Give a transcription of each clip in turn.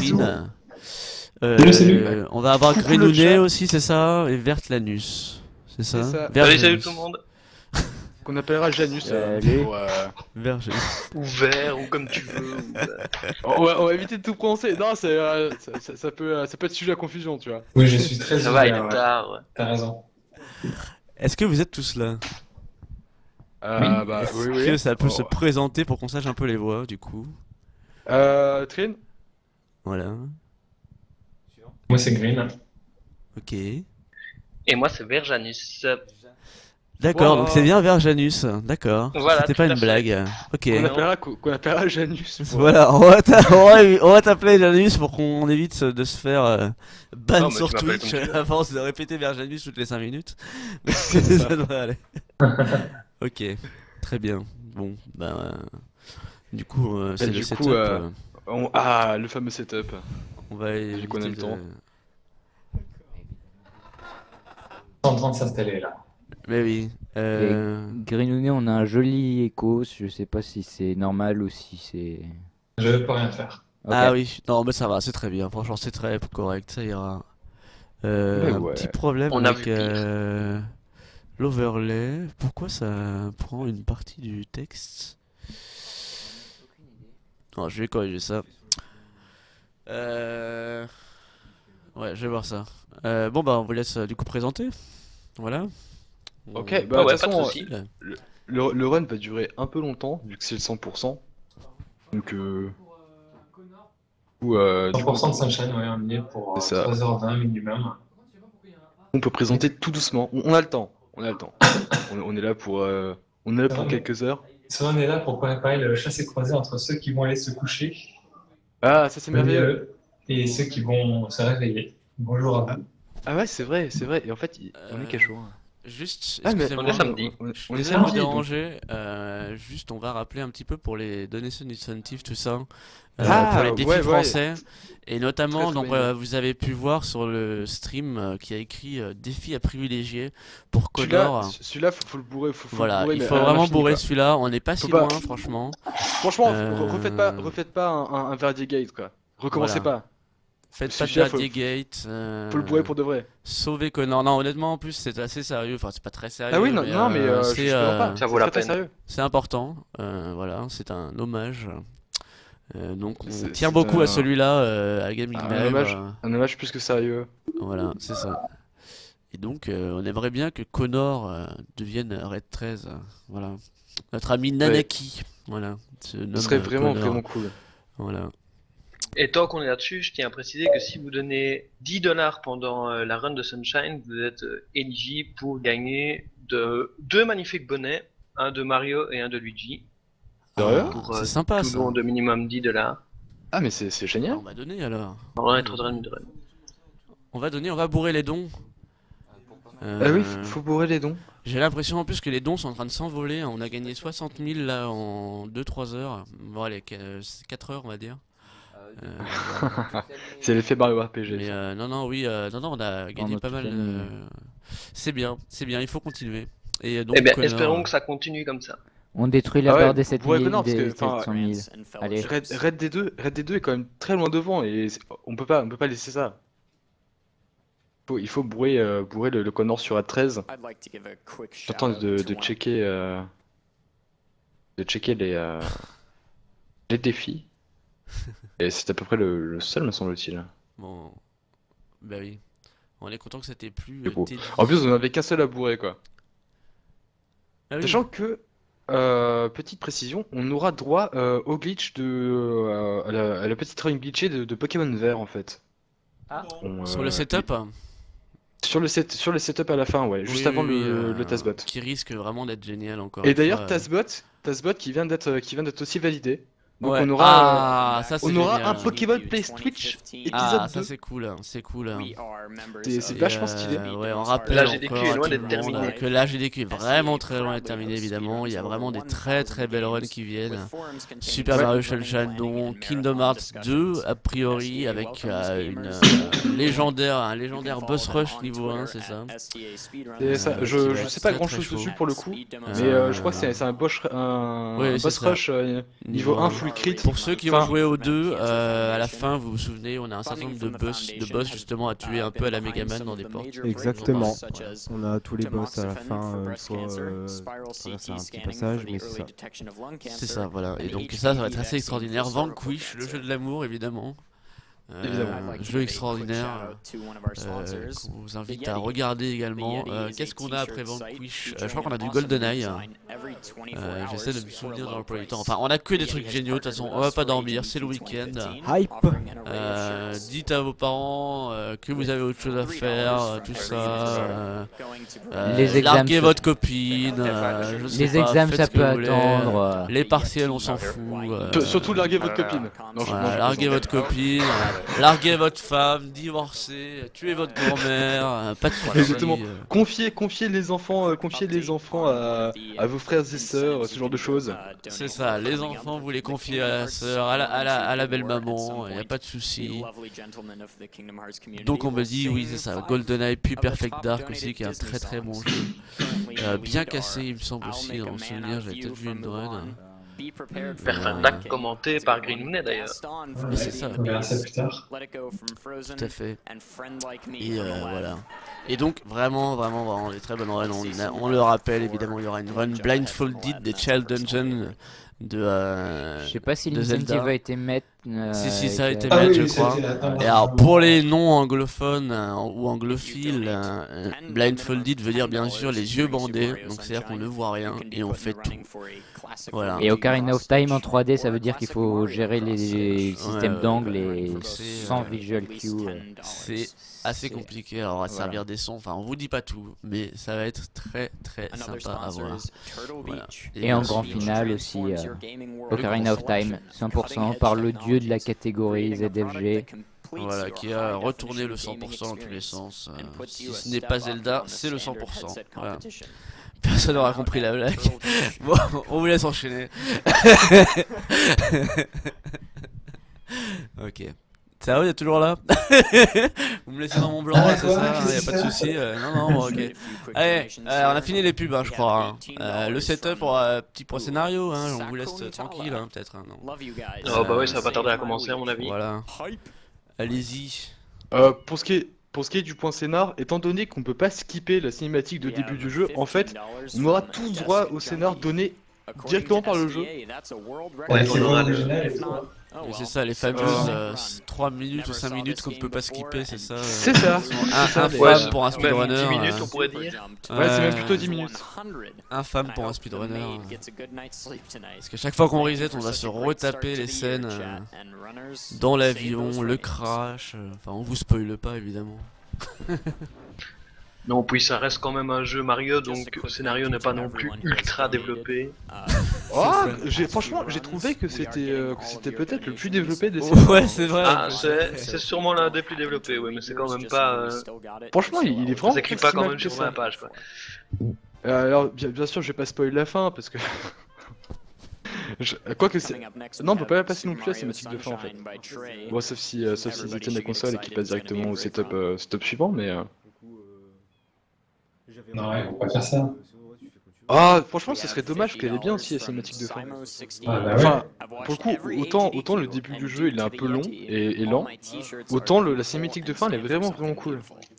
Green. Salut, salut. On va avoir Coucou le Grenounet chat. aussi, c'est ça, et Vertlanus. C'est ça, C'est ça. Salut, salut Verjanus. tout le monde. Qu'on appellera Janus. Salut. Verjanus. Ou vert, ou comme tu veux. On va éviter de tout prononcer. Non, ça peut être sujet à confusion, tu vois. Oui, je suis très Ça va, il ouvert, est ouais. tard, ouais. T'as raison. Est-ce que vous êtes tous là? Bah, Est-ce oui, oui. que ça peut Oh. se présenter pour qu'on sache un peu les voix, du coup? Trin? Voilà. Moi, c'est Green. Ok. Et moi, c'est Verjanus. D'accord, Wow. donc c'est bien Verjanus. D'accord. Voilà, C'était pas tout à une fait. blague. Ok. Qu'on appellera Janus. pour- Voilà, on va t'appeler Janus pour qu'on évite de se faire ban Non, mais sur tu m'appelles Twitch comme tu veux. à force de répéter Verjanus toutes les 5 minutes. Mais ça devrait aller. Ok, très bien. Bon, du coup, c'est le du setup. coup, le fameux setup. On va vu qu'on a éviter le temps. C'est en train de s'installer là. Mais oui. Grenounet, on a un joli écho. Je sais pas si c'est normal ou si c'est. Je peux rien faire. Ok. Ah oui, non, mais ça va, c'est très bien. Franchement, c'est très correct, ça ira. Un ouais. petit problème On a avec vu l'overlay. Pourquoi ça prend une partie du texte? Non, je vais corriger ça. Ouais, je vais voir ça. Bon, bah, on vous laisse du coup présenter. Voilà. Ok, On- bah, ouais, de toute pas de façon, soucis. le run va durer un peu longtemps, vu que c'est le 100%. Donc, du coup, 100% de Sunshine, ouais, on y est pour C'est ça. 3h20 minimum. on peut présenter tout doucement. On a le temps. On a le temps. on est là pour quelques heures. Ça, on est là pour préparer le chassé-croisé entre ceux qui vont aller se coucher Ah, ça c'est merveilleux. et ceux qui vont se réveiller. Bonjour à vous. Ah ouais, c'est vrai, c'est vrai. Et en fait, on est qu'à chaud. Juste, Ah, mais excusez-moi, on est samedi. On je suis est désolé de vous samedi, donc. déranger. Juste, on va rappeler un petit peu pour les donations incentives, tout ça, Ah, pour les défis ouais, ouais. français. Et notamment, Très, donc, bonne idée. vous avez pu voir sur le stream qui a écrit défi à privilégier pour Celui-là, Connor. celui-là, faut le bourrer. Faut le Voilà, bourrer, il mais faut à vraiment l'infini, bourrer quoi. celui-là. On n'est pas Faut si pas- loin, franchement. Franchement, Euh, refaites pas un Verdier Gate, quoi. Recommencez Voilà. pas. Faites pas de Celui-là, Dirty Gate. Faut le bourrer pour de vrai. Sauvez Connor. Non, honnêtement, en plus, c'est assez sérieux. Enfin, c'est pas très sérieux. Ah oui, non, non, mais je c'est plaisante pas. ça vaut C'est la très peine. sérieux. c'est important. Voilà, c'est un hommage. Donc, on C'est- tient c'est beaucoup un- à celui-là, à Gaming Un Live. hommage. Un hommage plus que sérieux. Voilà, c'est ça. Et donc, on aimerait bien que Connor devienne Red 13. Voilà. Notre ami Nanaki. Voilà. Se Ce nomme, serait vraiment, Connor. vraiment cool. Voilà. Et tant qu'on est là-dessus, je tiens à préciser que si vous donnez 10 dollars pendant la run de Sunshine, vous êtes éligible pour gagner deux magnifiques bonnets, un de Mario et un de Luigi. Sérieux Pour C'est sympa tout ça. le monde de minimum 10 dollars. Ah, mais c'est Ah, génial. on va donner alors. On est trop de run. On va donner, on va bourrer les dons. Ah oui, Euh, faut bourrer les dons. J'ai l'impression en plus que les dons sont en train de s'envoler. On a gagné 60 000 là en 2-3 heures. Bon, allez, 4 heures on va dire. C'est l'effet Mario RPG. Mais ça. non, oui, non, on a gagné a pas tout mal. gagné. C'est bien, il faut continuer. Et donc, Eh bien, Connor, espérons que ça continue comme ça. On détruit la Ah ouais, barre des 7 bourrer 000, Connor, parce que, des enfin, 700 000. Allez. Red D2 est quand même très loin devant et on peut pas laisser ça. Il faut bourrer le Connor sur A13. J'attends de checker les défis. Et c'est à peu près le seul, me semble-t-il. bon, bah oui. On est content que ça t'ait plu. C'est beau. Teddy. En plus, on n'avait qu'un seul à bourrer, quoi. Ah oui. Sachant que, petite précision, on aura droit au glitch à la petite run glitchée de Pokémon Vert, en fait. Sur le setup, Sur le setup à la fin, ouais, juste oui, avant oui, le TASBot. qui risque vraiment d'être génial encore. Et une d'ailleurs, fois. TASBot qui vient d'être aussi validé. Donc Ouais. on aura, Ah, ça c'est on aura génial. un Pokémon Play Twitch épisode Ah, ça 2. c'est cool, c'est cool. C'est Et, vachement stylé. Ouais, on rappelle La GDQ encore est à loin tout d'être le monde terminée. que la GDQ est vraiment très loin d'être terminée évidemment. Il y a vraiment des très très belles runs qui viennent. Super Ouais. Mario Sunshine, dont Kingdom Hearts 2 a priori avec un légendaire boss rush niveau 1, c'est ça. C'est ça. qui Je va être sais pas très, grand chose très dessus chaud. pour le coup, mais je crois que c'est un boss Ouais, c'est boss ça. rush niveau 1 1. fluide. quick crit. Pour ceux qui ont Enfin, joué aux deux, à la fin, vous vous souvenez, on a un certain nombre de boss justement à tuer un peu à la Megaman dans des portes. Exactement. Voilà. On a tous les boss à la fin, une fois traverser un petit passage, mais c'est ça. C'est ça, voilà. Et donc ça va être assez extraordinaire. Vanquish, le jeu de l'amour, évidemment. Jeu extraordinaire qu'on vous invite à regarder également. Qu'est-ce qu'on a après Vanquish? Je crois qu'on a du GoldenEye. J'essaie de me souvenir dans le premier temps. Enfin, on a que des trucs géniaux. De toute façon, on va pas dormir, c'est le week-end. Hype. Dites à vos parents que vous avez autre chose à faire, tout ça. Les examens, Larguez votre copine. Je sais Les pas, examens, faites ça ce que vous peut voulez. attendre. Les partiels, on s'en fout. Surtout larguer votre copine. Non, Voilà, larguez votre copine, larguez votre femme, divorcez, tuez votre grand-mère, pas de soucis. Exactement. Confiez les enfants à vos frères et sœurs, ce genre de choses. C'est ça, les enfants vous les confiez à la sœur, à la belle maman, y a pas de soucis. Donc on me dit oui c'est ça, GoldenEye puis Perfect Dark aussi qui est un très très bon jeu. Bien cassé il me semble aussi, dans mon souvenir j'avais peut-être vu une run. Perfect Dark commenté par Green Mooney d'ailleurs. Mais c'est ça, On verra ça plus tard. tout à fait. Et voilà. Et donc vraiment des très bonnes runs. On le rappelle évidemment, il y aura une run Blindfolded des Child Dungeon de Je sais pas si de l'incentive Zelda. a été mettre. Si ça a été Ah mettre oui, je crois. c'était la dernière Et alors fois. pour les non anglophones ou anglophiles, blindfolded veut dire bien sûr les yeux bandés, donc c'est à dire qu'on ne voit rien et on fait tout. Voilà. Et Ocarina of Time en 3D, ça veut dire qu'il faut gérer les systèmes d'angle et c'est, sans visual cue. C'est assez compliqué, alors à servir des sons, enfin on vous dit pas tout, mais ça va être très très sympa à voir. Voilà. Et en bien grand sûr, finale aussi, Ocarina of Time, 100% par le dieu de la catégorie ZFG. voilà, qui a retourné le 100% dans tous les sens. Si ce n'est pas Zelda, c'est le 100%. Voilà. Personne n'aura compris la blague. Bon, on vous laisse enchaîner. Ok. Ça va, vous êtes toujours là? Vous me laissez dans mon blanc, là, c'est ça? Y a pas de souci. Non, bon, ok. Allez, on a fini les pubs, hein, je crois. Hein. Le setup pour petit point scénario, hein, on vous laisse tranquille, hein, peut-être. Hein, non. Oh bah oui, ça va pas tarder à commencer à mon avis. Voilà. Allez-y. Pour ce qui est du point scénar, étant donné qu'on peut pas skipper la cinématique de début du jeu, en fait, on aura tous droit au scénar donné directement par le jeu. Ouais, on c'est aura original et tout. hein. Et c'est ça, les fameuses 3 minutes ou 5 minutes qu'on ne peut pas skipper, c'est ça. C'est ça. Infâme Ouais, pour un même speedrunner. 10 minutes on pourrait dire. Ouais, c'est même plutôt 10 minutes. Infâme pour un speedrunner. Parce qu'à chaque fois qu'on reset, on va se retaper les scènes dans l'avion, le crash. Enfin, on vous spoile pas évidemment. Non, puis ça reste quand même un jeu Mario, donc le scénario n'est pas non plus ultra développé. Oh, franchement, j'ai trouvé que c'était peut-être le plus développé des Ouais, c'est vrai. Ah, c'est sûrement l'un des plus développés, oui, mais c'est quand même pas. Franchement, il est Ça vraiment s'écrit pas pas si quand mal même que sur ça. 20 pages, quoi. Alors, bien sûr, je vais pas spoiler la fin parce que. Quoique c'est. Non, on peut pas la passer non plus la cinématique de fin en fait. Bon, sauf si ils éteignent la console et qu'ils passent directement au setup suivant, mais. Non, ouais, faut pas faire ça. Ah, franchement, ce serait dommage qu'elle ait bien aussi la cinématique de fin. Ah, bah ouais. Enfin, pour le coup, autant le début du jeu il est un peu long et lent, autant la cinématique de fin elle est vraiment cool.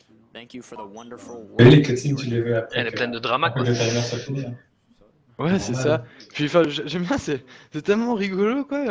Et les cutscenes, tu les veux après. Elle est pleine de drama, Après quoi. que le timer soit fini. hein. Ouais, c'est ça. Puis enfin, j'aime bien, c'est tellement rigolo quoi.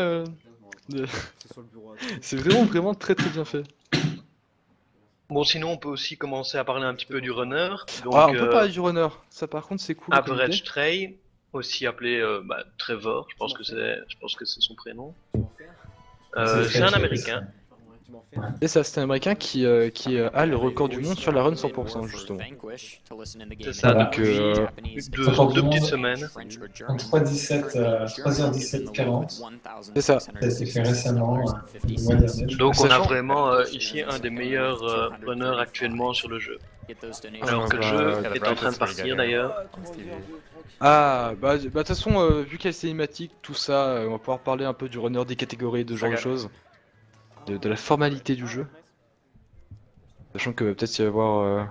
C'est vraiment très bien fait. Bon, sinon, on peut aussi commencer à parler un petit peu du runner. Donc, Ah, on peut parler du runner. Ça par contre c'est cool. comme Average idée. Trey, aussi appelé Trevor, je pense que c'est son prénom. C'est un américain. Et ça, c'est un américain qui a le record du monde sur la run 100% justement. C'est ça, Voilà. depuis Donc, deux petites semaines. En 3h17, 40. C'est ça. Ça a été fait récemment, le mois dernier. Donc on a Sachant- vraiment ici un des meilleurs runners actuellement sur le jeu. Alors que le bah, jeu est en train de partir d'ailleurs. Ah, bah de toute façon, vu qu'il y a cinématique, tout ça, on va pouvoir parler un peu du runner, des catégories, de ce genre de choses. De la formalité du jeu. Sachant que peut-être il va y avoir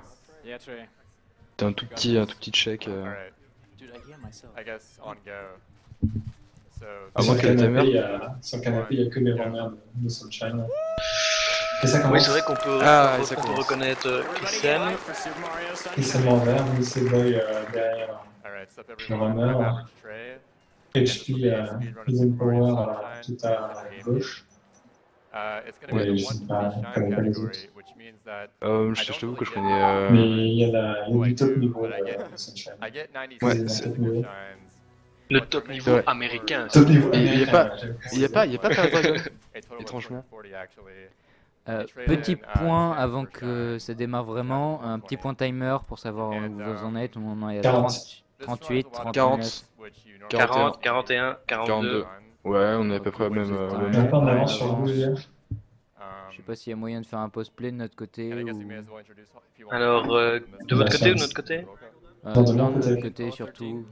un tout petit check. Alright. I guess on go. Avant que le timer. Sur le canapé, il n'y a que des runners de Sunshine. Et ça commence. Oui, c'est vrai qu'on peut, on peut reconnaître Chrisem. Chrisem en vert, Missy Boy derrière le runner. HP, Hidden Power tout à gauche. Ouais, je sais pas, je connais pas les autres. Je t'avoue que je connais. Mais il y a du top niveau de Sunshine. Ouais, le top niveau américain. Top niveau Il n'y américain. a pas Paragon, étrangement. Petit point avant que ça démarre vraiment, un petit point timer pour savoir où vous en êtes. On en est à 40. 38, 39. 40, 41, 42. Ouais, on est à peu près au même. On a pas en avance sur le deuxième. Je sais pas s'il y a moyen de faire un post play de notre côté ou Alors, de votre côté ou de notre côté? de notre côté surtout.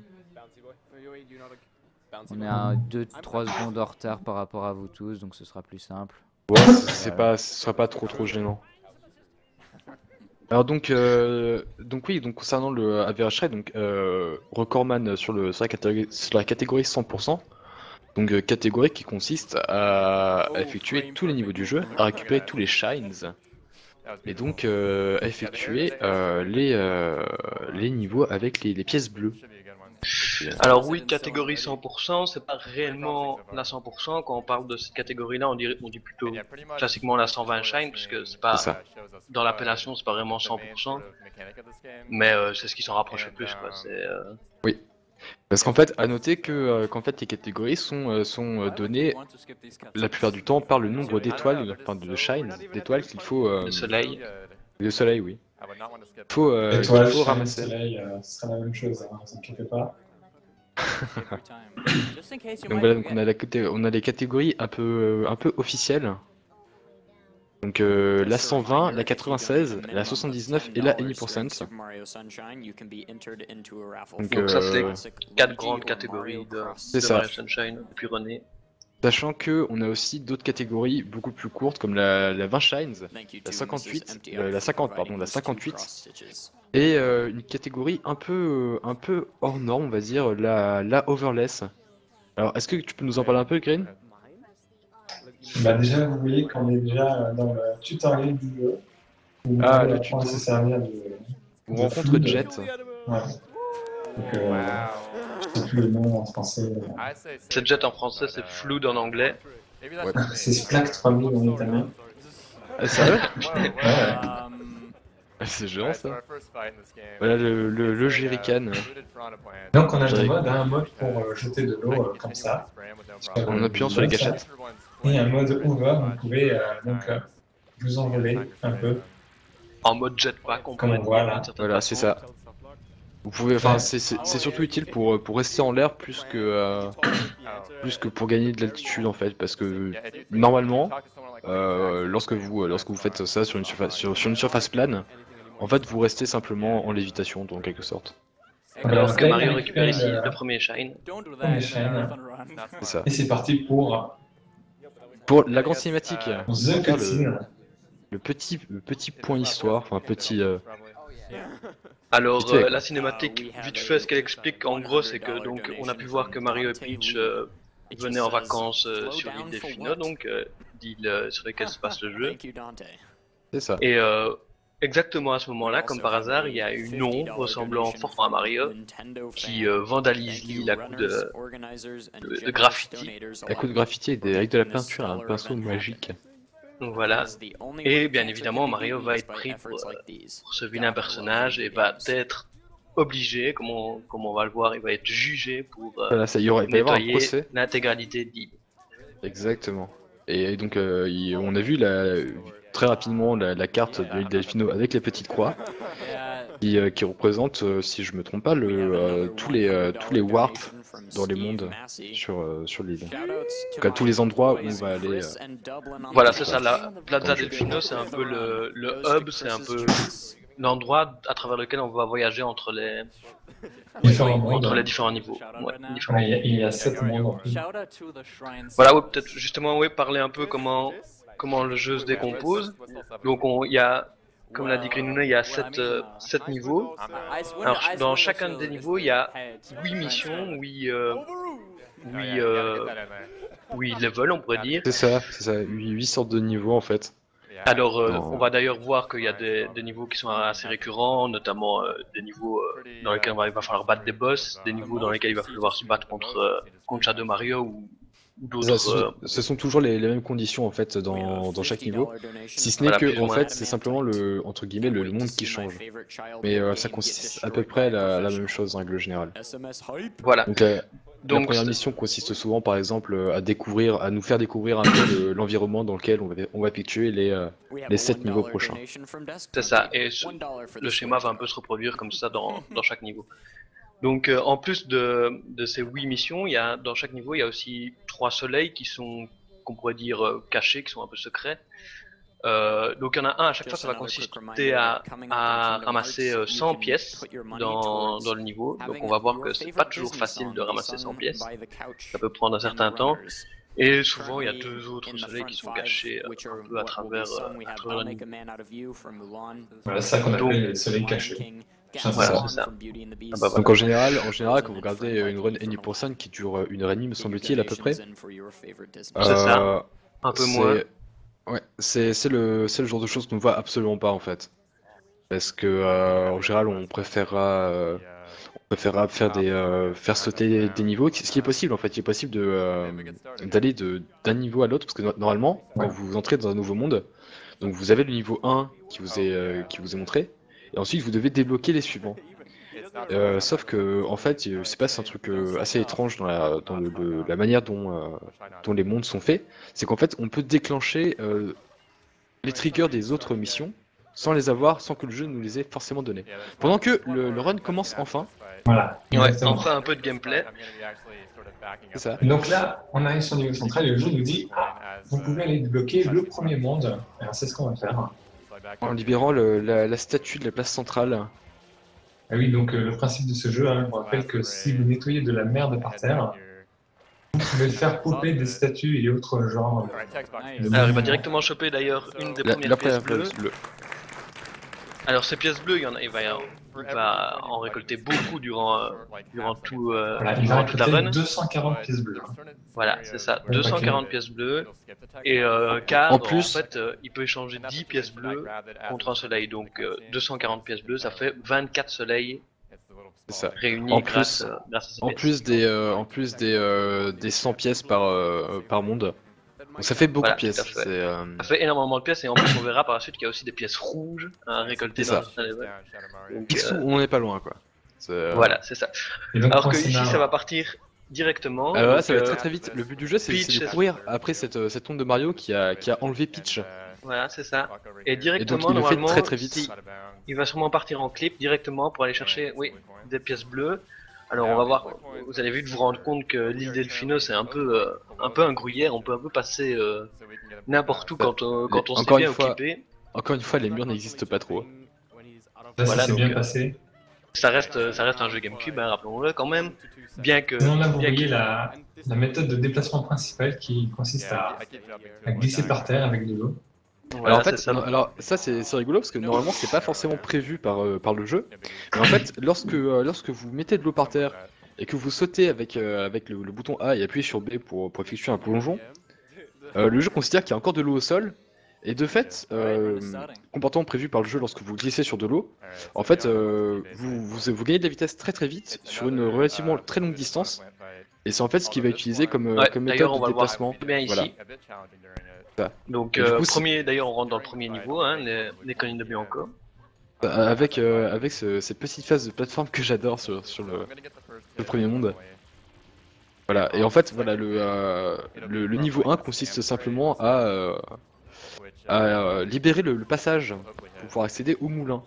On est à 2-3 secondes en retard par rapport à vous tous, donc ce sera plus simple. Ouais, ce sera pas trop gênant. Alors donc oui, donc concernant le average rate, donc recordman sur la catégorie 100%. Donc catégorie qui consiste à effectuer tous les niveaux du jeu, à récupérer tous les shines, et donc à effectuer les niveaux avec les pièces bleues. Alors oui, catégorie 100%, c'est pas réellement la 100%. Quand on parle de cette catégorie-là, on dit plutôt classiquement la 120 shine, puisque c'est pas dans l'appellation, c'est pas vraiment 100%. Mais c'est ce qui s'en rapproche le plus, quoi. Oui. Parce qu'en fait, à noter qu'en fait les catégories sont données la plupart du temps par le nombre d'étoiles, enfin de shine, d'étoiles qu'il faut. Le soleil. Le soleil, oui. Faut ramasser. Soleil, ce sera la même chose, hein, ne vous inquiétez pas. Donc voilà, donc on a les catégories un peu officielles. Donc la 120, la 96, la 79 et la 80%. Donc ça c'est 4 grandes catégories de Mario Sunshine, puis René. Sachant que on a aussi d'autres catégories beaucoup plus courtes comme la 20 shines, la 58, la 58, et une catégorie un peu hors norme, on va dire, la overless. Alors est-ce que tu peux nous en parler un peu, Green? Bah déjà, vous voyez qu'on est déjà dans le tutoriel du jeu. Où le apprend à se servir de on rencontre Jet. Ouais. Donc, je sais plus le nom en français. C'est Jet en français, c'est Flood en anglais. Ouais. C'est Splack 3000 en italien. Ah, sérieux? Ouais. C'est géant ça. Voilà le jerrycan. Donc on a un mode pour jeter de l'eau comme ça. En appuyant sur les gâchettes. Et un mode over, vous pouvez vous envoler un peu. En mode jetpack, on Comme pourrait on voit là. Voilà, c'est ça. Vous pouvez, enfin, c'est surtout utile pour rester en l'air plus que pour gagner de l'altitude en fait, parce que normalement, lorsque vous faites ça sur une surface plane, en fait, vous restez simplement en lévitation, en quelque sorte. Alors que Mario récupère ici le premier shine. C'est ça. Et c'est parti pour la grande cinématique. The Cutscene. Le petit point histoire, enfin petit. Alors la cinématique, vite fait, ce qu'elle explique en gros, c'est que donc on a pu voir que Mario et Peach venaient en vacances sur l'île Delfino, donc l'île sur laquelle se passe le jeu. C'est ça. Et exactement à ce moment-là, comme par hasard, il y a une ombre ressemblant fortement à Mario qui vandalise l'île à coups de graffiti. À coup de graffiti avec de la peinture, un pinceau magique. Donc voilà, et bien évidemment Mario va être pris pour ce vilain personnage et va être obligé, comme on va le voir, il va être jugé pour voilà, ça, il va y avoir un procès. L'intégralité de l'île. Exactement. Et donc on a vu très rapidement la carte de l'île Delfino avec les petites croix qui représente, si je me trompe pas, tous les warps dans les mondes sur l'île. En tout cas, tous les endroits où on va aller. Voilà, c'est ça. La Plaza Delfino, c'est un peu le hub, c'est un peu l'endroit à travers lequel on va voyager entre les différents niveaux. Ouais, il y a 7 mondes. Voilà, ouais, peut-être justement, ouais, parler un peu comment le jeu se décompose. Donc il y a, comme l'a dit Greenuna, il y a 7 niveaux. Alors dans chacun des niveaux, il y a 8 missions, 8 levels, on pourrait dire. C'est ça, 8 sortes de niveaux en fait. Alors, on va d'ailleurs voir qu'il y a des niveaux qui sont assez récurrents, notamment des niveaux dans lesquels il va falloir battre des boss, des niveaux dans lesquels il va falloir se battre contre Shadow Mario ou d'autres. Ce sont toujours les mêmes conditions en fait dans chaque niveau, si ce n'est que en fait c'est simplement entre guillemets le monde qui change. Mais ça consiste à peu près à la même chose en règle générale. Voilà. Donc la première mission consiste souvent par exemple à nous faire découvrir un peu l'environnement dans lequel on va effectuer les 7 niveaux prochains. C'est ça, et le schéma va un peu se reproduire comme ça dans chaque niveau. Donc en plus de ces 8 missions, dans chaque niveau il y a aussi 3 soleils qui sont, qu'on pourrait dire, cachés, qui sont un peu secrets. Donc il y en a un à chaque fois, ça va consister à ramasser 100 pièces dans le niveau. Donc on va voir que c'est pas toujours facile de ramasser 100 pièces, ça peut prendre un certain temps. Et souvent il y a 2 autres soleils qui sont cachés un peu à travers le niveau. Voilà, ça qu'on appelle les soleils cachés. Voilà, c'est ça. Donc en général, quand vous regardez une run Any% qui dure 1h30 me semble-t-il à peu près, c'est ça, un peu moins. Ouais, c'est le genre de choses qu'on ne voit absolument pas en fait. Parce que en général on préférera faire sauter des niveaux, ce qui est possible en fait. Il est possible d'aller d'un niveau à l'autre, parce que normalement, quand vous entrez dans un nouveau monde, donc vous avez le niveau 1 qui vous est montré, et ensuite vous devez débloquer les suivants. Sauf que en fait, il se passe un truc assez étrange dans la manière dont les mondes sont faits. C'est qu'en fait, on peut déclencher les triggers des autres missions sans que le jeu nous les ait forcément donnés. Pendant que le run commence enfin. Voilà. Ouais, enfin un peu de gameplay. C'est ça. Donc là, on arrive sur le niveau central et le jeu nous dit vous pouvez aller débloquer le premier monde. Alors c'est ce qu'on va faire. En libérant la statue de la place centrale. Ah oui, donc le principe de ce jeu, je vous rappelle que si vous nettoyez de la merde par terre, vous pouvez faire popper des statues et autres genres. Alors il va directement choper d'ailleurs une des premières pièces bleues. Alors ces pièces bleues, il va en récolter beaucoup durant toute la run. 240 pièces bleues. Voilà, c'est ça, 240 pièces bleues. Et car en fait, il peut échanger 10 pièces bleues contre un soleil. Donc 240 pièces bleues, ça fait 24 soleils réunis grâce à ces pièces. En plus des 100 pièces par monde. Donc ça fait beaucoup de pièces. Ça fait énormément de pièces, et en plus on verra par la suite qu'il y a aussi des pièces rouges à récolter dans les level. Donc on n'est pas loin quoi. Voilà, c'est ça. Alors que ici ça va partir directement. Alors là ça va être très vite. Le but du jeu c'est de courir après cette tombe de Mario qui a enlevé Peach. Voilà, c'est ça. Et directement, donc, normalement, très vite. Il va sûrement partir en clip directement pour aller chercher des pièces bleues. Alors on va voir, vous allez vite vous rendre compte que l'île Delfino c'est un peu un gruyère, on peut un peu passer n'importe où quand on s'est bien occupé. Encore une fois, les murs n'existent pas trop. Là, ça s'est bien passé. Ça reste un jeu GameCube, rappelons-le quand même, bien que... Sinon là vous voyez la méthode de déplacement principale qui consiste à glisser par terre avec de l'eau. Voilà, alors en fait, ça c'est rigolo parce que normalement c'est pas forcément prévu par le jeu. Mais en fait, lorsque vous mettez de l'eau par terre et que vous sautez avec le bouton A et appuyez sur B pour effectuer un plongeon, le jeu considère qu'il y a encore de l'eau au sol. Et de fait, comportement prévu par le jeu lorsque vous glissez sur de l'eau, en fait, vous gagnez de la vitesse très vite sur une relativement très longue distance. Et c'est en fait ce qu'il va utiliser comme méthode de déplacement. Bien ici. Voilà. Donc, d'ailleurs, on rentre dans le premier niveau, les collines de Bianco. Avec ces petites phases de plateforme que j'adore sur le premier monde. Voilà, et en fait, voilà, le niveau 1 consiste simplement à libérer le passage pour pouvoir accéder au moulin.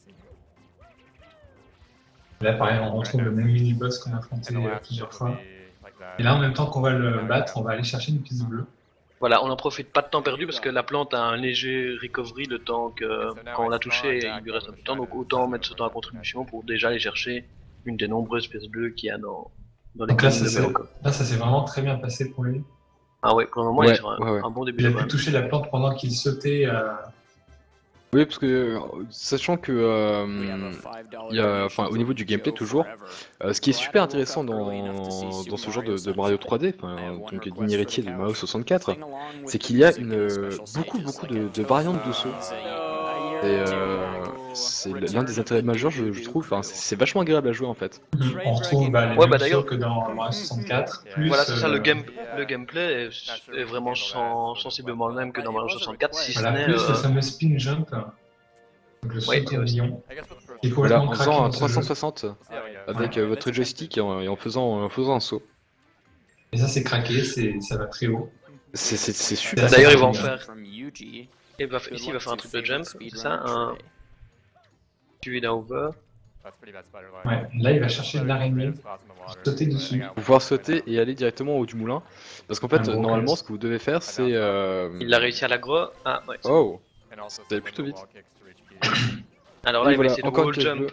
Là, pareil, on retrouve le même mini-boss qu'on a affronté plusieurs fois. Et là, en même temps qu'on va le battre, on va aller chercher une pièce bleue. Voilà, on n'en profite pas de temps perdu parce que la plante a un léger recovery le temps que quand on l'a touché, il lui reste un peu de temps, donc autant mettre ce temps à contribution pour déjà aller chercher une des nombreuses pièces bleues qu'il y a dans les donc là, ça s'est vraiment très bien passé pour lui. Ah ouais, pour le moment il est sur un bon début. Il a pu toucher la plante pendant qu'il sautait Oui, parce que sachant que au niveau du gameplay toujours, ce qui est super intéressant dans ce genre de Mario 3D, donc ligne héritier de Mario 64, c'est qu'il y a beaucoup de variantes de sauts. C'est l'un des intérêts majeurs, je trouve. Enfin, c'est vachement agréable à jouer en fait. On retrouve les mêmes sauts que dans Mario 64. Plus, voilà, c'est ça, le gameplay est vraiment sensiblement le même que dans Mario 64, si voilà, ce n'est... plus le fameux spin jump, donc le saut tourbillon. Il faut en faisant un 360 avec votre joystick et en faisant un saut. Et ça c'est craqué, ça va très haut. C'est super. D'ailleurs, ils vont en faire... Ici, il va faire un triple jump, c'est ça, un... suivi d'un over. Ouais, là il va chercher de l'araignée, sauter dessus. Pouvoir sauter et aller directement au haut du moulin. Parce qu'en fait, normalement, ce que vous devez faire, c'est... Il l'a réussi à l'aggro. Ah, ouais. Oh, ça allait plutôt vite. Alors là, il va essayer de wall jump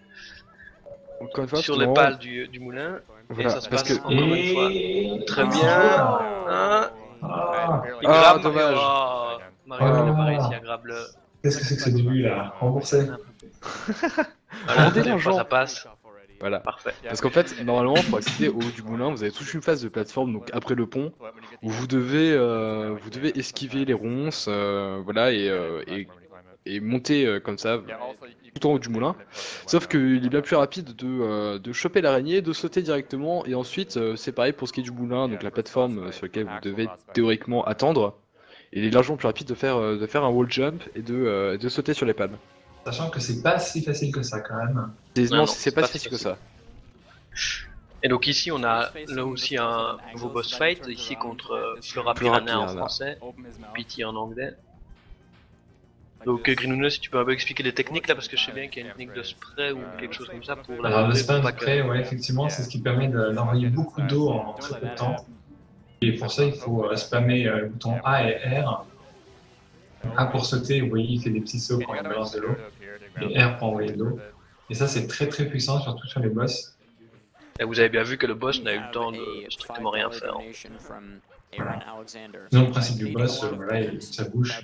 sur les pales du moulin. Voilà, et ça se passe encore une fois. Très bien. Il grabe, dommage. Mario n'a pas réussi à grab le... Qu'est-ce que c'est que ce début là? Remboursé. Voilà, ça passe. Voilà. Parfait. Parce qu'en fait, normalement, pour accéder au haut du moulin, vous avez toute une phase de plateforme, donc après le pont, où vous devez esquiver les ronces, voilà, et monter comme ça, tout en haut du moulin. Sauf qu'il est bien plus rapide de choper l'araignée, de sauter directement, et ensuite, c'est pareil pour ce qui est du moulin, donc la plateforme sur laquelle vous devez théoriquement attendre. Et il est largement plus rapide de faire un wall jump et de sauter sur les pannes. Sachant que c'est pas si facile que ça quand même. Non, c'est pas si facile que ça. Et donc ici on a là aussi un nouveau boss fight, ici contre Flora Piranha en français, Pity en anglais. Donc Greenuno, si tu peux un peu expliquer les techniques là, parce que je sais bien qu'il y a une technique de spray ou quelque chose comme ça pour la... Alors le spray, ouais, effectivement, c'est ce qui permet d'envoyer beaucoup d'eau en très peu de temps. Et pour ça, il faut spammer le bouton A et R. A pour sauter, vous voyez, il fait des petits sauts quand il balance de l'eau. Et R pour envoyer de l'eau. Et ça, c'est très puissant, surtout sur les boss. Et vous avez bien vu que le boss n'a eu le temps de strictement rien faire. Sinon, le principe du boss, voilà, ça bouge.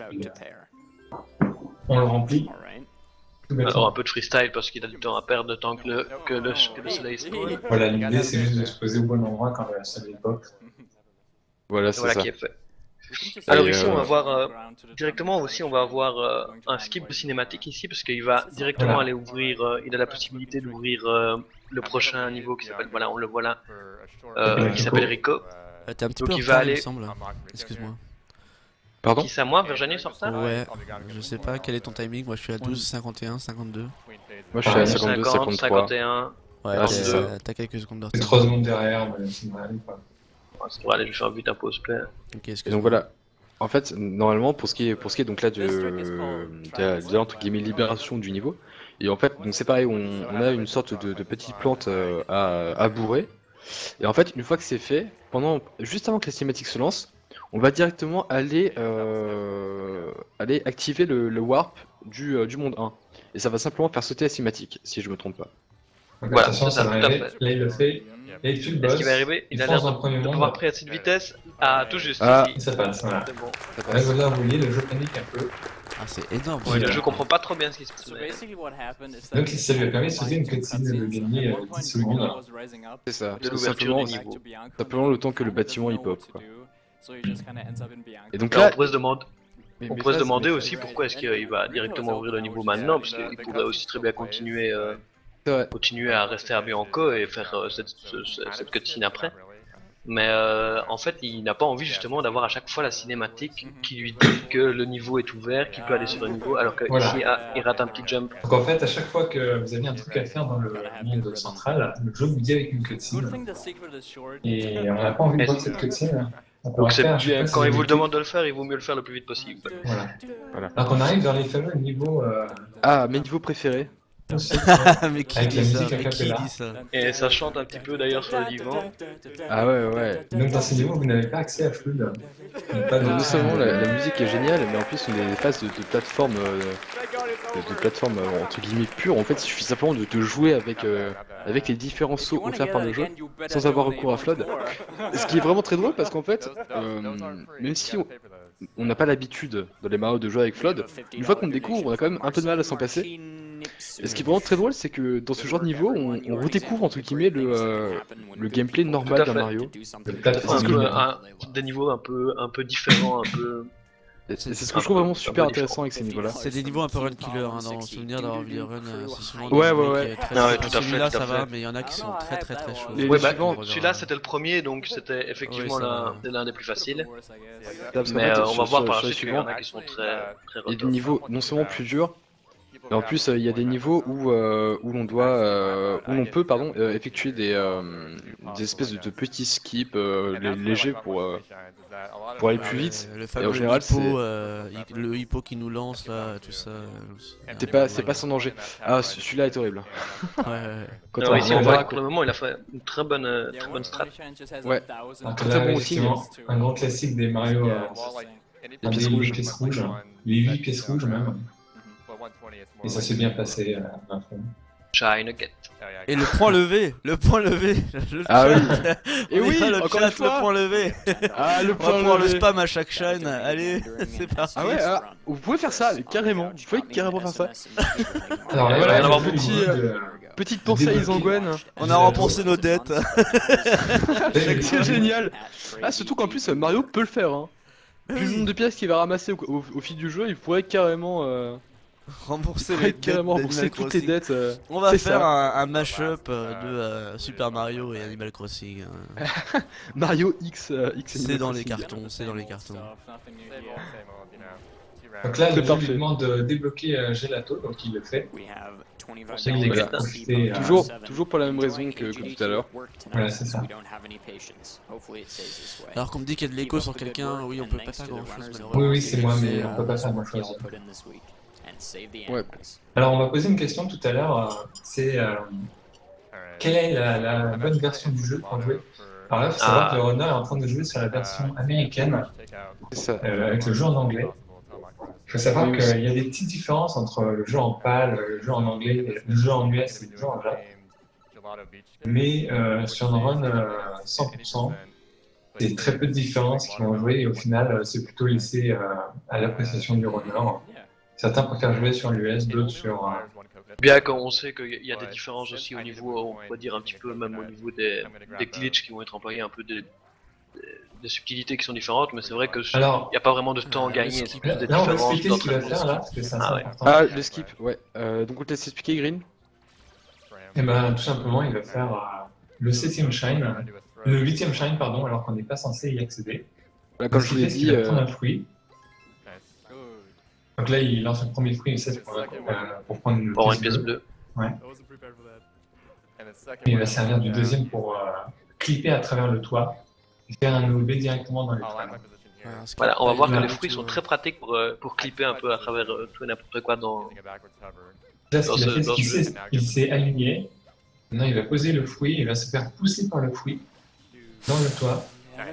On le remplit. Alors un peu de freestyle parce qu'il a du temps à perdre de temps que le soleil se pose. Voilà, l'idée c'est juste de se poser au bon endroit quand le soleil pop. Voilà, c'est ça. Qui est fait. Alors ici on va voir directement aussi, on va avoir un skip de cinématique ici parce qu'il va directement aller ouvrir, il a la possibilité d'ouvrir le prochain niveau qui s'appelle, voilà, on le voit là, qui s'appelle Rico. T'es un petit donc peu il va aller... il me semble. Excuse-moi. Pardon? Qui c'est à moi, Virginie sur ça? Ouais, je sais pas quel est ton timing, moi je suis à 12, 51, 52. Moi je suis à 52, 53. 51. Ouais, t'as quelques secondes de retard. 3 secondes derrière, mais c'est vrai, quoi. Ça devrait aller, je vais faire vite un pause play. Ok, et donc voilà. En fait, normalement, pour ce qui est donc là de entre guillemets libération du niveau, et en fait, donc c'est pareil, on a une sorte de petite plante à bourrer. Et en fait, une fois que c'est fait, juste avant que la cinématique se lance, on va directement aller activer le warp du monde 1. Et ça va simplement faire sauter la cinématique, si je me trompe pas. Donc, voilà, attention, ça va arriver. Là, il le fait. Et tu le bosses. Ce qui va arriver, il a l'air de pouvoir pris à cette vitesse. Ah, tout juste. Ici. Ça passe, voilà. C'est bon. Là, vous voyez, le jeu panique un peu. Ah, c'est énorme. Ouais, le jeu comprend pas trop bien ce qui se passe. Donc, ça lui a permis de sauter une cutscene de gagner 10 secondes. C'est ça. De l'ouverture du niveau. Simplement le temps que le bâtiment il pop, quoi. Et donc là, là, on pourrait se demander aussi pourquoi est-ce qu'il va directement ouvrir le niveau maintenant, parce qu'il pourrait aussi très bien continuer à rester à Bianco et faire cette cutscene après. Mais en fait, il n'a pas envie justement d'avoir à chaque fois la cinématique qui lui dit que le niveau est ouvert, qu'il peut aller sur le niveau, alors qu'ici il rate un petit jump. Donc en fait, à chaque fois que vous avez un truc à faire dans le monde central, le jeu vous dit avec une cutscene. Et on n'a pas envie de voir cette cutscene. Donc c'est bien, quand il vous le demande de le faire, il vaut mieux le faire le plus vite possible. Voilà. Alors qu'on arrive dans les fameux niveaux... Ah, mes niveaux préférés. Mais qui dit ça? Et ça chante un petit peu d'ailleurs sur le divan. Ah ouais. Même dans ces niveaux, vous n'avez pas accès à Flood. Non seulement la musique est géniale, mais en plus on a des phases de plateforme entre guillemets pure. En fait, il suffit simplement de jouer avec les différents sauts offerts par le jeu, sans avoir recours à Flood. Ce qui est vraiment très drôle parce qu'en fait, même on n'a pas l'habitude dans les Mario de jouer avec Flood, une fois qu'on le découvre, on a quand même un peu de mal à s'en passer. Et ce qui est vraiment très drôle, c'est que dans ce genre de niveau, on redécouvre entre guillemets le gameplay normal d'un Mario. Des niveaux un peu différents, un peu... C'est ce que je trouve vraiment super intéressant avec ces niveaux-là. C'est des niveaux un peu run killer, hein, dans le souvenir d'avoir vu les runs, c'est souvent ouais. Celui-là ça va, mais il y en a qui sont très chauds. Ouais, bah, celui-là c'était le premier, donc c'était effectivement l'un des plus faciles. Mais on va voir par la suite qu'il y en a qui sont très il y a des niveaux non seulement plus durs, mais en plus il y a des niveaux où l'on peut effectuer des espèces de petits skips légers pour aller plus vite. Le fameux hippo, le hippo qui nous lance là, tout ça. C'est pas sans danger. Ah, celui-là est horrible. Ouais. Ici, on voit que pour le moment, il a fait une très bonne strat. Ouais. Très bon aussi. Un grand classique des Mario. Les pièces rouges. Les 8 pièces rouges même. Et ça s'est bien passé à fond. Et le point levé, Ah oui. Et oui, encore une fois. le point levé. Ah, le point levé. On va prendre le spam à chaque chaîne. Allez, c'est parti. Ah ouais, vous pouvez faire ça, carrément. Vous pouvez carrément faire ça. Alors voilà, petite pensée à Isangwen. On a remboursé nos dettes. C'est génial. Ah, surtout qu'en plus Mario peut le faire. Hein. Vu le nombre de pièces qu'il va ramasser au fil du jeu, il pourrait carrément rembourser toutes les dettes. On va faire un mash-up de Super Mario et Animal Crossing. Mario X. C'est dans les cartons, Donc là, le jeu lui demande de débloquer Gelato, donc il le fait. Toujours pour la même raison que tout à l'heure. Voilà, c'est ça. Alors qu'on me dit qu'il y a de l'écho sur quelqu'un, oui, on peut pas faire grand chose malheureusement. Oui, c'est moi, mais on peut pas faire grand chose. Ouais. Alors on m'a posé une question tout à l'heure, c'est quelle est la bonne version du jeu pour jouer? Alors là, il faut savoir que le runner est en train de jouer sur la version américaine, avec le jeu en anglais. Il faut savoir qu'il y a des petites différences entre le jeu en PAL, le jeu en anglais, le jeu en US et le jeu en Jap. Mais sur un run 100%, il y a très peu de différences qui vont jouer et au final, c'est plutôt laissé à l'appréciation du runner. Certains préfèrent jouer sur l'US, d'autres sur... Bien qu'on sait qu'il y a des différences aussi au niveau, on pourrait dire un petit peu même au niveau des glitches qui vont être employés, un peu des subtilités qui sont différentes, mais c'est vrai que il n'y a pas vraiment de temps gagné. Là on va expliquer ce qu'il va faire là, parce que c'est assez important. Ah, le skip, ouais. Donc on te laisse expliquer, Green. Et ben tout simplement il va faire le 7ème shine, le 8ème shine pardon, alors qu'on n'est pas censé y accéder. Comme je vous l'ai dit, il va prendre un fruit. Donc là, il lance le premier fruit, c'est pour prendre une pièce bleue. Ouais. Et il va servir du deuxième pour clipper à travers le toit et faire un OB directement dans les toits. Voilà, on va voir que les fruits sont très pratiques pour clipper un peu à travers tout et n'importe quoi dans ce jeu. Il s'est aligné. Maintenant, il va poser le fruit, il va se faire pousser par le fruit dans le toit.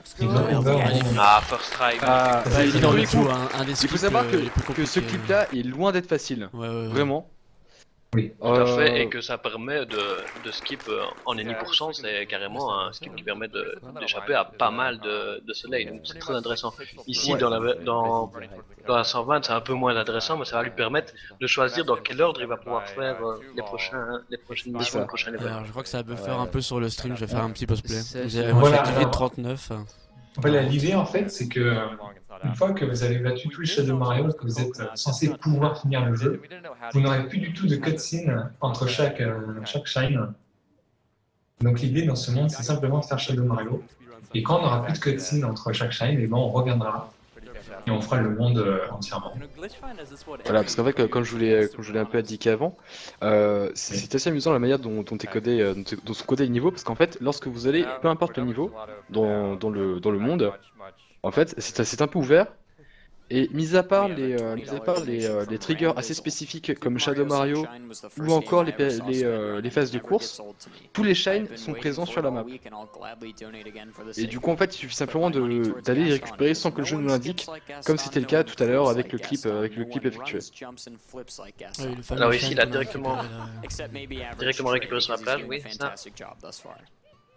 First try. Il faut savoir que ce clip là est loin d'être facile. Vraiment. Oui. Tout à fait, et que ça permet de skip en any %, c'est carrément un skip qui permet d'échapper à pas mal de soleil, donc c'est très intéressant. Ici, dans la 120, c'est un peu moins intéressant, mais ça va lui permettre de choisir dans quel ordre il va pouvoir faire les prochaines missions, les prochains levels. Alors, je crois que ça peut faire un peu sur le stream, je vais faire un petit post-play. Voilà, j'ai 39. Voilà, l'idée en fait, c'est que une fois que vous avez battu tous les Shadow Mario, que vous êtes censé pouvoir finir le jeu, vous n'aurez plus du tout de cutscene entre chaque shine. Donc l'idée dans ce monde, c'est simplement de faire Shadow Mario. Et quand on n'aura plus de cutscene entre chaque shine, et ben on reviendra et on fera le monde entièrement. Voilà, parce qu'en fait, comme je vous l'ai un peu indiqué avant, c'est assez amusant la manière dont est codé, dont sont codés les niveaux, parce qu'en fait, lorsque vous allez, peu importe le niveau, dans le monde, en fait, c'est un peu ouvert. Et mis à part les triggers assez spécifiques comme Shadow Mario ou encore les phases de course, tous les shines sont présents sur la map. Et du coup en fait il suffit simplement d'aller les récupérer sans que le jeu nous l'indique, comme c'était le cas tout à l'heure avec le clip effectué. Alors ici il a directement récupéré sur la plage, oui, c'est ça.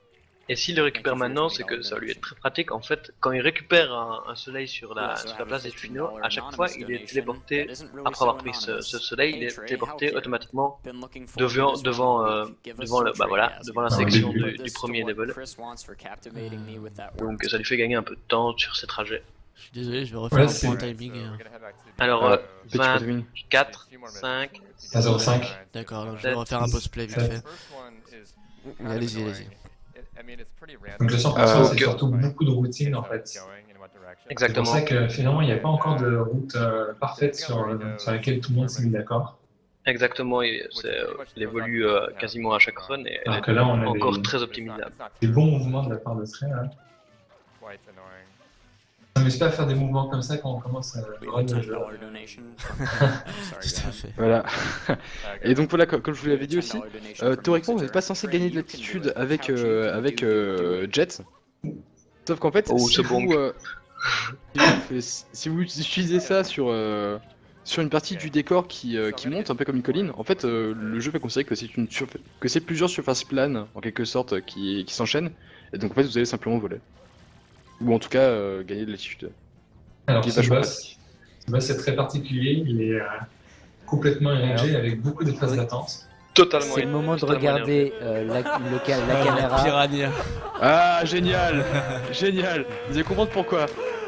Et s'il le récupère maintenant, c'est que ça va lui être très pratique. En fait, quand il récupère un soleil sur la place des tuyaux, à chaque fois, il est téléporté, après avoir pris ce soleil, il est téléporté automatiquement devant la section du premier level. Donc ça lui fait gagner un peu de temps sur ses trajets. Je suis désolé, je vais refaire un point timing. Alors, 24, 5... 5. D'accord, donc je vais refaire un post-play vite fait. Allez-y, allez-y. Donc le 100% c'est surtout beaucoup de routine en fait. Exactement. C'est pour ça que finalement il n'y a pas encore de route parfaite sur laquelle tout le monde s'est mis d'accord. Exactement, il évolue quasiment à chaque run et elle est là, on a encore très optimisable. Des bons mouvements de la part de Stray. Hein. On n'hésite pas à faire des mouvements comme ça quand on commence à run le jeu. Tout à fait. Voilà. Et donc voilà, comme je vous l'avais dit aussi, théoriquement vous n'êtes pas censé gagner de latitude avec Jet. Sauf qu'en fait, si vous utilisez ça sur une partie du décor qui monte un peu comme une colline, en fait le jeu va considérer que c'est plusieurs surfaces planes en quelque sorte qui s'enchaînent, et donc en fait vous allez simplement voler. Ou en tout cas gagner de latitude. Alors ce boss c'est très particulier, il est complètement RNG avec beaucoup de phases d'attente. Totalement. C'est le moment de regarder la caméra. Piranha. Ah génial. Génial. Vous allez comprendre pourquoi.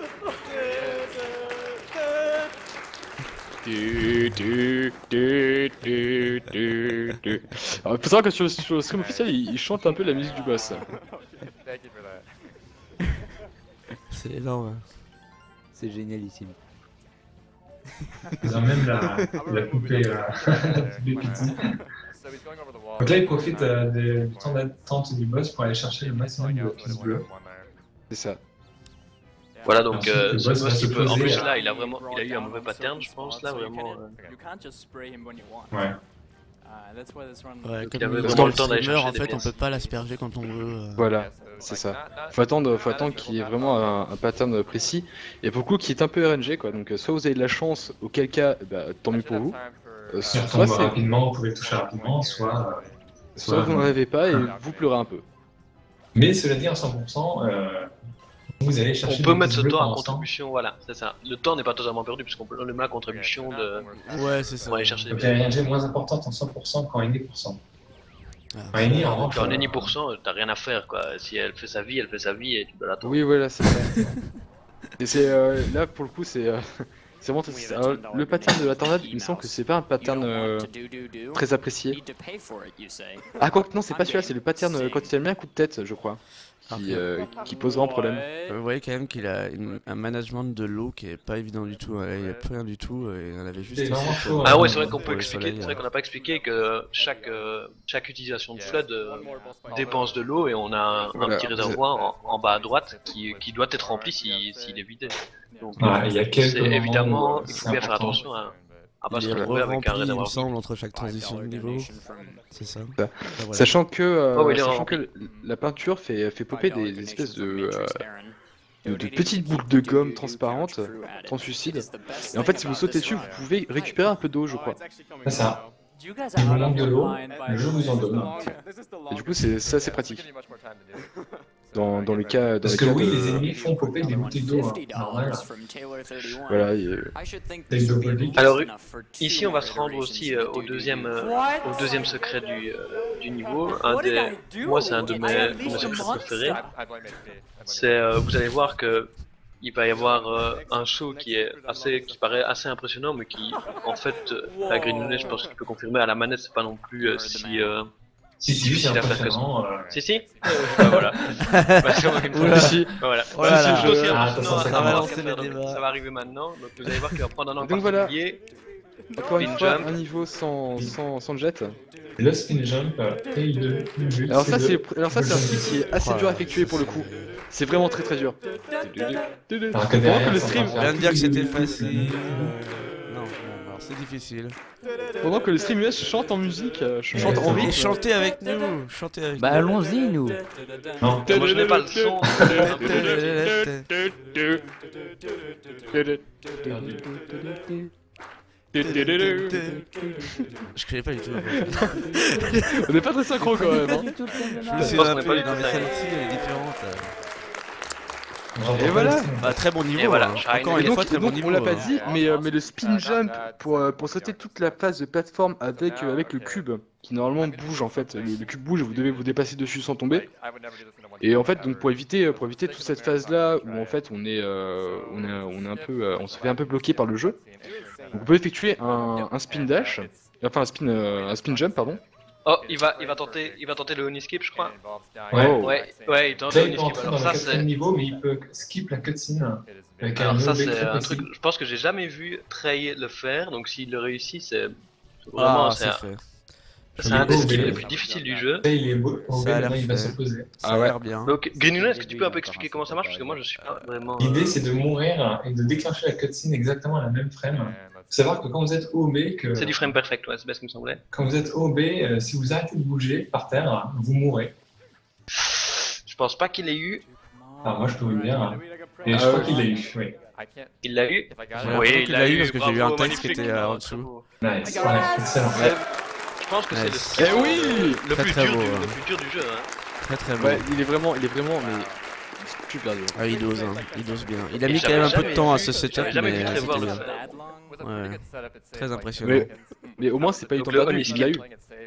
Alors, faut savoir que sur le stream officiel, il chante un peu la musique du boss. C'est énorme. C'est génialissime. Ils ont même la poupée de Pity. Donc là, ils profitent du temps d'attente du boss pour aller chercher le maximum de pièces bleues. C'est ça. Voilà, donc ce boss il peut, en plus là il a eu un mauvais pattern je pense là vraiment. Ouais. Ouais, comme dans le temps d'aller streamer, chercher en des fait, on pièces. peut pas l'asperger quand on veut. Voilà, c'est ça. Faut attendre qu'il y ait vraiment un pattern précis. Et pour le coup qui est un peu RNG quoi, donc soit vous avez de la chance, auquel cas bah, tant mieux pour vous. Soit rapidement, vous pouvez le toucher rapidement, soit vous n'en avez pas et vous pleurez un peu. Mais cela dit, en 100%, vous allez chercher. On peut mettre ce temps à contribution, voilà, c'est ça. Le temps n'est pas totalement perdu puisqu'on peut le mettre à contribution de. Ouais, c'est ça. Pour aller chercher des donc il y a une RNG moins importante en 100% qu'en NI%. En NI, en revanche. En NI%, t'as rien à faire quoi. Si elle fait sa vie, elle fait sa vie et tu dois l'attendre. Oui, voilà, c'est ça. Et c'est là pour le coup, c'est vraiment le pattern de la tornade. Il me semble que c'est pas un pattern très apprécié. Ah, quoi que non, c'est pas celui-là, c'est le pattern quand il a mis un coup de tête, je crois. Qui pose vraiment problème. Vous voyez quand même qu'il a un management de l'eau qui est pas évident du tout. Il n'y a plus rien du tout et on avait juste. Ah ouais, c'est vrai qu'on peut expliquer. C'est vrai qu'on n'a pas expliqué que chaque utilisation de flood dépense de l'eau et on a un petit réservoir en bas à droite qui doit être rempli s'il est vidé. Donc il y a quelques évidemment, il faut bien faire attention à pas se retrouver avec un réservoir. Il me semble entre chaque transition de niveau. C'est ça. Voilà. Sachant que la peinture fait popper des espèces de petites boucles de gomme transparentes, translucides. Et en fait, si vous sautez dessus, vous pouvez récupérer un peu d'eau, je crois. C'est ça. Si vous manque de l'eau, le jeu vous en donne. Et du coup, c'est assez pratique. Dans le cas. Parce que oui, les ennemis font popper des bouteilles d'eau. Normal. Voilà. Alors ici, on va se rendre aussi au deuxième secret du niveau. Moi, c'est un de mes secrets préférés. Vous allez voir que il va y avoir un show qui paraît assez impressionnant, mais qui, en fait, la Green je pense qu'il peut confirmer à la manette, c'est pas non plus si difficile à faire que ça. Si voilà. Ça va arriver maintenant, donc vous allez voir qu'il va prendre un angle particulier. Encore une fois, un niveau sans jet. Le spin jump et le but. Alors ça c'est un truc qui est assez dur à effectuer pour le coup. C'est vraiment très très dur. Alors que derrière, le stream vient de dire que c'était facile. Non, alors c'est difficile. Pendant que le stream US chante en musique, chante en rythme. Chantez avec nous, chantez avec nous. Bah allons-y nous. Non, moi je n'ai pas le son. Je connais pas du tout. On est pas très synchro quand même. Hein. Je me suis rappelé, non mais celle-ci elle est différente. Et voilà. Bah, très bon niveau. Et voilà, hein. Encore une fois, très bon niveau. On l'a pas dit, mais le spin jump pour sauter toute la phase de plateforme avec le cube qui normalement bouge en fait. Le cube bouge, vous devez vous dépasser dessus sans tomber. Et en fait, donc pour éviter toute cette phase là où en fait on est un peu, on se fait un peu bloquer par le jeu. Donc on peut effectuer un spin dash, enfin un spin jump pardon. Oh, il va tenter le Oniscape, je crois. Ouais, il tente là, le il peut Oniscape. entrer dans le quatrième niveau, mais il peut skip la cutscene. Alors ça c'est un truc, je pense que j'ai jamais vu Trey le faire, donc s'il le réussit, c'est vraiment c'est un des skills les plus difficiles du jeu. Il est beau, ça a l'air il va s'opposer. Ça a l'air bien. Donc Greenune, est-ce que tu peux un peu expliquer comment ça marche, parce que moi je suis pas vraiment... L'idée c'est de mourir et de déclencher la cutscene exactement à la même frame. Faut savoir que quand vous êtes OB, C'est du frame perfect, ouais, c'est bien ce qui me semblait. Quand vous êtes OB, si vous arrêtez de bouger par terre, vous mourrez. Je pense pas qu'il ait eu. Alors moi je peux vous le dire. Et je crois qu'il l'a eu, oui. Il l'a eu. Oui, il l'a eu parce que j'ai eu un texte qui était en dessous. Nice, ouais, excellent. Je pense que c'est le skill le plus dur du jeu. Hein. Très beau. Ouais, il est vraiment mais super dur. Ah, il dose bien. Il a mis quand même un peu de temps à ce setup, mais c'était bien. Ouais, très impressionnant. Mais au moins c'est pas eu temps perdu, il l'a eu.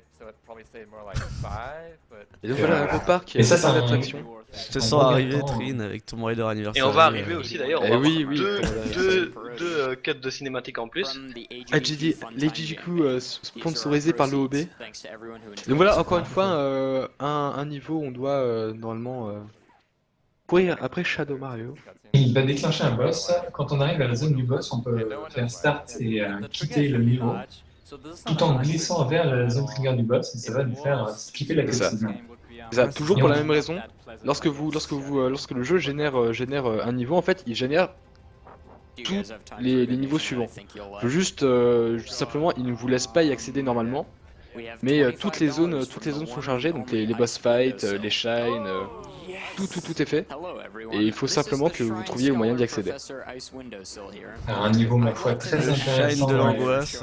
Et donc voilà, un parc, et ça c'est une attraction. Je te sens arriver, Trin, avec Tomb Raider anniversaire. Et on va arriver aussi d'ailleurs, on va oui, deux cuts de cinématiques en plus. Les JJQ sponsorisés par l'OOB. Donc voilà, encore une fois, un niveau où on doit normalement courir après Shadow Mario. Il va déclencher un boss. Quand on arrive à la zone du boss, on peut faire start et quitter le niveau, tout en glissant vers la zone trigger du boss, et ça va nous faire skipper la cutscene. Ça, toujours pour la même raison. Lorsque le jeu génère un niveau, en fait, il génère tous les niveaux suivants. Juste simplement, il ne vous laisse pas y accéder normalement, mais toutes les zones sont chargées, donc les boss fights, les shines, tout est fait. Et il faut simplement que vous trouviez le moyen d'y accéder. Alors, un niveau, ma foi, très intéressant. De l'angoisse.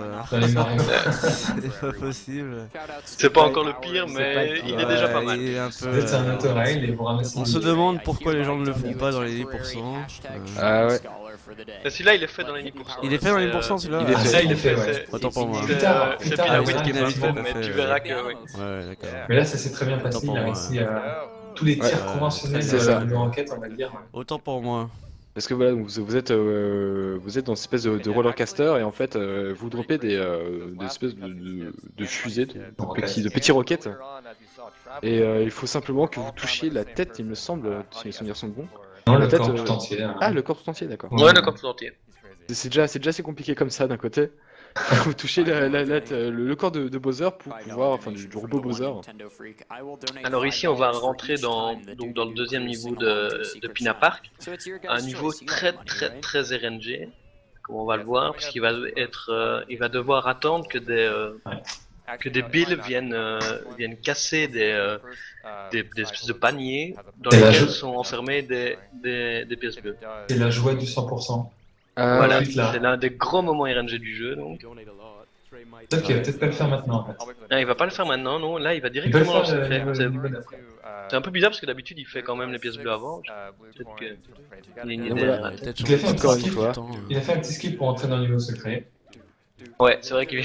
C'est pas possible. C'est pas encore le pire, mais il est déjà pas mal. C'est un autorail et vous ramassez. On se demande pourquoi les gens ne le font pas dans les 10%. Ah ouais. Celui-là, il est fait dans les 10%. Il est fait dans les 10%, celui-là. Il est fait, ouais. Autant pour moi. Plus tard, mais tu verras que oui. Ouais, d'accord. Mais là, ça s'est très bien passé. Il a réussi à tous les tirs conventionnels de enquête, on va dire. Autant pour moi. Parce que voilà, vous êtes dans une espèce de rollercaster et en fait vous droppez des espèces de fusées, de petits roquettes. Et il faut simplement que vous touchiez la tête, il me semble, si mes souvenirs sont bons. Non, le corps tout entier. Ah, le corps tout entier, d'accord. Ouais, le corps tout entier. C'est déjà assez compliqué comme ça d'un côté. Vous touchez le corps de Bowser pour pouvoir, enfin du robot Bowser. Alors ici on va rentrer dans le deuxième niveau de Pina Park, un niveau très RNG, comme on va le voir, parce qu'il va il va devoir attendre que des billes viennent casser des espèces de paniers dans lesquels sont enfermés des pièces bleues. C'est la joie du 100%. Voilà, c'est l'un des gros moments RNG du jeu donc. Sauf qu'il va peut-être pas le faire maintenant en fait. Ah, il va pas le faire maintenant, non, là il va directement dans le secret. C'est un peu bizarre parce que d'habitude il fait quand même les pièces bleues avant. Peut-être qu'il est une idée derrière la tête. Il a fait un petit skip pour entrer dans le niveau secret. Ouais, c'est vrai que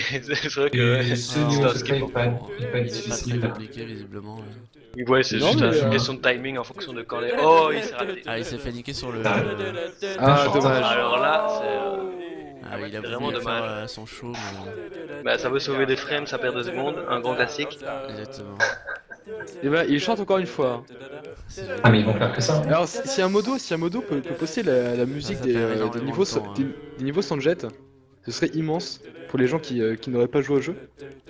ce niveau secret n'est pas difficile. Compliqué visiblement. Ouais, c'est juste une question de timing en fonction de quand les. Oh, il s'est raté. Ah, il s'est fait niquer sur le. Ah, dommage. Alors là, c'est. Ah, il a vraiment dommage. Son show, mais... Bah, ça veut sauver des frames, ça perd 2 secondes, un grand classique. Exactement. Et bah, il chante encore une fois. Ah, mais ils vont faire que ça. Alors, si un modo peut poster la musique des niveaux sans jet, ce serait immense pour les gens qui n'auraient pas joué au jeu.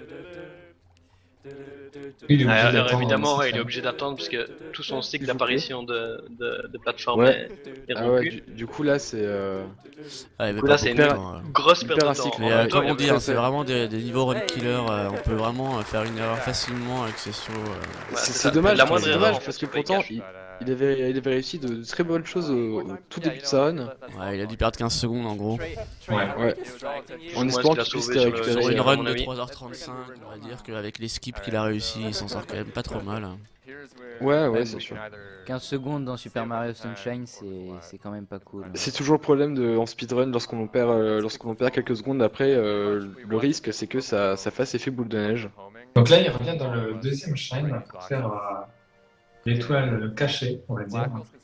Alors évidemment, il est obligé d'attendre parce que tout son cycle d'apparition de plateforme est rompu. Du coup là c'est une grosse perte de temps. Mais comme on dit, c'est vraiment des niveaux run killer, on peut vraiment faire une erreur facilement avec ces sauts. C'est dommage parce que pourtant il avait réussi de très bonnes choses au tout début de sa run. Ouais, il a dû perdre 15 secondes en gros. Ouais. En espérant qu'il puisse les récupérer. Sur une à run mon de avis. 3h35, on va dire qu'avec les skips qu'il a réussi, il s'en sort quand même pas trop mal. Ouais, c'est sûr. 15 secondes dans Super Mario Sunshine, c'est quand même pas cool. C'est toujours le problème en speedrun lorsqu'on perd quelques secondes après, le risque c'est que ça fasse effet boule de neige. Donc là, il revient dans le deuxième shine pour faire l'étoile cachée, on va dire.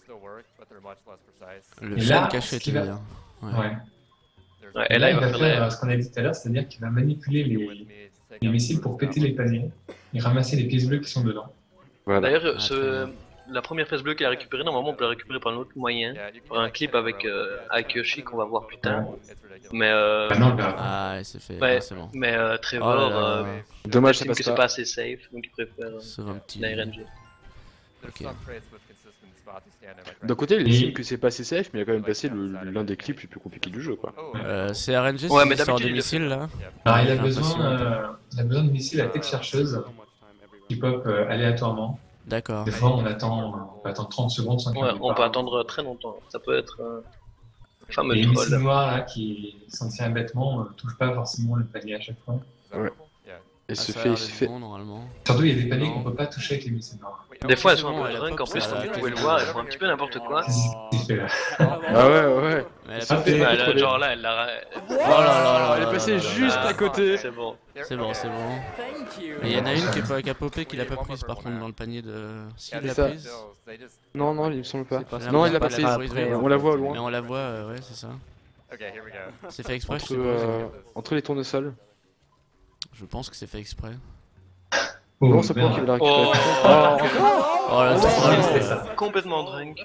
Le Et shine là, caché, ce tu qu'il veux va- dire. Ouais. Ouais, Et et là, là, il va faire faire ce qu'on a dit tout à l'heure, c'est-à-dire qu'il va manipuler les missiles pour péter les paniers et ramasser les pièces bleues qui sont dedans. Voilà. D'ailleurs, très la première pièce bleue qu'il a récupérée, normalement on peut la récupérer par un autre moyen, par un clip avec Yoshi qu'on va voir plus tard. Mais Ah non, là, Ah, ouais, c'est fait, Ouais. ouais, c'est bon. mais Oh Trevor là là, Dommage, ça estime passe que c'est pas. pas assez safe, donc il préfère sauve un petit. la RNG. Ok. D'un côté, il Et- estime que c'est pas assez safe, mais il a quand même passé l'un des clips les plus compliqués du jeu, quoi. C'est RNG, Ouais, c'est mais l'histoire de d'habitude, il le missiles là. Alors, il a J'ai l'impression. besoin de missiles à tête chercheuse qui pop aléatoirement. D'accord. Des fois, on peut attendre 30 secondes sans qu'il Ouais, y en ait on pas peut un. attendre très longtemps, ça peut être Et fameux les missiles troll. noirs là, qui s'en tirent bêtement ne touchent pas forcément le panier à chaque fois. Et Ah, se ça a fait, l'air il se d'être fait. bon normalement. Normalement. Surtout, il y a des paniers Non. qu'on peut pas toucher avec les missiles noirs. Des fois elles c'est sont bon, un peu elle a drunk, pop, en plus ça comme a vous pouvez le été- voir, elles font un petit peu n'importe quoi. Qu'est-ce qu'il fait là? Ah ouais. Mais elle a Ça pas fait- fait- Ouais, contrôler. là, genre là, elle l'a. Oh là là là Elle est là passée là là juste là. à côté. C'est bon. C'est bon, c'est bon. Mais il y en a une qui a popé qu'il a pas prise par contre dans le panier de. Si, il l'a Ça. prise. Non, il me semble pas. C'est pas ça. Non, il l'a Pas pas la prise. prise, On la voit au Mais loin. on la voit, ouais, c'est ça. C'est fait exprès, je Entre, suppose. entre les tournesols. Je pense que c'est fait exprès. Oh, Non, c'est pas merde. qu'il l'a Oh, récupéré. Oh la Ouais, troll, c'était ça. complètement drunk.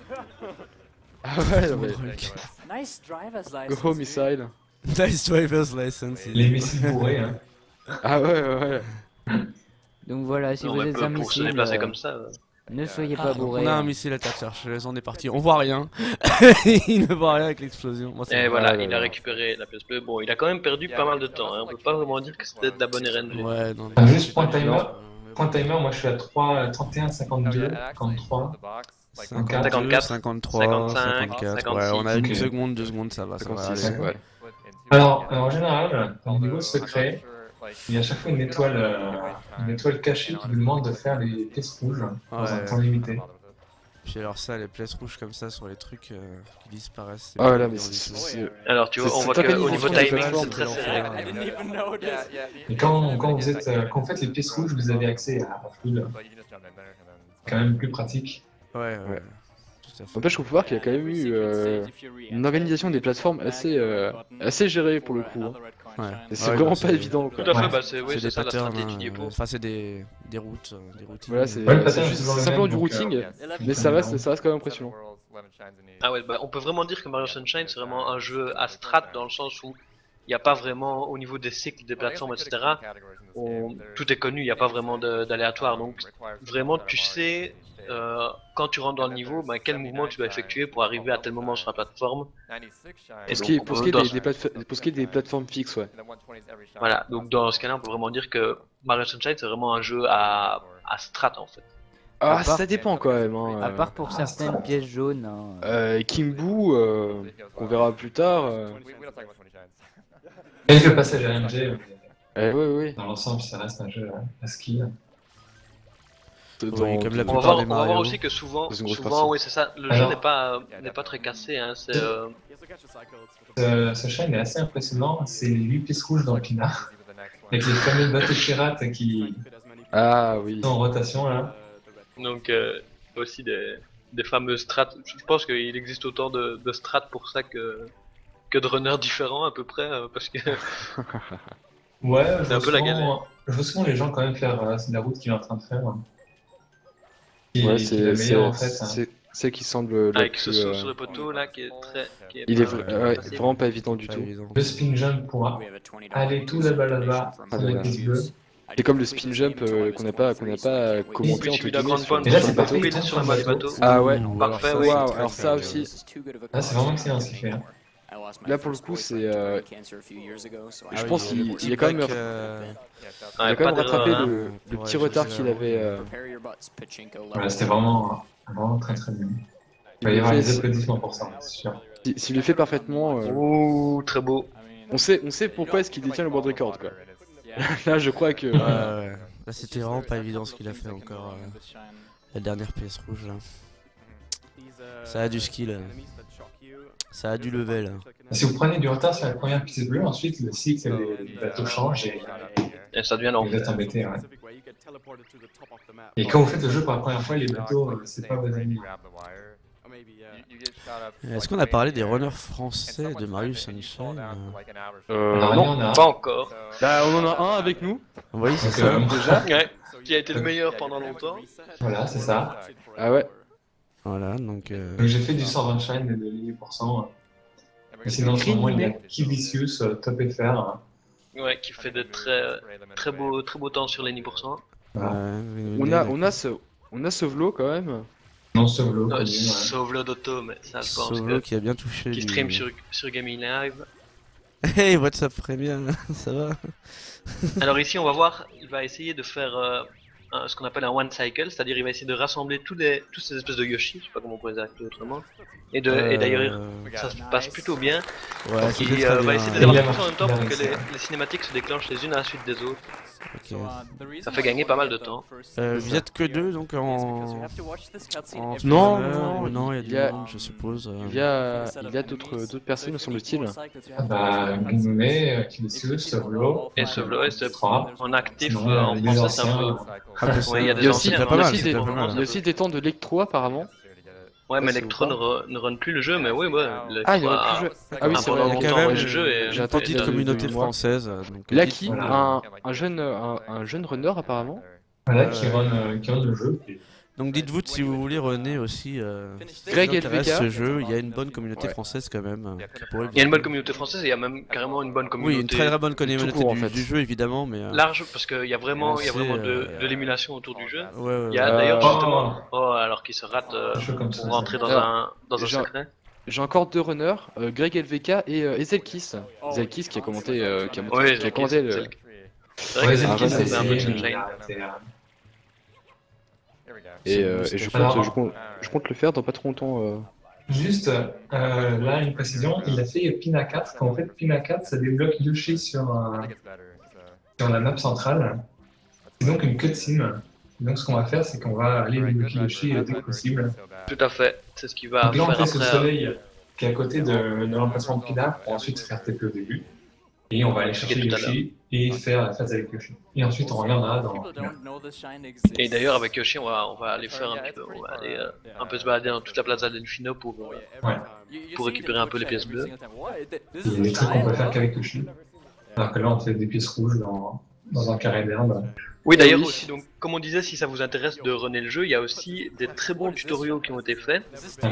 Ah ouais, non, mais... Nice driver's Go license. home missile. Nice driver's license. Les missiles bourrés. Hein. Ah ouais. Donc voilà, si Non, vous mais êtes un pour se missile, déplacer comme ça. ne soyez Ah, pas donc bourré. on a un missile à terre chercheuse, on est parti. On voit rien. Il ne voit rien avec l'explosion. Moi, Et c'est voilà, ouais, il a ouais. récupéré la pièce bleue. Bon, il a quand même perdu pas mal de temps, hein. On peut pas vraiment dire que c'était de la bonne RNG. Ouais, non. Ah, juste point timer. mais Point timer, moi je suis à 31, 52, 53. 52, 54, 53, 54. Ouais, on a 56. une Ok. seconde, 2 secondes, ça va. Ça va 56, aller. ouais. Alors, en général, au niveau secret, il y a à chaque fois une étoile cachée qui vous demande de faire les pièces rouges dans un Ouais. temps limité. Puis alors ça, les pièces rouges comme ça sur les trucs qui disparaissent. c'est Ah pas là, mais évident du tout. c'est... Alors, tu vois, C'est- on voit c'est qu'au pas niveau une timing, plateforme, c'est très c'est serré. l'enfer. I didn't even notice. Et quand vous faites les pièces rouges, vous avez accès à full. Quand même plus pratique. Ouais. Ouais. Tout à fait. N'empêche qu'on peut voir qu'il y a quand même eu une organisation des plateformes assez gérée pour le coup. Hein. Ouais. Et c'est Ouais, vraiment bah, pas évident, quoi. Tout à fait, Ouais. bah c'est C'est c'est des ça la patterns, stratégie du pot. enfin c'est des routes, des routines. Voilà, c'est Ouais, le pattern, c'est juste c'est toujours le simplement même, du donc, routing, mais ça reste quand même impressionnant. Ah ouais, bah on peut vraiment dire que Mario Sunshine c'est vraiment un jeu à strat dans le sens où il n'y a pas vraiment, au niveau des cycles, des plateformes, etc., tout est connu, il n'y a pas vraiment d'aléatoire. Donc vraiment tu sais, quand tu rentres dans le niveau, bah, quel mouvement tu dois effectuer pour arriver à tel moment sur la plateforme. Et Pour ce donc, qui est des plateformes fixes, ouais. voilà, donc dans ce cas-là on peut vraiment dire que Mario Sunshine c'est vraiment un jeu à strat en fait. Ah, À part- ça dépend quand même. Hein. À part pour certaines pièces jaunes. Hein. Kimbu, qu'on verra plus tard. Quelques passages RNG, mais Oui. dans l'ensemble, ça reste un jeu à skill. Oui, comme la On va plupart voir, des on va voir Mario. aussi que souvent, C'est une grosse souvent partie. oui c'est ça, le Alors- jeu n'est pas très cassé, hein, c'est Ce shine est assez impressionnant. C'est les 8 pièces rouges dans le pinard. Avec les fameux bateaux pirates qui Ah oui. sont en rotation là. donc aussi des fameux strats. Je pense qu'il existe autant de strats pour ça que de runners différents à peu près, parce que Ouais, C'est un peu la galère. je vois souvent les gens quand même faire la route qu'il est en train de faire. Qui Ouais, qui est la meilleure en fait. c'est qui semble la avec plus, ce saut sur le poteau là qui est très. il est pas facile. vraiment pas évident du Pas tout. évident. Le spin jump pour aller tout là-bas, prendre les pièces bleues. C'est comme le spin jump qu'on n'a pas commenté Puis entre celui d'un guillemets grand sur point, Et là, sur c'est le pas bateau. fait. il était sur le bas du bateau. Ah ouais. Parfait, Alors oui. Waouh, alors ça aussi. Là, c'est vraiment excellent ce qu'il fait. Hein. Là pour le coup c'est je Ah pense oui, qu'il a quand même back, il Ouais, a quand pas même rattrapé d'erreur, hein. le Ouais, petit je retard sais, qu'il ouais. avait Voilà, c'était vraiment Vraiment très très bien. Il va y avoir des applaudissements pour ça, c'est sûr. S'il le fait parfaitement, Ouh, très beau. on sait pourquoi est-ce qu'il détient le world record quoi. Là je crois que... Là c'était vraiment pas évident ce qu'il a fait encore. La dernière pièce rouge là. Ça a du skill. Ça a du level. Si vous prenez du retard sur la première pièce bleue, ensuite le cycle des bateaux change et ça devient long. vous êtes embêté. Ouais. Et quand vous faites le jeu pour la première fois, les bateaux, c'est pas vos amis. Est-ce qu'on a parlé des runners français de Mario Sunshine? Non, pas encore. Bah on en a un avec nous. Oui, c'est ça. Déjà. Ouais, qui a été le meilleur pendant longtemps. Voilà, c'est ça. Ah ouais. Voilà, donc... Donc j'ai fait du 120 shine et de 10%. Mais sinon, en ce moment, il y a Kivicius, Top FR. Ouais, qui fait de très beaux temps sur les 10%. Voilà. On a ce vlog quand même. Non, Sovlo. Sovlo d'Auto, mais ça je pense Sovlo que... qui a bien touché. Qui stream sur Gaming Live. Hey, what's up Frémien, ça va? Alors ici on va voir, il va essayer de faire ce qu'on appelle un one cycle, c'est-à-dire il va essayer de rassembler tous ces espèces de Yoshi, je sais pas comment on pourrait les appeler autrement. Et d'ailleurs ça se passe plutôt bien. Ouais, donc il va essayer de les avoir tous en même temps pour que les cinématiques se déclenchent les unes à la suite des autres. Okay. Ça fait gagner pas mal de temps. Vous êtes que deux donc en... Non, il y a du monde je suppose. Il y a d'autres personnes me semble-t-il. Bah, Gunome, Kivicius, Sovlo. Et Sovlo et Sovlo en actif en français c'est un peu... Ouais, il y a des anciens. Il y a aussi des temps de Lectro apparemment. Ouais, mais Electro ne run plus le jeu, mais oui, ouais. Ah, il ne run plus le jeu. Ah oui, c'est vrai, il y a quand même j'ai une petite communauté française. Lucky, un jeune runner apparemment. Voilà, qui run le jeu. Donc dites-vous si vous voulez runner aussi Greg et ce jeu, il y a une bonne communauté française quand même. Il y a une bonne communauté française et il y a même carrément une bonne communauté. Oui, une très bonne communauté du jeu évidemment, mais large parce qu'il y a vraiment de l'émulation autour du jeu. Il y a d'ailleurs justement alors qu'il se rate pour rentrer dans un secret. J'ai encore deux runners, Greg LVK et Zelkis. Zelkis qui a commenté le... Zelkis c'est un peu de Sunshine. Et je compte le faire dans pas trop longtemps. Juste, là, une précision, il a fait Pina 4. En fait, Pina 4, ça débloque Yoshi sur la map centrale. C'est donc une cutscene. Donc, ce qu'on va faire, c'est qu'on va aller débloquer Yoshi dès que possible. Tout à fait, c'est ce qu'il va donc là, faire on fait ce après. soleil qui est à côté de l'emplacement de Pina pour ensuite se faire TP au début. Et on va aller chercher Yoshi et faire la phase avec Yoshi. Et ensuite, on reviendra dans... Et d'ailleurs, avec Yoshi, on va aller faire un petit peu... On va aller un peu se balader dans toute la Plaza Delfino pour récupérer un peu les pièces bleues. Il y a des trucs qu'on peut faire qu'avec Yoshi. Alors que là, on fait des pièces rouges dans un carré d'herbe. Oui, d'ailleurs aussi, donc, comme on disait, si ça vous intéresse de runner le jeu, il y a aussi des très bons tutoriaux qui ont été faits.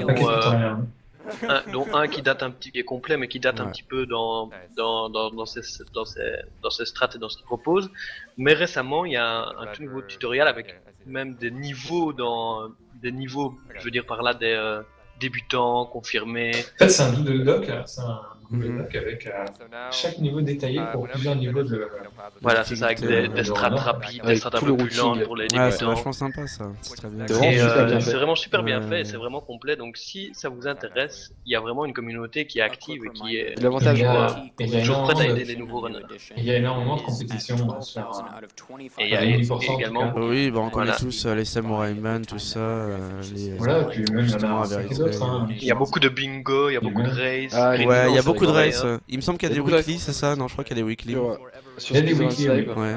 Dont un qui date qui est complet mais qui date un petit peu dans ses strats et dans ce qu'il propose. Mais récemment il y a un tout nouveau tutoriel avec même des niveaux je veux dire par là des débutants, confirmés. En fait c'est un double doc, avec chaque niveau détaillé pour plusieurs niveaux de... Voilà, c'est ça, avec des strats rapides, des strats un peu plus lents pour les débutants. C'est vachement sympa ça, c'est très bien. C'est vraiment super bien fait, c'est vraiment complet, donc si ça vous intéresse, il y a vraiment une communauté qui est active et qui est toujours prête à aider les nouveaux runners. Il y a énormément de compétition sur... Et il y a également... Oui, on connaît tous les Samurai Man, tout ça, voilà, puis même il y a beaucoup de bingo, il y a beaucoup de races. Ouais, il y a beaucoup de races. Il me semble qu'il y a des weekly, c'est ça? Non, je crois qu'il y a des weekly. Il y a des weekly, ouais.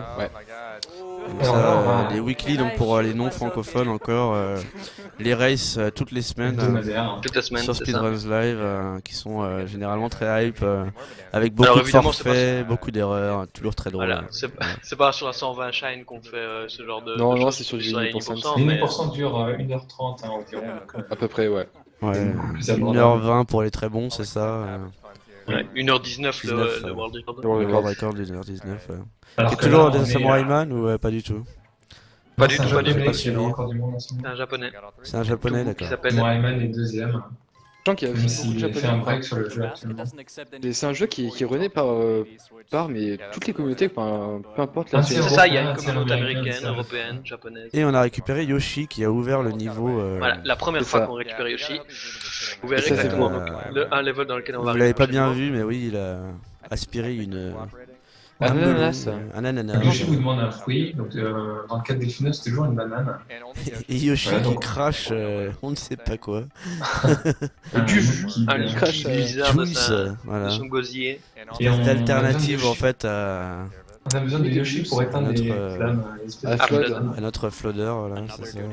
Les weekly, donc pour les non francophones encore, les races toutes les semaines sur Speedruns Live qui sont généralement très hype, avec beaucoup de forfaits, beaucoup d'erreurs, toujours très drôle. Voilà, c'est pas sur la 120 Shine qu'on fait ce genre de... Non, c'est sur les 10%. Les 10% durent 1h30 environ. À peu près, ouais. 1h20 pour les très bons, c'est ça. 1h19 le World Record. Le World Record de 1h19. C'est toujours des Samurai Man ou pas du tout? Pas du tout, pas du tout. C'est un japonais. C'est un japonais, d'accord. Samurai Man est deuxième. Je sens qu'il y a Même beaucoup de s'il fait japonais. un break sur le jeu actuellement. C'est un jeu qui est rené par mais toutes les communautés, enfin, peu importe la Un C'est tiers nationalité. ça, il y a une européen, communauté un tiers américain, américaine, ça. européenne, japonaise. Et on a récupéré Yoshi qui a ouvert le niveau. Voilà, la première C'est fois ça. qu'on récupère Yoshi, vous verrez Ça, c'est exactement beau. donc, un level dans lequel on va Vous l'avez arriver pas bien prochainement. vu, mais oui, il a aspiré une. Un melon, ananas. Un ananas. Donc, Yoshi vous demande un fruit, donc dans le cadre des finaux, c'est toujours une banane. Et Yoshi Voilà, qui donc- crache, on ne sait pas quoi. Du liquide. Un crash, liquide bizarre de, Juice, de voilà. son gosier. Et on a D'alternative besoin en de fait à, On a besoin de Yoshi pour éteindre Notre, les flammes. à Flood. à notre flodder, voilà, c'est ça.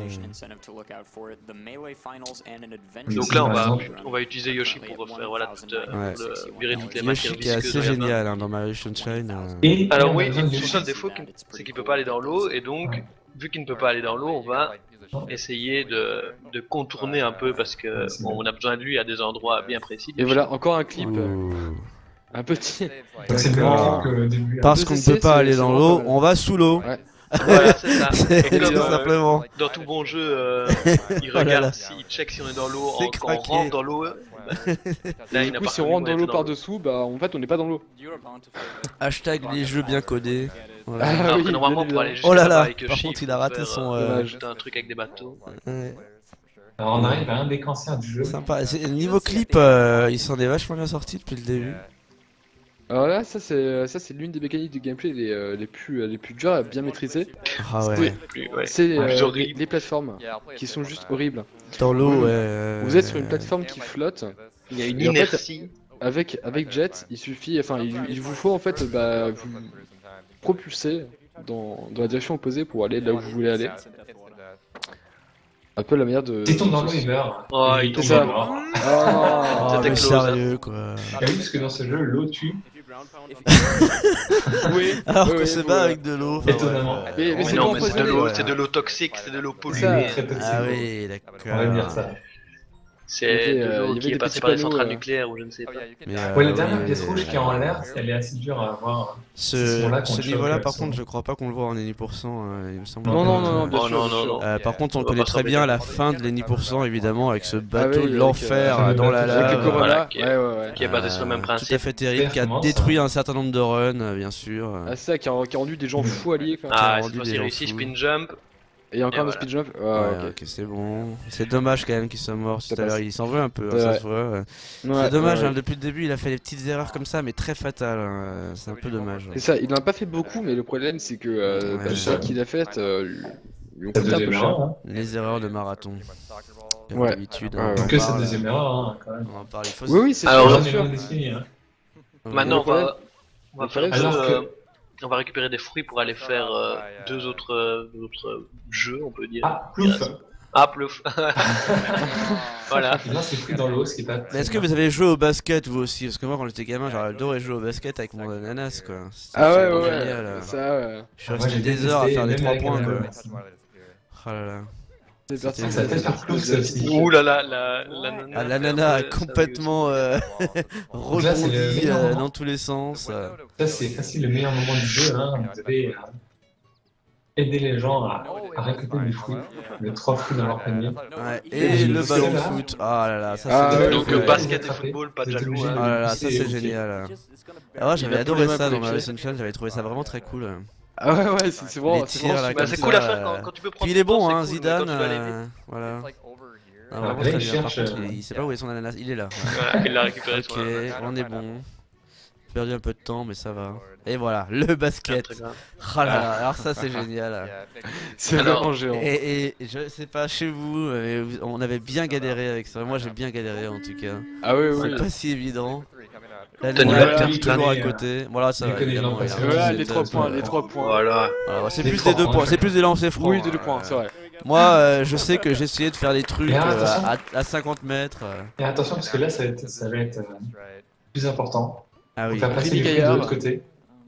Donc là, on va utiliser Yoshi pour refaire, voilà, Ouais. virer toutes les matières Yoshi qui est visqueuses. assez regarde. génial hein, dans Mario Sunshine. Et Alors on a oui, besoin de son Yoshi. seul défaut, c'est qu'il peut pas aller dans l'eau, et donc, vu qu'il ne peut pas aller dans l'eau, on va essayer de contourner un peu, parce que bon, on a besoin de lui à des endroits bien précis. Et voilà, encore un clip, Ouh. un petit. Donc c'est le même D'accord. clip que le début. Parce Deux qu'on ne essais, peut pas aller c'est dans vraiment l'eau, pas mal. on va sous l'eau. Ouais. Voilà, c'est ça. C'est Et comme, tout simplement. dans tout bon jeu, il Oh là regarde, là. il check si on est dans l'eau, C'est quand on craqué. rentre dans l'eau. Là, Du coup, si on rentre dans l'eau par-dessous, bah en fait, on n'est pas dans l'eau. Hashtag les jeux bien codés. Voilà. Ah Alors oui, que normalement, bien pour aller évidemment. jusqu'à Oh là là, avec par Yoshi, contre, faut il a raté faire, son, Dommage. un truc avec des bateaux. Ouais, Alors on arrive à un des cancers du jeu. sympa. Niveau clip, il s'en est vachement bien sorti depuis le début. Alors là, ça c'est l'une des mécaniques de gameplay les plus dures à bien maîtriser. Ah ouais. Ouais. C'est Plus horrible. les plateformes qui sont juste horribles. Dans l'eau, Vous êtes sur une plateforme qui flotte. Il y a une Et en fait, inertie. avec Jet, il suffit, enfin, il vous faut en fait vous propulser dans la direction opposée pour aller là où vous voulez aller. Un peu la manière de. Il tombe dans l'eau, il meurt. Oh, Et il tombe tombe dans dans l'eau. Oh, C'était mais close, sérieux quoi. Ah oui, parce que dans ce jeu, l'eau tue. Oui. Alors oui, que oui, c'est vous, pas avec de l'eau. enfin, Étonnamment. bref, Mais Mais c'est non, pas mais c'est de empoisonné, l'eau, ouais. c'est de l'eau toxique, c'est de l'eau polluée. Ça. Très toxique. Ah oui, On va d'accord. dire ça. C'est Il y avait, de il y l'eau avait qui des est passée petits par les panneaux, centrales nucléaires ou je ne sais pas. Mais, Ouais, la dernière oui, pièce rouge qui est en l'air, elle est assez dure à avoir. Ce, sont là qu'on ce choque, niveau-là, par souvent. contre, je crois pas qu'on le voit en Eni%, il me semble. Non, bien Oh, sûr. non, bien non, sûr. non. Par contre, on On va connaît pas très bien la s'embêter. fin de l'Eni%, évidemment, avec ce bateau oui, de avec, l'enfer le dans la bateau Avec le lave. Corona, Voilà, qui est- ouais. Qui est basé sur le même Tout à principe. fait terrible, qui a Clairement, détruit ça. un certain nombre de runs, bien sûr. Ah, c'est ça qui a rendu des gens fous alliés. Quoi. Ah, rendu cette des fois-ci gens réussi, fous. spin jump. Et encore Et un voilà. speed jump. Ouais, ok. ok, c'est bon. C'est dommage quand même qu'il soit mort tout Ça à l'heure. passe. Il s'en veut un peu, hein, Ouais. ça se voit. Ouais, C'est dommage, ouais. hein, depuis le début, il a fait des petites erreurs comme ça, mais très fatales. Hein. C'est un peu dommage. C'est ça, il n'en a pas fait beaucoup, mais le problème c'est que Ouais. celles qu'il a faites lui ont Ça coûté un deuxième peu cher. erreur, hein. Les erreurs de marathon. Comme Ouais. d'habitude. Ouais, hein, ouais. on en Que cette parle, deuxième erreur, hein, quand même. on en parle, il faut Oui, c'est Alors, sûr, On bien est sûr. loin d'être fini, hein. Maintenant, Le on va faire problème, alors on va récupérer des fruits pour aller faire deux autres jeux, on peut dire. Ah, plouf. Ah, plouf. Voilà. Là, c'est pris dans l'eau, ce qui est pas. Mais est-ce que vous avez joué au basket vous aussi? Parce que moi quand j'étais gamin j'aurais adoré jouer au basket avec mon ananas quoi. C'était Ah ouais, absolument ouais, génial, ouais. là. Ça, Je suis Moi, resté j'ai des heures à détesté, faire des même 3 avec points un quoi. anneau. Oh là là. c'est parti. Ça va peut-être faire plouf, ça aussi. Ouh là là, l'ananas. Ah, l'ananas a ça, complètement Donc là, c'est le rebondi meilleur moment. dans tous les sens. Ça, c'est facile le meilleur moment du jeu. Hein. Vous devez aider les gens à récolter des fruits, les 3 fruits dans leur panier. Ouais. Et le ballon de foot. Ah là là, ça Ah, c'est ouais, Donc ouais. basket et football, pas de Vous êtes jaloux. obligé Hein. Ah là là, ça C'est c'est ok. génial. Ah ouais, j'avais Il a adoré tous les ça mains dans pour les Mario pieds. Sunshine, j'avais trouvé ça vraiment très cool. Ah ouais, c'est vraiment. Les c'est tirs, vraiment là, super. Bah, c'est comme cool à ça, faire quand tu peux prendre Puis il est ton temps, bon c'est hein, cool, mais Zidane, quand tu vas aller vite, voilà. Ah, Ouais, vraiment il très bien. Par cherche, contre, il sait pas où est son ananas, il est là. voilà, il l'a récupéré. Ok, on est bon. J'ai perdu un peu de temps, mais ça va. Et voilà, le basket. Ah là là, alors ça c'est génial. C'est Alors, vraiment géant. Et je sais pas chez vous, mais on avait bien galéré avec ça. Moi j'ai bien galéré en tout cas. Ah oui, C'est oui. pas si évident. Là, T'as on une a belle perdu carte, toujours à mais, côté. Voilà, ça il va connaît évidemment. les il a gens un Voilà, petit les setup, 3 points, les 3 points. Voilà. Voilà, c'est Les plus trois des 2 points, points, je- c'est plus des lancers francs. Oui, 2 points, c'est vrai. Moi, je sais que j'ai essayé de faire des trucs Mais attention. à 50 mètres. Et attention, parce que là, ça va être plus important. Ah Faut oui. faire passer Rémi les fruits de Gaillard. l'autre côté.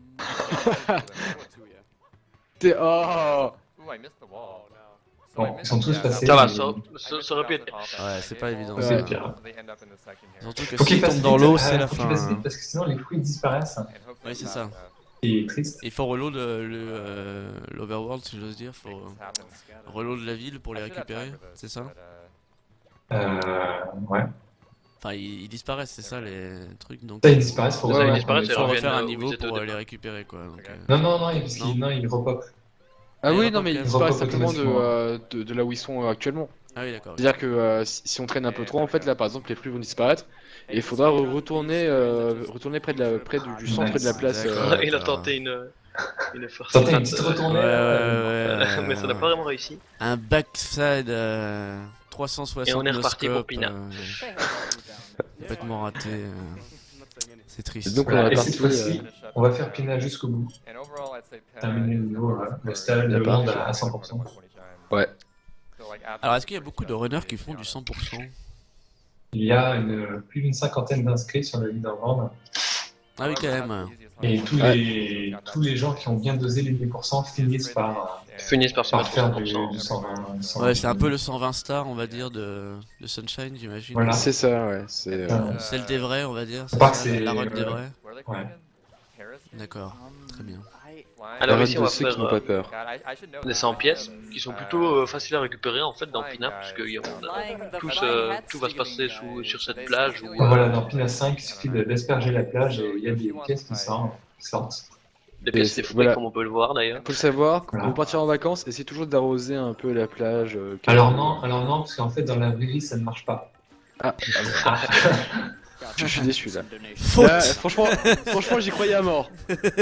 Oh. Bon, ils sont tous passés. Ça va, mais- ça aurait pu être. Ouais, c'est pas évident. Ouais. ça. C'est pire. Surtout que Faut qu'ils s'ils fassent tombent dans vite, l'eau, c'est la faut qu'ils fin. fassent vite, hein. parce que sinon les fruits disparaissent. Oui, c'est ça. C'est triste. Il faut reload l'overworld, si j'ose dire. Faut reload la ville pour les récupérer, c'est ça? Ouais. Enfin, ils disparaissent, c'est ça les trucs. Donc, Ça, ils disparaissent pour Ça, ils ouais, disparaissent, il et faut reviennent refaire un où niveau ils étaient au pour les départ. récupérer quoi. Donc, Non, parce Non. qu'ils ils repopent. Ah ils oui, repopent non, mais quand ils même. disparaissent Repopent simplement automatiquement. de là où ils sont actuellement. Ah oui, d'accord. C'est-à-dire que si on traîne un peu trop, en fait, là par exemple, les flux vont disparaître et il faudra retourner près du centre de la place. D'accord. Il a tenté une force Tentez une frappe, petite retournée. Ouais, là, mais ça n'a pas vraiment réussi. Un backside 360 Et on est reparti pour no-scope, Pina. complètement raté. C'est triste. Et donc, on Voilà, est et parti, cette fois-ci, on va faire Pina jusqu'au bout. Terminer le niveau, le stade de D'accord. monde à 100%. Ouais. Alors, est-ce qu'il y a beaucoup de runners qui font du 100%? Il y a plus d'une cinquantaine d'inscrits sur le leaderboard. Ah oui, quand même. Et tous les gens qui ont bien dosé les 10% finissent par se mettre faire du 100%. 120. Ouais, c'est un peu le 120 stars, on va dire, de Sunshine, j'imagine. Voilà. C'est ça, ouais. C'est Celle des vrais, on va dire. C'est part que ça, c'est- la run des vrais. Ouais. D'accord, très bien. Alors la ici, on de va ceux qui n'ont faire pas peur. des 100 pièces qui sont plutôt faciles à récupérer en fait dans Pina, parce que tout va se passer sur cette plage où Voilà, dans Pina 5, il suffit d'asperger la plage et il y a des pièces qui sortent. des pièces Et défoulées voilà. comme on peut le voir d'ailleurs. Faut le savoir, quand Voilà. vous partir en vacances, essayez toujours d'arroser un peu la plage. Alors non, parce qu'en fait, dans la vraie vie, ça ne marche pas. Ah, je suis déçu là. Faute. Là, franchement, j'y croyais à mort.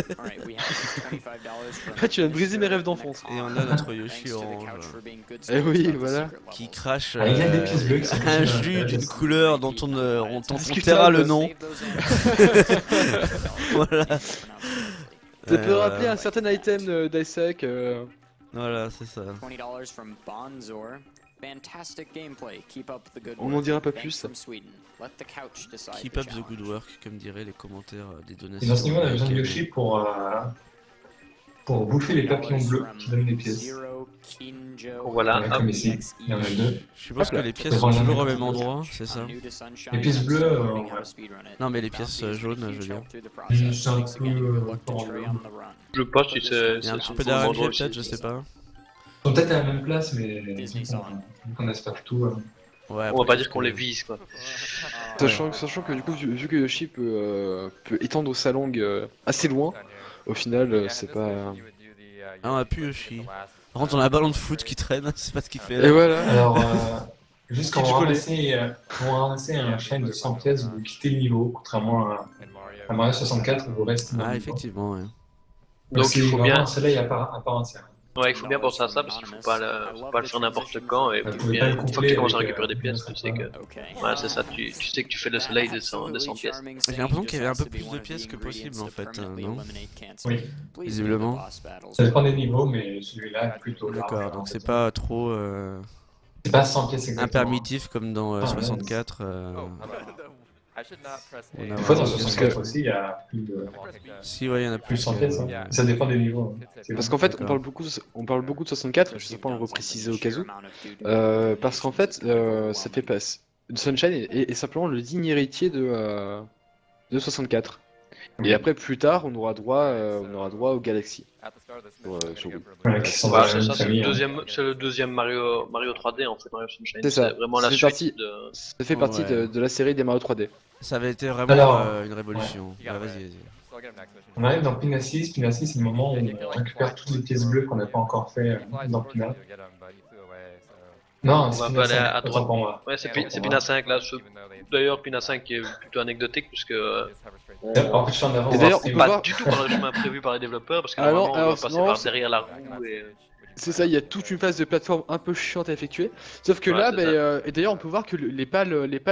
Après, tu viens de briser mes rêves d'enfance. Et on a notre Yoshi orange Eh oui, voilà. qui crache Ah, il y a des pièces bleues qui sont un foutues dans la jus plage d'une aussi. couleur dont on Discutable. taira le nom. Voilà. Ça peut rappeler un certain item d'Isaac. Voilà, c'est ça. On n'en dira pas plus. Keep up the good work, comme diraient les commentaires des Et donations. dans ce niveau, on a besoin de Yoshi pour bouffer les papillons bleus qui donnent des pièces. Voilà, Ouais, hop. comme ici, il y en a deux. Je suppose que les pièces Devant sont la toujours au main. même endroit, c'est ça? Les pièces bleues, Non, mais les pièces jaunes, je veux dire. c'est un peu... Je pense que c'est Il y a un c'est petit peu un endroit d'arrangé aussi. peut-être, je sais pas. Ils sont peut-être à la même place, mais on asperge tout. Ouais, On va pas après, dire qu'on les vise quoi. Sachant que du coup, vu que Yoshi peut étendre sa langue assez loin, au final, c'est pas. Ah, on a plus Yoshi. Par contre, on a un ballon de foot qui traîne, je sais pas ce qu'il fait Et là. voilà. Alors, juste quand Qui vous du ramassez un chaîne de 100 pièces, vous quittez le niveau, contrairement à Mario 64 où vous restez dans Ah, le niveau. effectivement, ouais. Donc c'est il faut vraiment bien, un soleil à part entière. ouais, il faut bien penser à ça parce qu'il faut pas le faire n'importe quand et Vous faut pouvez bien, pas le une fois que coupler tu commences à avec, récupérer des pièces, tu sais que, voilà, c'est ça, tu sais que tu fais le soleil de 100 pièces. J'ai l'impression qu'il y avait un peu plus de pièces que possible en fait, non? Oui, Visiblement. ça dépend des niveaux, mais celui-là est plutôt large. D'accord, donc c'est pas trop C'est pas 100 pièces exactement. impermittif comme dans 64. Des fois, dans Ouais, 64 aussi, il y a Si, ouais, il y en a plus plus. 100 pièces. Hein. Ça dépend des niveaux. Parce qu'en fait, on D'accord. parle beaucoup de 64, je sais pas, on le repréciser au cas où. Parce qu'en fait, ça fait pas. Sunshine est simplement le digne héritier de 64. Et après, plus tard, on aura droit au Galaxy. Sur Wii. Voilà, qui sont dans Voilà, la c'est même ça, famille. c'est le deuxième Mario 3D en fait, Mario Sunshine. C'est ça. C'est vraiment la Ça fait suite partie- de. Ça fait partie Ouais. de la série des Mario 3D. Ça avait été vraiment Alors, une révolution. Ah, vas-y, vas-y. On arrive dans Pina 6. Pina 6, c'est le moment où on récupère toutes les pièces bleues qu'on n'a pas encore fait dans Pina. Non, c'est va Pina pas aller 5. à Autant droite. pour moi. Ouais, c'est Pina 5 là. D'ailleurs, Pina 5 qui est plutôt anecdotique puisque En fait, je suis en avance. Et d'ailleurs, c'est on peut pas voir- du tout par le chemin prévu par les développeurs parce que Ah non, normalement on alors, va passer non, par c'est- derrière la roue et. C'est ça, il y a toute une phase de plateforme un peu chiante à effectuer. Sauf que Ouais, là, c'est ça. et d'ailleurs, on peut voir que les pales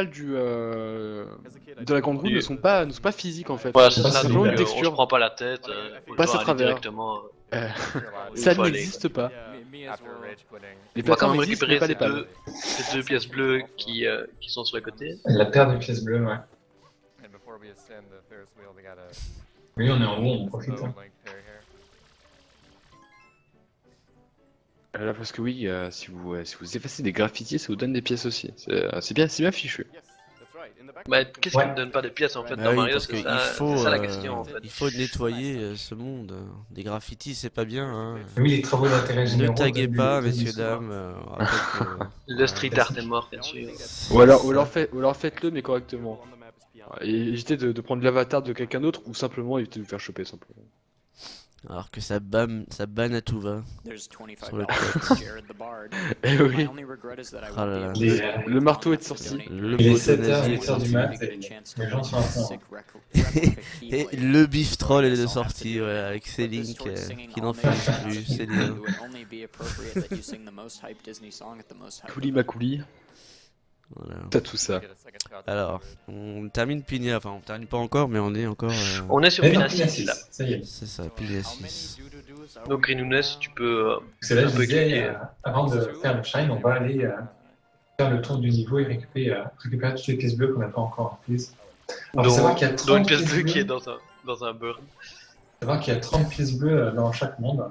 de la grande roue ne sont pas physiques en fait. Voilà, c'est pas ça, si donc linéaire. on se texture. prend pas la tête, on Passe doit à aller travers. directement. Ça faut aller, n'existe pas. Les On va quand plateformes même existent, mais récupérer pas les pales. ces deux pièces bleues qui sont sur le côté. La paire de pièces bleues, ouais. Oui, on est en haut, on profite. Hein. Là, parce que oui, si vous effacez des graffitis, ça vous donne des pièces aussi. C'est bien fichu. Bah, qu'est-ce qui me donne pas des pièces en fait dans oui, Mario? parce C'est qu'il ça, faut, c'est ça la question en fait. il faut nettoyer ce monde. Des graffitis, c'est pas bien. Hein. Oui, les travaux d'intérêt Ne généraux. taguez pas, donnent du messieurs, soir. dames. on rappelle que- Le street art est mort bien sûr. Ou alors faites-le mais correctement. Et évitez de prendre l'avatar de quelqu'un d'autre ou simplement évitez de vous faire choper simplement. Alors que ça banne à tout va. Sur le Eh oui, Ah là là. le marteau est sorti. Le Il est moto 7h, nazi est 8h sorti. du mat, et les gens sont à fond. Et le bif troll est de sortie, voilà, avec ses links qui n'en finissent plus, c'est bien. Couli Macouli, Voilà. t'as tout ça. Alors, on termine Pina, enfin on termine pas encore, mais on est encore... On est sur Mais non, Pina Pina 6 là. 6, ça y est. C'est ça, Pina 6. Donc Greenunes, tu peux. Parce que là, un je peu disais, cliquer. avant de faire le shine, on va aller faire le tour du niveau et récupérer toutes les pièces bleues qu'on n'a pas encore prises. Alors, faut savoir qu'il y a 30 Dont une pièce pièces bleue qui est bleues. dans un burn. Faut savoir qu'il y a 30 pièces bleues dans chaque monde.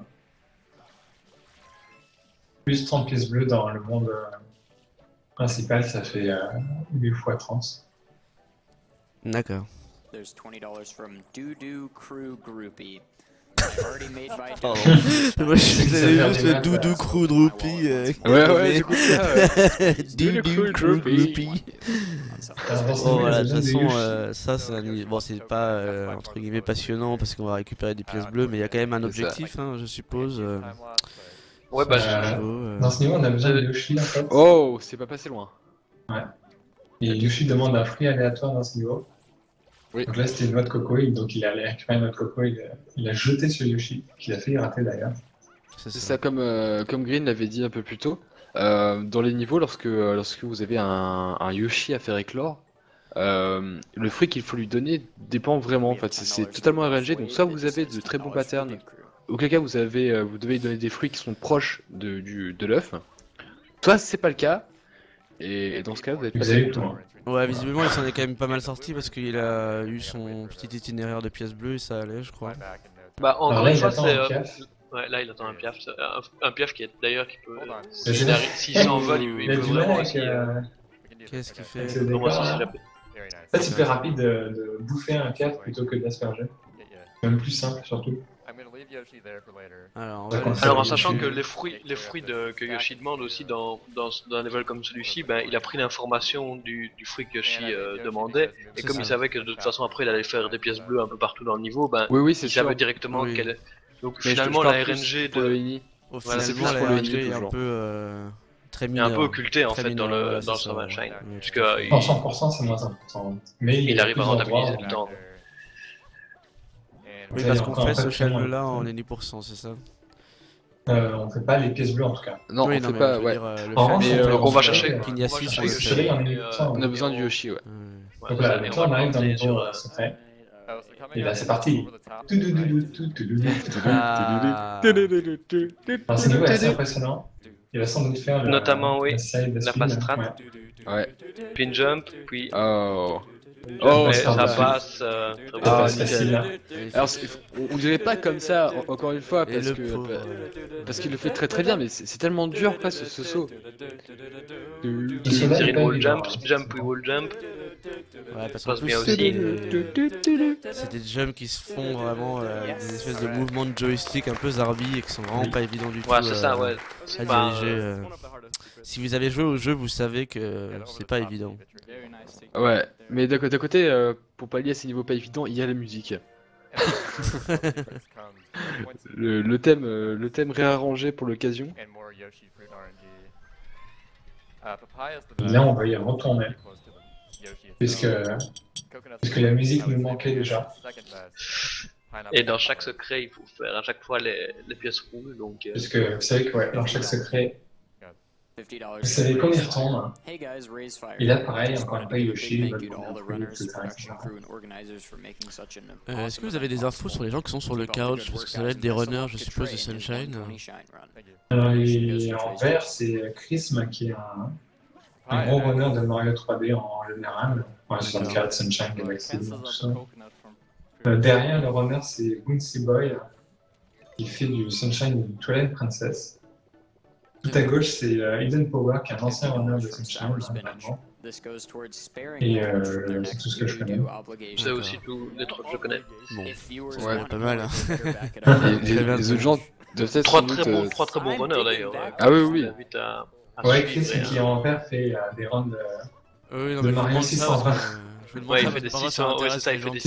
Plus 30 pièces bleues dans le monde principal, ça fait 8 fois 30. D'accord. There's $20 from Doodoo Crew Groupie. I've already made my Pardon. donation. Moi je faisais faire juste des le maths, doudou crew droopy. Ouais, j'écoute ça. Doudou crew groupie. Alors, dans ce Bon niveau, voilà, il y de a toute besoin façon, de ça c'est bon, c'est pas entre guillemets passionnant parce qu'on va récupérer des pièces bleues, mais il y a quand même un C'est ça. objectif, hein, je suppose. Ouais, bah, Dans ce niveau, on a besoin de Yoshi en fait. Oh, c'est pas passé loin. Et Yoshi demande un fruit aléatoire dans ce niveau. Oui. Donc là, c'était une noix de coco, donc il a allé récupérer une noix de coco, il l'a jeté sur Yoshi, qu'il a failli rater d'ailleurs. C'est ça, comme Green l'avait dit un peu plus tôt. Dans les niveaux, lorsque vous avez un Yoshi à faire éclore, le fruit qu'il faut lui donner dépend vraiment. En fait, c'est totalement RNG. Donc, soit vous avez de très bons patterns, auquel cas vous devez lui donner des fruits qui sont proches de l'œuf. Soit c'est pas le cas, et dans ce cas, vous avez pas Vous avez de eu tout. Hein. Ouais, visiblement il s'en est quand même pas mal sorti parce qu'il a eu son petit itinéraire de pièces bleues et ça allait, je crois. bah Alors encore là, une il fois, attend c'est. un piaf. Ouais, là il attend un piaf. Un piaf qui est d'ailleurs qui peut. Mais S'il s'envole, il Il a peut du mal vraiment avec, aussi. Qu'est-ce qu'il fait avec ce Comment décor, ça là. s'il a- En fait, c'est plus rapide de bouffer un piaf plutôt que d'asperger. Même plus simple surtout. Alors, on va D'accord. laisser Alors en Yoshi. sachant que les fruits que Yoshi demande aussi dans un level comme celui-ci, ben, il a pris l'information du fruit que Yoshi demandait, et C'est comme ça. il savait que de toute façon après il allait faire des pièces bleues un peu partout dans le niveau, ben Oui, c'est il sûr. savait directement Oui. quelle. Donc Mais finalement je la parle plus RNG pour le de... Ini. Voilà, c'est Finalement, plus la pour le RNG est un toujours. peu très est mineur. un peu occulté en Très fait mineur, dans voilà, le c'est Summer ça, Shine, ouais. parce que En 100%, c'est moins important. Mais il y a arrive à plusieurs rentabiliser endroits le temps. Oui, Ça, parce il y a qu'on encore fait un ce peu challenge là plus en loin. Any%, c'est ça? On fait pas les pièces bleues en tout cas. Non, Oui, on non, fait mais pas. je veux Ouais. dire, le En fait revanche, qu'on on fait va le chercher- Pina on va 6 chercher on le ce fait. Chérie, on a eu On a besoin du Yoshi, ouais. Donc là, le temps, on arrive dans le niveau secret. Et là, c'est parti. Ah. Alors, ce niveau est assez impressionnant. Il va sans doute faire Notamment, oui, side la spin, passe strat. ouais. Ouais. Pin jump, puis Oh. mais c'est ça par-dessus. passe. Ça Très bien. passe nickel. facile. Hein. Alors, on dirait pas comme ça, encore une fois, Et parce le que pauvre. parce qu'il le fait très très bien, mais c'est tellement dur après ce saut. Il se lève Série de pas wall évident, jump, hein. jump puis wall jump. Ouais, parce Ça passe qu'en plus, bien aussi. c'est des jumps qui se font vraiment avec des espèces de mouvements de joystick un peu zarbi et qui sont vraiment pas évidents du tout Ouais, c'est ça, ouais. C'est à pas, diriger. Si vous avez joué au jeu, vous savez que c'est pas évident. Ouais, mais d'un côté, pour pallier à ces niveaux pas évidents, il y a la musique. Le thème réarrangé pour l'occasion. Et là, on va y retourner. Puisque la musique nous manquait déjà. Et dans chaque secret, il faut faire à chaque fois les pièces rouges, donc... Puisque vous savez que ouais, dans chaque secret, $50 vous savez quand il retourne. Hey guys, raise fire. Et là, pareil, Just encore wanted une to fois, give a Yoshi, big va thank you to all the demander runners, etc., production etc. crew, and organizers for making such an Est-ce awesome que vous avez event des infos sur les gens qui sont sur le couch? Parce que ça va être des runners, je suppose, de Sunshine. Alors, et en vert, c'est Chrism qui est un gros runner de Mario 3D en général. Ouais, 64, Sunshine, Galaxy, tout ça. Derrière le runner, c'est Bouncy Boy qui fait du Sunshine et du Twilight Princess. Tout à gauche, c'est Hidden Power qui est un ancien runner de Sunshine, normalement. Et c'est tout ce que je connais. C'est aussi tous les trucs que je connais. Bon, ouais, pas mal. Les autres gens doivent être trois très bons runners d'ailleurs. Ah oui, oui. Ouais, Chris qui en perd fait des rounds de Mario 620. Ouais, il fait des 600, ouais, c'est ça, il fait des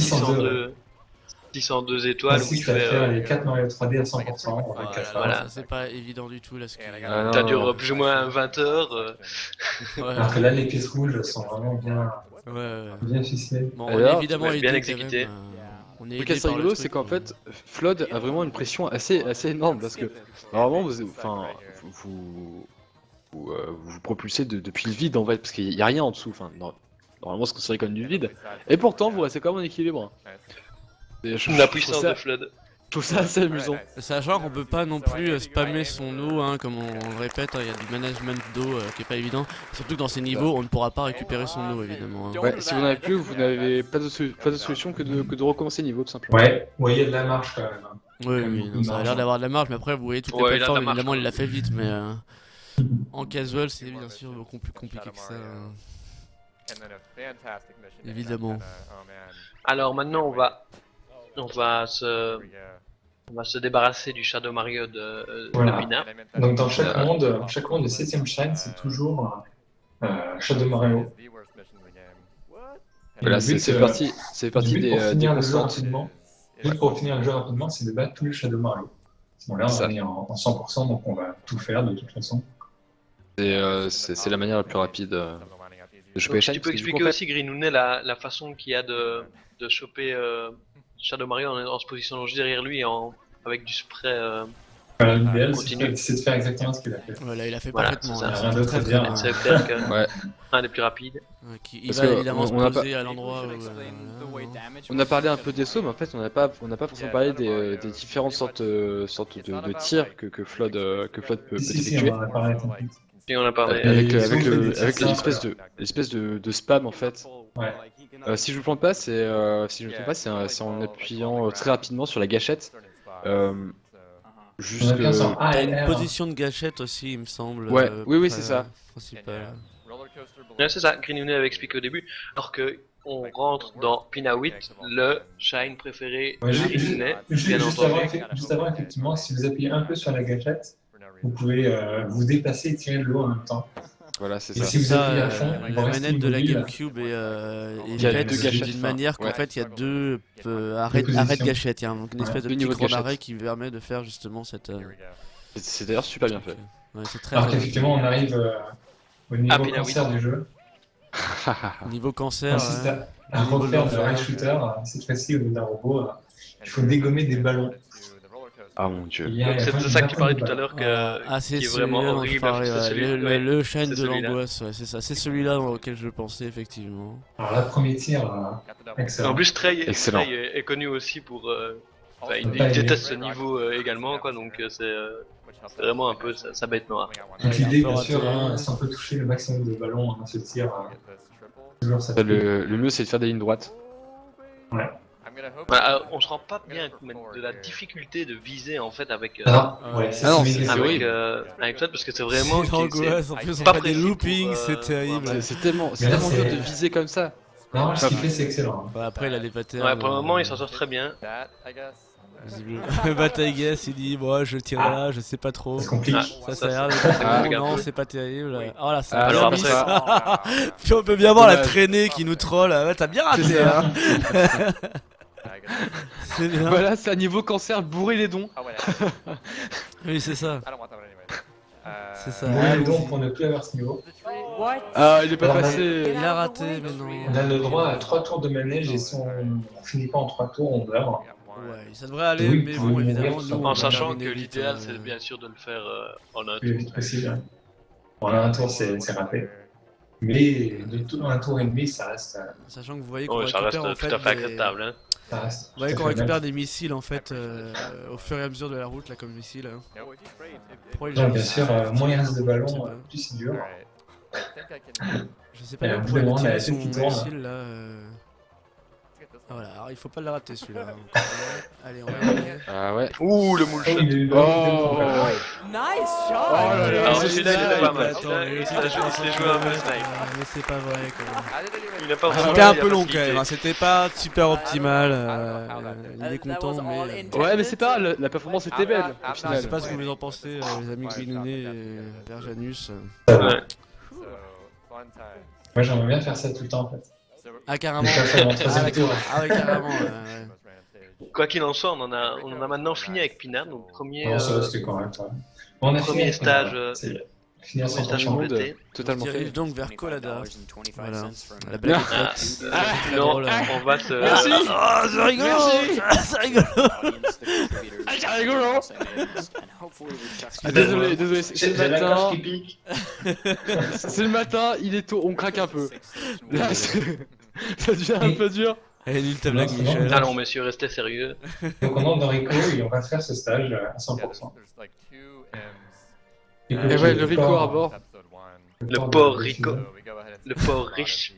602 étoiles. Il fait faire les 4 Mario 3D à 100%. Voilà, c'est pas évident du tout là. Ça dure plus ou moins 20 heures. Alors que là, les pièces rouges sont vraiment bien ficelées. Bon, on est évidemment bien exécuté. Ce qui est assez rigolo, c'est qu'en fait, Flood a vraiment une pression assez énorme parce que normalement, vous propulsez depuis le vide en fait, parce qu'il n'y a rien en dessous. Enfin, normalement, c'est considéré comme du vide, et pourtant, vous restez quand même en équilibre. La puissance de Flood. Je trouve ça assez amusant. Sachant qu'on peut pas non plus spammer son eau, hein, comme on le répète, il y a du management d'eau qui est pas évident. Surtout que dans ces niveaux, on ne pourra pas récupérer son eau évidemment. Hein. Ouais, si vous n'en avez plus, vous n'avez pas de solution que de recommencer niveau tout simplement. Ouais, il y a de la marge quand même. Oui, non, ça a l'air d'avoir de la marge, mais après vous voyez toutes les plateformes, évidemment il l'a fait vite, mais en casual c'est bien sûr beaucoup plus compliqué que ça. Évidemment. Alors maintenant on va se débarrasser du Shadow Mario de Pina. Donc dans chaque monde de 7ème Shine, c'est toujours Shadow Mario. Voilà, c'est parti des constantes. Juste pour finir le jeu rapidement, c'est de battre tous les Shadow Mario. Bon, là on est en 100%, donc on va tout faire de toute façon. C'est la manière la plus rapide de choper Shine. Tu peux expliquer aussi, Greenounet, la façon qu'il y a de choper Shadow Mario en se positionnant juste derrière lui avec du spray l'idéal c'est de faire exactement ce qu'il a fait. Voilà, il a fait parfaitement. Rien d'autre à dire. C'est clair que un des plus rapides. Il va évidemment se poser à l'endroit où... On a parlé un peu des sauts, mais en fait on n'a pas forcément parlé des différentes sortes de tirs que Flood peut effectuer. Et on a parlé avec l'espèce de spam en fait. Ouais. Si je me plante pas, c'est en appuyant très rapidement sur la gâchette. T'as une position de gâchette aussi, il me semble. Ouais, oui, c'est ça. Ouais, c'est ça, Greenounet avait expliqué au début. Alors que on rentre dans Pina 8, le shine préféré de Greenounet, bien entendu. Juste avant, effectivement, si vous appuyez un peu sur la gâchette, vous pouvez vous déplacer et tirer de l'eau en même temps. Voilà, c'est et ça. Si vous appuyez à fond, la manette de la GameCube est faite d'une manière qu'en fait il y a deux arrêts de gâchette. Il y a une espèce de petit grand arrêt qui permet de faire justement cette. C'est d'ailleurs super bien fait. Ouais, c'est très. Alors qu'effectivement, on arrive au niveau cancer du jeu. Niveau cancer. À refaire de rail shooter, cette fois-ci au lieu d'un robot, il faut dégommer des ballons. Ah mon dieu. C'est ça que tu parlais tout à l'heure, qui est vraiment horrible. Le shine de l'angoisse, c'est ça. C'est celui-là auquel je pensais effectivement. Alors là, premier tir, excellent. En plus, Trey est connu aussi pour... il déteste ce niveau également, quoi, donc c'est vraiment un peu sa bête noire. Donc l'idée, bien sûr, si on peut toucher le maximum de ballons dans ce tir, toujours ça. Le mieux, c'est de faire des lignes droites. Ouais. On se rend pas bien compte de la difficulté de viser en fait avec Flood parce que c'est vraiment l'angoisse. En plus, on fait des loopings, c'est terrible. C'est tellement dur de viser comme ça. Non, ce qu'il fait, c'est excellent. Après, il a des patterns. Ouais, pour le moment, il s'en sort très bien. Bataille Guess, il dit moi je tire là, je sais pas trop. C'est compliqué. Ça a l'air non, c'est pas terrible. Oh là, ça a alors bien mis. Puis on peut bien voir la traînée qui nous troll. Ouais, t'as bien raté, hein. C'est bien. Voilà, c'est un niveau cancer, bourrer les dons. Oui, c'est ça. C'est ça. Bourrer les dons pour ne plus avoir ce niveau. Ah, il est pas passé. Il a raté, mais non. On a le droit à 3 tours de manège et si on finit pas en 3 tours, on meurt. Ouais, ça devrait aller, mais bon, évidemment, nous, en sachant que l'idéal, c'est bien sûr de le faire en un tour. C'est possible. En un tour, c'est raté. Mais un tour et demi, ça reste. Sachant que vous voyez qu'on ça récupère reste en fait tout à fait acceptable. Hein. Ça reste. Vous voyez qu'on récupère des missiles en fait au fur et à mesure de la route là comme missile. Hein. Donc bien sûr, moins il reste de ballons, plus c'est dur. Je sais pas, on pourrait tirer son missile là. Voilà, alors il faut pas le rater celui-là. Allez, on va y aller. Ah ouais. Ouh, le moule shot. Nice shot! Oh là là, Alors c'est celui-là, il était pas mal. Attends, Il a joué un peu snipe. Mais c'est pas vrai quand même. Il a pas C'était un peu long quand même, hein, c'était pas super optimal. Il est content, mais. Ouais, mais c'est pas grave, la performance était belle au Je final. sais pas ce que vous en pensez, les amis Grinounet et Verjanus. Ouais. Moi j'aimerais bien faire ça tout le temps en fait. Ah, carrément. Mais ça fait mon Ah, troisième d'accord. tour. Ah, ouais, carrément. Quoi qu'il en soit, on en a maintenant fini avec Pinard, donc premier, Non, ça va, c'était correct. Ouais. On a premier fini stage, fini à premier stage 100%. complété. Totalement On fait. dirige donc vers Colada. Voilà. La Ah. belle Ah, fête. non, drôle, hein. on va se... Merci. Ah, c'est rigolo! C'est rigolo! Ah, c'est rigolo. Ah, Désolé, c'est le J'ai la gorge matin. qui pique. C'est le matin, il est tôt, on craque un peu. Là, ça devient un peu dur. Elle est nulle ta blague, Non, c'est Michel. bon. Allons messieurs, restez sérieux. Donc on entre dans Rico et on va faire ce stage à 100%. Et ouais, le Rico Arbor. Le port Rico. Le port riche.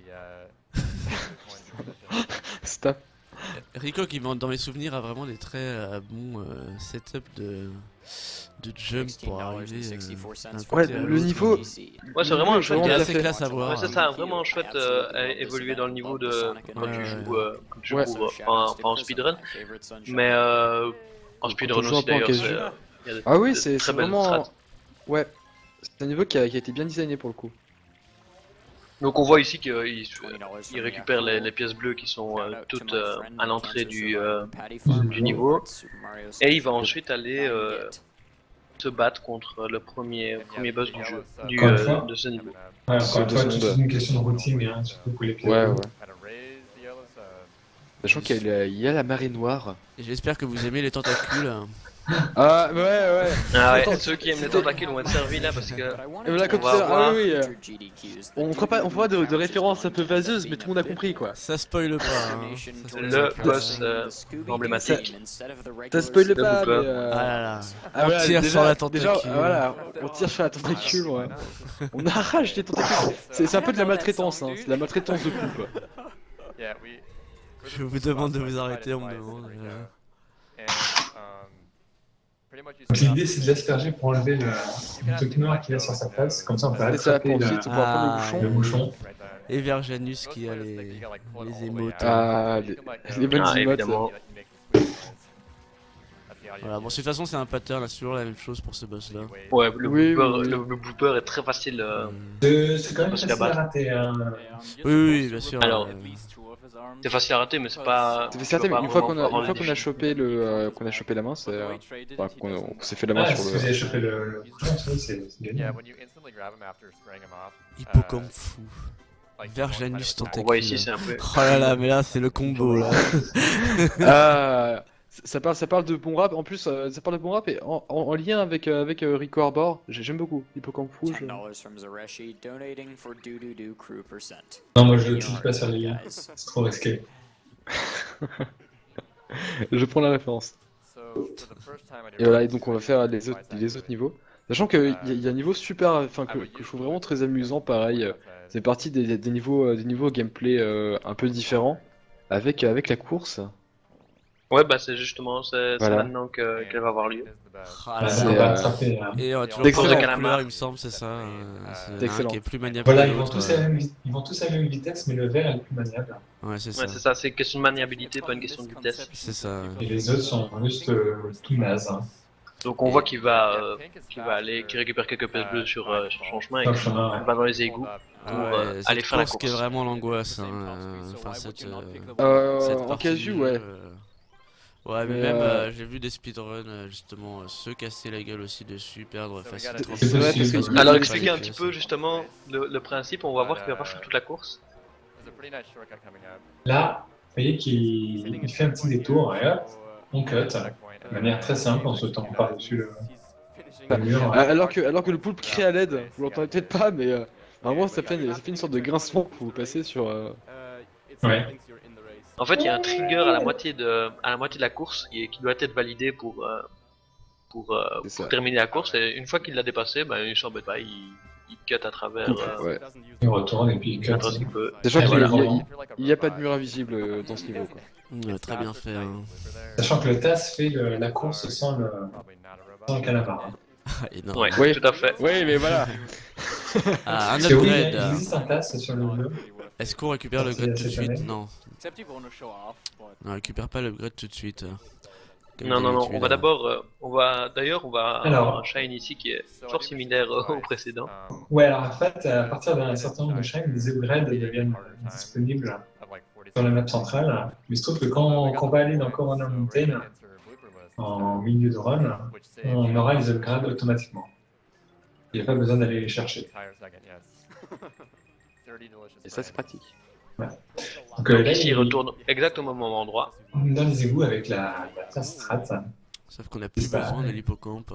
Stop. Rico, qui dans mes souvenirs a vraiment des très bons setups de jump pour arriver d'un Ouais, côté à le l'autre. niveau. Ouais, c'est vraiment un chouette Il est bien assez fait. classe à voir. Ouais, c'est ça, vraiment chouette à évoluer dans le niveau de quand tu joues, Ouais. en speedrun. Mais en speedrun on joue un aussi peu en d'ailleurs, casual. il y a de Ah oui, très c'est belles vraiment. strats. Ouais. C'est un niveau qui a été bien designé pour le coup. Donc on voit ici qu'il récupère les pièces bleues qui sont toutes à l'entrée du niveau. Et il va ensuite aller se battre contre le premier boss du jeu, Encore une fois. de ce niveau. Ouais, encore C'est une fois, deux c'est secondes. une question de routine, hein, surtout pour les pièces. Ouais, ouais. Sachant qu'il y a la marée noire. Et j'espère que vous aimez les tentacules. Ah, ouais, ouais. Ah ouais, Attends, ceux qui aiment les tentacules vont être servis là parce que... Et voilà, comme On va ça, avoir- ah oui, on fera pas de références un peu vaseuses, mais tout le monde a compris quoi. Ça spoil pas. Hein. Ça, Le boss emblématique. T'as spoilé Le pas, mais blooper. Ah là là. Ah, On voilà, tire déjà- sur la Déjà, tentacule. voilà, on tire sur la tentacule, ouais. On arrache les tentacules. C'est un peu de la maltraitance, hein. C'est de la maltraitance de poules, quoi. Je vous demande de vous arrêter, on me demande. Donc l'idée c'est de l'asperger pour enlever le truc noir qu'il y a sur sa face, comme ça on peut Et ça, attraper ensuite, on pourra prendre le le bouchon. bouchon. Et Verjanus qui a les émotes. Ah, les bonnes Ah, emotes. évidemment. Voilà, bon, de toute façon, c'est un pattern, c'est toujours la même chose pour ce boss là. Ouais, Oui, blooper, oui. le blooper est très facile. C'est quand même Parce facile qu'à à battre. rater. Hein. Oui, oui, bien sûr. Alors, c'est facile à rater, mais c'est pas. Ça fait tu certain, peux mais pas une fois vraiment qu'on rendre a difficile. chopé qu'on a chopé la main, c'est enfin, qu'on s'est fait la main Ah, sur si vous avez le. chopé le bouchon, c'est gagné. Hippocampe fou. Verjanus On tentacule. voit ici, c'est un peu. Oh là là, mais là, c'est le combo là. Ah, ça parle de bon rap. En plus, ça parle de bon rap et en lien avec Rico Arbor. J'aime beaucoup Hippocampe Fou. $10 from Zareshi donating for Doodoo Crew %. Non, moi je clique pas sur les liens, c'est trop risqué. Je prends la référence. Et voilà, et donc on va faire les autres niveaux. Sachant qu'il y a un niveau super, enfin que je trouve vraiment très amusant, pareil. C'est parti des niveaux gameplay un peu différents avec la course. Ouais, bah c'est justement, c'est Voilà. maintenant qu'elle va avoir lieu. Ah là C'est, On là. va attraper. Et toujours d'excellent. prendre la Calamar. couleur, il me semble, c'est ça. C'est D'excellent. un qui est plus maniable Voilà, que ils vont l'autre. tous à la même vitesse, mais le vert est le plus maniable. Ouais, c'est ça. Ouais, c'est ça, c'est une question de maniabilité, pas une question de vitesse. C'est ça. Et les autres sont juste tout nazes. Hein. Donc on voit qu'il va aller, qu'il récupère quelques pièces bleues sur son chemin et Dans le qu'il chemin, ouais. va dans les égouts pour Ouais, aller cette faire la course qui est course. vraiment l'angoisse. Hein. Enfin, cette En partie casu, du ouais. jeu, Ouais, mais Mais, même j'ai vu des speedruns justement se casser la gueule aussi dessus, perdre facilement. C'est vrai, parce que- Alors il- expliquez un il- petit peu justement le principe, on va voir qu'il va pas faire toute la course. Là, vous voyez qu'il fait un petit détour et hop, on cut. De manière très simple en sautant par-dessus le mur. Alors que le poulpe crie à l'aide, vous l'entendez peut-être pas, mais vraiment ça fait une sorte de grincement pour vous passer sur. Ouais. En fait, il y a un trigger à la moitié de la course qui doit être validé pour C'est ça. terminer la course. Et une fois qu'il l'a dépassé, ben, il s'embête pas, il il cut à travers. Ouais. Il retourne et puis il cut. Sachant Voilà. qu'il n'y a pas de mur invisible dans ce niveau. Quoi. Très bien fait. Hein. Sachant que le TAS fait la course sans le calamar. Hein. Énorme. Ouais, Oui. tout à fait. Oui, mais voilà. Ah, un Parce que oui, il upgrade. existe un TAS sur le jeu. Est-ce qu'on récupère Sorti l'upgrade tout de cette suite? année. Non. On récupère pas l'upgrade tout de suite. Comme Non, on d'habitude, va hein. d'abord, on va avoir Alors. un shine ici qui est fort similaire au précédent. Ouais, alors en fait, à partir d'un certain nombre de chaînes, les upgrades deviennent disponibles sur la map centrale. Mais il se trouve que quand on va aller dans Corona Mountain, en milieu de run, on aura les upgrades automatiquement. Il n'y a pas besoin d'aller les chercher. Et ça, c'est pratique. Donc Donc là, ici, il retourne exactement au même endroit. dans les égouts avec la classe strat. Sauf qu'on a plus Bah, besoin de l'hippocampe.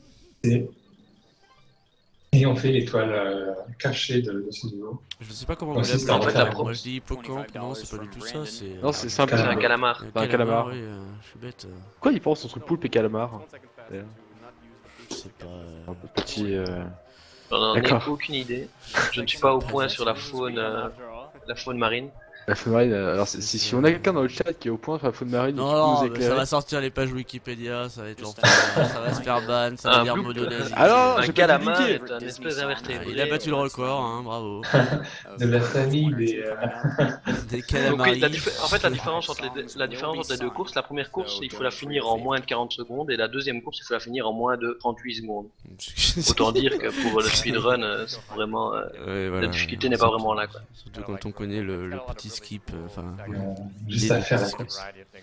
Et on fait l'étoile cachée de ce niveau. Je sais pas comment Ouais, vous c'est l'appelez. en fait, la Moi je dis hippocampe, non c'est pas du tout ça, c'est... Non, c'est C'est un simple. calamar. un calamar. Oui, je suis bête. Pourquoi il pense entre poulpe et calamar? Je sais pas... Un petit. J'en ai D'accord. aucune idée. Je ne suis pas au point sur la faune marine. La faune marine, alors si on a quelqu'un dans le chat qui est au point sur la faune marine, Non, qui peut non, nous mais ça éclairer. va sortir les pages Wikipédia, ça va être l'enfer, ça va se faire ban, ça va Un dire blue- modo nazi. Alors, Un j'ai pas calamar divulgué. est un espèce d'invertébré. Il a battu le record, hein, bravo. De la famille des. Des Donc, calamaris. en fait, la différence entre les deux courses, la première course, il faut la finir en moins de 40 secondes, et la deuxième course, il faut la finir en moins de 38 secondes. Autant dire que pour le speedrun, c'est vraiment, Ouais, voilà. la difficulté n'est pas vraiment là, quoi. Surtout quand on connaît le petit skip, enfin... Juste à faire la course.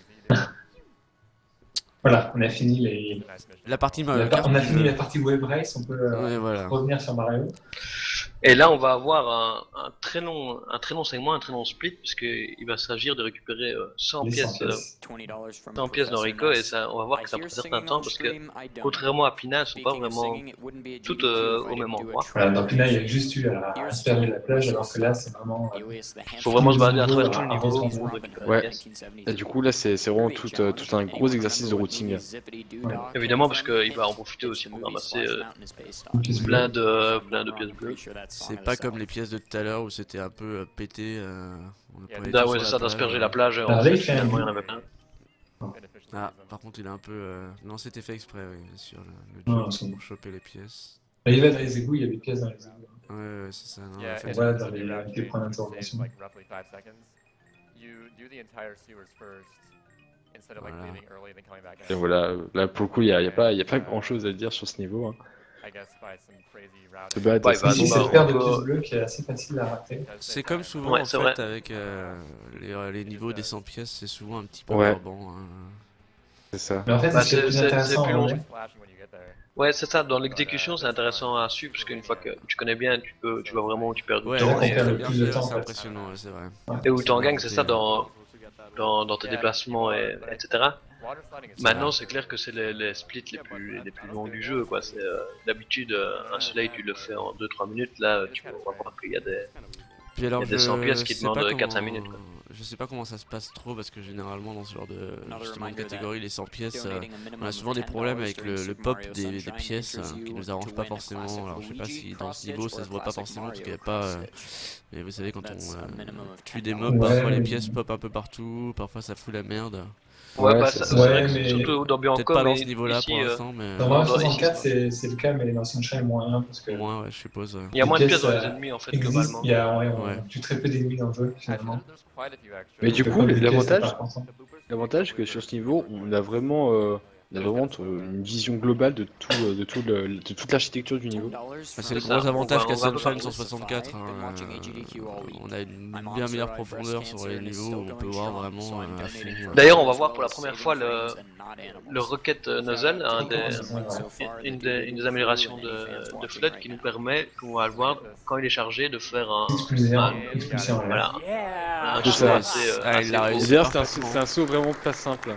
Voilà, on a fini La partie on Mario Kart, a fini la partie web race, on peut Ouais, voilà. revenir sur Mario. Et là, on va avoir un très long segment, un très long split, puisqu'il va s'agir de récupérer 100 Les pièces, 100 pièces dans Rico, et ça, on va voir que ça prend un certain temps, parce que contrairement à Pina, elles sont pas vraiment toutes au même endroit. Voilà, dans Pina, il y a juste eu à asperger la plage, alors que là, c'est vraiment. Faut vraiment se balader à travers tout le à niveau reprendre. pour récupérer Ouais. les pièces. Et du coup, là, c'est vraiment tout un gros exercice de routing. Évidemment, parce qu'il va en profiter aussi pour ramasser Une pièce bleue. plein de pièces bleues. c'est pas comme les pièces de tout à l'heure où c'était un peu pété. On a pas Ah ouais, c'est ça, d'asperger la plage, Alors en là, fait, il fait un finalement, il y en but. avait plein. Ah, par contre, il a un peu. Non, c'était fait exprès, oui, bien sûr. Le Non, jump c'est bon. pour choper les pièces. Là, il va dans les égouts, il y a des pièces dans les égouts. Ouais, c'est ça. Non, en Et fait, voilà, dans les points d'interrogation. Et voilà, là pour le coup, il y a pas grand chose à dire sur ce niveau. Hein. Se battre, Ouais, c'est- bah, Ici, donc, cette paire de on pièces peut- bleues qui est assez facile à rater. c'est comme souvent Ouais, en c'est fait vrai. avec les niveaux des 100 pièces, c'est souvent un petit peu Ouais. barbant. Hein. c'est ça. Mais en fait, Bah, c'est ce qui est le plus c'est intéressant. plus en long. vrai. Ouais, c'est ça, dans l'exécution, c'est intéressant à suivre, parce qu'une fois que tu connais bien, tu vois vraiment où tu perds du Ouais, temps, on et, perd c'est le bien plus de fait, temps, en c'est fait. impressionnant, ouais, c'est vrai. et où tu en gagnes, c'est ça, dans tes déplacements, etc. Maintenant, c'est clair que c'est les splits les plus longs du jeu, quoi. C'est d'habitude un soleil, tu le fais en 2-3 minutes. Là, tu vas voir qu'il y a des. Puis alors, Il y a des 100 pièces qui sais pas demandent 4-5 comment- minutes, quoi. Je sais pas comment ça se passe trop parce que généralement dans ce genre de, justement, de catégorie, les 100 pièces, on a souvent des problèmes avec le pop des pièces qui nous arrangent pas forcément. Alors je sais pas si dans ce niveau ça se voit pas forcément parce qu'il y a pas. Mais vous savez, quand on tue des mobs, Ouais, parfois les mais- pièces pop un peu partout, parfois ça fout la merde. Ouais, bah, c'est ça, ça. c'est vrai Ouais, que mais- surtout dans Peut-être Bianco, pas dans mais ce niveau-là ici, pour l'instant, mais Dans Ouais, Mario ici, 64, c'est le cas, mais dans Sunshine, moins 1, parce que moins, ouais, je suppose. il y a moins de les pièces dans pièces, les ennemis, en fait, existe, globalement. il y a, ouais, on Ouais. tue très peu d'ennemis dans le jeu, finalement. Mais du Donc, coup, comme les pièces, c'est l'avantage, pas important. l'avantage, c'est que sur ce niveau, on a vraiment une vision globale de toute l'architecture du niveau. C'est le C'est gros ça, avantage on qu'a va un peu Sunshine partout. 164. On a une bien meilleure profondeur sur les niveaux où on peut voir vraiment à fond. D'ailleurs, on va voir pour la première fois le Rocket Nozzle, une des améliorations de Flood qui nous permet, on va le voir, quand il est chargé, de faire Expulsion, ouais. voilà, un C'est saut ça. assez, Ah, il assez l'a beau. réussi. D'ailleurs, parfaitement. c'est un saut vraiment pas simple.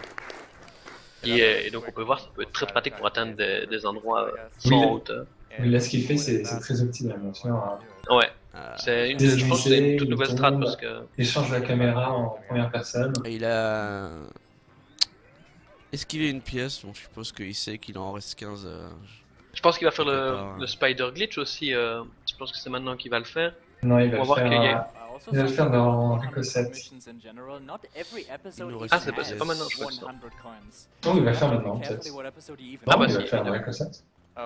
Et donc on peut voir, ça peut être très pratique pour atteindre des endroits Oui, sans là- hauteur. Mais là, ce qu'il fait, c'est très optimal, bien sûr. Ouais, Ah, c'est je pense que c'est une toute nouvelle strat tombe. parce que Il change la caméra en première personne. et il a esquivé une pièce, donc je suppose qu'il sait qu'il en reste 15. Je pense qu'il va faire le Spider Glitch aussi. Je pense que c'est maintenant qu'il va le faire. Non, il va On va voir qu'il y a- il va le faire dans Rico 7. Ah, c'est pas maintenant, je crois. Ça. Non, il va le faire maintenant, peut-être. Ah, Non, bah il va si, le faire dans il Rico 7.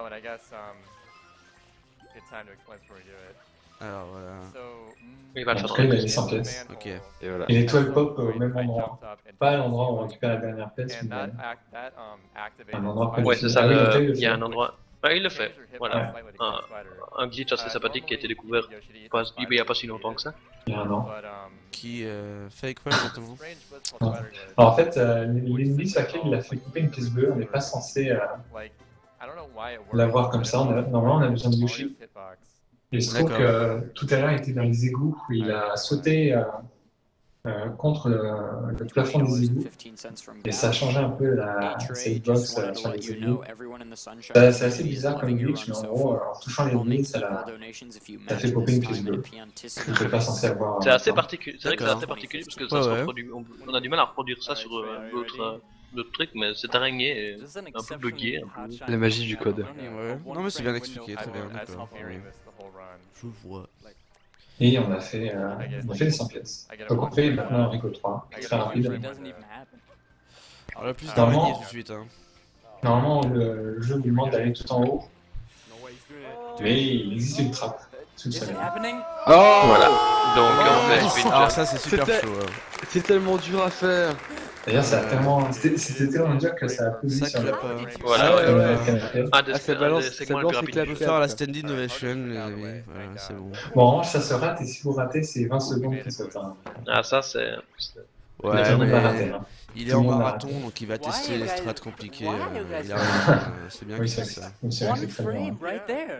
Alors voilà. Il va le En faire tout dans cas, il a le mis 100 pièces. Ok. Et voilà. Et l'étoile pop au même endroit. Pas à l'endroit où on récupère la dernière pièce, mais un endroit près Ouais, du c'est film. ça, Ah oui, donc là, il y a un endroit. Ouais, il le fait. Voilà. Un glitch assez sympathique qui a été découvert il y a pas si longtemps que ça. Il y a un an. Qui fait quoi exactement? Alors en fait, l'ennemi sur laquelle il a fait couper une pièce bleue, on n'est pas censé l'avoir comme ça. Normalement, on a besoin de Yoshi. Et il se trouve que tout à l'heure, il était dans les égouts où il a sauté contre le plafond des égouts. Et ça a changé un peu la savebox sur les égouts. C'est assez bizarre comme glitch, mais en gros, en touchant l'ennemi, ça fait popper une pièce bleue. On n'est pas censé avoir. C'est assez particulier. C'est vrai que c'est assez particulier parce que ça se reproduit. On a du mal à reproduire ça sur d'autres trucs, mais cette araignée est un peu buggée. La magie du code. Ouais. Non mais c'est bien expliqué, très bien, d'accord. Ouais. Je vois. Et on a fait les 100 pièces. Donc on fait maintenant un Rico 3, très rapide. Alors là, plus Normalement- d'araignées tout de suite. Hein. Normalement, le jeu nous demande d'aller tout en haut. Mais il existe une trappe sous le soleil. Oh Voilà. Donc on fait speed Alors jump. ça c'est super C'était- chaud. Hein. C'est tellement dur à faire. D'ailleurs, c'était tellement dur que ça a posé Ça sur le clappe. Voilà, ouais. canapé. ça balance- des ça segments les balance plus les On rapides. peut faire la standing ovation, les amis. Voilà, c'est bon. Bon, en revanche, ça se rate et si vous ratez, c'est 20 secondes qui sautent. Hein. Ah, ça c'est. Ouais, Tout le monde va rater. mais Hein. il est Tout le en monde va marathon, rater. donc il va tester les strats compliqués. Il a c'est bien Oui, qu'il c'est fasse ça. vrai que c'est très bien. right there.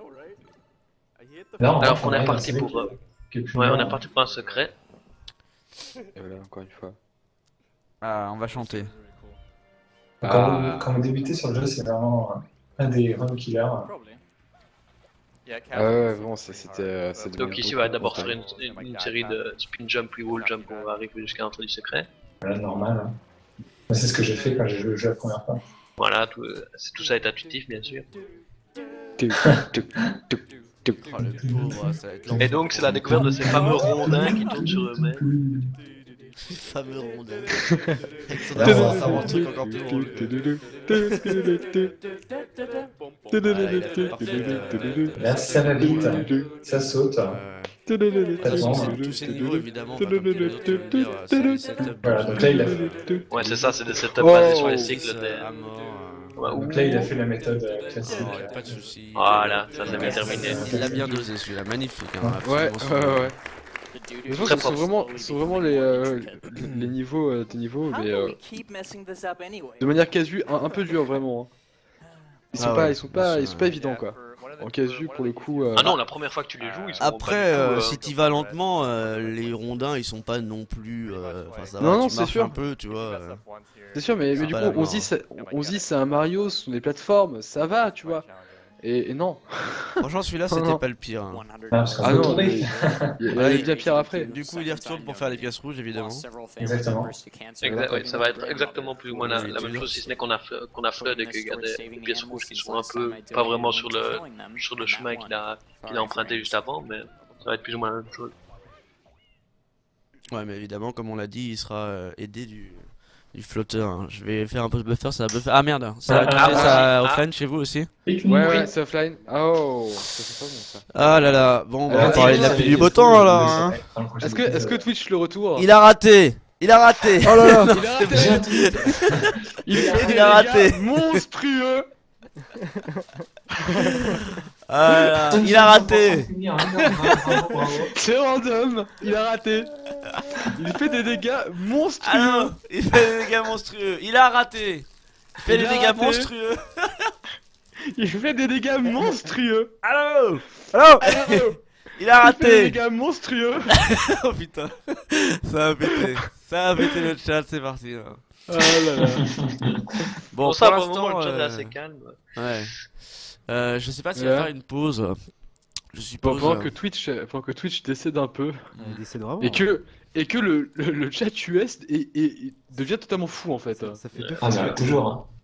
Là, en Alors revanche, on est a un reparti CV pour. qui est plus Ouais, on long. est reparti pour un secret. Et voilà, encore une fois. Ah, on va chanter. Quand vous débutez sur le jeu, c'est vraiment un des run killers. Ah ouais, bon, c'était. Donc ici, on va d'abord faire une série de spin jump puis wall jump. On va arriver jusqu'à l'entrée du secret. Voilà, normal. Hein. Moi, c'est ce que j'ai fait quand j'ai joué au jeu la première fois. Voilà, tout ça est intuitif bien sûr. Oh, le pauvre, ça va être long. Et donc c'est la découverte de ces fameux rondins qui tournent sur eux-mêmes. Les fameux rondins. Là, Ça on va rend le truc encore plus drôle. Là, ça va vite, ça saute. Pas de vent, hein. Tous ces niveaux, évidemment, pas comme tous les autres, je veux dire, c'est des setups. Voilà, donc là, il a fait, Ouais, c'est ça, c'est des setups basés sur les C'est cycles des. à mort. Ouais, donc là, il a fait la méthode classique. Non, y a pas de soucis. Voilà, ça c'est bien terminé. Il l'a bien dosé celui-là, magnifique. Hein, Ouais, absolument ouais. Je pense que c'est vraiment les niveaux, des niveaux, mais de manière casu, un peu dur vraiment. Hein. Ils sont Ah pas, ouais, ils sont pas, c'est ils sont pas évidents quoi. En casu pour le coup. Ah non, la première fois que tu les joues, ils sont Après, pas du tout, si t'y vas lentement, les rondins ils sont pas non plus. Enfin, ça Non, va, non, tu c'est marches sûr. un peu, tu vois. C'est sûr, mais c'est du pas coup, la on mort, se dit, on se dit c'est un Mario sur les plateformes, ça va, tu vois. Et non. Franchement, celui-là c'était pas le pire. Hein. Parce qu'on Ah peut non, tourner. il y a bien pire après. Du coup, il y retourne pour faire les pièces rouges, évidemment. Exactement. Ouais, ça va être exactement plus ou moins la même chose, si ce n'est qu'on a Flood et qu'il y a des pièces rouges qui sont un peu pas vraiment sur le chemin qu'il a emprunté juste avant, mais ça va être plus ou moins la même chose. Ouais, mais évidemment, comme on l'a dit, il sera aidé du flotteur. Hein. Je vais faire un peu de buffer, ça va buffer. Ah merde, ça a quitté ça offline chez vous aussi? Ouais, c'est offline. Oh, ça c'est pas bon ça. Ah là là, bon, on va Ah, parler de la c'est- pluie du beau temps là. Hein. Est-ce que Twitch le retour? Il a raté! Il a raté! Oh là là, il a raté. Il a raté! Monstrueux. Ah là, il a raté! C'est random, il a raté. Il fait des dégâts monstrueux. Ah non, il fait des dégâts monstrueux. Il a raté! Il fait Il des a dégâts raté. monstrueux. Il fait des dégâts monstrueux. Allô! Allô! Il a Il fait des raté! dégâts monstrueux. Oh putain, ça a pété. Ça a pété le chat, c'est parti. Là. Oh là là. Bon, Pour ça, pour pour le moment, l'instant, le chat est assez calme. ouais. Je sais pas s'il va Ouais. faire une pause. Je suppose. Pendant que Twitch décède un peu Il décède vraiment. et que le chat US devient totalement fou en fait. Ça fait deux Ah, fois. mais toujours. Hein.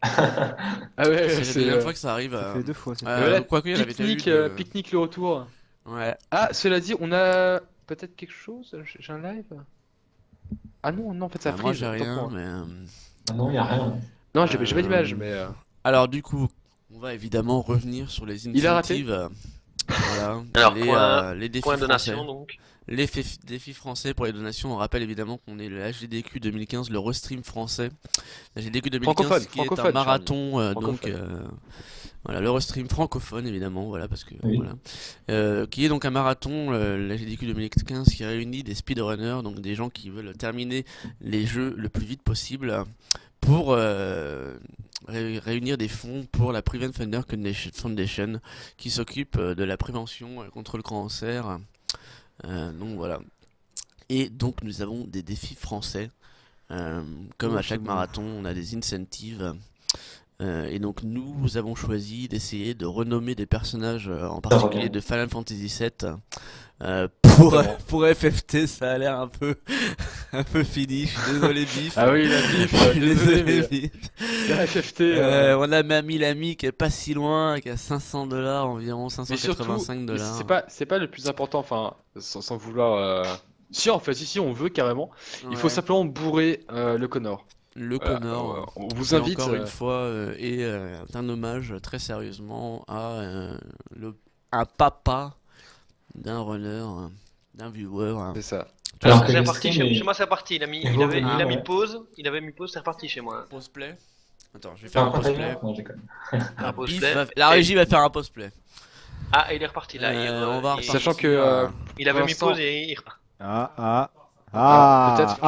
Ah ouais, C'est la deuxième fois que ça arrive. Ça fait 2 fois. Quoique, il y en avait déjà eu Pique-nique, pique-nique le retour. Ouais. Ah, cela dit, on a peut-être quelque chose. J'ai un live. Ah non, non, en fait ça Moi freeze. j'ai autant rien, pour moi. mais. Ah non, y a rien. Non, j'ai pas d'image, mais. Alors du coup, on va évidemment revenir sur les Il a raté. incentives. Voilà. Alors, les défis point de français. donation donc. Les défis français pour les donations, on rappelle évidemment qu'on est le HDDQ 2015, le Restream français. Le HDDQ 2015 qui est un marathon, donc voilà, le Restream francophone évidemment, voilà parce que Oui. voilà, qui est donc un marathon, le HDDQ 2015 qui réunit des speedrunners, donc des gens qui veulent terminer les jeux le plus vite possible pour réunir des fonds pour la Prevent Thunder Foundation qui s'occupe de la prévention contre le cancer. Donc voilà. Et donc nous avons des défis français. Comme à chaque marathon, on a des incentives. Et donc nous avons choisi d'essayer de renommer des personnages, en particulier de Final Fantasy VII. Pour FFT, ça a l'air un peu fini. Je suis désolé, Bif. Ah oui, la Bif. Je suis désolé, Bif. La FFT. On a Mamie l'ami qui est pas si loin, qui a $500 environ, $585. C'est pas le plus important, enfin, sans vouloir. Si, en fait, si, on veut carrément. Il faut simplement bourrer le Connor. Le Connor. On vous invite. Encore une fois, et un hommage très sérieusement à un papa d'un runner, d'un viewer. C'est ça. Alors que C'est le reparti stream chez est- moi, c'est reparti. Il a mis pause, c'est reparti chez moi. Pause play. Attends, je vais Faire faire un un pause container? play. Non, je déconne. Un pause Bif play. la régie va faire un pause play. Ah, il est reparti là. On va repartir. Sachant que. Il avait pour mis l'instant- pause et il repart. Peut-être que-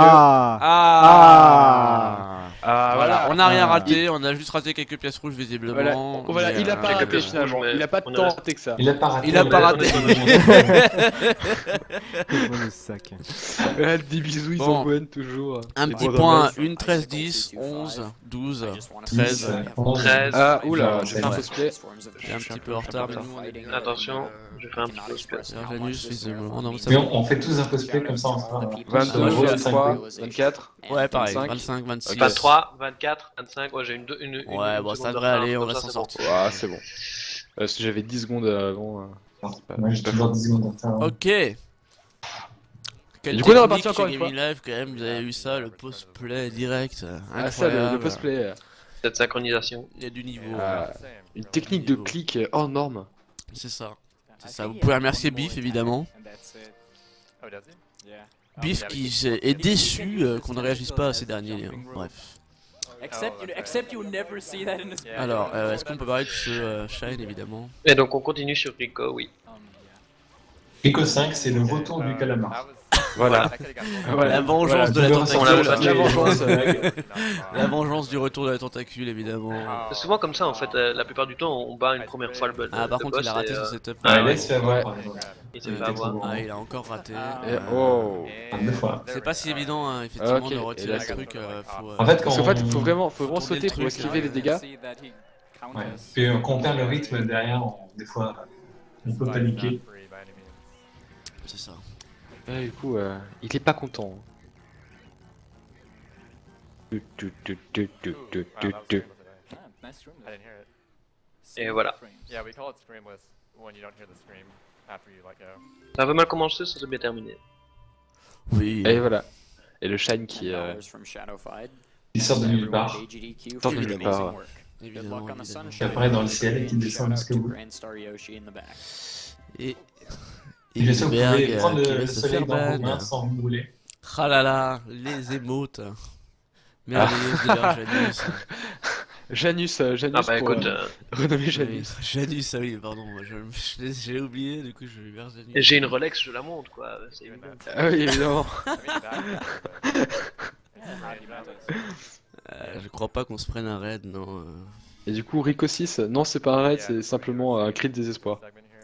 Voilà, on n'a rien raté, on a juste raté quelques pièces rouges visiblement. Voilà, mais, il a pas quelques raté pièces finalement. rouges, mais Il a pas on tant a- raté que ça. Il a pas raté. Il a pas raté. Le sac. Des bisous, ils Bon. s'envoient toujours. Un Les petit doigts point, d'avance. une 13, 10, 11, 12, 13. 13. Ah, oula, j'ai c'est fait un vrai. cosplay. J'ai un petit peu en retard, mais nous on est. Attention, je fais un petit pause play. Janus, visiblement. Non, mais ça Mais va. on fait tous un cosplay comme ça, on fera. 22, moi, je vais 23, 24. Ouais, pareil, 25. 25, 26. 23, 24, 25. Ouais, j'ai une Ouais, bon, ça devrait aller, on va s'en sortir. Ah, c'est bon. Parce que j'avais 10 secondes avant. Moi j'ai toujours 10 secondes de retard. Ok. Quelle Du coup, on est technique reparti encore chez une fois. Gaming Live, quand même, vous avez eu ça, le post-play direct. Ah, ça, le Incroyable. cosplay. Cette synchronisation. Il y a du niveau. Une technique de clic hors norme. C'est ça. C'est ça. Vous pouvez remercier Biff, évidemment. Biff qui est déçu qu'on ne réagisse pas à ces derniers liens. Bref. Except you never see that in this. Alors, est-ce qu'on peut parler de ce Shine, évidemment? Et donc on continue sur Rico, oui. Rico 5, c'est le retour du calamar. Voilà. La vengeance de la Voilà, tentacule. La vengeance. La vengeance du retour de la tentacule, évidemment. C'est souvent comme ça en fait, la plupart du temps on bat une première fois le Ah, par le contre, il a boss raté et, son setup. Ah, là, il se fait avoir. Ouais. par exemple. il s'est Il fait était avoir. trop bon. Ah, il a encore raté. Oh. Deux fois. C'est pas si évident, hein, effectivement, Ok, de et retirer là, le c'est truc. Faut, En fait, quand Parce qu'en fait, on... faut vraiment Tourner sauter le pour truc, esquiver les dégâts. Ouais. Puis quand on perd le rythme derrière, des fois, on peut paniquer. c'est ça. Ouais, du coup, il est pas content. Et voilà. Ça a pas mal commencé, ça s'est bien terminé. Oui. Et voilà. Et le Shine qui Il sort de nulle part. Sort de nulle part. Évidemment, évidemment. Qui apparaît dans le ciel et qui descend jusqu'au bout. Et Et bien sûr, vous Berg, pouvez prendre qui le va se soleil faire dans vos ban. mains sans vous brûler. Ah là là, les émotes. Merveilleuse de leur Janus. Janus, Ah bah pour, écoute, renommé Oui, Janus. Janus, ah oui, pardon, j'ai oublié, du coup je vais vers Janus. j'ai une Rolex, je la monte quoi, c'est évident. Ah oui, évidemment. Je crois pas qu'on se prenne un raid, non. Et du coup, Rico 6, non, c'est pas un raid, c'est simplement un cri de désespoir.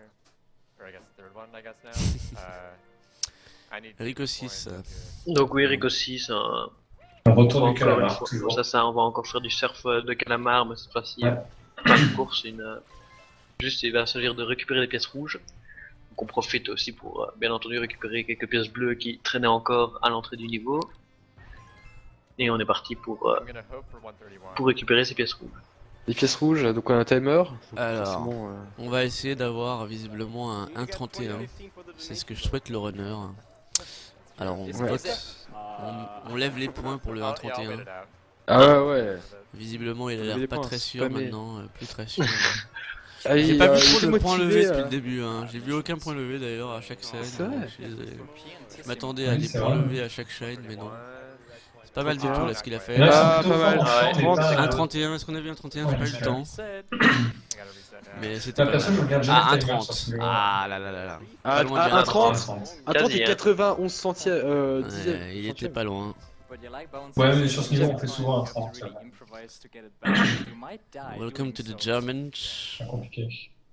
Rico 6. Donc oui, Rico 6, un... Le on va retour du encore une calamar, fois, toujours. ça, on va encore faire du surf de calamar, mais cette fois-ci, Ouais. pas une course, juste il va s'agir de récupérer les pièces rouges. Donc on profite aussi pour, bien entendu, récupérer quelques pièces bleues qui traînaient encore à l'entrée du niveau. Et on est parti pour récupérer ces pièces rouges. Les pièces rouges, donc on a un timer. Alors, on va essayer d'avoir visiblement un 1.31. C'est ce que je souhaite le runner. Alors on vote, on lève les points pour le 1.31. Ah ouais. Visiblement il a l'air pas très sûr maintenant, plus très sûr. Ah, J'ai pas vu trop de points levés depuis le début, hein. J'ai vu aucun point levé d'ailleurs à chaque scène. Je m'attendais à des points levés à chaque shine, mais non. C'est pas mal du tout là ce qu'il a fait. Ah, pas mal. 1.31, est-ce qu'on a vu un 31? J'ai pas eu le temps. Mais c'était pas mal. Ah, 1.30. Ah là là là là. Ah, 1.30. 1.30 et 91 centièmes. Il était pas loin. Ouais, mais sur ce niveau, on fait souvent un 30. Welcome to the German. C'est compliqué.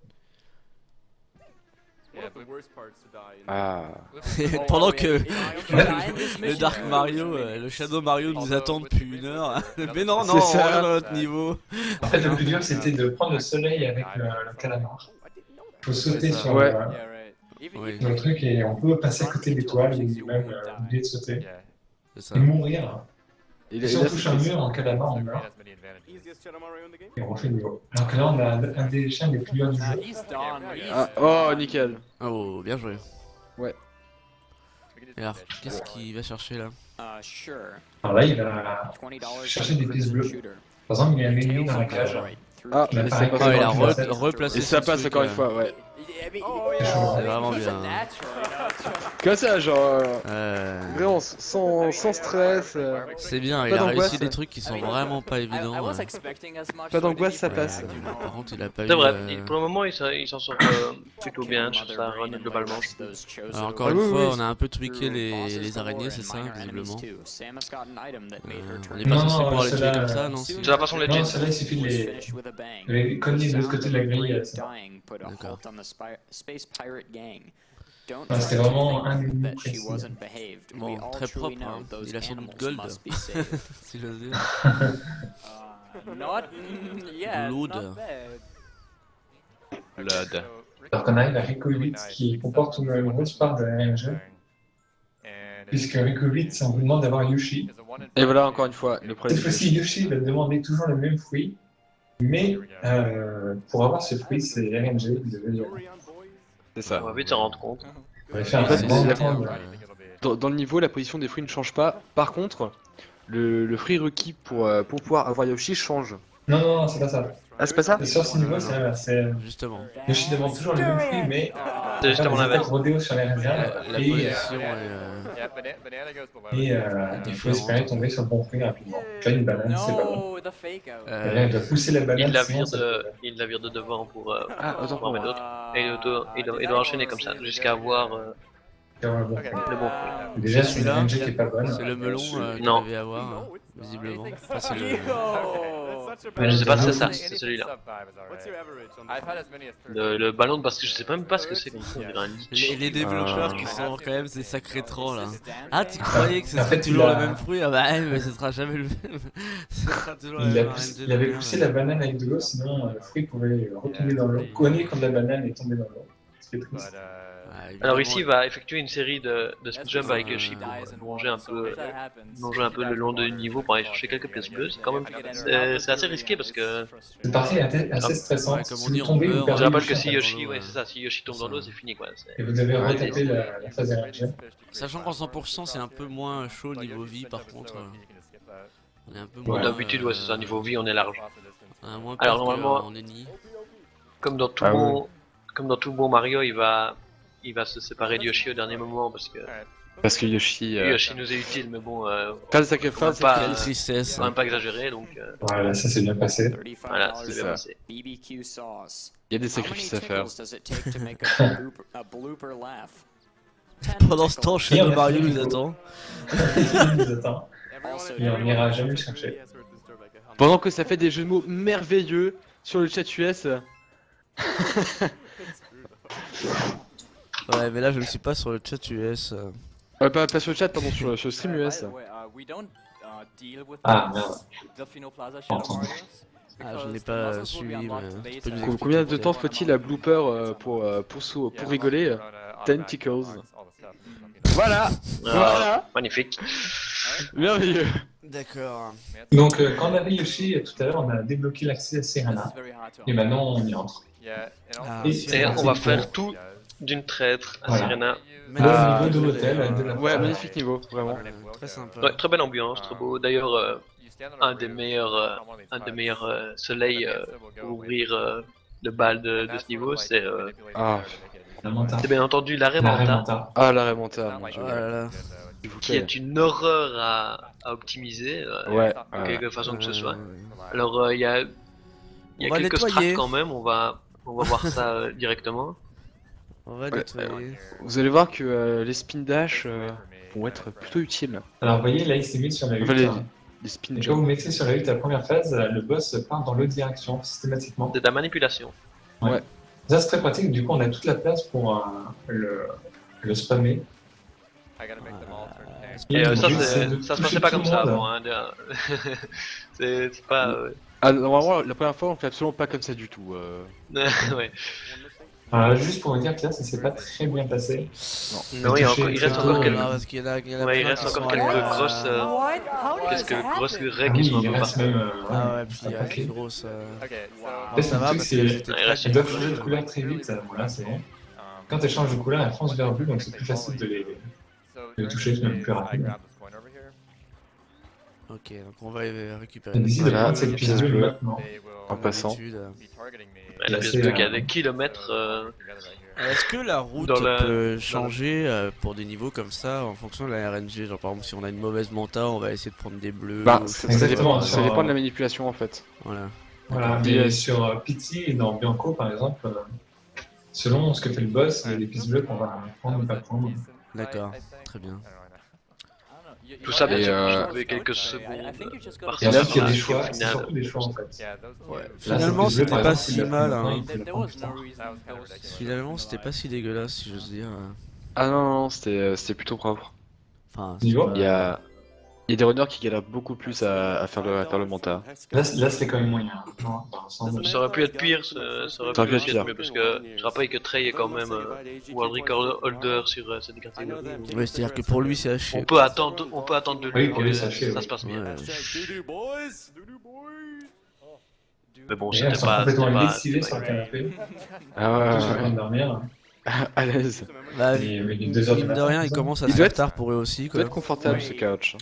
Ah. Pendant que le Dark Mario, le Shadow Mario nous attend depuis 1 heure. Mais non, non, on revient à notre niveau. En fait, le plus dur, c'était de prendre le soleil avec le calamar. Il faut sauter sur le truc et on peut passer à côté de l'étoile ou même oublier de sauter. Et mourir. Et si on touche un mur en calamar, on meurt. Et on refait le niveau. Alors que là, on a un des chaînes les plus durs du jeu. Oh, nickel. Oh, bien joué. Ouais. Et alors, qu'est-ce qu'il va chercher là? Alors là, il va chercher des pièces bleues. Par exemple, il y a un ennemi dans la cage. Ah, il a replacé. Et ça passe encore une fois, ouais. C'est vraiment bien. Comme ça, genre. Vraiment, sans stress. C'est bien, il a réussi des trucs qui sont vraiment pas évidents. Pas d'angoisse, ça passe. Par contre, il a pas eu. C'est vrai, pour le moment, il s'en sort plutôt bien sur sa run globalement. Alors, encore une fois, on a un peu tweaké les araignées, c'est ça, visiblement. On est pas censé pouvoir les tuer comme ça, non? C'est la façon de les tuer. Non, celle-là, il suffit de les cogner de l'autre côté de la grille. D'accord. C'était vraiment un ennemi précis. Bon, très propre, hein. Il a sans doute gold, si j'ose dire. Load. Alors qu'on arrive à Rico 8 qui comporte une grosse part de RNG. Puisque Rico 8, ça vous demande d'avoir Yoshi. Et voilà, encore une fois, le premier. Cette fois-ci, Yoshi va demander toujours le même fruit. Mais pour avoir ce fruit, c'est RNG. C'est ça. On va vite s'en rendre compte. Dans le niveau, la position des fruits ne change pas. Par contre, le fruit requis pour pouvoir avoir Yoshi change. Non, c'est pas ça. Ah, c'est pas ça? Sur ce niveau, c'est justement. Yoshi demande toujours le même fruit, mais c'est justement l'inverse. Rodéo sur les réserves. La position et il faut espérer tomber sur le bon fruit rapidement. Là, une banane, c'est pas bon. Il doit pousser la banane. Il la vire de devant pour en mettre d'autres. Et il doit enchaîner comme ça jusqu'à avoir le bon fruit. Déjà, c'est une RNG qui est pas bonne. C'est le melon qu'il devait avoir, visiblement. Enfin, c'est le... Je sais pas si c'est ça, c'est celui-là. Le ballon, parce que je sais même pas ce que c'est. Les développeurs qui sont quand même ces sacrés trolls là. Ah, tu croyais que ce serait toujours le même fruit? Ah bah mais ce sera jamais le même. Il avait poussé la banane avec de l'eau, sinon le fruit pouvait retomber dans l'eau, cogner contre la banane et tomber dans l'eau. C'est triste. Alors ici, il va effectuer une série de speed jump avec Yoshi pour longer un peu le long du niveau pour aller chercher quelques pièces bleues. C'est quand même c'est assez risqué parce que cette partie est assez stressante. Comme Si on dit, vous tombez, vous on perdez. Je rappelle que si Yoshi, c'est ça, si Yoshi tombe dans l'eau, c'est fini quoi. Et vous devez retaper la phase RNG. Sachant qu'en 100% c'est un peu moins chaud niveau vie par contre. On est un peu moins. D'habitude, ouais, c'est ça, niveau vie, on est large. Alors normalement, comme dans tout bon Mario, il va se séparer de Yoshi au dernier moment parce que Yoshi nous est utile, mais bon, pas de sacrifice, pas de tristesse, quand même pas exagéré, donc voilà, ça s'est bien passé. Voilà, c'est bien passé. Il y a des sacrifices à faire. Pendant ce temps, Shadow Mario nous attend. Il nous attend. Et on n'ira jamais le chercher. Pendant que ça fait des jeux de mots merveilleux sur le chat US. Ouais, mais là je ne suis pas sur le chat US. Pas sur le chat, pardon, sur le stream US. Ah merde. Ah, je n'ai pas suivi. Combien de temps faut-il à Blooper pour rigoler? 10 tickles. Voilà. Voilà. Magnifique. Merveilleux. D'accord. Donc, quand on avait Yoshi tout à l'heure, on a débloqué l'accès à Serena. Et maintenant, on y entre. Ah, Et on va faire tout d'une traite à Serena. Au niveau de l'hôtel, de la Ouais, magnifique niveau, vraiment. Très sympa. Ouais, très belle ambiance, très beau. D'ailleurs, un des meilleurs soleils pour ouvrir le bal de ce niveau, c'est bien entendu l'arrêt Manta. Ah, l'arrêt Manta, mon Oh dieu. là là. Qui est une horreur à optimiser de quelque façon que ce soit. Alors il y a quelques strates quand même, on va voir ça directement. On va nettoyer. Vous allez voir que les spin dash vont être plutôt utiles. Alors, vous voyez, là, il s'est mis sur la hutte. Les spin Et quand vous mettez sur la hutte la première phase, le boss part dans l'autre direction, systématiquement. C'est de la manipulation. Ouais. Ça, c'est très pratique. Du coup, on a toute la place pour le spammer. Et ça se passait pas comme ça avant. Hein. C'est pas. Ah, normalement, la première fois, on fait absolument pas comme ça du tout. Ouais. Juste pour vous dire que là, ça s'est pas très bien passé. Non, il reste encore quelques. Parce qu'il y en a Ouais, il reste encore quelques grosses règles qui sont un peu partout. Ah ouais, puis il y a des grosses. Ça va parce que elles doivent changer de couleur très vite. Voilà, c'est bon. Quand elles changent de couleur, elles transfèrent plus, donc c'est plus facile de les toucher, c'est même plus rapide. Ok, donc on va récupérer. On décide de prendre cette pièce bleue maintenant. En passant. La pièce bleue qui a des kilomètres. Est-ce que la route peut changer pour des niveaux comme ça en fonction de la RNG? Genre par exemple si on a une mauvaise manta, on va essayer de prendre des bleus. Bah, ça dépend de la manipulation en fait. Voilà, mais sur Pity et dans Bianco par exemple, selon ce que fait le boss, il y a des pistes bleues qu'on va prendre ou pas prendre. D'accord, très bien. Tout ça, bien sûr, j'ai trouvé quelques secondes. Et ensuite, il y a des choix, c'est surtout des choix en fait. Finalement, c'était pas si mal. Hein. Finalement, c'était pas si dégueulasse, si j'ose dire. Ah non, c'était plutôt propre. Enfin, il y a des runners qui galèrent beaucoup plus à faire le manta. Là c'est quand même moyen. Ça aurait pu être pire, ça aurait pu être pire, parce que je rappelle que Trey est quand même world record holder sur cette catégorie. Ouais, c'est-à-dire que pour lui c'est haché. On peut attendre de lui pour lui, ça se passe bien. Mais bon, c'était pas complètement lessivés sur le canapé. Ah ouais. Dormir. À l'aise. Bah, mine de rien, il commence à se faire tard pour eux aussi. Il doit être confortable ce couch.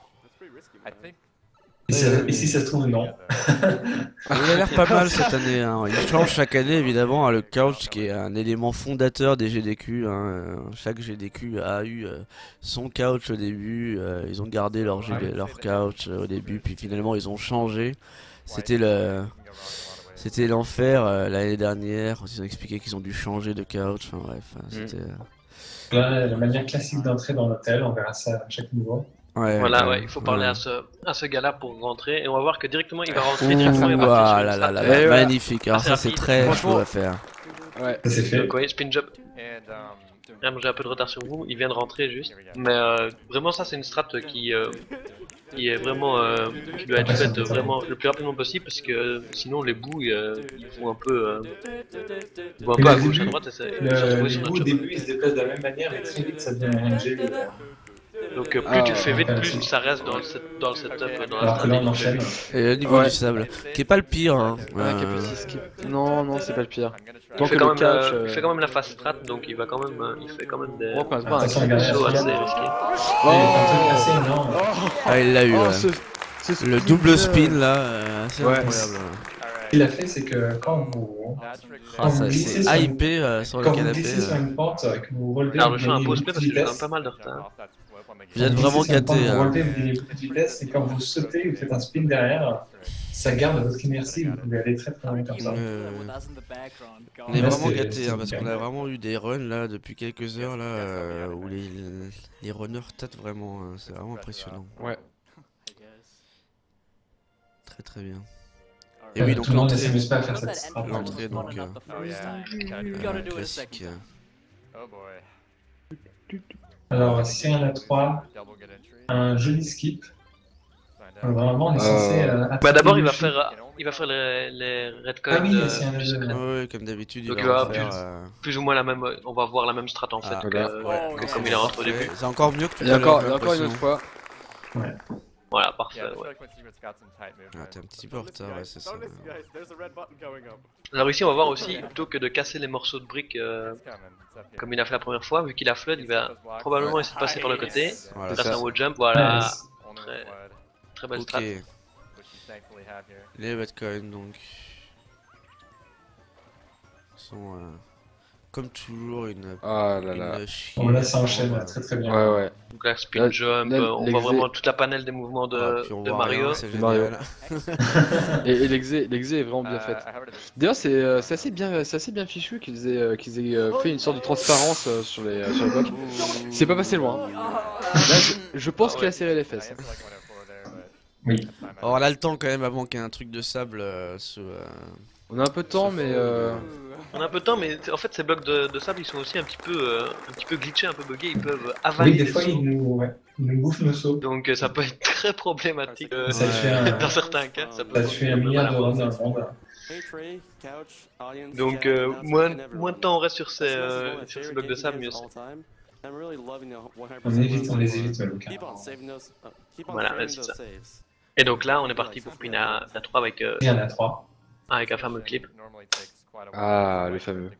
Et si ça se trouve, non. Il a l'air pas mal cette année. Hein. Il change chaque année évidemment. Hein, le couch qui est un élément fondateur des GDQ. Hein. Chaque GDQ a eu son couch au début. Ils ont gardé leur couch au début. Puis finalement ils ont changé. C'était l'enfer l'année dernière. Ils ont expliqué qu'ils ont dû changer de couch. Enfin, bref, c'était. La manière classique d'entrer dans l'hôtel, on verra ça à chaque niveau. Il faut parler à ce gars-là pour rentrer et on va voir que directement il va rentrer directement. Magnifique. Alors ça c'est très chaud à faire. Ouais, c'est fait. Donc, spin job. J'ai un peu de retard sur vous, il vient de rentrer juste. Mais vraiment ça c'est une strat qui est vraiment qui doit être faite vraiment le plus rapidement possible parce que sinon les bouts ils vont un peu à gauche à droite et les bouts au début ils se déplacent de la même manière mais très vite ça devient un NG. Donc plus tu le fais vite, plus ça reste dans le setup, dans la stratégie. Et le niveau du sable, qui est pas le pire. Hein. Non, c'est pas le pire. Il fait quand même la fast strat, donc il fait quand même des sauts assez risqués. Ah, il l'a eu. Le double spin là, c'est incroyable. Ce qu'il a fait, c'est que quand vous glissez sur une pente, que vous relevez. Alors je fais un pause play parce que j'ai quand même pas mal de retard. Vous êtes vraiment gâté. Vous relevez, vous gagnez beaucoup de vitesse, et quand vous sautez, vous faites un spin derrière, ça garde votre inertie, vous pouvez aller très loin comme ça. On est vraiment gâté parce qu'on a vraiment eu des runs là depuis quelques heures là où les runners tâtent vraiment. C'est vraiment impressionnant. Ouais. Très très bien. Et oui, donc l'entrée, ne s'amuse pas à faire cette strat. L'entrée, donc classique. Alors, si on a 3, un joli skip. Normalement, on est censé. Bah d'abord, il va faire les redcoins Ah oui, de c'est un du secret. Ouais, comme d'habitude, Donc il il va va faire. plus ou moins la même. On va voir la même strat en fait Ah, que comme il est rentré au début. C'est encore mieux que tout Il y à a l'heure. encore, j'ai il y a encore une l'impression. autre fois. Voilà, parfait. Ouais. Ah, t'es un petit peu en retard, ouais, c'est ça. Alors ici, on va voir aussi, plutôt que de casser les morceaux de briques comme il a fait la première fois, vu qu'il a flood, il va probablement essayer de passer par le côté. Voilà. Grâce ça. à un wall jump, voilà. Nice. Très belle Ok. strat. Les Bitcoins donc sont comme toujours une. Ah là là. Bon, là, ça enchaîne très très bien. Ouais, ouais. Donc là, spin Là, jump, là, on voit l'exé- vraiment toute la panel des mouvements de Mario. C'est Mario. génial. Et l'exé est vraiment bien faite. D'ailleurs, c'est assez bien fichu qu'ils aient fait une sorte de transparence sur les blocs. C'est pas passé loin. Là, je pense qu'il a serré les fesses. Oui. Alors, on a le temps quand même avant qu'il y ait un truc de sable On a un peu de temps, mais On a un peu de temps, mais en fait, ces blocs de sable, ils sont aussi un petit peu glitchés, un peu buggés. Ils peuvent avaler Oui, des les fois, sauts. ils nous bouffent nos sauts. Donc ça peut être très problématique Ça te fait un- dans certains cas. Ça peut Ça te fait 1 milliard de runs dans le monde. Donc moins de temps on reste sur ces blocs de sable, mieux c'est. On les évite, Lucas. Voilà, ouais, c'est ça. Et donc là, on est parti pour Pin à 3 avec Il y en a 3. un fameux clip. Ah, le fameux.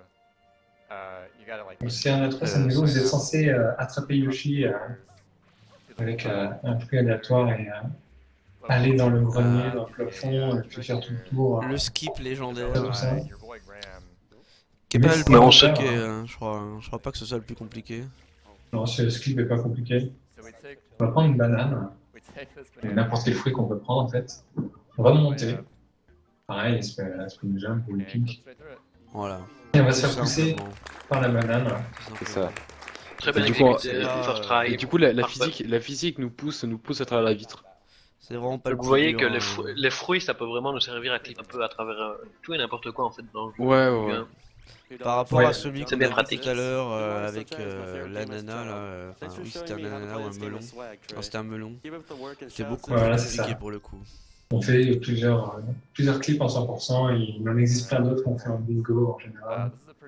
Donc, si un a 3, c'est un niveau où vous êtes censé attraper Yoshi avec un prix aléatoire et aller dans le grenier, dans le plafond, et puis faire tout le tour. le skip légendaire. Tout ça. Qui est Mais pas le c'est plus pas compliqué, cher, je crois pas que ce soit le plus compliqué. Non, ce clip n'est pas compliqué. On va prendre une banane, et n'importe quel fruit qu'on peut prendre en fait. On va monter. Pareil, spin jump ou le kick. Voilà. Et on va se Tout faire pousser simplement. par la banane. C'est ça. Très bien Et du coup, exécuté, first try. Et du coup, la Parfait. physique nous pousse à travers la vitre. C'est vraiment pas le Donc plus vous voyez dur, que hein. les fruits, ça peut vraiment nous servir à clip un peu à travers tout et n'importe quoi en fait dans le jeu. Ouais, ouais. Hein. Par rapport Ouais. à celui C'est qu'on bien a vu pratique. tout à l'heure avec l'ananas là, enfin oui c'était un ananas ou un melon, non c'était un melon, c'était beaucoup Voilà, plus c'est compliqué ça. pour le coup. On fait plusieurs clips en 100%, et il en existe plein d'autres qu'on fait en bingo en général.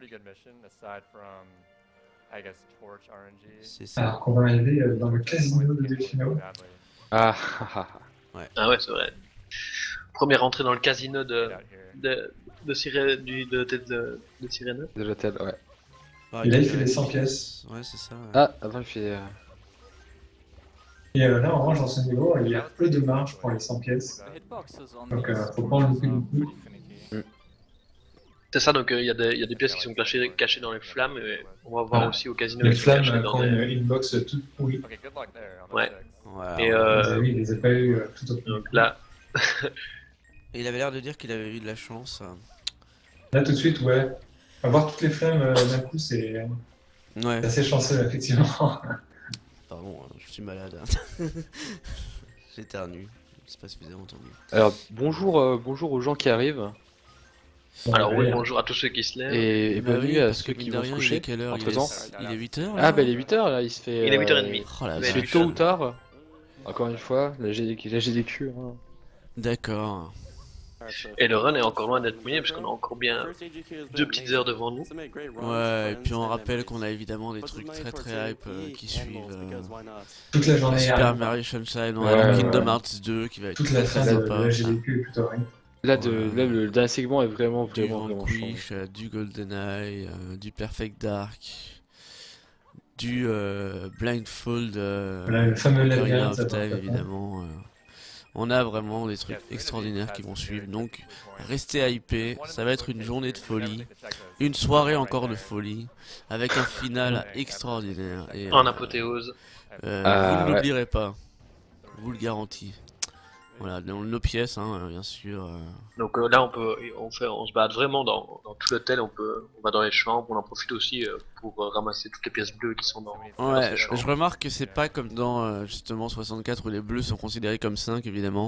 C'est ça. Alors qu'on va arriver dans le casino de Delfino. Ah, ah, ah. Ah ouais, c'est vrai. Première entrée dans le casino de Sirène. De l'hôtel, ouais. Pareil, Et là, il qu'il fait y a des 100 des pièces. Ouais c'est ça. Ouais. Ah, avant il fait. Et là, en revanche, dans ce niveau, il y a peu de marge pour les 100 pièces. Donc, faut pas en louper beaucoup. C'est ça, donc il y a des pièces qui sont cachées dans les flammes, et on va voir Voilà. aussi au casino Les qui sont flammes cachées dans quand des... une box toute pourrie. Ouais. Voilà. Et Oui, il les a pas eu tout au donc là, Et il avait l'air de dire qu'il avait eu de la chance. Là, tout de suite, ouais. Avoir toutes les flammes d'un coup, c'est Ouais. assez chanceux, effectivement. Pardon, je suis malade. J'éternue. Je sais pas si vous avez entendu. Alors, bonjour aux gens qui arrivent. alors oui, Ouais. bonjour à tous ceux qui se lèvent. Et Bah bonne oui, nuit à parce ceux que qui mine de vont se rien, coucher. il est quelle heure entre temps. Il est 8h là. Ah, bah il est 8h là, il se fait. Il est 8h30. Oh la Il Mais se fait vache. tôt ou tard. Encore une fois, la GDQ. Hein. D'accord. Et le run est encore loin d'être terminé, puisqu'on a encore bien 2 petites heures devant nous. Ouais, et puis on rappelle qu'on a évidemment des trucs très très hype qui suivent. Toute la journée, Super Mario Sunshine, on Ouais, a le ouais. Kingdom Hearts 2 qui va être toute la très fin très de sympa. la GDQ est plutôt rien. Là, le dernier segment est vraiment Du vraiment chiant. Vanquish, du GoldenEye, du Perfect Dark, du Blindfold, Voilà, le fameux Ocarina labyrinthe, of ça Time va. évidemment. On a vraiment des trucs extraordinaires qui vont suivre, donc restez hypés, ça va être une journée de folie, une soirée encore de folie, avec un final extraordinaire. Et, En apothéose. vous Ah, ne ouais. l'oublierez pas, je vous le garantis. Voilà, dans nos pièces, hein, bien sûr. Donc là, on se balade vraiment dans tout l'hôtel, on va dans les chambres, on en profite aussi pour ramasser toutes les pièces bleues qui sont dans Ouais, ces chambres. je remarque que c'est pas comme dans justement 64 où les bleus sont considérés comme 5 évidemment.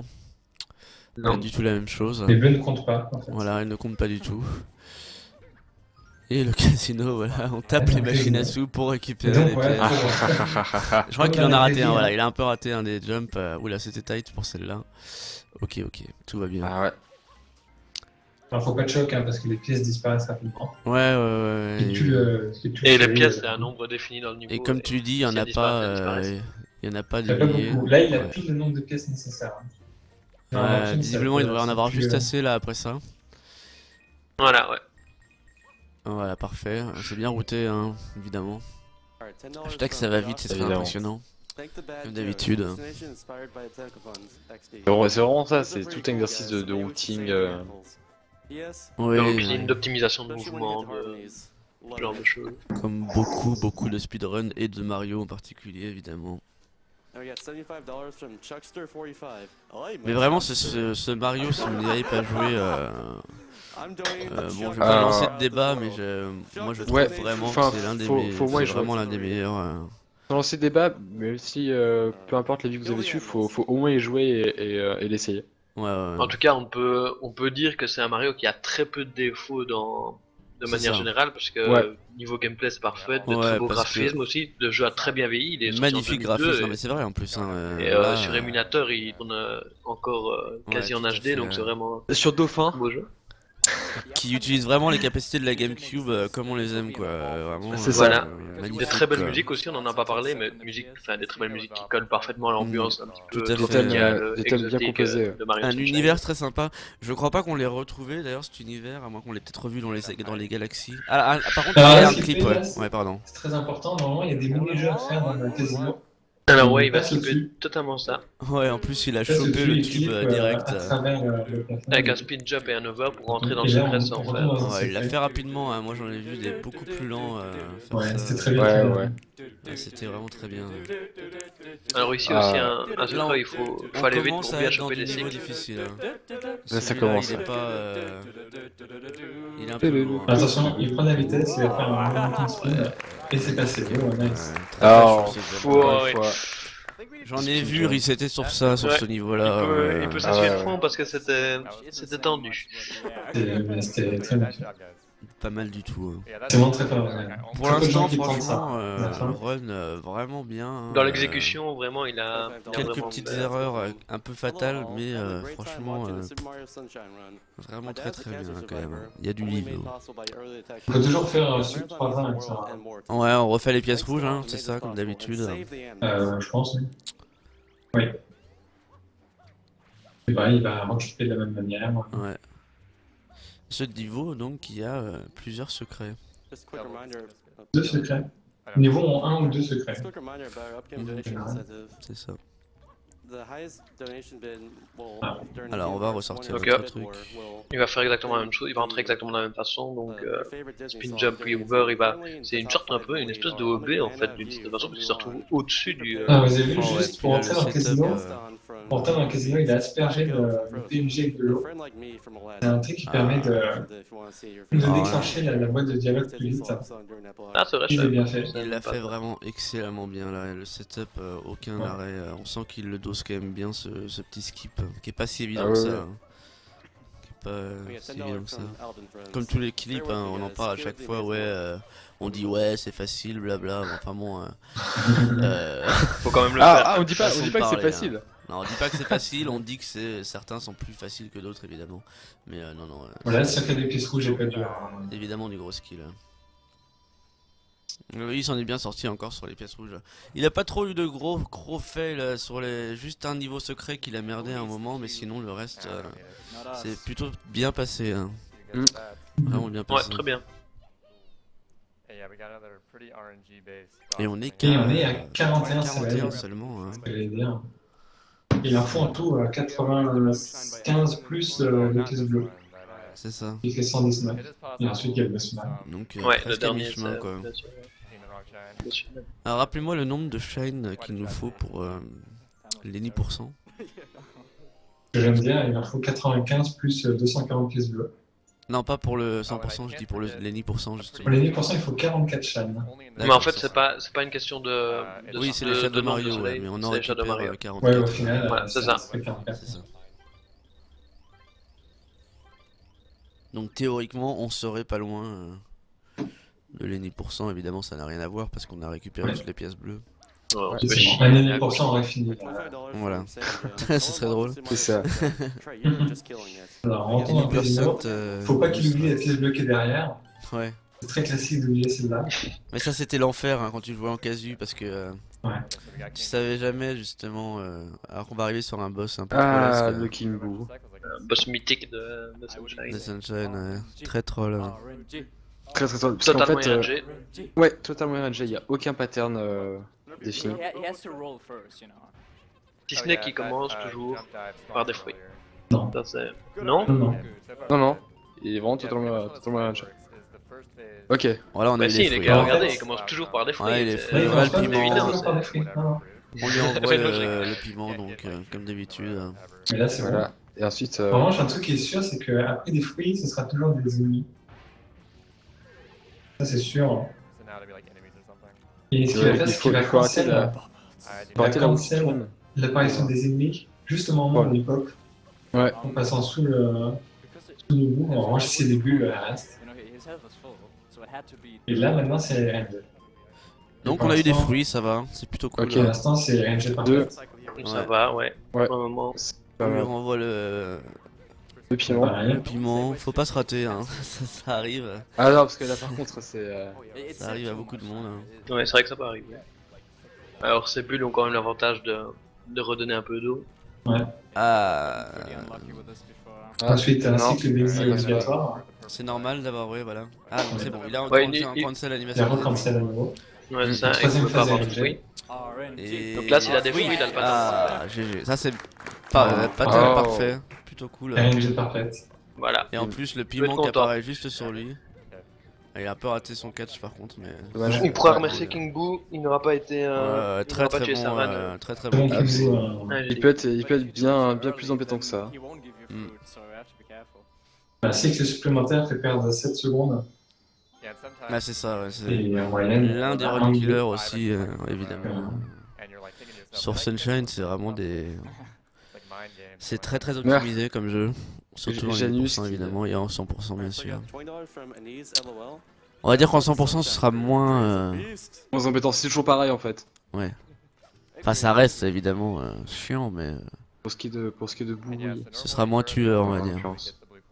Pas Non. du tout la même chose. Les bleus ne comptent pas, en fait. Voilà, ils ne comptent pas du tout. Et le casino, voilà, on tape les machines à sous pour récupérer Donc, les ouais, pièces. Je crois qu'il en a raté un, hein. voilà, il a un peu raté un des jumps. Oula, c'était tight pour celle-là. Ok, tout va bien. Ah ouais. Alors faut pas de choc hein, parce que les pièces disparaissent rapidement. Ouais. Et les pièces, c'est un nombre défini dans le niveau. Et comme tu dis, il y en a pas. Il y en a pas Il y a des pas milliers. beaucoup. Là, il a pile le nombre de pièces nécessaires. Ouais, visiblement, il devrait en avoir juste assez là après ça. Voilà, ouais. Voilà, parfait. C'est bien routé, hein, évidemment. Je sais que ça va vite, c'est très impressionnant. Comme d'habitude. C'est vraiment ça, c'est tout un exercice de routing. Oui, D'optimisation de mouvement, ce genre de choses. comme beaucoup de speedrun et de Mario en particulier, évidemment. Mais vraiment, ce Mario, si vous n'y avez pas joué, bon, je vais pas lancer de débat, mais moi je trouve vraiment que c'est l'un des vraiment l'un des meilleurs. Sans lancer débat, mais aussi peu importe la vie que vous avez dessus, faut au moins y jouer et l'essayer. Ouais. En tout cas, on peut dire que c'est un Mario qui a très peu de défauts de manière générale, parce que niveau gameplay c'est parfait, de très beaux graphismes aussi, le jeu a très bien vieilli, il est magnifique graphisme, mais c'est vrai en plus. Et sur émulateur il tourne encore quasi en HD, donc c'est vraiment sur Dauphin, un beau jeu. Qui utilise vraiment les capacités de la GameCube comme on les aime, quoi. Vraiment. C'est voilà. Magnifique. Des très belles musiques aussi, on en a pas parlé, mais des très belles musiques qui collent parfaitement à l'ambiance un petit peu. Tout à fait. Des thèmes bien composés. Un univers très sympa. Je crois pas qu'on l'ait retrouvé d'ailleurs cet univers, à moins qu'on l'ait peut-être revu dans les galaxies. Par contre, il y a un clip, ouais, pardon. C'est très important, normalement il y a des mini-jeux à faire dans le casino. Alors ouais, il va skipper totalement ça. Ouais, en plus il a chopé le tube direct. Avec un speed jump et un over pour rentrer dans le secret sans faire. Ouais, il l'a fait rapidement, hein. Moi j'en ai vu des beaucoup plus lents. Ouais, c'était très bien. Ouais, c'était vraiment très bien. Alors ici aussi un secret, il faut aller vite pour bien choper les cycles. Difficile. Là ça commence. Il est un peu lourd. Attention, il prend la vitesse, il va faire un moment spin et c'est passé. Oh, nice. Alors, j'en ai vu resetter sur ça, sur ce niveau-là. Il peut s'essuyer le front parce que c'était tendu. C'était très bien. Pas mal du tout. C'est vraiment très fort. Pour l'instant, franchement, run vraiment bien. Dans l'exécution, vraiment, il a quelques petites erreurs un peu fatales, mais franchement, vraiment très bien quand même. Il y a du niveau. On peut toujours faire un sub 3-20 avec ça. Ouais, on refait les pièces rouges, hein, c'est ça, comme d'habitude. Je pense, oui. Oui. Et ben, il va recruter de la même manière. Ouais. Ce niveau, donc, il y a plusieurs secrets. 2 secrets. Niveau 1 ou 2 secrets. C'est ça. Alors on va ressortir donc, notre truc. Il va faire exactement la même chose, il va rentrer exactement de la même façon, donc spin jump puis over, c'est une sorte un peu, une espèce de OB en fait d'une certaine façon, parce qu'il se retrouve au-dessus du... Ah vous avez vu, juste pour entrer dans le casino, il a aspergé le PNG avec de l'eau. C'est un truc qui permet de déclencher la boîte de dialogue plus vite. Ah c'est vrai, il est bien fait. Il l'a fait vraiment excellemment bien là, le setup, aucun arrêt, on sent qu'il le dose quand même bien ce petit skip, qui est pas si évident que ça. Qui est pas si évident que ça. Comme tous les clips, hein, on en parle à chaque fois, on dit ouais c'est facile, blabla, enfin bon... faut quand même le faire. On dit pas que c'est facile. Non, on dit pas que c'est facile, on dit que certains sont plus faciles que d'autres évidemment. Mais non. Voilà, le secret des pièces rouges est pas dur. Évidemment du gros skill. Oui, il s'en est bien sorti encore sur les pièces rouges. Il a pas trop eu de gros fails là, sur juste un niveau secret qu'il a merdé à un moment, mais sinon le reste c'est plutôt bien passé. Hein. Vraiment bien passé. Ouais, très bien. Et on est à 41 seulement. Hein. Il en faut en tout 95 plus les pièces bleues. C'est ça. Il fait 119. Et ensuite il y a le national. Donc le dernier chemin quoi. Alors rappelez-moi le nombre de shine qu'il nous faut pour les 10%. J'aime bien, il en faut 95 plus 240 pièces bleues. Non, pas pour le 100%, je dis pour les 10% justement. Pour les 10%, il faut 44 shine. Mais en fait, c'est pas une question de. Oui, c'est les chats de Mario, mais on en récupère 44. Ouais, au final, voilà, c'est ça. Donc théoriquement, on serait pas loin. de l'ennemi%, évidemment ça n'a rien à voir parce qu'on a récupéré toutes les pièces bleues. Ouais, C'est bon. Un ennemi % aurait fini. Voilà. Ce serait drôle. C'est ça. Alors, on retourne en casino. Faut pas qu'il oublie la pièce bleue qui est derrière. Ouais. C'est très classique d'oublier celle-là. Mais ça c'était l'enfer hein, quand tu jouais en casu parce que tu savais jamais justement alors qu'on va arriver sur un boss un peu Ah, le King Boo. Boss mythique de Sunshine. de Sunshine, très troll. Hein. Très troll. Parce qu'en Totalement fait, RNG. ouais, totalement RNG, il n'y a aucun pattern défini. Si ce n'est qu'il commence toujours par des fruits. Non. Ça, c'est... Non. Non. Non, non, il est vraiment totalement RNG. Ok. Voilà, on a Bah eu si, les les fruits. gars, hein. regardez, il commence toujours par des fruits. Ouais, les c'est- fruits, il ouais, commence le pas piment, toujours par des fruits. Non. On lui envoie Ouais, non, je rigole. le piment donc comme d'habitude. Mais là, c'est bon. Voilà. Et ensuite. En revanche, un truc qui est sûr, c'est qu'après des fruits, ce sera toujours des ennemis. Ça, c'est sûr. Et ce qui va faire, c'est qu'il va cancel l'apparition des ennemis juste au moment où il pop. Ouais. En passant sous le bout. En revanche, si c'est des bulles, elles restent. Et là, maintenant, c'est RNG. Donc on a eu des fruits, ça va, c'est plutôt cool. Ok. Pour l'instant, c'est RNG parfait. Deux. Ça va, ouais. Ouais. Pour le moment. On lui renvoie le Le piment. Pareil. piment, faut pas se rater, hein. ça arrive. Ah non, parce que là par contre c'est. Ça arrive à beaucoup de monde. Hein. Ouais, c'est vrai que ça peut arriver. Alors, ces bulles ont quand même l'avantage de redonner un peu d'eau. Ah, Ensuite, un non. cycle d'exil obligatoire. c'est normal d'avoir, ouais, voilà. Ah, donc c'est bon, il a Ouais, encore un cancel Il y a animation. recancel à nouveau. Ouais, c'est ça, il Troisième peut pas phase avoir de RNG. fruits. Et... Donc là, s'il a des fruits, il a le pattern. Ah, GG. Ça c'est pas pattern Oh. parfait, plutôt cool. RNG parfaite. Voilà. Et en plus le être piment qui content. apparaît juste sur lui. Ah, il a un peu raté son catch par contre, mais Dommage. Il pourra remercier King Boo, il n'aura pas été. il très n'aura pas très tué bon, Saran. très Bon, bon. qui faisait Il peut être bien plus embêtant que ça. un cycle supplémentaire fait perdre 7 secondes. Ah c'est ça, ouais, c'est Et en moyenne, l'un des un run ou deux. killers aussi, évidemment. Sur Sunshine, c'est vraiment des... C'est très très optimisé comme jeu. Surtout en Janus 100% qui- évidemment et en 100% bien sûr. On va dire qu'en 100% ce sera moins... Moins embêtant, c'est toujours pareil en fait. Ouais. Enfin ça reste évidemment chiant mais Pour ce qui est de Boo, oui. ce sera moins tueur on va En dire. l'occurrence.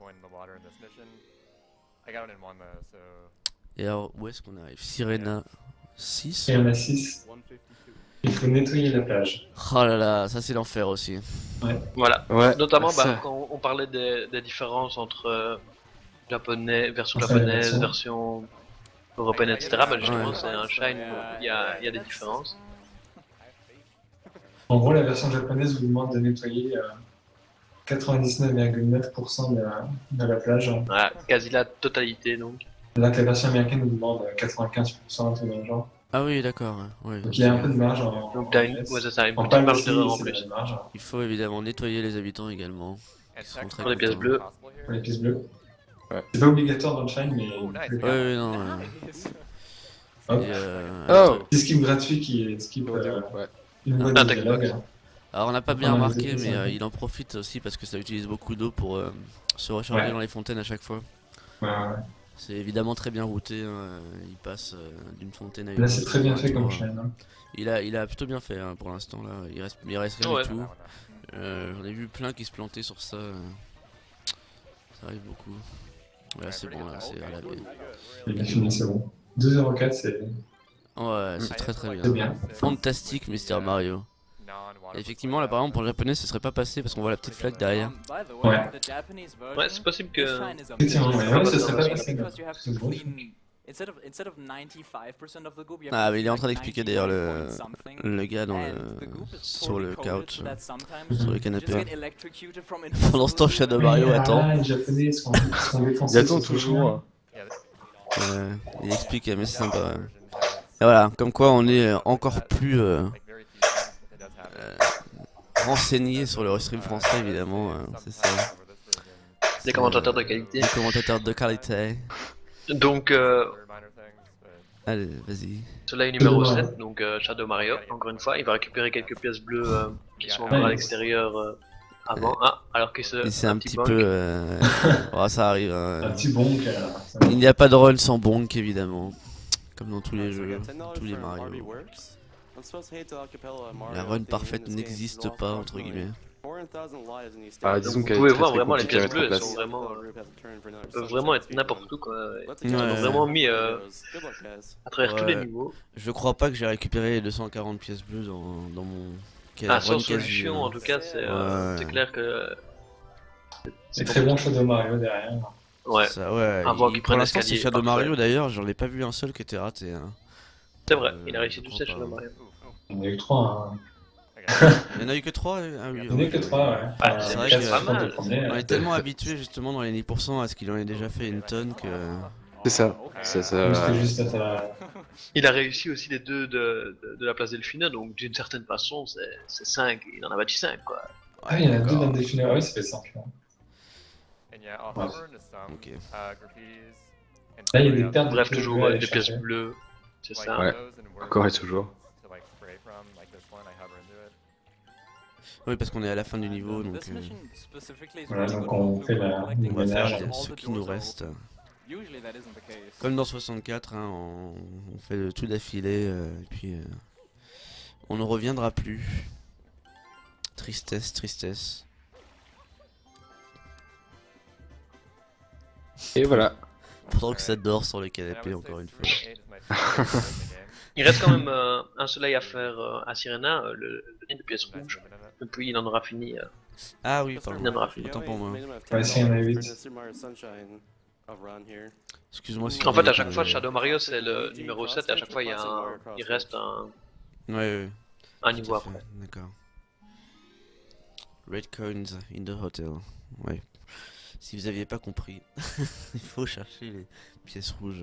Et alors où est-ce qu'on arrive? Sirena 6? Et il y en a 6. Il faut nettoyer la plage. Oh là là, ça c'est l'enfer aussi. Voilà. Ouais. Notamment ça- quand on parlait des différences entre version Ah, japonaise, ça, version européenne, etc. Bah justement, c'est un shine où il y a des différences. En gros, la version japonaise vous demande de nettoyer 99,9% de la plage. Voilà, quasi la totalité donc. Là que la version américaine vous demande 95%, tout dans le genre. Ah oui d'accord, ouais. Donc il y a un peu de marge en. Donc t'as une, en ouais, c'est ça, une En petite palme marge aussi, d'erreur en c'est plus. de la marge. Il faut évidemment nettoyer les habitants également. Qui seront très Pour les pièces contents. bleues. Pour les pièces bleues. Ouais. C'est pas obligatoire dans le Shine, mais. Ouais, non. Hop. Et, Oh. C'est skip gratuit qui skip Ouais. une bonne Un dialogue. Techbox. Alors on n'a pas bien Ah, remarqué, mais mais ça. il en profite aussi parce que ça utilise beaucoup d'eau pour se recharger Ouais. dans les fontaines à chaque fois. Ouais, ouais. C'est évidemment très bien routé, hein. Il passe d'une fontaine à une Là, autre. c'est très bien fait comme Pour, Shine. Hein. il a plutôt bien fait hein, pour l'instant là. Il reste rien Ouais. du tout. J'en ai vu plein qui se plantaient sur ça. Ça arrive beaucoup. Là c'est bon là, c'est à la baie. Il a fini, c'est bon. 2,04€, c'est Ouais, c'est très très c'est bien. bien. Fantastique Mister Mario. Et effectivement là par exemple pour le japonais ce serait pas passé parce qu'on voit la petite flaque derrière. Ouais. Ouais, c'est possible que. Effectivement, ouais, ça serait pas passé. non. C'est drôle. Ah mais il est en train d'expliquer d'ailleurs le gars dans sur le couch, sur le canapé. Pendant ce temps Shadow Mario attend. Les Japonais sont défoncés. Il attend toujours. Il explique mais c'est sympa. Ouais. Et voilà, comme quoi on est encore plus renseigné sur le restream français évidemment, c'est ça. Des commentateurs de qualité. Des commentateurs de qualité. Donc, Allez, vas-y. cela est numéro 7, donc Shadow Mario, encore une fois. Il va récupérer quelques pièces bleues qui sont encore à l'extérieur avant. Ah, alors que C'est un petit bonk. peu... oh, ça arrive. Un petit bonk. Il n'y a pas de run sans bonk évidemment. Comme dans tous les jeux, tous les Mario. La run parfaite n'existe pas, entre guillemets. Ah, disons vous qu'elle pouvez est très, voir très vraiment les compliquée à pièces mettre en bleues, elles place. sont vraiment, peuvent vraiment être n'importe où quoi. Ils Ouais. ont vraiment mis à travers tous les Ouais. niveaux. Je crois pas que j'ai récupéré les 240 pièces bleues dans mon Ah, sans run quasi, solution en tout cas, c'est Ouais. clair que C'est très bon Shadow Mario derrière. ouais, Ça, ouais. Avant qu'ils Pour prennent l'instant, c'est l'escalier, Shadow parfait. Mario d'ailleurs, j'en ai pas vu un seul qui était raté. Hein. c'est vrai, il a je réussi tout crois ça pas. sur le Mario. Il y en a eu 3. Hein. Il y en a eu que 3 ah, oui, Il n'y en a eu que 3, ouais. Ah, c'est vrai quatre que- sur les mal. premiers, On ouais. est tellement habitué justement dans les 10% à ce qu'il en ait déjà fait une tonne que. C'est ça. C'était juste à ta... Il a réussi aussi les deux de la place Delphina, donc d'une certaine façon, c'est 5, il en a battu 5 quoi. Ah, il y en a 2 dans le défilé. Ah oui, ça fait 5. Ok. Là, il y a des pertes de Bref, pièces toujours bleues à aller des pièces chercher. bleues, c'est ça. Ouais. Encore et toujours. Oui, parce qu'on est à la fin du niveau, donc Voilà, donc on fait le on va ménage. faire ce qui nous reste. Comme dans 64, hein, on fait tout d'affilée, et puis on ne reviendra plus. Tristesse, tristesse. Et voilà. Pourtant que ça dort sur le canapé, encore une fois. Il reste quand même un soleil à faire à Sirena, le lien de pièces rouges. Et puis il en aura fini. Ah oui, pardon. Il en aura fini. Autant pour moi. Ouais, si, il y en a 8. Excuse-moi si En vous fait, à avez chaque des- fois, Shadow Mario c'est le numéro 7 et à chaque fois il reste Ouais, ouais. un Tout niveau à fait, après. d'accord. Red coins in the hotel. Ouais. Si vous aviez pas compris, il faut chercher les pièces rouges.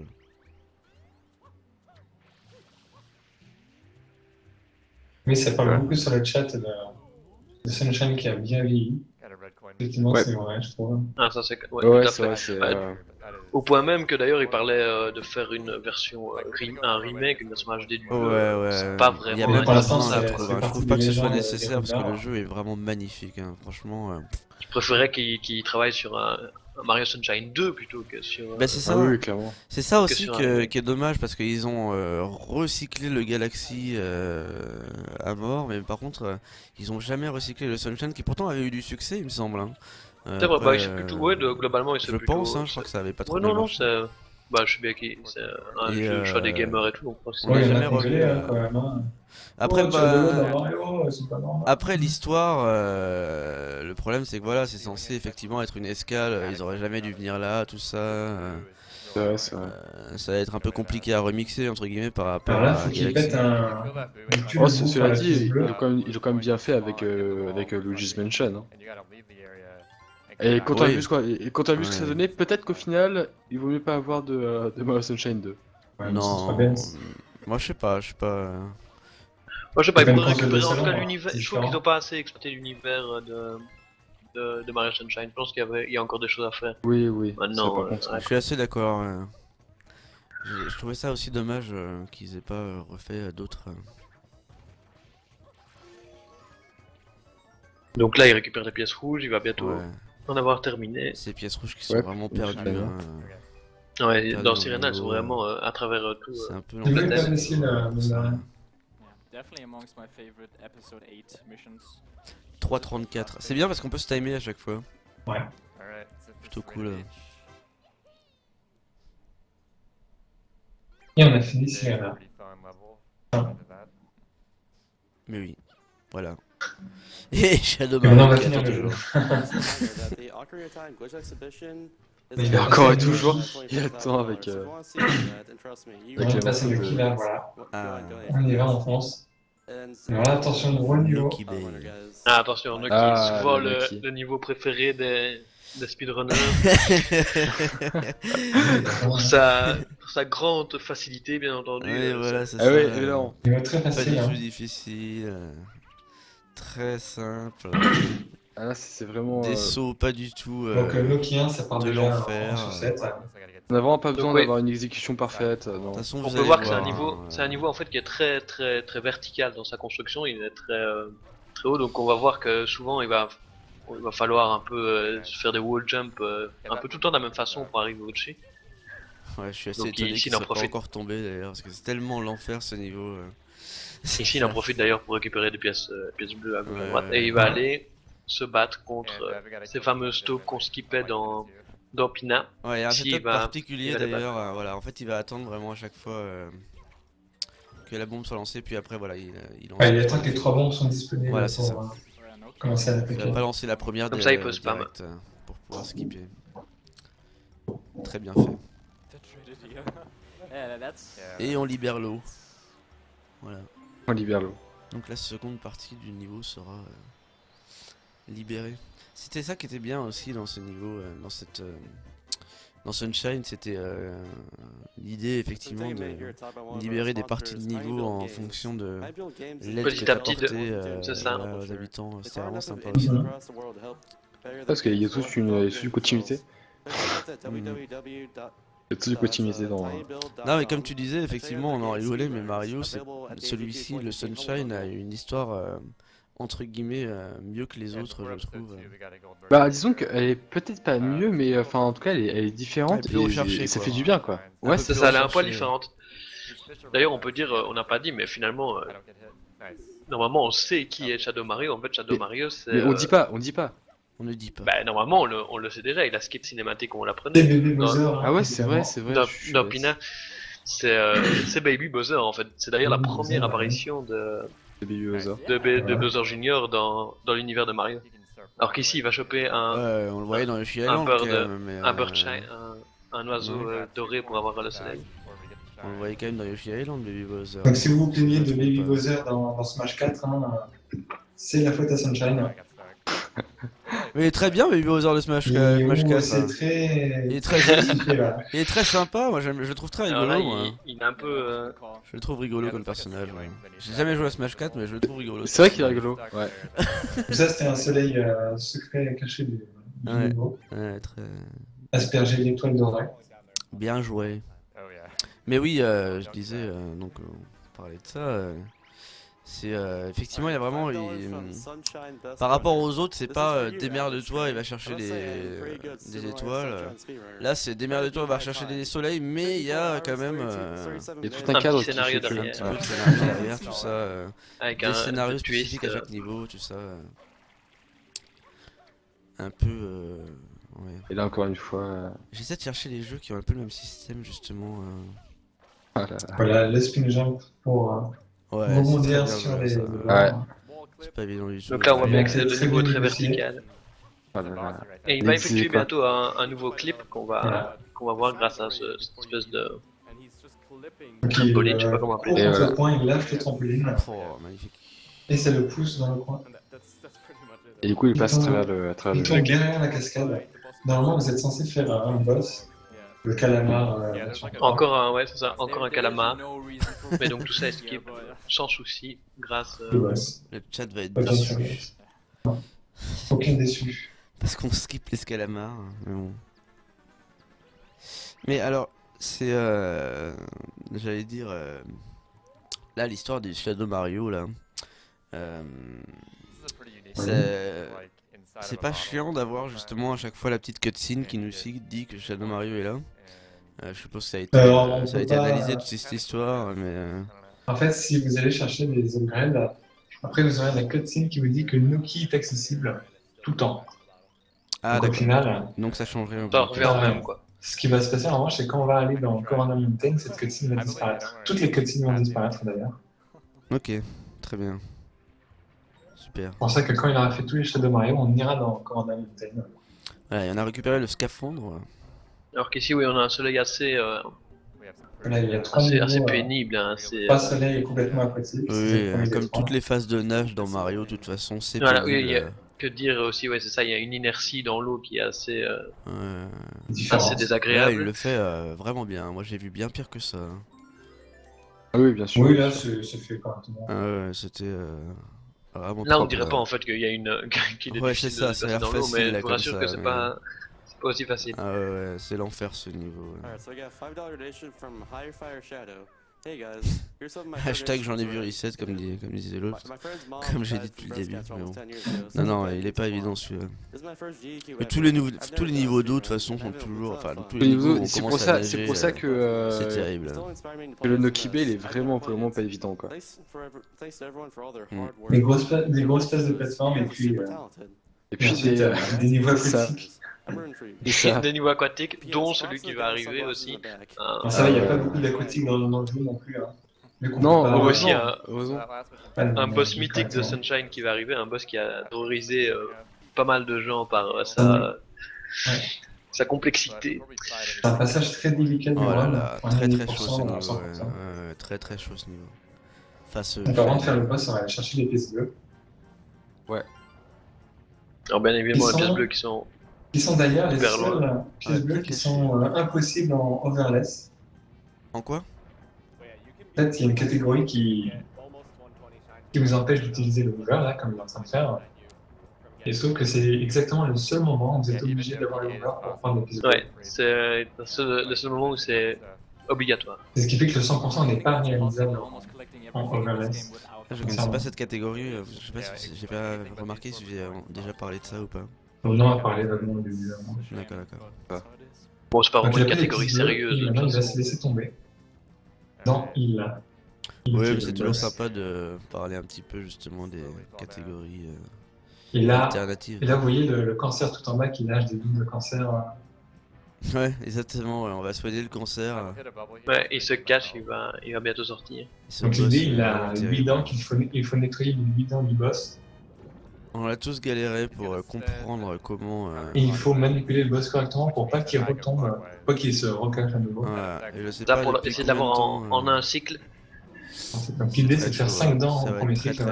Oui, ça parle beaucoup sur le chat de Sunshine qui a bien vieilli. Effectivement, Ouais. c'est vrai, je trouve. Ah, ça c'est ouais, Ouais, tout à c'est fait. vrai, c'est. Ouais. Au point même que d'ailleurs il parlait de faire une version, un remake, une version HD du jeu. Ouais, ouais. C'est pas Il y a vraiment même pour pas l'instant, besoin, je c'est trouve. partie Je trouve des pas que ce soit légendes nécessaire parce que des le jeu est vraiment magnifique. Hein. Franchement. Je préférais qu'il travaille sur un Mario Sunshine 2 plutôt que sur. Bah, c'est ça. Ah oui, clairement. C'est ça que aussi sur un- qui est dommage parce qu'ils ont recyclé le Galaxy à mort, mais par contre ils ont jamais recyclé le Sunshine qui pourtant avait eu du succès, il me semble. Hein. C'est vrai, bah, Après, il s'est plutôt. Ouais, globalement il s'est je plutôt. pense, hein, je crois que ça avait pas trop Ouais, bien non, non, marché. c'est. Bah, je sais bien qui. C'est un Et, jeu choix des gamers et tout, donc je pense que On a Ouais, il y en jamais a qui revu, gueulaient, hein, quand même. Hein. Après, Oh, tu as de l'eau bah, dans Mario, c'est pas normal. après l'histoire, le problème c'est que voilà, c'est censé effectivement être une escale, ils auraient jamais dû venir là, tout ça. C'est vrai, c'est vrai. Ça va être un peu compliqué à remixer entre guillemets par rapport Alors là, à faut qu'il Galaxy. pète un tube Oh, bout sur cela la dit, pièce ils bleue. ont quand même bien fait avec Luigi's Mansion. Hein. Et quand on a Oui. vu ce que ça Ouais. donnait, peut-être qu'au final, il vaut mieux pas avoir de Mario Sunshine 2. Ouais, mais ce Non, serait bien. moi je sais pas, Moi, je sais pas, C'est ils pas pourraient une console de récupérer en tout salon, cas hein, l'univers. c'est Je trouve qu'ils différent. n'ont pas assez exploité l'univers de Mario Sunshine. Je pense il y a encore des choses à faire. Oui, oui. Maintenant, ça, par contre, ouais. Je suis assez d'accord. Je trouvais ça aussi dommage qu'ils aient pas refait d'autres. Donc là, il récupère les pièces rouges, il va bientôt Ouais. en avoir terminé. Ces pièces rouges qui sont Ouais, vraiment je suis perdues. d'accord. Ouais, Perdu dans dans Sirena, elles le sont niveau, vraiment à travers tout. C'est un peu C'est mieux que Peut-être. pas facile, mine de rien. Definitely amongst my favorite episode 8 missions. 3.34. C'est bien parce qu'on peut se timer à chaque fois. Ouais. Plutôt cool. Et on a fini Sirena. Mais oui, voilà. Et Shadow Et maintenant, on va Mario qui finir attend le jeu. toujours. Mais Il est encore et toujours, il attend avec. On va passer le killer, voilà. Ah. On y va, on fonce. Et voilà, attention, gros niveau. Nuki Bay. Ah, attention, Noki, Ah, souvent le Noki. le niveau préféré des speedrunners. pour sa grande facilité, bien entendu. Ouais, voilà, c'est Ah ça. oui, évidemment. Niveau très Pas facile, du hein. tout difficile. Très simple. Ah là, c'est vraiment. Des sauts pas du tout. Donc Loki 1, ça part de déjà l'enfer. en sucette. On n'a vraiment pas besoin Donc, oui. d'avoir une exécution parfaite. De Non. toute façon, On vous peut allez voir que c'est un voir, niveau, hein, c'est un niveau en fait qui est très très très vertical dans sa construction. Il est très très haut, donc on va voir que souvent il va falloir un peu faire des wall jump un peu tout le temps de la même façon pour arriver au-dessus. Ouais, je suis assez Donc, étonné ici, qu'il il en soit pas profite. encore tombé d'ailleurs, parce que c'est tellement l'enfer ce niveau. Ici, il en profite d'ailleurs pour récupérer des pièces, pièces bleues à gauche à droite. Et il va aller se battre contre ces fameuses taupes qu'on skippait dans Pina. Ouais, il y a un Ici, setup il particulier va les battre. d'ailleurs, voilà, en fait il va attendre vraiment à chaque fois que la bombe soit lancée, puis après voilà, il lance. Ouais, il attend que les 3 bombes sont disponibles Voilà, c'est ça. pour commencer à Il l'attaquer. va pas lancer la première Comme ça, il peut spam. direct pour pouvoir skipper. Très bien fait. Et on libère l'eau. Voilà. On libère l'eau. Donc la seconde partie du niveau sera libérée. C'était ça qui était bien aussi dans ce niveau, dans Sunshine, c'était l'idée effectivement de libérer des parties de niveau en fonction de l'aide Petit que à petit, t'apportais c'est ça. aux habitants. C'était vraiment sympa aussi. Parce qu'il y a toute une continuité. Il y a toute une continuité dans. Non mais comme tu disais, effectivement on en rigolait, mais Mario, celui-ci, le Sunshine, a une histoire entre guillemets mieux que les autres, je trouve. Bah disons qu'elle est peut-être pas mieux, mais enfin en tout cas elle est différente Elle est plus recherchée, et ça quoi. fait du bien quoi. Un Ouais, peu c'est C'est plus ça, elle est un poil recherché. différente. D'ailleurs, on peut dire, on n'a pas dit, mais finalement, normalement, on sait qui est Shadow Mario. En fait, Shadow Mario, c'est. Mais on dit pas. On ne dit pas. Bah, normalement, on le sait déjà. Il a skip cinématique, on Des l'apprenait. bébés Bowser. Ah ouais, c'est vrai, évidemment. c'est vrai. Dans Pina, c'est Baby Bowser en fait. C'est d'ailleurs la Baby première Bowser, apparition C'est Baby Bowser. de Bowser Junior dans l'univers de Mario. Alors qu'ici, il va choper Ouais, on le voyait dans Yoshi Island bird, quand même, mais, un birdshine, un oiseau doré pour avoir le soleil. on le voyait quand même dans Yoshi Island, Baby Bowser. Donc si vous vous plaignez de Baby Bowser dans Smash 4, c'est la faute à Sunshine. Mais il est très bien Baby Bowser de Smash, Smash 4. C'est très... Il est très joli, Voilà. il est très sympa, moi je le trouve très Alors rigolo. là, moi. il est un peu. Je le trouve rigolo comme personnage. Ouais. J'ai jamais joué à Smash 4, mais je le trouve rigolo. C'est vrai qu'il est rigolo. Ouais. Ça, c'était un soleil secret caché du Ouais. niveau, Ouais, très aspergé d'étoiles dorées. bien joué. Mais oui, je disais, donc on parlait de ça. C'est effectivement, il y a vraiment. Par rapport aux autres, c'est pas démerde-toi, il va chercher des étoiles. Là, c'est démerde-toi, il va chercher des soleils, mais il y a quand même. Il y a tout un Un cadre petit qui scénario fait que- Un derrière. petit peu de scénario derrière, tout ça. Avec Des scénarios twist, spécifiques à chaque niveau, tout ça. Un peu. Ouais. Et là encore une fois. J'essaie de chercher les jeux qui ont un peu le même système, justement. Ah là là. Voilà, le spin jump pour Ouais, c'est rebondir très bien sur joué, les... ça. Ouais. C'est pas évident du tout. Donc là, on voit Ouais, bien que c'est c'est le très niveau bien très négocié. vertical. Ah là là. Et il va Mais effectuer c'est quoi bientôt un nouveau clip qu'on va voir grâce à cette espèce de. Donc, Trampoline, je sais pas comment appeler. Au Et voilà. contre-point, il lâche le trampoline Oh, magnifique. et ça le pousse dans le coin. Et du coup il passe à tombe- travers le Il tombe derrière la cascade. Normalement, vous êtes censé faire un boss, le calamar. Encore un, ouais, c'est ça, encore un calamar. Mais donc tout ça est skip sans souci grâce. Le boss. Le chat va être Pas bien sûr. déçu. Non. Aucun déçu. Parce qu'on skip les scalamars. Mais bon. Mais alors, c'est. J'allais dire. Là, l'histoire du Shadow Mario, là. C'est pas chiant d'avoir justement à chaque fois la petite cutscene qui nous dit que Shadow Mario est là. Je suppose que ça a été, On ça a peut été pas- analysé toute cette histoire, mais. En fait, si vous allez chercher des upgrades, après vous aurez la cutscene qui vous dit que Nuki est accessible tout le temps. Ah, Donc, au d'accord. final, Donc ça changerait un peu. Ça revient au même quoi. ce qui va se passer en revanche, c'est quand on va aller dans Corona Mountain, cette cutscene va disparaître. Toutes les cutscenes vont disparaître d'ailleurs. Ok, très bien. Super. C'est pour ça que quand il aura fait tous les Shadow Mario, on ira dans Corona Mountain. Voilà, et on a récupéré le scaphandre. Alors qu'ici, oui, on a un soleil assez, Là, il y a trois assez niveaux, pénible. Hein, assez, pas soleil et complètement aquatique. c'est Oui, le premier comme des trois. toutes les phases de nage dans Mario, de toute façon, c'est Voilà, oui, pénible. il y a- Que dire aussi, ouais, c'est ça, il y a une inertie dans l'eau qui est assez, Différent. assez Là, désagréable. il le fait vraiment bien. Moi, j'ai vu bien pire que ça. Ah oui, bien sûr. Oui, là, c'est fait correctement. Ah ouais, c'était vraiment Là, on propre, dirait ouais. pas en fait qu'il y a une qu'il est Ouais, difficile c'est ça, de ça a passer l'air dans l'eau, facile, mais là, je vous comme rassure ça, que c'est mais- pas aussi facile. Ah ouais, ouais, c'est l'enfer ce niveau. Ouais. Alright, so I got $5 donation from Higher Fire Shadow. Hashtag j'en ai vu reset comme disait l'autre. Comme j'ai dit depuis le début. Mais bon. Non, non, il est pas évident celui-là. Mais tous les niveaux d'eau de toute façon sont toujours. Enfin, tous les niveaux. C'est pour ça que. C'est terrible. Que le Nokibe il est vraiment pas évident quoi. Des grosses phases de plateforme et puis des niveaux aquatiques. Des niveaux aquatiques, dont celui qui va arriver aussi. Ça va, il n'y a pas beaucoup d'aquatiques dans le jeu non plus. Non, on voit aussi un boss mythique de Sunshine qui va arriver, un boss qui a terrorisé pas mal de gens par sa complexité. C'est un passage très délicat du run. Très chaud ce niveau. Très chaud ce niveau. Donc avant de faire le boss, on va aller chercher les pièces bleues. Ouais. Alors bien évidemment les pièces bleues qui sont d'ailleurs les seules pièces bleues qui sont impossibles en overless. En quoi? En fait, il y a une catégorie qui vous empêche d'utiliser le hover, là, comme il est en train de faire. Et sauf que c'est exactement le seul moment où vous êtes obligé d'avoir le hover pour prendre les pièces bleues. Ouais, c'est le seul moment où c'est obligatoire. C'est ce qui fait que le 100% n'est pas réalisable en overless. Je connaissais pas cette catégorie, je sais pas si j'ai pas remarqué si j'ai déjà parlé de ça ou pas. On en a parlé vaguement au début. D'accord. Bon, c'est pas vraiment une catégorie sérieuse. Maintenant, il va se laisser tomber. Non, il oui, mais c'est toujours sympa de parler un petit peu justement des catégories alternatives. Et là, vous voyez le cancer tout en bas qui lâche des boules de cancer. Ouais, exactement, on va soigner le cancer. Ouais, il se cache, il va bientôt sortir. Donc l'idée, il a 8 dents qu'il faut nettoyer les 8 dents du boss. On a tous galéré pour comprendre comment... Et il faut manipuler le boss correctement pour pas qu'il retombe, pas qu'il se recache à nouveau. Ça pour essayer d'avoir en un cycle. Donc l'idée c'est de faire 5 dents en premier cycle.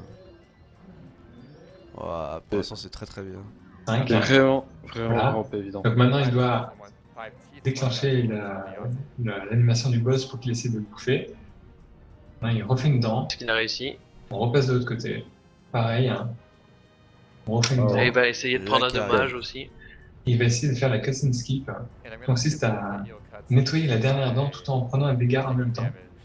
Pour l'instant c'est très bien. 5. Vraiment pas évident. Donc maintenant il doit déclencher l'animation du boss pour qu'il essaie de le bouffer. Maintenant, il refait une dent. Est-ce qu'il a réussi? On repasse de l'autre côté. Pareil. On refait une dent. Et il va essayer de prendre un dommage aussi. Il va essayer de faire la cutscene skip, qui consiste à nettoyer la dernière dent tout en prenant un dégât en même temps.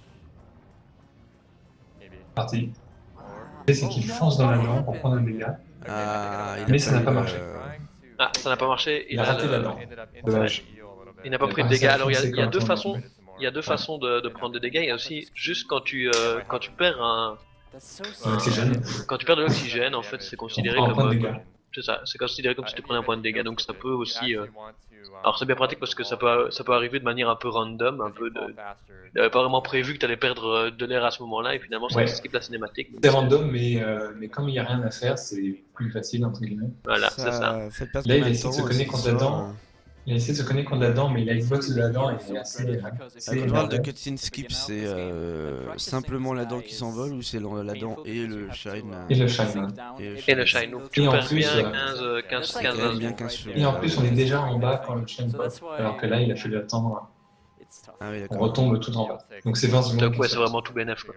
Parti. C'est qu'il fonce dans la dent pour prendre un dégât. Mais ça n'a pas marché. Ah, ça n'a pas marché. Il a raté la dent. Dommage. Il n'a pas pris de dégâts. Alors il y a deux façons. Il y a deux façons de prendre des dégâts. Il y a aussi juste quand tu perds quand tu perds de l'oxygène, en fait, c'est considéré comme c'est ça, c'est considéré comme si tu prenais un point de dégâts. Donc ça peut aussi alors c'est bien pratique parce que ça peut arriver de manière un peu random, un peu pas vraiment prévu que tu allais perdre de l'air à ce moment-là et finalement ça skip la cinématique. C'est random mais comme il n'y a rien à faire, c'est plus facile entre guillemets. Voilà, c'est ça. Là il a essayé de se connecter contre la dent. Il a essayé de se connecter contre la dent, mais il a une box de la dent et il est assez. Quand on parle de cutscene skip, c'est simplement la dent qui s'envole ou c'est la dent et le shine Et le shine. Et le shine. Donc tu perds bien 15 Et en plus, on est déjà en bas quand le shine pop, alors que là, il a fallu attendre. Ah oui, on retombe tout en bas. Donc c'est 20 secondes. Donc ouais, c'est vraiment tout bénef quoi.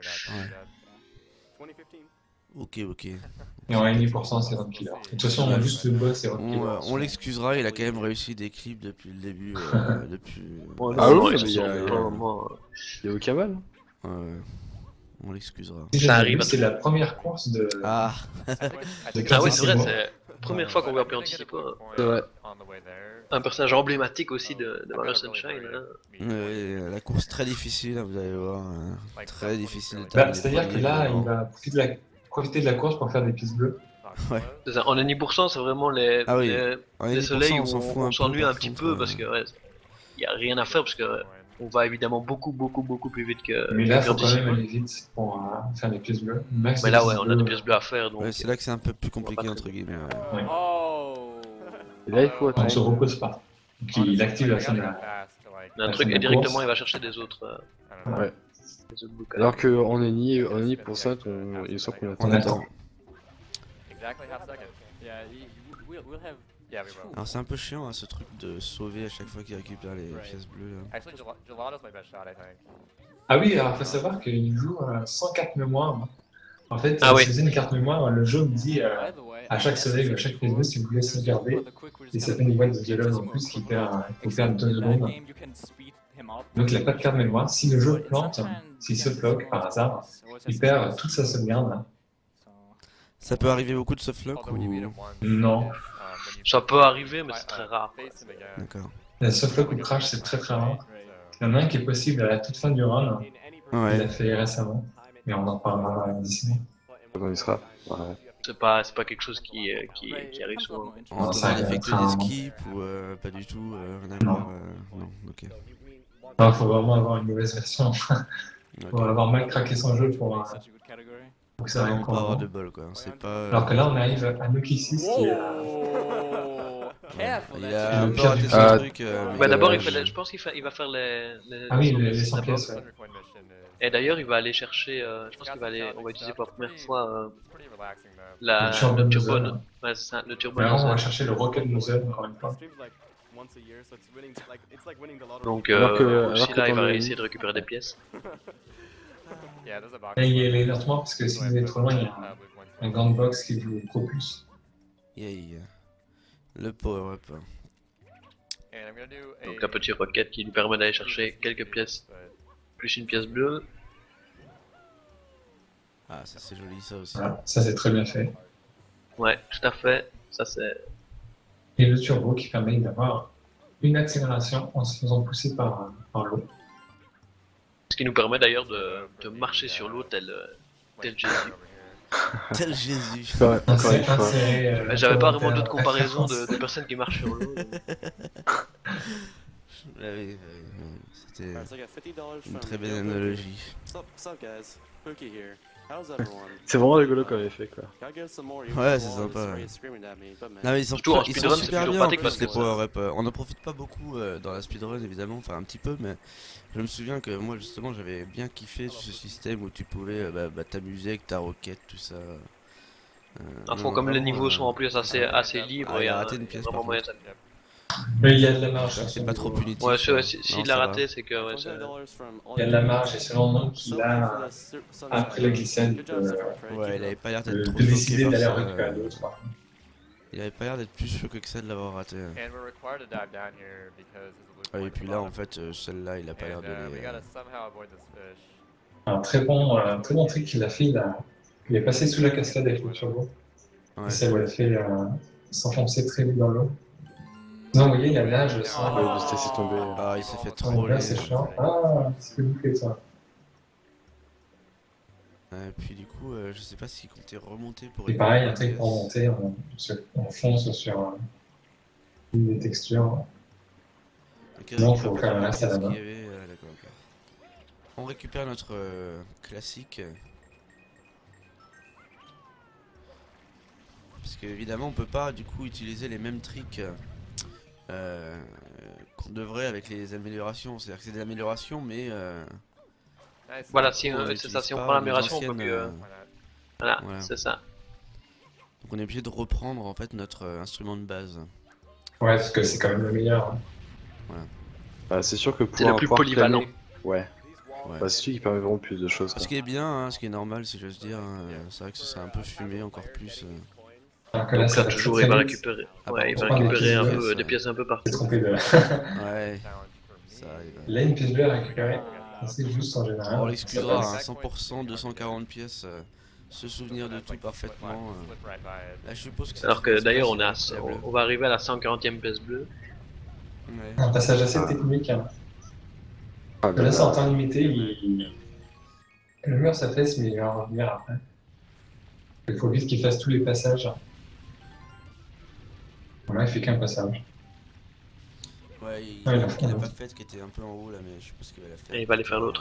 Ok. Et en 1,5% c'est 20 killers. De toute façon, on a juste le boss et 20 killers. On l'excusera, il a quand même réussi des clips depuis le début. Ah oui, il y a aucun mal. On l'excusera. Ça arrive. C'est la première course de. Ah oui, c'est vrai, c'est la première fois qu'on voit anticiper un personnage emblématique aussi de Mario Sunshine. La course très difficile, vous allez voir. Très difficile. C'est-à-dire que là, il va profiter de la course pour faire des pistes bleues. Ouais. En 1,5%, c'est vraiment les soleils où on s'ennuie un petit peu parce que il n'y a rien à faire parce que on va évidemment beaucoup plus vite que. Mais là, il faut quand même aller vite pour faire les pièces bleues. Mais là, on a des pièces bleues à faire. Donc c'est là que c'est un peu plus compliqué entre guillemets. Et là, il faut attendre. On se repose pas. Donc il active la fin de un truc et directement il va chercher des autres. Ouais. Alors qu'en Eni, pour ça, il sort qu'on attend. On attend. Alors c'est un peu chiant ce truc de sauver à chaque fois qu'il récupère les pièces bleues. Ah oui, alors il faut savoir qu'il joue sans carte mémoire. En fait, si vous avez une carte mémoire, le jeu vous dit à chaque soleil ou à chaque pièce bleue si vous voulez sauvegarder. Et ça fait une boîte de dialogue en plus qui perd une tonne de secondes. Donc il n'a pas de carte mémoire. Si le jeu plante, s'il se bloque par hasard, il perd toute sa sauvegarde. Ça peut arriver beaucoup de softlock ou... Non. Ça peut arriver, mais c'est très rare. D'accord. Le softlock ou crash, c'est très rare. Il y en a un qui est possible à la toute fin du run. Il Ouais. l'a fait récemment. Mais on en reparlera d'ici. Quand il sera. Ouais. C'est pas quelque chose qui arrive souvent. En Non, temps ça, d'effectuer très des rarement. skips ou pas du tout, rien à voir, non, ok. Il faut vraiment avoir une mauvaise version. Ok. Faut avoir mal craqué son jeu pour que ça Vraiment arrive pas avoir pour de bol quoi, c'est pas... Alors que là, on arrive à Nuki 6 qui est. Il a un peu pire raté du son tout. truc. mais Bah d'abord, je- je pense qu'il va faire les Ah oui, les 100 d'abord. pièces. Ouais. Et d'ailleurs, il va aller chercher, je pense on va utiliser pour la première fois Le turbo le turbo. nozzle. Ouais, c'est ça, le turbo. Mais alors, on va nozzle. chercher le Rocket Nozzle encore une fois. Donc Alors que aussi là, il dans va le- essayer de récupérer des pièces. Là, il est lentement parce que si vous êtes trop loin, il y a un grand box qui vous propulse. Yeah. Le power-up. Donc un petit rocket qui lui permet d'aller chercher quelques pièces, plus une pièce bleue. Ah, ça c'est joli ça aussi. Voilà, ça c'est très bien fait. Ouais, tout à fait. Ça c'est. Et le turbo qui permet d'avoir une accélération en se faisant pousser par l'eau. Ce qui nous permet d'ailleurs de marcher sur l'eau tel Jésus. Tel Jésus. Encore une fois. J'avais pas vraiment d'autres comparaisons de personnes qui marchent sur l'eau. Oui, c'était une très belle analogie. C'est vraiment rigolo comme effet quoi. Ouais, c'est sympa. Non, mais ils sont, Surtout en ils speedrun, sont c'est super toujours bien en pratique parce plus les que power-up. On n'en profite pas beaucoup dans la speedrun évidemment, enfin un petit peu, mais je me souviens que moi justement j'avais bien kiffé ce système où tu pouvais t'amuser avec ta roquette, tout ça. À fond, comme les niveaux sont en plus assez libres, Ah, il y il a a raté une pièce, vraiment par moyen contre. de... Mais il y a de la marge. C'est pas trop punitif. Ouais, ça. s'il Non, l'a ça va. raté, c'est que... Ouais, Il y a de la marge et selon le nombre qu'il a après la glissade, il peut, Ouais, il avait pas l'air d'être peut trop choqué décider par d'aller ça. récupérer d'autres. Il avait pas l'air d'être plus choqué que ça de l'avoir raté. Ah, et puis là en fait celle-là il a pas l'air de les... Un très bon trick qu'il a fait, il est passé sous la cascade avec le turbo. Ouais. Et ça lui a fait s'enfoncer très vite dans l'eau. Non, vous voyez, il a nage sans. Ouais, de se laisser tomber. Ah, il s'est fait Oh, troller. là, c'est chiant. Ah, c'est bouclé ça. Puis du coup, je sais pas s'il comptait remonter pour... Et pareil, un trick pour monter, on fonce sur une des textures. Ok, Non, on faut récupère faire un la reste à la pièce main. qu'il y avait, d'accord, ok. On récupère notre classique. Parce qu'évidemment on peut pas du coup utiliser les mêmes tricks qu'on devrait avec les améliorations. C'est-à-dire que c'est des améliorations mais... Voilà, on c'est ça, n'utilise si on pas prend les l'amélioration, on peut anciennes, que... Voilà, voilà. c'est ça. Donc on est obligé de reprendre en fait notre instrument de base. Ouais, parce que c'est quand même le meilleur. Bah, c'est sûr que pour C'est le un plus pouvoir polyvalent. planer- Ouais. Ouais. Bah, c'est celui qui permet vraiment plus de choses. Ce quoi. qui est bien, hein, ce qui est normal si j'ose dire, c'est vrai que ce serait un peu fumé encore plus. Alors que là, Donc ça là, va toujours, très, il va très vite. récupérer, Ah, ouais, il va par contre, récupérer un des peu pièces, des pièces un peu C'est partout. trompé de. Ouais, ça arrive. Il a une pièce bleue à récupérer. C'est juste en général. On Ça l'excusera, passe. hein, 100%, 240 pièces, se souvenir de tout parfaitement. Là, je suppose que Alors que d'ailleurs, fiable. on va arriver à la 140e pièce bleue. Ouais. Un passage assez technique. Hein. Ah, Là, c'est en temps limité, le mur s'affaisse, mais il va en revenir après. Il faut vite qu'il fasse tous les passages. Voilà, il fait qu'un passage. Ouais, il Ouais, y il en a a qu'il a fait, pas fait qui était un peu en haut là, mais je suppose qu'il va la faire. Et il va aller faire l'autre.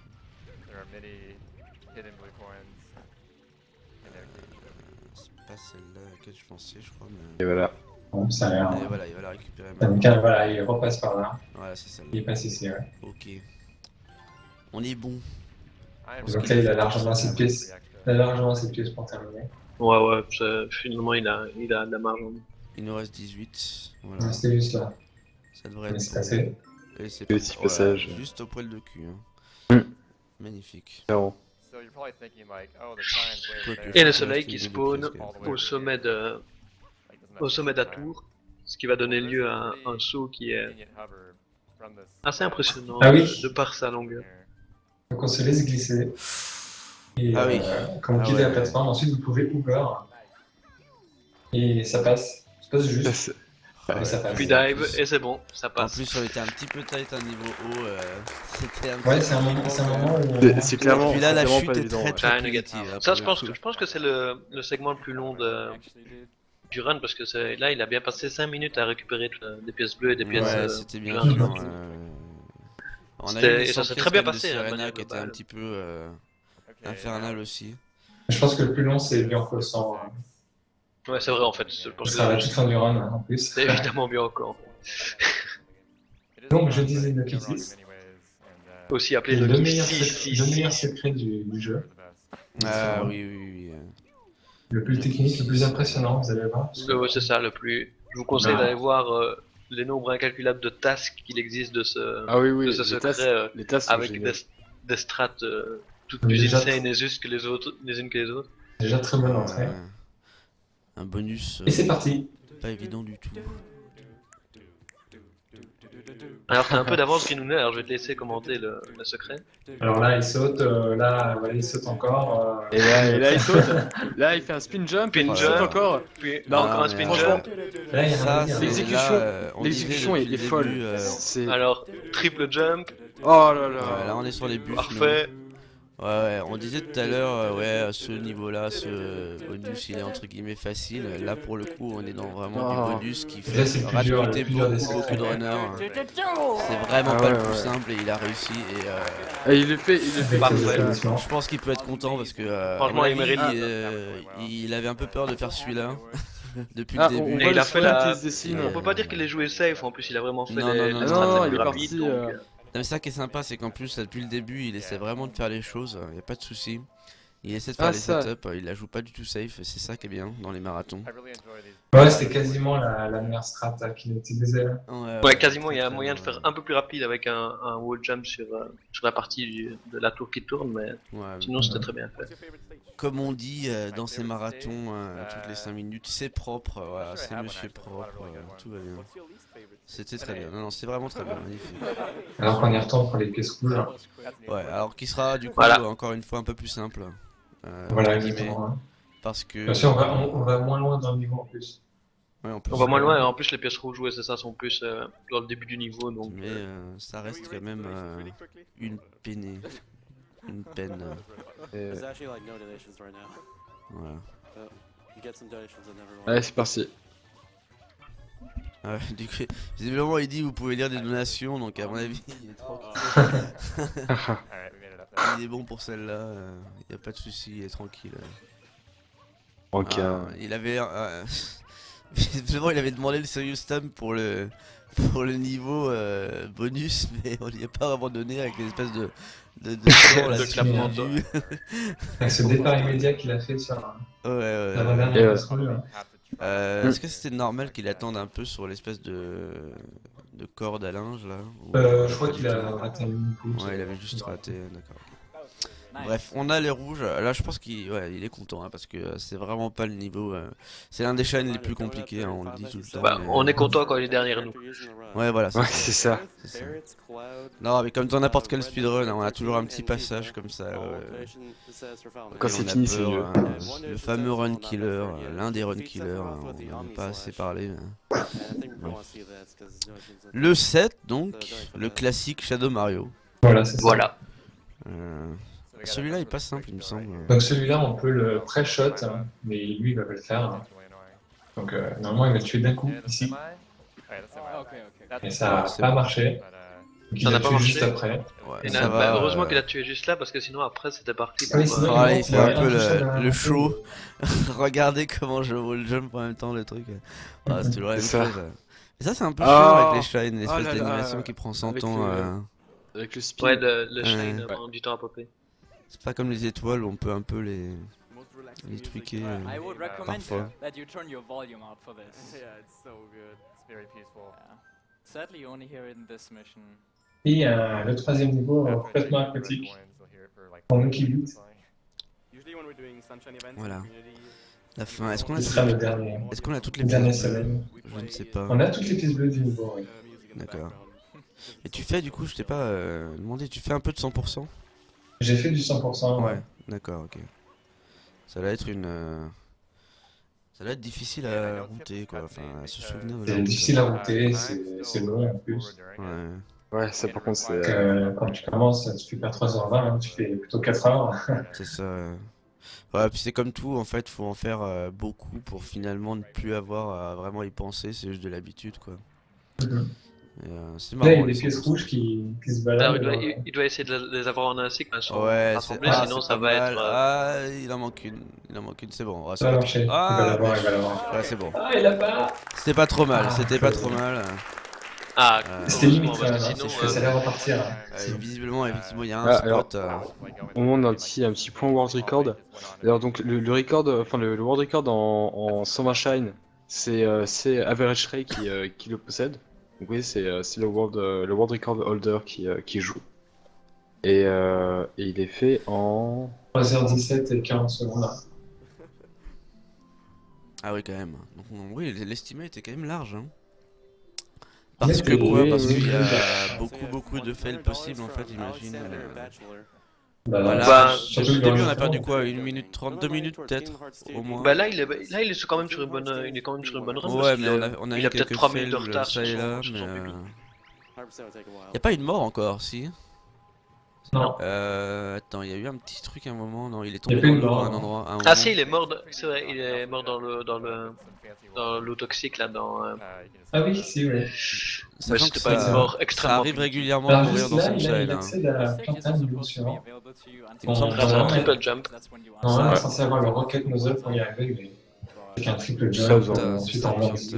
C'est pas celle-là à laquelle je pensais, je crois, mais. Et voilà. Bon, ça a l'air. Et voilà, il va la récupérer Ça maintenant. me calme, voilà, il repasse par là. Voilà, c'est Il celle-là. passe ici, ouais. Ok. On est bon. Donc là, il a largement assez de pièces. Il a largement assez de pièces pour terminer. Ouais, finalement, il a de la marge. Il nous reste 18. Voilà. C'était juste là. Ça devrait Mais être. c'est assez. Et c'est Petit parti. passage. Voilà, juste au poil de cul. Hein. Mm. Magnifique. Clairement. Et le soleil qui spawn au sommet d'Atour, ce qui va donner lieu à un saut qui est assez impressionnant Ah oui. de par sa longueur. Donc on se laisse glisser. Et oui. quand vous quittez la plateforme, ensuite vous pouvez Uber. Et ça passe. Ça passe juste. Et ça passe. Puis dive et c'est bon, ça En passe. plus, on était un petit peu tight à niveau haut. C'était un Ouais, petit c'est un moment où. C'est clairement. Puis là, la vraiment chute pas est évident, très ouais. très Ouais, punitive. négatif. Là, Ça, pour je le coup. pense que c'est le segment le plus long du run parce que là, il a bien passé 5 minutes à récupérer des pièces bleues et des pièces. Ouais, c'était bien. jaunes. Vraiment, on a eu Et des ça s'est pièces très bien comme de passé, hein, de Serena manière qui était globale. un petit peu infernal aussi. Je pense que le plus long, c'est Bianco 100. Ouais, c'est vrai en fait. Je pense Ce sera à la que toute fin du run en plus. c'est évidemment bien encore. Donc je disais Nokia 6. Aussi appelé Le le meilleur 666. secret du jeu. Ah oui, oui, oui. Le plus technique, le plus impressionnant, vous allez voir. Ouais, c'est ça le plus. Je vous conseille d'aller voir les nombres incalculables de tasks qu'il existe de ce, Ah oui, oui, de ce secret les tasses sont avec géniales. des strats toutes Mais plus déjà- insane les unes que les autres, les unes que les autres. Déjà très bonne entrée. Un bonus Et c'est parti. pas évident du tout. Alors t'as un peu d'avance Grinounet, alors je vais te laisser commenter le secret. Alors là, il saute. Là, voilà, il saute encore. Et là, il saute. Là, il fait un spin jump. Spin Il jump. saute encore. Puis Non, encore un mais spin franchement, jump. Là, il y a Ça, rien à dire. c'est L'exécution- là, on L'exécution disait est depuis le folle. début, C'est. Alors triple jump, Oh là ouais, là. là on est sur les bûches. parfait. nous. Ouais, on disait tout à l'heure, ouais, ce niveau-là, ce bonus, il est entre guillemets facile. Là, pour le coup, on est dans vraiment Oh. du bonus qui Là, fait c'est le plus dur, rajouter le plus dur des beaucoup de secrets. runners. C'est vraiment Ah pas ouais, le plus ouais. simple et il a réussi. Et Et il le fait. Parfait. je pense qu'il peut être content parce que Franchement, à mon il avis, mérite. il avait un peu peur de faire celui-là depuis Ah, le on début. voit il le a fait sprint la- qui se dessine. On peut pas dire qu'il ait joué safe, en plus il a vraiment fait Non, les non, non, les non, strats non, les plus il est rapides. parti, Donc, Non, mais ça qui est sympa, c'est qu'en plus, là, depuis le début, il essaie vraiment de faire les choses, il n'y a pas de souci. Il essaie de faire Ah, les ça. setups, il la joue pas du tout safe, et c'est ça qui est bien dans les marathons. Ouais, c'était quasiment la meilleure strat qui a utilisée. Ouais, quasiment, il y a moyen de faire un peu plus rapide avec un wall jump sur la partie de la tour qui tourne, mais Ouais, sinon c'était très bien fait. comme on dit dans ces marathons, toutes les 5 minutes, c'est propre, voilà, c'est monsieur propre, tout va bien. C'était très bien, non, non, c'est vraiment très bien, magnifique. Alors qu'on y retourne pour les pièces rouges. Ouais, alors qui sera du coup, Voilà. encore une fois, un peu plus simple. Voilà, entre guillemets, exactement. Hein. parce que... Bien sûr, on va moins loin dans le niveau en plus. Ouais, On va moins loin, et en plus les pièces rouges, ouais, c'est ça, sont plus dans le début du niveau, donc... Mais ça reste quand même une peinée. Une peine. There's actually like no donations right now. Voilà. You get some donations and never Allez, c'est parti. Ouais, du coup, visiblement il dit vous pouvez lire des donations, donc à mon avis il est tranquille. Il est bon pour celle-là, il n'y a pas de souci, il est tranquille. Ok. Il avait visiblement il avait demandé le serious stamp pour le niveau bonus, mais on n'y a pas vraiment donné avec les espèces de temps, là, De clapement de dessus. Avec ce départ immédiat qu'il a fait sur Ouais. la dernière pièce rouge. Est-ce que c'était normal qu'il attende un peu sur l'espèce de corde à linge là ou- Je crois qu'il a raté un mini-coup. Ouais, il avait juste raté, d'accord. Bref, on a les rouges. Là, je pense qu'il il est content hein, parce que c'est vraiment pas le niveau. C'est l'un des shines les plus compliqués, hein, on le dit tout le temps. Bah, mais, on est content quand il est derrière nous. Ouais, voilà. Ouais, c'est ça. C'est ça. Non, mais comme dans n'importe quel speedrun, hein, on a toujours un petit passage comme ça. Quand et c'est on a fini, c'est peur, mieux. le fameux run killer, l'un des run killers, hein, on n'en a pas assez parlé. Le 7, donc, le classique Shadow Mario. Voilà, c'est ça. Voilà. Celui-là est pas simple, il me semble. Donc celui-là, on peut le pré-shot, hein, mais lui, il va pas le faire. Hein. Donc normalement, il va le tuer d'un coup ici. Et ça n'a c'est pas bon. marché. Donc il Ça l'a n'a pas tué marché. juste après. Ouais, Et ça là, va, bah, heureusement qu'il a tué juste là parce que sinon après c'était parti. Ah oui, pour, sinon, Voilà, il fait un peu Ouais, le show. Regardez comment je wall jump en même temps le truc. Ah, c'est toujours la même C'est ça. chose. Et ça c'est un peu Ah. chiant avec les shines, l'espèce Oh là là. d'animation qui prend 100 Avec ans. Avec le spin. Ouais, le shine Ouais. prend du temps à popper. C'est pas comme les étoiles où on peut un peu les truquer I would recommend parfois. that you turn your volume out for this. Yeah, it's so good. It's very peaceful. Yeah. Sadly, you only hear it in this mission. Et le troisième niveau, complètement aquatique. En Monkey Beat. Usually when we're doing sunshine events, Voilà. community, La fin. Est-ce qu'on a Ce sera le dernier. toutes les Le dernier pièces bleues? semaine. Je ne sais pas. On a toutes les pièces bleues du niveau, oui. D'accord. Et tu fais du coup, je t'ai pas demandé, tu fais un peu de 100%? J'ai fait du 100%. Ouais, d'accord, ok. Ça va être une... Ça va être difficile à router quoi, enfin à se souvenir de la C'est route. difficile à router, c'est long en plus. Ouais. Ouais, ça par contre c'est... Quand tu commences, tu fais pas 3h20, hein, tu fais plutôt 4h. C'est ça. Ouais, puis c'est comme tout, en fait, faut en faire beaucoup pour finalement ne plus avoir à vraiment y penser, c'est juste de l'habitude quoi. C'est Là, il y a marrant. des les pièces 100%. rouges qui se Alors, baladent. il doit essayer de les avoir en ainsi quand elles sont Ouais, rassemblées, sinon c'est ça pas va mal. être. Ah, il en manque une. Il en manque une, c'est bon. Ah, Ça va pas marcher. trop- Il va Ah, l'avoir, il va l'avoir. ouais, c'est bon. Ah, il l'a pas! C'était pas trop mal, Ah, c'était pas trop mal. Ah, C'était heureusement, limite quand parce même, que hein, sinon. parce que ça allait repartir. Hein. Visiblement, effectivement, il y a un Ah, alors, spot. au moment on a un petit point world record. Alors donc le record, enfin le world record en 120 shine, c'est Average Ray qui le possède. Donc oui, c'est le world record holder qui joue. Et il est fait en 3h17 et 40 secondes. Ah oui, quand même. Donc, oui, l'estimate est quand même large. Hein. Parce que Oui, quoi? oui, Parce oui. qu'il y a beaucoup de fails possibles en fait, imagine. Voilà. Bah, surtout Au que début, dans on a le perdu temps, quoi? 1 minute 30, 2 minutes peut-être? Au moins. Bah là, il est quand même sur une bonne, il est quand même sur une bonne run. Ouais, parce mais qu'il on a il eu a peut-être quelques 3 minutes de fails, retard ça sur et là, son mais public. y a pas une mort encore, si? Non. Attends, il y a eu un petit truc à un moment, non, il est Il y tombé a pas dans une l'eau mort, à un non. endroit. À un Ah moment. si, il est mort, c'est vrai, il est mort dans l'eau toxique là, dans. Ah oui, si, oui. Sachant Mais que c'était pas ça- une mort Ça extrêmement arrive punitive. régulièrement de Alors mourir juste dans là, Sunshine. il Hein. accède à la plantade niveau suivant. Il me semble que Grâce à un Normalement, triple jump. normalement, Ouais. il est censé avoir le rocket nozzle pour y arriver, mais c'est qu'un triple Ça, jump, ça, ensuite ça, on va ça.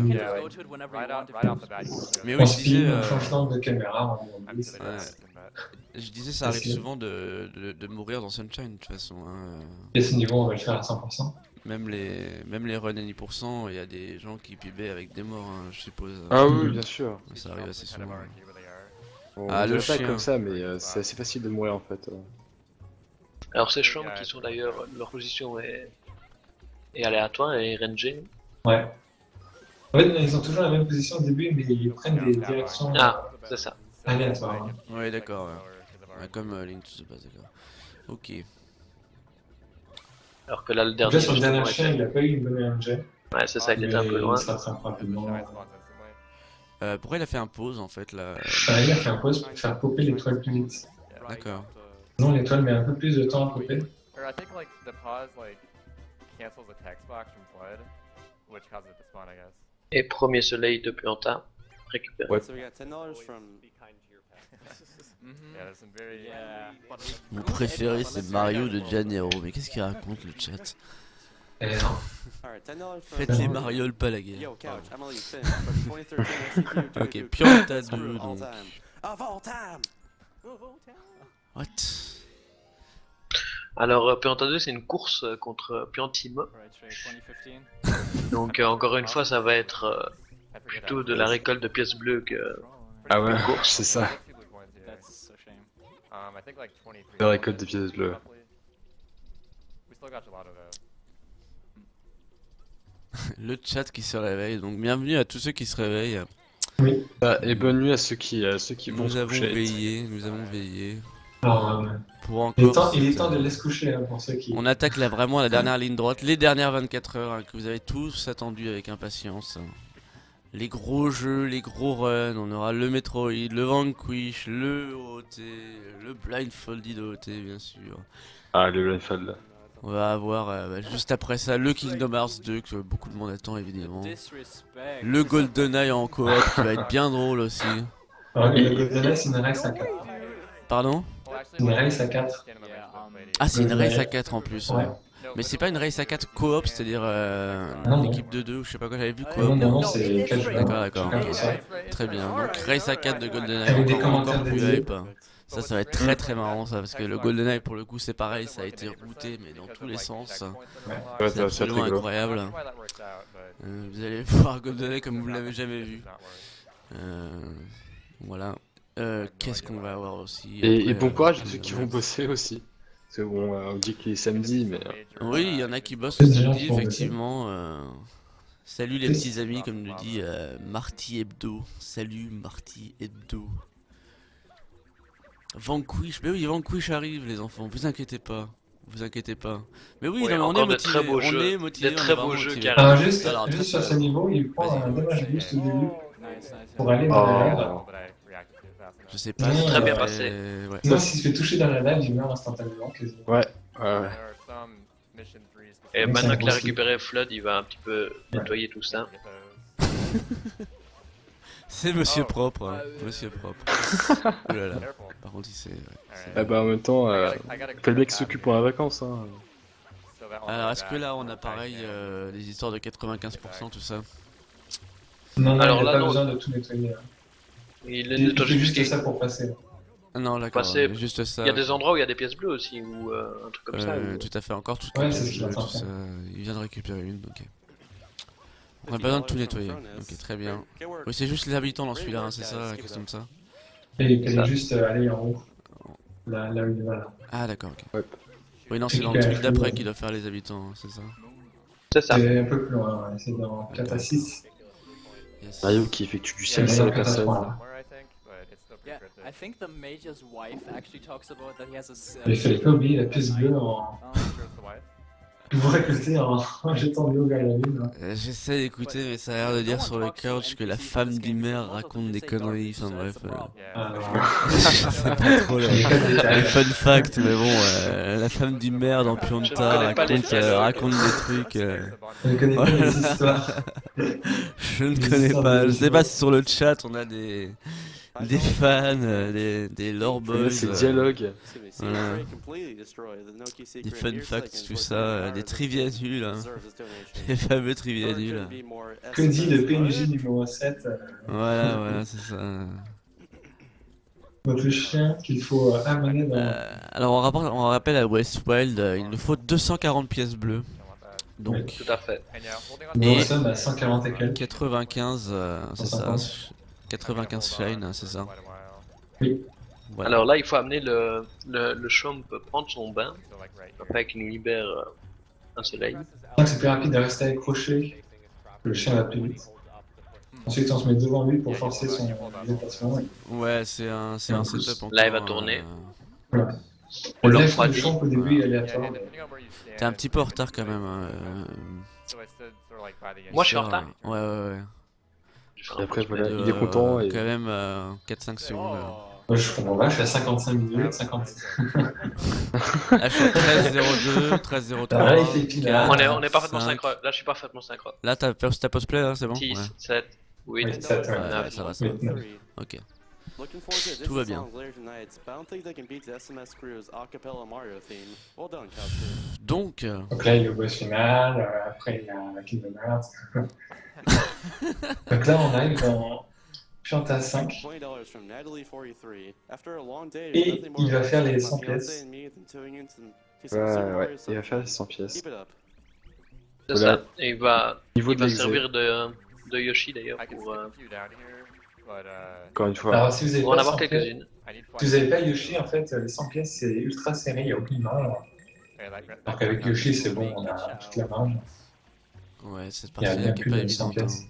Mais on oui, je speed, disais, on change d'angle de caméra, on glisse. je disais, ça arrive Facile. souvent de mourir dans Sunshine de toute façon. Hein. Et ce niveau, on va le faire à 100%. Même les runs à 10%, il y a des gens qui pubaient avec des morts, hein, je suppose. Ah oui, bien sûr. Ça arrive assez souvent. On Ah, le dirait pas chien. comme ça, mais c'est assez facile de mourir en fait. Alors ces chambres qui sont d'ailleurs, leur position est aléatoire et rangée. Ouais. En fait, ils ont toujours la même position au début, mais ils prennent des directions Ah, c'est ça. aléatoires. Hein. Ouais, d'accord. Ouais, comme Link to the Past, d'accord. Ok. Alors que là, le Donc dernier. là, sur le justement, dernier chien, était- il a pas eu une bonne MJ. Ouais, c'est ça, il était un peu mais loin. il se rattrape rapidement. Pourquoi il a fait un pause en fait là? Il a fait un pause pour faire popper l'étoile plus vite. D'accord. Sinon, l'étoile met un peu plus de temps à popper. Or I think like the pause like cancels the text box from flood, which causes it to spawn, I guess. Et premier soleil de Puanta récupéré. Ouais. So we got $10 from. Yeah, there's some very Mon préféré c'est Mario de Janeiro. Mais qu'est-ce qu'il raconte le chat? Et non. Alright, $10 from. Faites les marioles, pas la guerre. Yo, Couch, I'm gonna let you finish. But 2013 SCQ, Ok, dude, Pianta best 2 crew of all donc. time. Of all time! What? Alors Puanta 2 c'est une course contre Piantime. Donc encore une fois ça va être plutôt de la récolte de pièces bleues que Ah ouais, une course. c'est ça. That's a shame. I think like 23. La récolte des pièces bleues. We still got gelato though. Le chat qui se réveille. Donc bienvenue à tous ceux qui se réveillent. Ah, et bonne nuit à ceux qui vont Nous se avons coucher. veillé, nous avons veillé. Alors, Pour il est encore. temps cette, de laisser coucher hein, pour ceux qui. On attaque là vraiment la dernière ligne droite, les dernières 24 heures hein, que vous avez tous attendu avec impatience. Les gros jeux, les gros runs, on aura le Metroid, le Vanquish, le OOT, le Blindfolded OOT bien sûr. Ah, le Blindfold là. On va avoir juste après ça le Kingdom Hearts 2 que beaucoup de monde attend évidemment. Disrespect. Le GoldenEye en coop qui va être bien drôle aussi. Alors, le GoldenEye, c'est une race à 4. Pardon? Une race à 4. Ah c'est une GoldenEye. race à 4 en plus. Ouais. Ouais. Mais c'est pas une race à 4 coop, c'est-à-dire non. une équipe de 2 ou je sais pas quoi j'avais vu Non, coop. non, c'est 4 joueurs. D'accord. Chacun pour ça. Très bien, donc race à 4 de GoldenEye, Avec des encore commentaires plus dédiés. hype. Ça va être très marrant ça, parce que le GoldenEye pour le coup c'est pareil, ça a été routé mais dans tous les sens. Ouais, C'est absolument incroyable. Vous allez voir GoldenEye comme vous l'avez jamais vu. Voilà. Qu'est-ce qu'on va avoir aussi Et après, bon courage à ceux qui vont bosser aussi. Parce que bon, on dit qu'il est samedi, mais. Oui, il y en a qui bossent C'est le des gens samedi, qui vont bosser. effectivement. Salut les petits amis, comme nous dit Marty Hebdo. Salut Marty Hebdo. Vanquish, mais oui, Vanquish arrive les enfants, vous inquiétez pas. Vous inquiétez pas. Mais oui, Ouais, non, mais on est motivé. très beaux On jeux. est motivé. Des très beaux vraiment jeux motivé. qui Alors arrivent. juste, Alors, juste très- sur ce niveau, il prend Vas-y. un damage boost au début Nice. pour aller dans la lave. Oh. Je sais pas. Non, si très bien c'est- passé. Ouais. Sinon, s'il se fait toucher dans la lave, il meurt instantanément quasiment. Ouais, ouais. Et Donc, maintenant c'est qu'il a impossible. récupéré Flood, il va un petit peu nettoyer tout ça. C'est monsieur Oh. propre. Hein. Monsieur propre. Oh là là. Par contre, il s'est. Ah bah en même temps, fait le mec qui s'occupe pendant la vacances. Hein. Alors, est-ce que là, on a pareil les histoires de 95%, tout ça? Non, Alors il là, n'a pas non. besoin de tout nettoyer. Hein. Il le Il nettoie fait juste jusqu'à. ça pour passer. Non, d'accord. Passer- Juste ça. Il y a des endroits où il y a des pièces bleues aussi, ou un truc comme ça. ou- Tout à fait, encore tout. Ouais, c'est ce qu'il est en train tout de faire. ça. Il vient de récupérer une, ok. On a besoin de tout nettoyer. Ok, très bien. Oui, c'est juste les habitants dans celui-là, hein, c'est ça, quelque chose comme ça. Et il fallait juste aller en haut. Là où il va là. Ah, d'accord, ok. Ouais. Oui, non, c'est dans le truc d'après qu'il doit faire les habitants, hein, c'est ça. C'est ça. C'est un peu plus loin, ouais. C'est dans 4 à 6. Yes. Mario qui effectue du Il y a ciel sur dans les 4 à 3 personnes. là. Yeah, I think the mage's wife actually talks about that he has a. Il fallait pas oublier la pièce bleue en. Que vous récoltez en jetant de l'eau vers la lune. Hein. J'essaie d'écouter, mais ça a l'air de dire sur le couch que la femme du maire raconte des conneries, enfin bref. Ah, Je sais pas trop les fun facts, mais bon, la femme du maire dans Pianta connais pas les raconte des trucs. on ne connaît pas Voilà. les histoires. Je ne Les connais histoires pas, de je sais pas si sur le chat on a des fans, des lore boys, C'est dialogue. voilà. Des fun facts, tout ça, des trivia nuls, hein. Les fameux trivia nuls. Que dit le PNJ numéro 7 Voilà, c'est ça. Votre chien qu'il faut amener dans. Alors on rappelle à Westwild, il nous faut 240 pièces bleues. Donc Tout à fait. Nous sommes à 140 et quelques. 95, c'est ça. 95 shine, c'est ça. Oui. Voilà. Alors là, il faut amener le chaume peut prendre son bain, après qu'il nous libère un soleil. Donc c'est plus rapide de rester accroché, que le chien va plus vite. Ensuite on se met devant lui pour forcer son déplacement. Ouais, c'est un setup encore. Là, il va tourner. Voilà. On Le le lève refroidit. du champ au début est aléatoire. T'es un petit peu en retard quand même. Moi, je suis en retard. Ouais. Je vais faire un Après petit voilà, peu. il est content et Quand même 4-5 secondes. Moi je comprends pas, je suis à 55 minutes, 56. Là, je suis à 13-02, 13-03. Ah, il fait pile, hein. On est parfaitement 5. synchro. Là, je suis parfaitement synchro. Là, ta post-play, là, c'est bon? 6, Ouais. 7, 8, Oui, 7, ouais. 9. Ça va. Ok. Tout va bien. Donc, Donc là il est au boss final, après il y a la Kingdom Hearts. Donc là on arrive dans Pianta 5 et il va faire les 100 pièces. ouais, il va faire les 100 pièces. C'est Voilà. ça. Et il va Niveau de l'exé. servir de Yoshi d'ailleurs pour Encore une fois. Alors si vous avez en pas avoir 100 pièces, quelques-unes. si vous avez pas Yoshi en fait les 100 pièces c'est ultra serré, il n'y a aucune marge. Alors qu'avec Yoshi c'est bon, on a toute la marge. ouais, cette Il y a partie-là bien qui est plus pas de 100 évidente. pièces.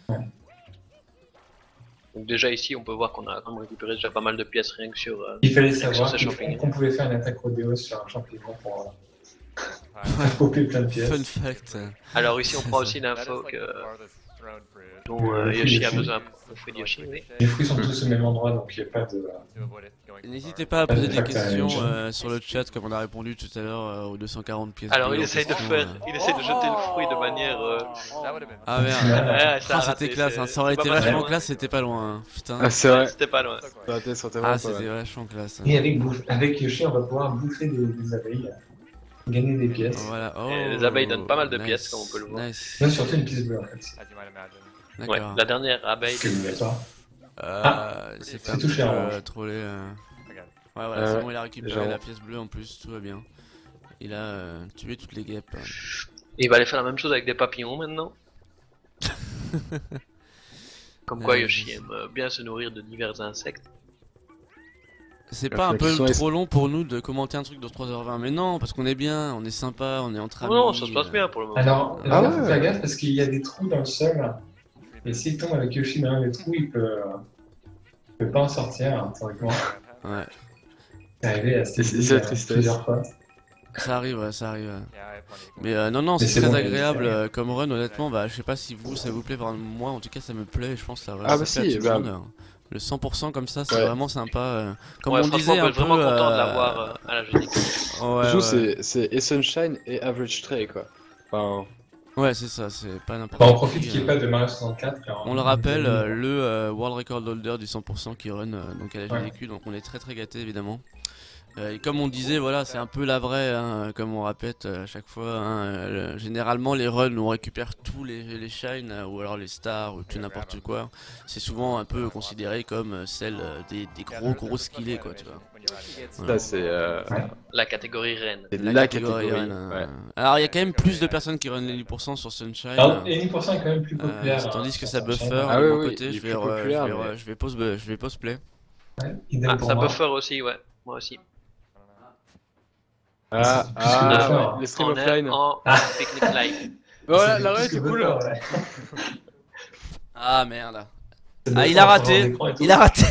Donc déjà ici, on peut voir qu'on a quand même récupéré déjà pas mal de pièces rien que sur. Il fallait sur savoir ces champignons. qu'on pouvait faire une attaque rodéo sur un champignon pour popper plein de pièces. Fun fact. Alors ici, on prend aussi l'info dont Le Yoshi a Yoshi. besoin pour faire Yoshi, oui. Les fruits sont tous au même endroit donc il n'y a pas de. N'hésitez pas à poser des questions sur le chat comme on a répondu tout à l'heure aux 240 pièces. Alors bleues il en essaye de question, faire, il essaye de jeter le fruit de manière. Ah merde. Ah, ça a Ah, raté, c'était classe, hein. c'est Ça aurait pas été mal vachement loin. classe, c'était pas loin. Hein. Putain. Ah, c'est vrai. C'était pas loin. Ça aurait été Ah, pas c'était mal. vachement classe. Et avec Yoshi, on va pouvoir bouffer des abeilles, gagner des pièces. Voilà. Oh, Et les abeilles donnent pas mal de nice, pièces, comme on peut le voir. Nice. Là, surtout une pièce bleue en fait. Ouais, D'accord. la dernière abeille. C'est obligatoire. C'est fait c'est un touché petit en peu orange. troller. Ouais, voilà, c'est bon, il a récupéré genre. la pièce bleue en plus, tout va bien. Il a tué toutes les guêpes. Et il va aller faire la même chose avec des papillons maintenant. Comme quoi Yoshi aime bien se nourrir de divers insectes. C'est La pas un peu question est- trop long pour nous de commenter un truc de 3h20, mais non, parce qu'on est bien, on est sympa, on est entre amis. Non, ça se passe bien pour le moment. Alors, Ah là, faut ouais. faire gaffe parce qu'il y a des trous dans le sol. Et s'il tombe avec Yoshi dans les trous, il peut pas en sortir, hein, théoriquement. Ouais. C'est arrivé à plusieurs fois. Ça arrive, ouais, ça arrive. Mais non, c'est très agréable comme run, honnêtement. Bah, je sais pas si vous, ça vous plaît. Moi, en tout cas, ça me plaît. Je pense que ça va. Ah, bah si, le 100% comme ça, c'est vraiment sympa. Comme ouais, on disait, on un est vraiment peu, content de l'avoir à la jeune équipe. C'est Sunshine et Average Tray, quoi. Enfin... Ouais, c'est ça, c'est pas n'importe quoi. On profite qu'il n'y ait pas de Mario 64. On le rappelle, le World Record Holder du 100% qui run donc à la GDQ, donc on est très gâtés évidemment. Et comme on disait, voilà, c'est un peu la vraie, hein, comme on répète à chaque fois. Hein, généralement, les runs où on récupère tous les shines ou alors les stars ou tout n'importe quoi, c'est souvent un peu considéré comme celle des gros skillés, quoi, tu vois. Voilà. Ça, c'est la catégorie reine. La catégorie reine. Ouais. Alors, il y a quand même plus de personnes qui run les 10% sur Sunshine. Alors, les 10% est quand même plus populaire. Tandis que ça buffer de mon côté, je vais pause play. Ça buffer aussi, ouais, moi aussi. Les stream offline. En picnic live. Voilà, la run c'est cool. Ah merde. Ah, il a raté. Il a raté.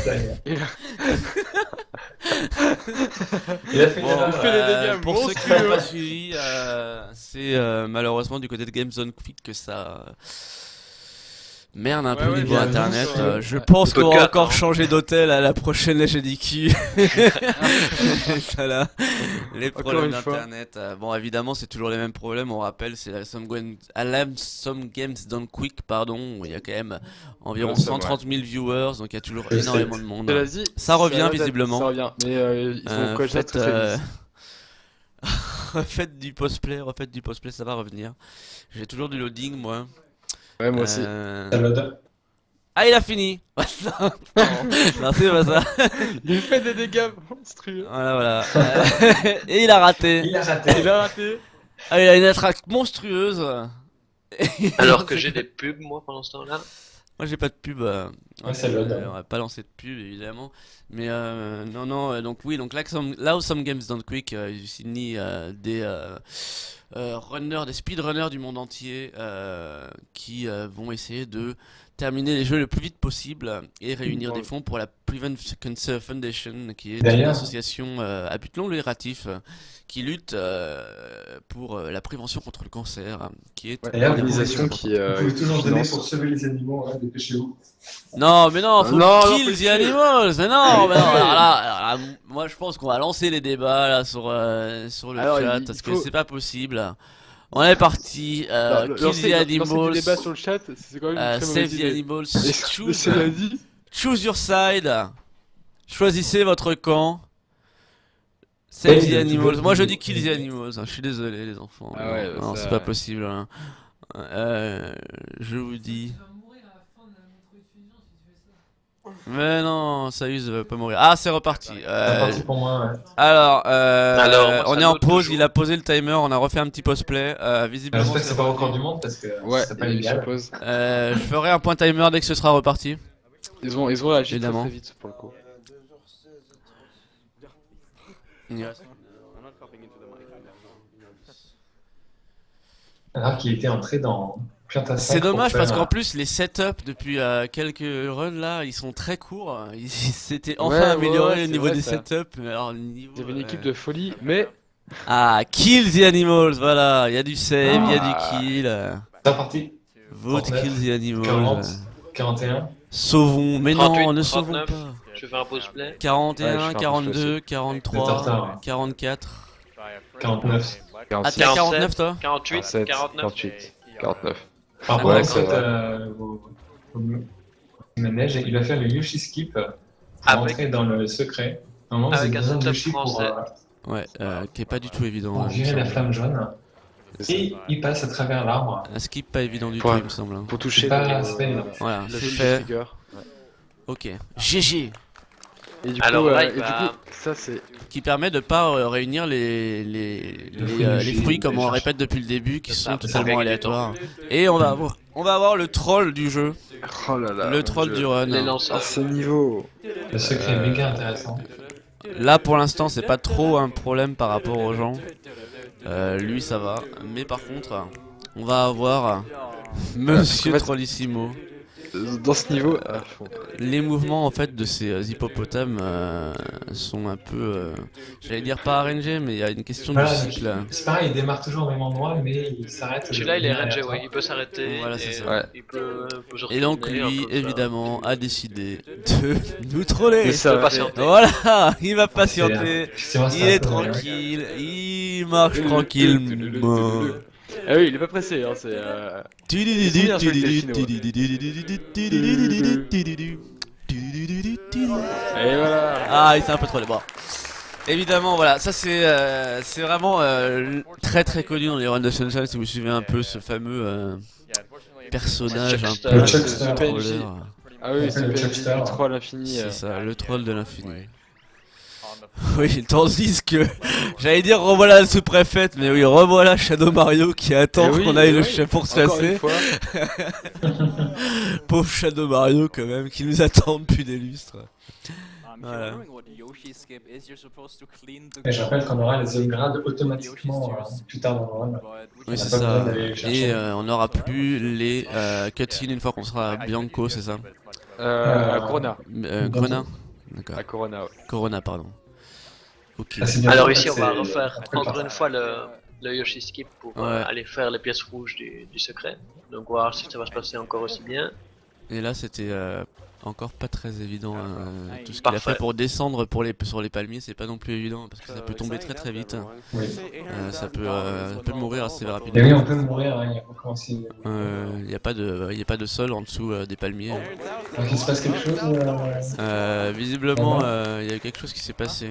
Il a fait des dégâts. Pour ceux qui n'ont pas suivi, c'est malheureusement du côté de GameZone Quick que ça merde un peu au niveau internet. Je pense qu'on va encore changer d'hôtel à la prochaine GDQ. Voilà. Les problèmes d'internet. Bon, évidemment, c'est toujours les mêmes problèmes. On rappelle, c'est la Some Games Done Quick, pardon, où il y a quand même environ 130 000 viewers, donc il y a toujours énormément de monde. Ça revient visiblement. Ça revient, mais ils ont quoi refaites du post-play, ça va revenir. J'ai toujours du loading, moi. Ouais, moi aussi. Ah, il a fini. Non, c'est pas ça. Il fait des dégâts monstrueux. Voilà. Et il a raté. Ah, il a une attaque monstrueuse. Alors que j'ai des pubs, moi, pendant ce temps-là. Moi, j'ai pas de pub. On va pas lancer de pub, évidemment. Mais non, donc oui, donc là où Some Games Done Quick, ils signent des runners, des speedrunners du monde entier qui vont essayer de terminer les jeux le plus vite possible et réunir des fonds pour la Prevent Cancer Foundation, qui est une association à but non lucratif qui lutte pour la prévention contre le cancer, qui est une organisation qui vous pouvez toujours donner pour sauver les animaux, hein, dépêchez-vous. Non, mais non, faut kill the animals. Mais non, mais non. Alors là, moi je pense qu'on va lancer les débats là sur le chat parce que c'est pas possible. On est parti. Kill the animals. Débat sur le chat, c'est quand même une très save mauvaise the idée. animals. Choose your side. Choisissez votre camp. Save the animals. Moi je dis kill the animals. Je suis désolé les enfants. Non, c'est pas possible. Hein. Je vous dis. Mais non, Saüz veut pas mourir. Ah, c'est reparti. Pour moi, ouais. Alors, on est en pause. Il a posé le timer. On a refait un petit post-play. Visiblement, j'espère que c'est pas encore du monde parce que c'est pas illégal. Je ferai un point timer dès que ce sera reparti. Ils ont réagi très vite pour le coup. Alors qu'il était entré dans. C'est dommage parce qu'en plus les setups depuis quelques runs là ils sont très courts. Ils s'étaient enfin améliorés au niveau des setups. Mais alors, il y avait une équipe de folie, mais. Ah, kill the animals, voilà. Il y a du save, il y a du kill. C'est parti. Vote kill the animals. 40, 41. Sauvons, mais 38, non, ne 39, sauvons pas. Je fais un pause play. 41, 42, 43, 44. 49. Ah, t'es à 49 toi? 48, 49. Par contre, en fait, manège, il va faire le Yoshi Skip pour entrer dans le secret. Normalement, avec un setup français. Ouais, qui est pas du tout évident. Pour virer la flamme jaune. Et il passe à travers l'arbre. Un skip pas évident du tout, il me semble. Pour toucher voilà, c'est fait. Ok, GG. Et du coup, ça c'est qui permet de pas réunir les fruits comme on répète depuis le début qui sont totalement aléatoires. Et on va avoir le troll du jeu. Oh là là, le troll du run. À ce niveau. Le secret est méga intéressant. Là pour l'instant c'est pas trop un problème par rapport aux gens. Lui ça va. Mais par contre on va avoir Monsieur Trollissimo dans ce niveau. Les mouvements en fait de ces hippopotames sont un peu, j'allais dire pas arrangés, mais il y a une question de cycle. C'est pareil, il démarre toujours au même endroit, mais il s'arrête. Celui-là, il est rangé, ouais. Il peut s'arrêter. Voilà, c'est ça. Il peut et donc lui, évidemment, a décidé de nous troller. Voilà, il va patienter. Il est tranquille, il marche tranquillement. Ah oui, il est pas pressé, hein, c'est. Et voilà. Ah, il s'est un peu trollé. Bon. Évidemment, voilà, ça c'est vraiment très très connu dans les runs de Sunshine. Si vous suivez un peu ce fameux personnage un peu troller. Ah oui, c'est le troll infini. C'est ça, le troll de l'infini. Oui, tandis que j'allais dire revoilà la sous-préfète, mais oui, revoilà Shadow Mario qui attend qu'on aille le chien pour se chasser. Pauvre Shadow Mario quand même, qui nous attend depuis des lustres. Voilà. Et je rappelle qu'on aura les upgrades automatiquement plus tard dans le run. Oui, c'est ça. Et on n'aura plus les cutscenes une fois qu'on sera à Bianco, c'est ça? À Corona. Corona. D'accord. À Corona, ouais. Corona, pardon. Ah, alors ici on va refaire encore une fois le Yoshi Skip pour aller faire les pièces rouges du secret. Donc voir si ça va se passer encore aussi bien. Et là c'était encore pas très évident tout ce qu'il a fait pour descendre sur les palmiers, c'est pas non plus évident parce que ça peut tomber très très vite. Oui. Ça peut mourir assez rapidement. Et oui, on peut mourir, hein, il n'y a pas commencé. Il n'y a pas de sol en dessous des palmiers. Donc il se passe quelque chose visiblement il y a quelque chose qui s'est passé.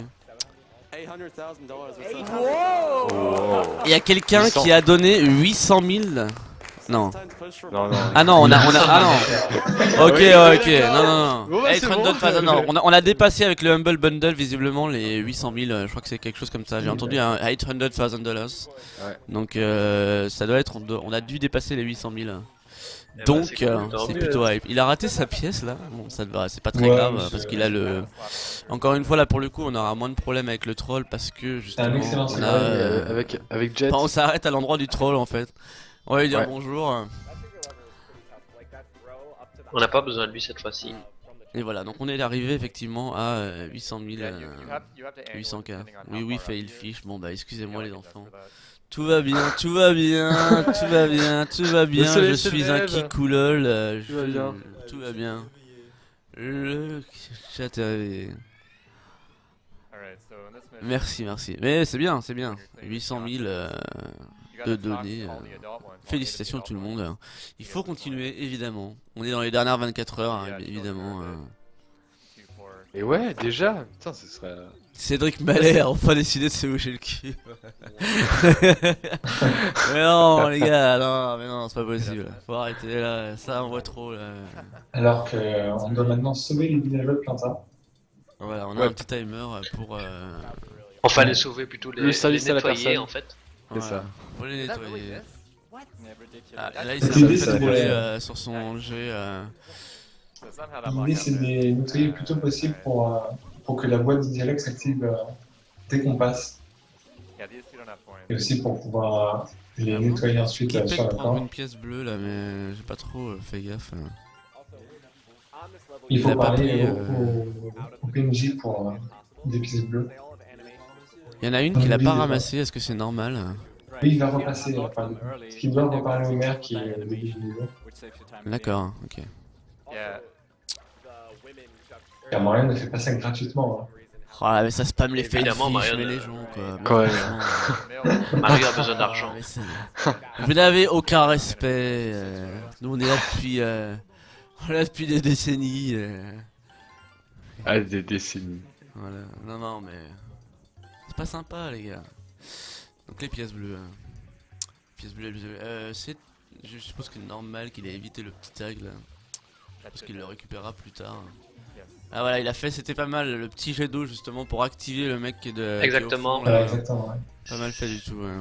Il y a quelqu'un qui a donné 800 000. Non. Ah non, on a. Ah non. Ok. Non. 800,000, non. On a dépassé avec le Humble Bundle visiblement les 800 000. Je crois que c'est quelque chose comme ça. J'ai entendu un $800,000. Donc ça doit être. On a dû dépasser les 800 000. Donc c'est plutôt hype. Il a raté sa pièce là. Bon, ça va, c'est pas très grave parce qu'il a le. Encore une fois là pour le coup, on aura moins de problèmes avec le troll parce que justement on a avec Jet. On s'arrête à l'endroit du troll en fait. On va lui dire bonjour. On n'a pas besoin de lui cette fois-ci. Et voilà, donc on est arrivé effectivement à 800 000, 800K. Oui, fail fish. Bon bah excusez-moi les enfants. Tout va bien. Je suis un kikoulol. Tout va bien. Le chat est arrivé. Merci. Mais c'est bien. 800 000 de données. Félicitations à tout le monde. Il faut continuer, évidemment. On est dans les dernières 24 heures, évidemment. Et ouais, déjà. Putain, ce serait. Cédric Mallet a enfin décidé de se boucher le cul. Mais non, les gars, non, c'est pas possible. Faut arrêter là, ça on voit trop là. Alors qu'on doit maintenant sauver les villageois de Planta. Voilà, on a un petit timer pour. Enfin, les sauver plutôt, les nettoyer en fait. C'est ça. Faut les nettoyer. Là, il s'est fait rouler sur son jet. L'idée c'est de les nettoyer le plus tôt possible pour que la boîte de dialogue s'active dès qu'on passe. Et aussi pour pouvoir les nettoyer ensuite sur la prendre une pièce bleue là, mais j'ai pas trop fait gaffe. Il faut parler au PNJ pour des pièces bleues. Il y en a une qui l'a pas ramassée, est-ce que c'est normal? Oui, il va repasser. Parce qu'il doit reparler au maire qui est au début du niveau. D'accord, ok. Car Marion ne fait pas ça gratuitement. Oh là, mais ça spam les fails, je mets les gens quoi. Mario a besoin d'argent. Vous n'avez aucun respect. Nous on est là depuis des décennies. Ah, des décennies. Voilà. Non, mais c'est pas sympa les gars. Donc les pièces bleues. Je suppose que c'est normal qu'il ait évité le petit tag là. Parce qu'il le récupérera plus tard. Ah voilà, il a fait, c'était pas mal, le petit jet d'eau justement pour activer le mec qui est de... Exactement. Exactement, ouais. Pas mal fait du tout, ouais.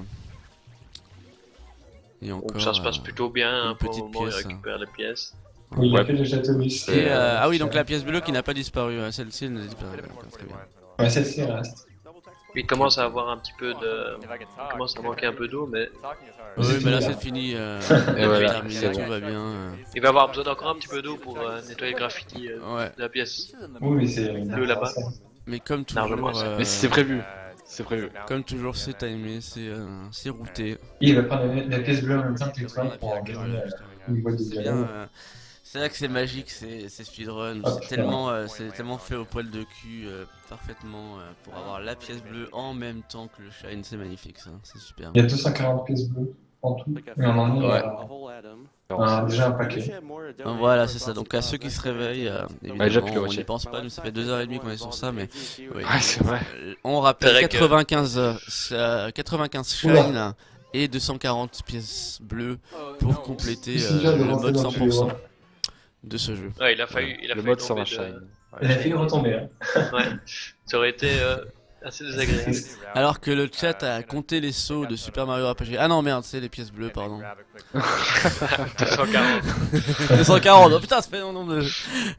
Et encore, donc ça se passe plutôt bien, pour le moment il récupère les pièces. Oui, il a fait le château lycée. Ah oui, donc la pièce bleue qui n'a pas disparu, celle-ci elle n'a disparu. Ouais, celle-ci elle reste. Il commence à avoir un petit peu de... Il commence à manquer un peu d'eau, mais... Oui, mais là c'est fini, terminé, tout va bien. Il va avoir besoin d'encore un petit peu d'eau pour nettoyer le graffiti de la pièce. Oui, c'est bleu là-bas. Mais comme toujours, mais c'est prévu. C'est prévu. Comme toujours, c'est timé, c'est routé. Il va prendre la pièce bleue en même temps que l'étoile pour gagner une boîte de dialogue. C'est là que c'est magique, c'est speedrun. C'est tellement fait au poil de cul, parfaitement, pour avoir la pièce bleue en même temps que le shine. C'est magnifique, ça. C'est super. Il y a 240 pièces bleues en tout. Et on en a déjà un paquet. Voilà, c'est ça. Donc à ceux qui se réveillent, évidemment, on n'y pense pas. Nous, ça fait 2h30 qu'on est sur ça, mais oui. C'est vrai. On rappelle 95 shine et 240 pièces bleues pour compléter le mode 100% de ce jeu. Ouais, il a failli le mode sans shine. Il a failli retomber. Hein. Ouais, ça aurait été assez désagréable. Alors que le chat a compté les sauts de Super Mario RPG. Ah non, merde, c'est les pièces bleues, pardon. 240. 240, oh putain, ça fait un nombre de...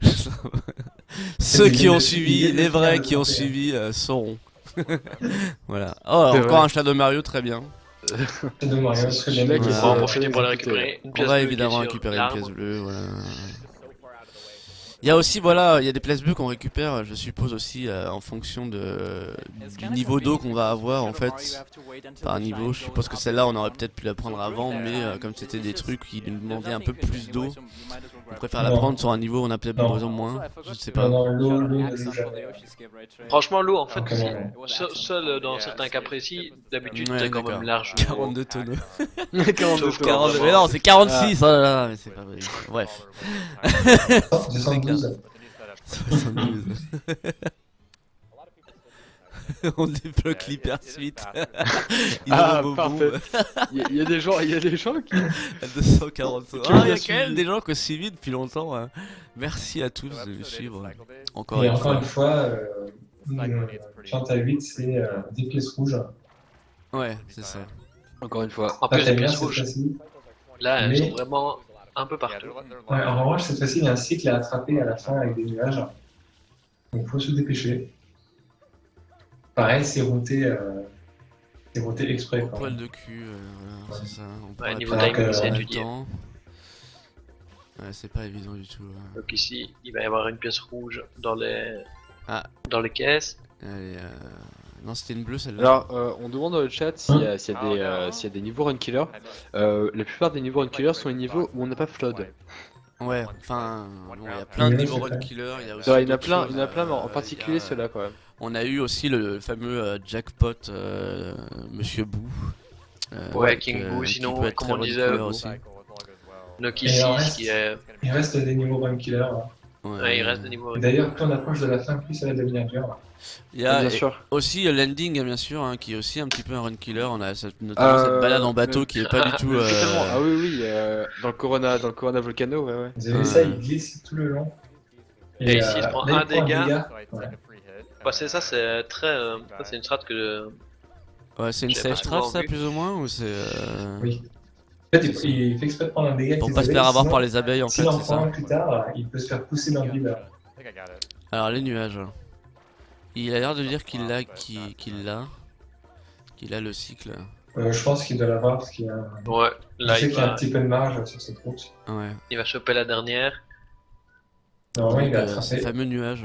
Ceux qui ont suivi, les vrais qui ont suivi, sauront. Voilà. Oh, encore un Shadow Mario, très bien. Shadow Mario, très bien. On va en profiter pour la récupérer. On va évidemment récupérer une pièce bleue, voilà. Il y a aussi, voilà, il y a des pièces bleues qu'on récupère, je suppose aussi en fonction du niveau d'eau qu'on va avoir en fait, par niveau. Je suppose que celle-là on aurait peut-être pu la prendre avant, mais comme c'était des trucs qui nous demandaient un peu plus d'eau, on préfère la prendre sur un niveau où on a peut-être besoin de moins, je sais pas. Franchement l'eau en fait, seul dans certains cas précis, d'habitude t'es quand même large. 42 tonneaux. 42 tonneaux. Mais non, c'est 46, oh là là, mais c'est pas vrai. Bref. 72. 72. On débloque l'hypersuite. Ah, parfait. Il y a des gens qui... 240. Ah, il y a quand même des gens qui ont suivi depuis longtemps. Hein. Merci à tous de me suivre. Encore une fois, quand t'as 8, c'est des pièces rouges. Ouais, c'est ça. Encore une fois. En plus, des pièces rouges. Là, elles sont vraiment un peu partout. Ouais, en revanche, cette fois-ci, il y a un cycle à attraper à la fin avec des nuages. Donc, il faut se dépêcher. Pareil, c'est routé exprès. Quoi. Poil de cul, voilà, c'est ça. Ouais, niveau timing, c'est étudié. Ouais, c'est pas évident du tout. Donc ici, il va y avoir une pièce rouge dans les caisses. Allez, non, c'était une bleue celle-là. Alors, on demande dans le chat s'il y a des niveaux run killer. La plupart des niveaux run killer sont les niveaux où on n'a pas flood. Ouais, enfin, il y a plein de niveaux run killer. Il y en a plein, mais en particulier ceux-là quand même. On a eu aussi le fameux jackpot Monsieur Boo. Ouais, King Boo, sinon, comme on disait, Noki 6 qui est... Il reste des niveaux run killer. Ouais, il reste des niveaux run killer. D'ailleurs, plus on approche de la fin, plus ça va devenir dur. Il y a aussi Landing, bien sûr, hein, qui est aussi un petit peu un run killer. On a notamment cette balade en bateau qui est pas du tout. Ah oui, dans le Corona Volcano, ouais. Vous avez vu ça, il glisse tout le long. Et ici, il prend un dégât. Bah, c'est ça, c'est très. Ça, c'est une strat que. Ouais, c'est une safe strat, ça, plus ou moins, ou c'est. Oui. En fait, il fait exprès de prendre un dégât. Pour pas se faire avoir par les abeilles, en fait. S'il en prend un plus tard, il peut se faire pousser dans le vide. Alors, les nuages. Il a l'air de dire qu'il l'a le cycle. Je pense qu'il doit l'avoir parce qu'il y a. Ouais, là il y a un petit peu de marge sur cette route. Ouais. Il va choper la dernière. Normalement, il va attraper. Ces fameux nuages.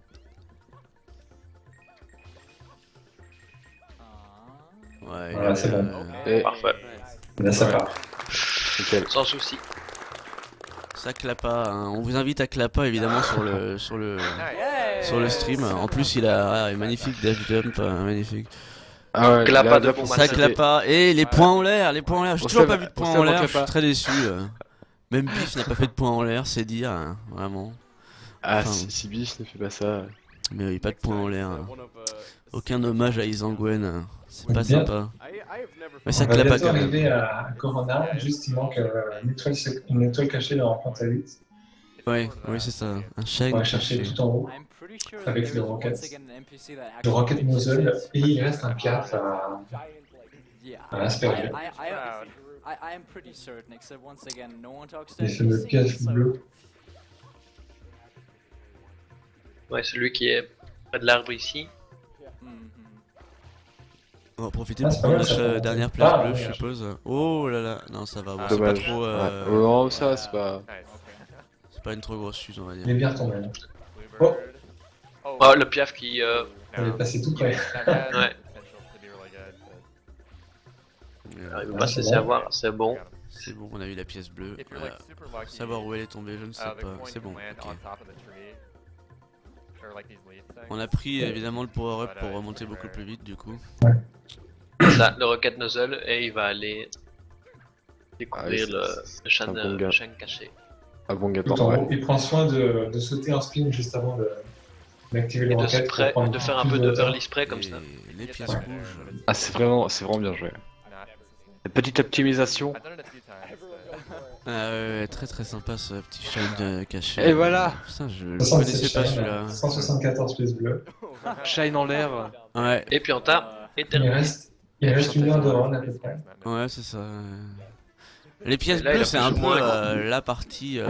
Ouais, voilà, c'est bon. Parfait. Là, ça part. Sans souci. Ça clapa, hein. On vous invite à clapa évidemment sur le stream. En plus, il a un magnifique dash jump, magnifique. Ah ouais, clapa de bon ça clapa. Et les points en l'air, J'ai toujours pas vu de points en l'air, je suis très déçu. Même Biff n'a pas fait de points en l'air, c'est dire, hein, vraiment. Ah, si Biff ne fait pas ça. Mais oui, pas de points en l'air. Aucun hommage à Isangwen, c'est pas sympa. Mais ça clapa quand même. Arrivé à Corona, juste il manque une étoile cachée dans Panta 8. Oui, c'est ça. Un shag. On va chercher tout en haut avec le rocket nozzle et il reste un piaf à asperger. Et c'est le piaf bleu. Ouais, celui qui est près de l'arbre ici. On va profiter pour prendre notre dernière place bleue, je suppose. Oh là là, non ça va, c'est pas trop... Non, ça c'est pas... C'est pas une trop grosse chute on va dire. Il est bien tombé. Oh, le Piaf qui... Il est passé tout près. Ouais. Il veut pas se laisser avoir, c'est bon. C'est bon, on a eu la pièce bleue. Savoir où elle est tombée, je ne sais pas. C'est bon, ok. On a pris évidemment le power-up pour remonter beaucoup plus vite du coup. Là, le Rocket Nozzle, et il va aller découvrir le champ caché. Ah bon gars, il prend soin de sauter en spin juste avant d'activer le Rocket. De faire un peu de early spray comme ça. Les pièces rouges. Ah c'est vraiment bien joué. La petite optimisation. Ah ouais, très sympa ce petit shine caché. Et voilà. Putain, je ne connaissais pas celui-là. 174 pièces bleues. Shine en l'air. Ouais. Et puis on tape. Il reste 1 heure de run à peu près. Ouais, c'est ça. Les pièces bleues, c'est un peu la partie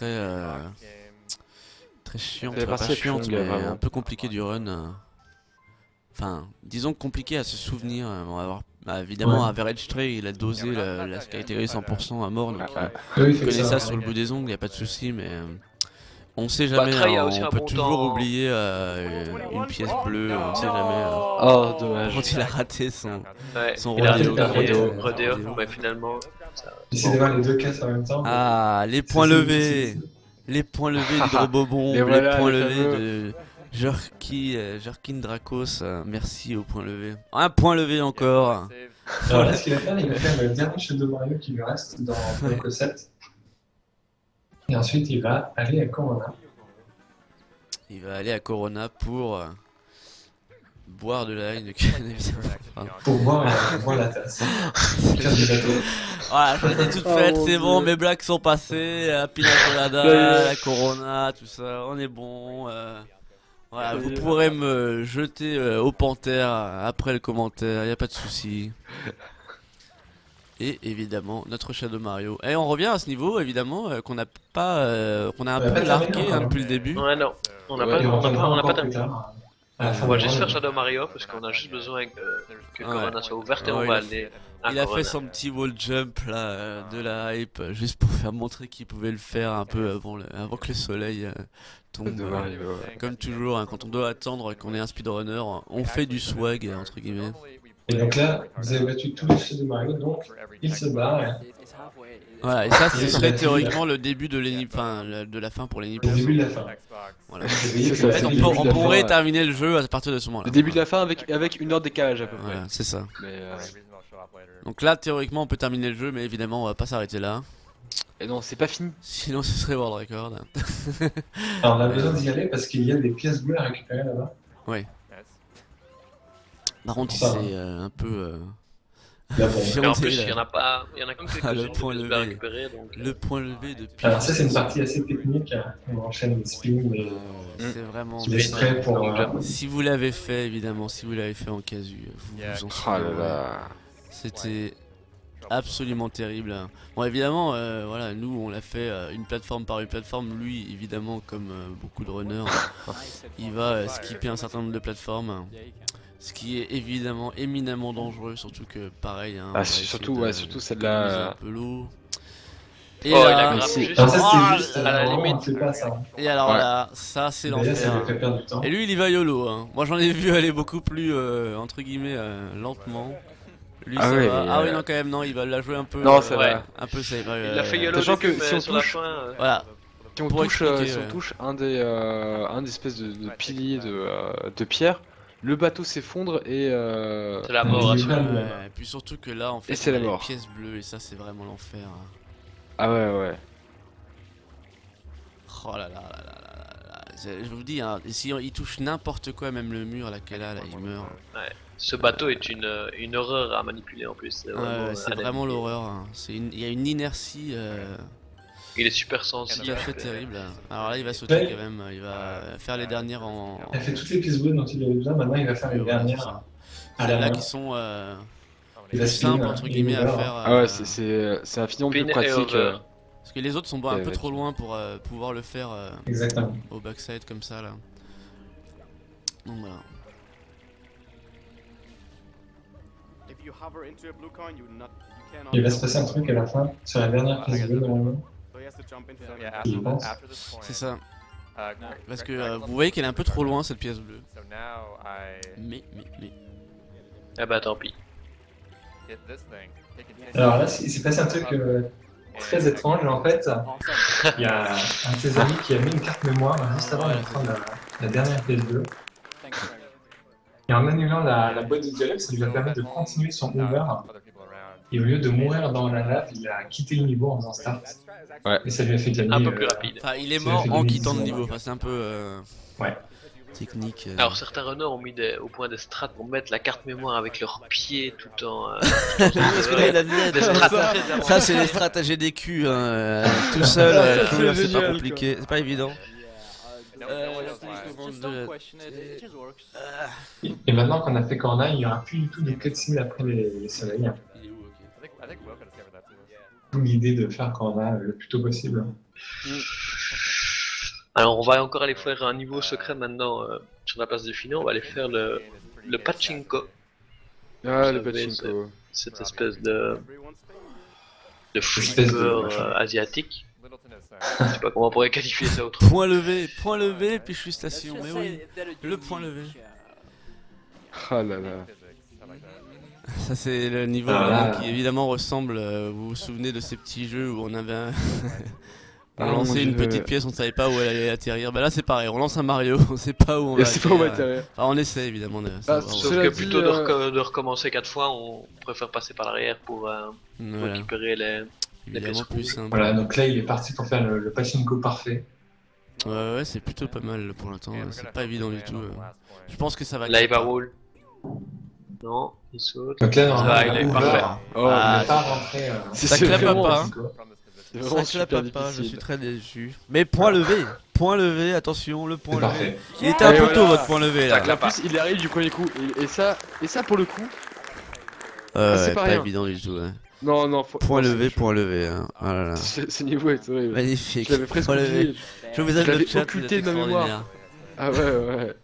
très chiante. Pas chiante, mais un peu compliquée du run. Enfin, disons compliqué à se souvenir. On va avoir évidemment Average Tray, il a dosé la Skytery 100% à mort, donc il connaît ça sur le bout des ongles, y a pas de souci, mais on sait jamais, on peut toujours oublier une pièce bleue, on sait jamais. Oh dommage. Quand il a raté son rodéo, mais finalement. J'essaie de voir les deux caisses en même temps. Ah, les points levés, les points levés d'Hydrobobon, les points levés de Jerkin Dracos, merci au point levé. Un point levé encore. Alors là, ce qu'il va faire, il va faire le dernier Shadow Mario qui lui reste dans Block 7. Et ensuite, il va aller à Corona. Il va aller à Corona pour boire de la Heineken, évidemment. Pour boire la tasse. Voilà, j'en ai toute faite, c'est bon, mes blagues sont passées. La Pina Colada, la Corona, tout ça, on est bon. Voilà, vous pourrez me jeter au panthère après le commentaire, y a pas de souci. Et évidemment notre Shadow Mario. Et on revient à ce niveau évidemment qu'on a pas, qu'on a un peu largué depuis le début. Ouais non, on n'a pas terminé. On va juste faire Shadow Mario parce qu'on a juste besoin que Corona soit ouverte et on va aller. Il a fait son petit wall jump là de la hype juste pour faire montrer qu'il pouvait le faire un peu avant que le soleil tombe. Comme toujours, hein, quand on doit attendre qu'on ait un speedrunner, on fait du swag entre guillemets. Et donc là, vous avez battu tous les Shadow Mario, donc il se barre. Voilà, et ça ce serait théoriquement le début de de la fin pour les Le début de la fin. Voilà. En fait, on pourrait terminer le jeu à partir de ce moment-là. Le début de la fin avec 1 heure de décalage à peu près. Voilà, c'est ça. Mais donc là, théoriquement, on peut terminer le jeu, mais évidemment, on va pas s'arrêter là. Et non, c'est pas fini. Sinon, ce serait World Record. Alors, on a besoin d'y aller parce qu'il y a des pièces bleues à récupérer là-bas. Oui. Par contre, c'est un peu. Mais en plus, il y en a pas, il y en a qu'une quelques-unes à récupérer. Donc, le point levé de pièces. Alors, ça, c'est une partie assez technique. On enchaîne les spins, c'est vraiment. Les sprays pour. Si vous l'avez fait, évidemment, si vous l'avez fait en casu, vous vous en souvenez. C'était absolument terrible. Bon, évidemment, voilà, nous on l'a fait une plateforme par une plateforme. Lui, évidemment, comme beaucoup de runners, il va skipper un certain nombre de plateformes. Ce qui est évidemment éminemment dangereux, surtout que pareil. Hein, surtout celle-là. Un peu l'eau. Et là, c'est juste à la limite. C'est pas ça. Et alors là, ça c'est l'enfer. Et lui, il y va YOLO. Hein. Moi, j'en ai vu aller beaucoup plus entre guillemets lentement. Lui, ça va. Ah oui, non, quand même, non, il va la jouer un peu. Non, ça va. Un peu safe. Il a fait YOLO. Sachant que si on sur la touche, fin, voilà. Si on touche un des espèces de piliers de pierre, le bateau s'effondre et c'est la mort. Et puis surtout que là, en fait, c'est la mort. Les pièces bleues et ça, c'est vraiment l'enfer. Ah ouais. Oh là là là là là. Je vous dis, hein, si il touche n'importe quoi, même le mur là qu'elle a, là, il meurt. Ouais. Ce bateau est une horreur à manipuler en plus. C'est vraiment l'horreur. Hein. Il y a une inertie. Il est super sensible. Tout à fait terrible. Alors là, il va sauter quand même. Il va faire les dernières en. Il a fait toutes les pièces bleues dont il avait besoin. Maintenant, il va faire les dernières. Là qui sont plus simples entre guillemets à faire. Ah ouais, c'est infiniment plus pratique. Parce que les autres sont un peu trop loin pour pouvoir le faire au backside comme ça là. Donc voilà. Il va se passer un truc à la fin, sur la dernière pièce bleue normalement. Je pense. C'est ça. Parce que vous voyez qu'elle est un peu trop loin cette pièce bleue. Mais. Ah bah tant pis. Alors là, il s'est passé un truc très étrange. En fait, il y a un de ses amis qui a mis une carte mémoire juste avant de prendre la dernière pièce bleue. Et en annulant la boîte de dialogue, ça lui a permis de continuer son over. Et au lieu de mourir dans la lave, il a quitté le niveau en faisant start. Ouais. Et ça lui a fait gagner. Un peu plus rapide. Enfin, il est mort en quittant le niveau. Enfin, c'est un peu ouais. technique. Alors certains runners ont mis au point des strats pour mettre la carte mémoire avec leurs pieds tout en... Parce que là, il a dit, ça c'est les stratégies des culs, hein. Tout seul, c'est pas compliqué, c'est pas évident. Et maintenant qu'on a fait Corna, il n'y aura plus du tout de cutscene après les soleils. L'idée de faire Corna le plus tôt possible. Alors on va encore aller faire un niveau secret maintenant sur la place de Fino, on va aller faire le pachinko. Ah le pachinko. Cette espèce de flipper asiatique. Je sais pas comment on pourrait qualifier ça autrement. Point levé, puis je suis station, mais oui, le point levé. Oh là là. Ça c'est le niveau qui évidemment ressemble, vous vous souvenez de ces petits jeux où on avait on lançait une petite pièce, on savait pas où elle allait atterrir. Bah là c'est pareil, on lance un Mario, on sait pas où on va atterrir. Enfin, on essaie évidemment de savoir. Sauf que plutôt de recommencer 4 fois, on préfère passer par l'arrière pour récupérer les pièces plus simple. Voilà, donc là il est parti pour faire le pachinko parfait. Ouais, c'est plutôt pas mal pour l'instant, c'est pas évident du tout. Je pense que ça va. Là il va roll. Non, il saute. Donc là normalement il est parfait. Il n'est pas rentré. Ça clappe pas. Ça clappe pas, je suis très déçu. Mais point levé, attention, le point levé. Il était un peu tôt votre point levé là. En plus il arrive du premier coup, et ça pour le coup, c'est pas évident du tout. Non, point levé, hein. Oh là là. Ce niveau est horrible. Magnifique. Je l'avais presque oublié. Je vous aide le chat, occulté de ma mémoire. Ah ouais.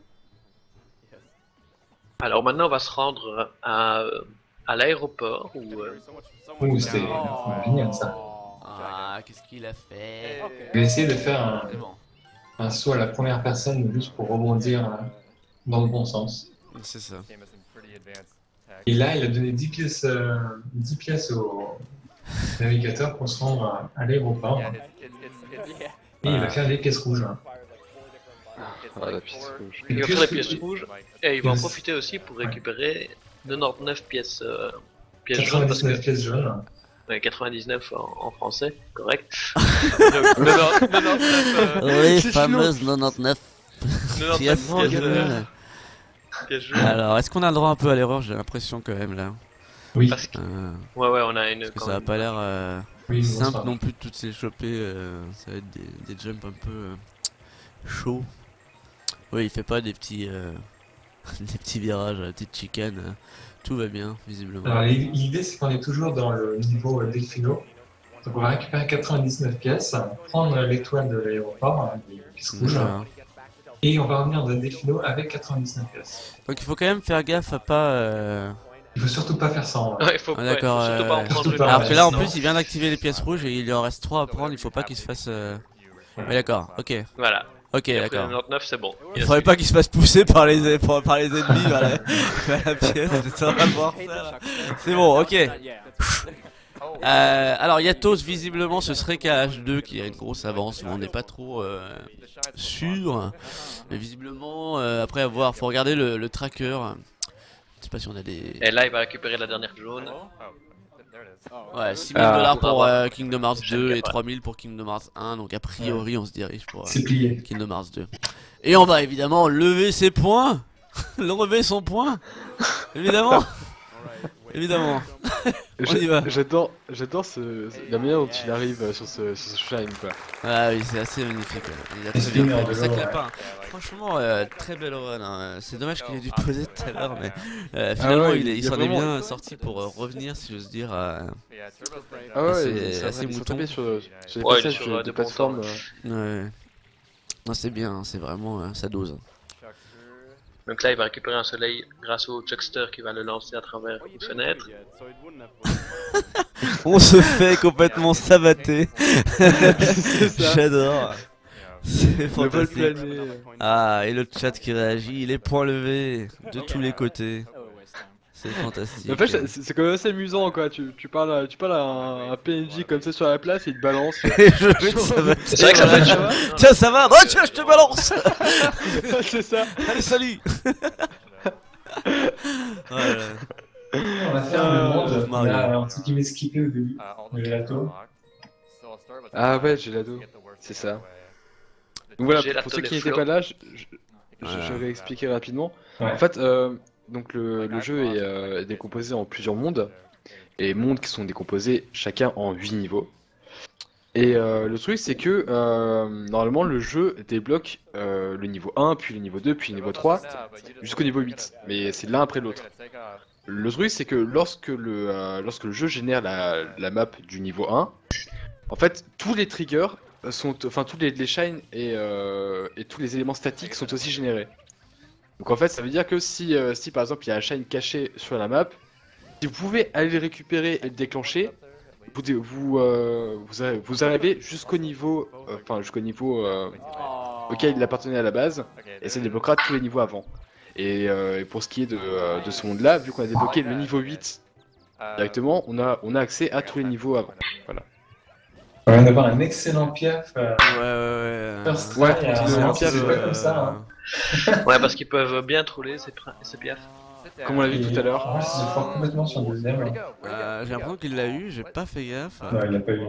Alors maintenant on va se rendre à l'aéroport où... c'était génial ça. Ah, qu'est-ce qu'il a fait? Je vais essayer de faire un saut à la première personne juste pour rebondir dans le bon sens. C'est ça. Et là, il a donné 10 pièces au navigateur pour se rendre à l'aéroport. Et il va faire les pièces rouges. La pièce rouge. Il va faire les pièces rouges et il va en profiter aussi pour récupérer 99 pièces jaunes. 99 pièces jaunes. Ouais, 99 en français, correct. Les fameuses 99 pièces jaunes. Alors, est-ce qu'on a le droit un peu à l'erreur? J'ai l'impression quand même là. Oui. Ouais, on a une. Parce que ça a pas l'air simple non plus de toutes ces choper. Ça va être des jumps un peu chauds. Oui, il fait pas des petits virages, des petites chicanes. Tout va bien, visiblement. Alors, l'idée, c'est qu'on est toujours dans le niveau Delfino. Donc, on va récupérer 99 pièces, prendre l'étoile de l'aéroport, les pièces rouges, et on va revenir dans Delfino avec 99 pièces. Donc, il faut quand même faire gaffe à pas. Il faut surtout pas faire ça. Ouais, il faut d'accord. surtout pas en prendre une. Alors que là, en plus, il vient d'activer les pièces rouges et il lui en reste 3 à prendre. Il faut pas qu'il se fasse. Ouais, d'accord, ok. Voilà. Ok, d'accord. 99, c'est bon. Il faudrait pas qu'il se fasse pousser par les ennemis vers la pièce. C'est bon, ok. Alors Yatos, visiblement, ce serait KH2 qui a une grosse avance, mais on n'est pas trop sûr. Mais visiblement, après avoir, faut regarder le tracker. Je sais pas si on a des. Et là, il va récupérer la dernière jaune. Ouais, 6 000 $ pour Kingdom Hearts 2 et 3 000 pour Kingdom Hearts 1, donc a priori on se dirige pour Kingdom Hearts 2. Et on va évidemment lever ses points, lever son point, évidemment. Évidemment. On y va. J'adore la manière dont il arrive sur ce shrine quoi. Ah oui, c'est assez magnifique. Il a très bien fait, ça clappe pas. Franchement, très belle run. Hein. C'est dommage qu'il ait dû poser tout à l'heure, mais finalement il s'en est bien sorti pour revenir, si j'ose dire. C'est assez mouton. Sur les passages de plateforme. Ouais. Non, c'est bien, c'est vraiment ça dose. Donc là, il va récupérer un soleil grâce au Chuckster qui va le lancer à travers une fenêtre. On se fait complètement sabater. J'adore. C'est fantastique. Ah, et le chat qui réagit, les points levés de tous les côtés. C'est fantastique. En fait, c'est quand même assez amusant quoi. Tu parles à un PNJ comme ça sur la place et il te balance. C'est vrai que ça va être chaud. Tiens, ça va. Oh, tiens, je te balance. C'est ça. Allez, salut. Voilà. On va faire le monde. On a entre guillemets skippé au début. Le gelato. Ah ouais, gelato. C'est ça. Donc voilà, pour ceux qui n'étaient pas là, je vais expliquer rapidement. Ouais. En fait, donc le jeu est décomposé en plusieurs mondes, et mondes qui sont décomposés chacun en 8 niveaux. Et le truc c'est que normalement le jeu débloque le niveau 1, puis le niveau 2, puis le niveau 3, jusqu'au niveau 8, mais c'est l'un après l'autre. Le truc c'est que lorsque le jeu génère la map du niveau 1, en fait tous les triggers enfin tous les shines et tous les éléments statiques sont aussi générés. Donc en fait ça veut dire que si par exemple il y a un shine caché sur la map, si vous pouvez aller le récupérer et le déclencher, vous arrivez jusqu'au niveau auquel il appartenait à la base, et ça débloquera tous les niveaux avant. Et pour ce qui est de ce monde là, vu qu'on a débloqué le niveau 8 directement, on a accès à tous les niveaux avant. Voilà. On vient d'avoir un excellent piaf. Ouais. C'est pas comme ça. Hein. Ouais, parce qu'ils peuvent bien troller ces piafs. Comme on l'a vu tout à l'heure. Moi, je suis fort complètement sur le deuxième. J'ai l'impression qu'il l'a eu, j'ai pas fait gaffe. Non, il l'a pas eu.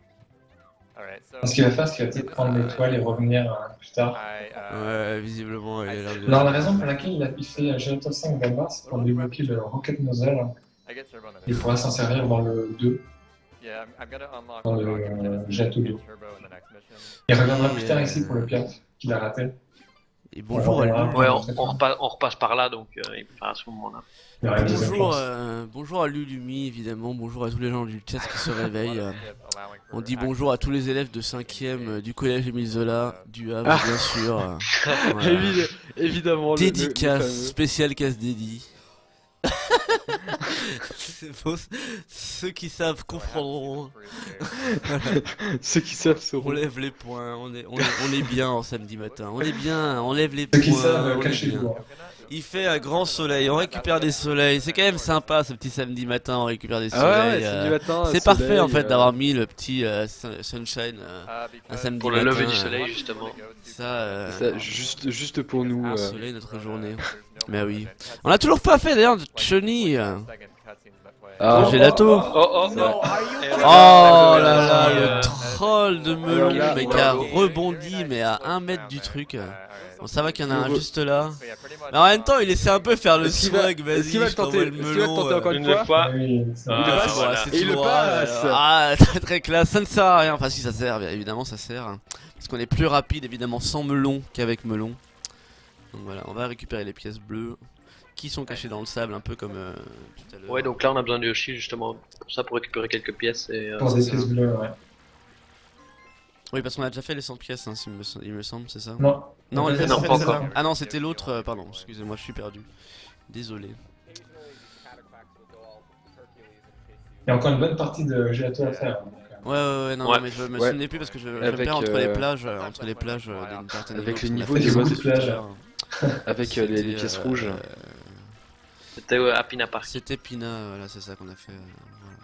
Ce qu'il va faire, c'est qu'il va peut-être prendre l'étoile et revenir plus tard. Ouais, visiblement, il a l'air de... Non, la raison pour laquelle il a fait Gelato 5 d'abord, c'est pour débloquer le Rocket Nozzle. Il pourra s'en servir dans le 2. Dans le Gelato 2. Il reviendra plus tard ici pour le piaf qu'il a raté. Et bonjour à lui. Ouais, on repasse par là, donc il peut faire à ce moment-là. Bonjour à Lulumi, évidemment. Bonjour à tous les gens du chat qui se réveillent. On dit bonjour à tous les élèves de 5ème du collège Émile Zola, du Havre, bien sûr. Voilà. Évidemment. Dédicace, spécial casse dédi. C'est faux. Ceux qui savent comprendront. Ceux qui savent sauront. On lève les poings, on est bien en samedi matin. On est bien, on lève les poings. Ceux qui savent, cachez-vous. Il fait un grand soleil, on récupère des soleils. C'est quand même sympa ce petit samedi matin, on récupère des soleils. C'est parfait en fait d'avoir mis le petit sunshine un samedi matin. Pour le lever du soleil justement. Ça, juste pour nous. Un soleil notre journée. Mais oui. On a toujours pas fait d'ailleurs de chenille. Gelato. Oh là là, le troll de melon, mais qui a rebondi mais à 1 mètre du truc. Bon, ça va qu'il y en a un juste là. Mais en même temps, il essaie un peu faire le swag, vas-y, je t'envoie le melon. Encore une fois. Oui, il le passe. Ah, très classe, ça ne sert à rien. Enfin si, ça sert, évidemment ça sert. Parce qu'on est plus rapide évidemment sans melon qu'avec melon. Donc voilà, on va récupérer les pièces bleues qui sont cachées dans le sable, un peu comme tout à l'heure. Ouais, donc là on a besoin de Yoshi justement pour ça, pour récupérer quelques pièces. Et, pour des pièces bleues, ouais. Oui, parce qu'on a déjà fait les 100 pièces, hein, il me semble, c'est ça? Non. Non, pas encore. Ah non, c'était l'autre, pardon, excusez-moi, je suis perdu. Désolé. Il y a encore une bonne partie de Gelato à faire. Ouais, non, mais je me souvenais plus parce que je perds entre les plages d'une certaine avec les niveaux des plages. Avec les pièces rouges. C'était à Pina Park. C'était Pina, voilà, c'est ça qu'on a fait. Voilà.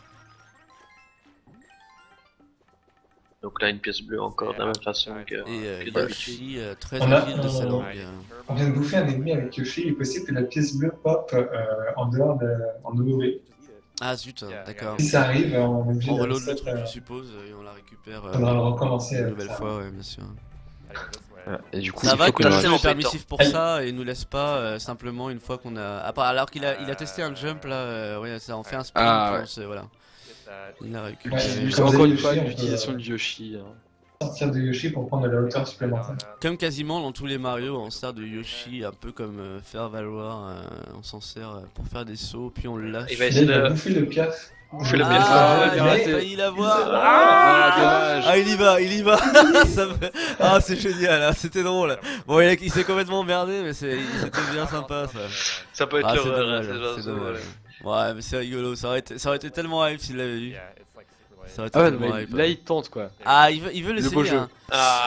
Donc là, une pièce bleue encore de la même façon que Yoshi, très agile de sa langue. On vient de bouffer un ennemi avec Yoshi, il est possible que la pièce bleue pop en dehors en OV. Ah zut, d'accord. Si ça arrive, on est obligé de reload le truc, je suppose, et on la récupère. On va le recommencer une nouvelle fois, ouais, bien sûr. Et du coup, ça il va faut que le jeu est permissif pour ça et nous laisse pas simplement une fois qu'on a. Alors qu'il a testé un jump là, ouais, ça en fait un sprint, voilà. Il a récupéré. Encore une fois, l'utilisation de Yoshi. Sortir de Yoshi pour prendre de la hauteur supplémentaire. Comme quasiment dans tous les Mario, on sert de Yoshi un peu comme faire valoir, on s'en sert pour faire des sauts, puis on le lâche. Il va bouffer le piaf. Fais le bien. Il a failli l'avoir. Dommage. Ah, il y va. Ah, c'est génial, hein, c'était drôle. Bon, il s'est complètement emmerdé, mais c'était bien sympa ça. Ça peut être l'horreur, c'est dommage. Ouais, mais c'est rigolo, ça aurait été tellement hype s'il l'avait eu. Ça aurait été Ah ouais, tellement mais hype. là il tente quoi. Ah, il veut l'essayer. beau jeu. Hein.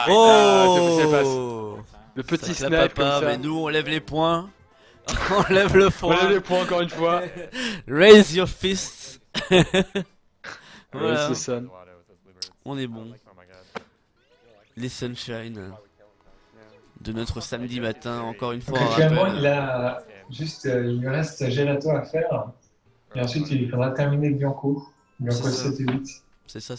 Oh, le petit ça snipe comme pas, ça. mais nous on lève les poings. On lève le On poing. lève les points encore une fois. Raise your fists. Voilà. Ouais, c'est ça. On est bon. Les sunshine de notre samedi matin, encore une fois. Donc, actuellement, il a juste, il lui reste Gelato à faire. Et ensuite, il faudra terminer Bianco. Bianco 7 et 8. C'est ça.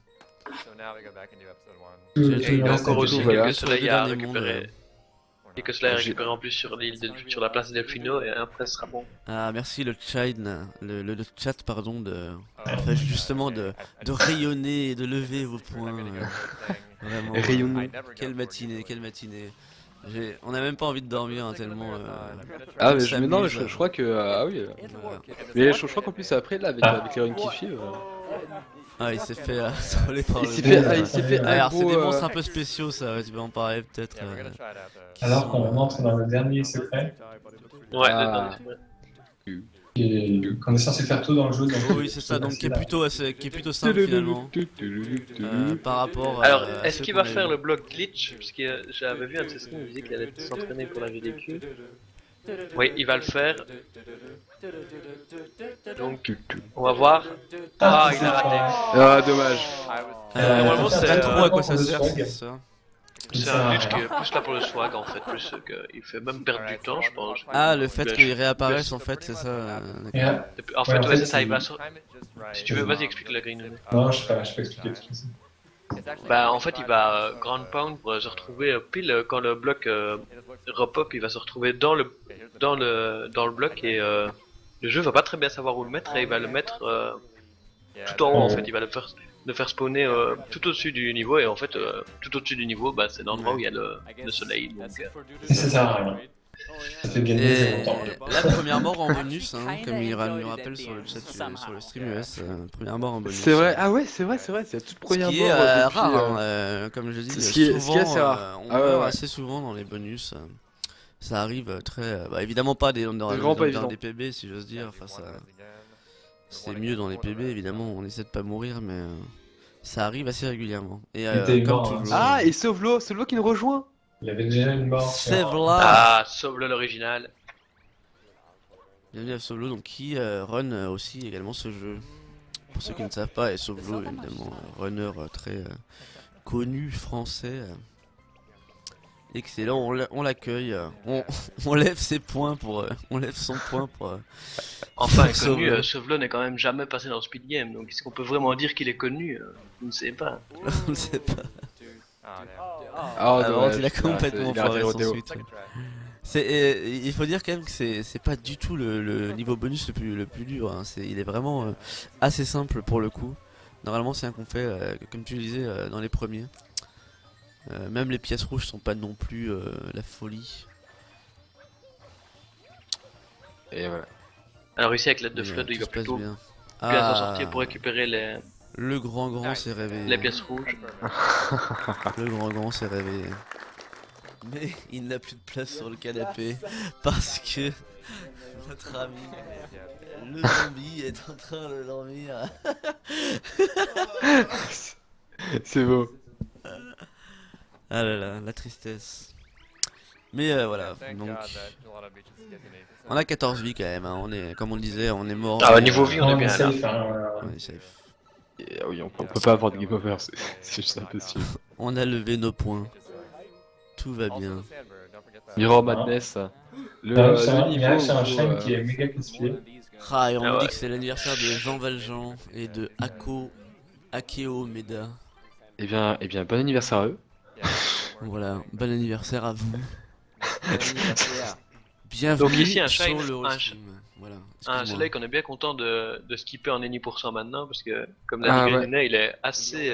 Tout Et il y a encore aussi quelques sur les soleils à deux derniers récupérer. Et que cela est récupéré en plus sur l'île sur la place Delfino et après ce sera bon. Ah, merci le chat pardon enfin, justement de rayonner et de lever vos poings. Vraiment. Rayonner. Quelle matinée. On a même pas envie de dormir hein, tellement. Ah on mais non, s'amuse. je crois que ah oui. Voilà. Mais je crois qu'en plus après là avec les runs qui suivent. Ah, il s'est fait troller par Il le s'est gros. fait, il s'est fait Alors, c'est aggro, des monstres un peu spéciaux, ça, ouais, tu peux en parler peut-être. Alors qu'on entre dans le dernier secret. Ouais, Ah. Et qu'on est censé faire tout dans le jeu. Donc Oui, c'est ça, donc qui est plutôt simple finalement. Par rapport à. Alors, est-ce qu'il va faire le bloc glitch? Parce que j'avais vu un de ses streams, il disait qu'il allait s'entraîner pour la VDQ. Oui, il va le faire. Donc, on va voir. Ah, il a raté. Ah, dommage. Normalement, c'est pas trop à quoi ça le sert, swag. c'est ça. C'est un glitch qui est plus là pour le swag en fait, plus qu'il fait même perdre du temps, je pense. Ah, le fait qu'il réapparaisse en fait, c'est ça. Yeah. En fait, Ouais, en ouais, fait, ça, il va. c'est- Si tu veux, vas-y, explique la green. Non, je peux expliquer tout ça. Bah, en fait, il va ground pound pour se retrouver pile quand le bloc repop, il va se retrouver dans le bloc et le jeu va pas très bien savoir où le mettre et il va le mettre tout en haut en fait, il va le faire spawner tout au-dessus du niveau et en fait tout au-dessus du niveau bah, c'est l'endroit où il y a le soleil donc, Et ça sert à rien. Ça fait gagner 0 temps. La première mort en bonus, hein, comme il me rappelle sur le chat, sur le stream US, première mort en bonus. C'est vrai, ah ouais, c'est vrai, c'est la toute première Ce qui est mort depuis, rare, hein, comme je dis, ce qui est assez rare. on Ah ouais, meurt ouais. assez souvent dans les bonus. Ça arrive très. Bah, évidemment pas dans vraiment pas évident. des PB si j'ose dire. Enfin, c'est mieux dans les PB évidemment, on essaie de pas mourir, mais ça arrive assez régulièrement. Et comme toujours. Ah, et Sovlo qui nous rejoint. Il y avait déjà une mort. Sevla. Ah, Sovlo l'original. Bienvenue à Sovlo, donc qui run aussi également ce jeu. Pour ceux qui ne savent pas, et Sovlo évidemment, runner très connu français. Excellent, on l'accueille, on lève ses points pour, on lève son point pour. Enfin, pour connu, Sovlo n'est quand même jamais passé dans le speed game, donc est-ce qu'on peut vraiment dire qu'il est connu? Je ne sais pas. On ne sait pas. Ah, Avant, il a complètement il a raté foiré le son rodéo. suite. Il faut dire quand même que c'est pas du tout le niveau bonus le plus dur, hein. Il est vraiment assez simple pour le coup. Normalement c'est un qu'on fait, comme tu le disais, dans les premiers. Même les pièces rouges sont pas non plus la folie. Et voilà. Alors ici avec l'aide de Fred, il va plutôt bien s'en sortir pour récupérer les... Le grand s'est réveillé. Les pièces rouges. Le grand s'est réveillé. Mais il n'a plus de place sur le canapé parce que notre ami le zombie est en train de dormir. C'est beau. Ah là là, la tristesse. Mais voilà, donc on a 14 vies quand même, hein. On est, comme on le disait, on est mort. Ah bah niveau vie on est bien là. Safe, On est safe. Et, oui, on peut pas avoir de game over, c'est juste impossible. On a levé nos points. Tout va bien. Mirror Madness. Il y a un chaîne qui est méga casse-pied. Ah, et on me dit que c'est l'anniversaire de Jean Valjean et de Akeo Meda. Eh bien, bon anniversaire à eux. Voilà, bon anniversaire à vous. Bienvenue Donc ici un sur shine, le Hallstream. Voilà. Un soleil qu'on est bien content de skipper en any % maintenant parce que comme l'a dit Greenunet, il est assez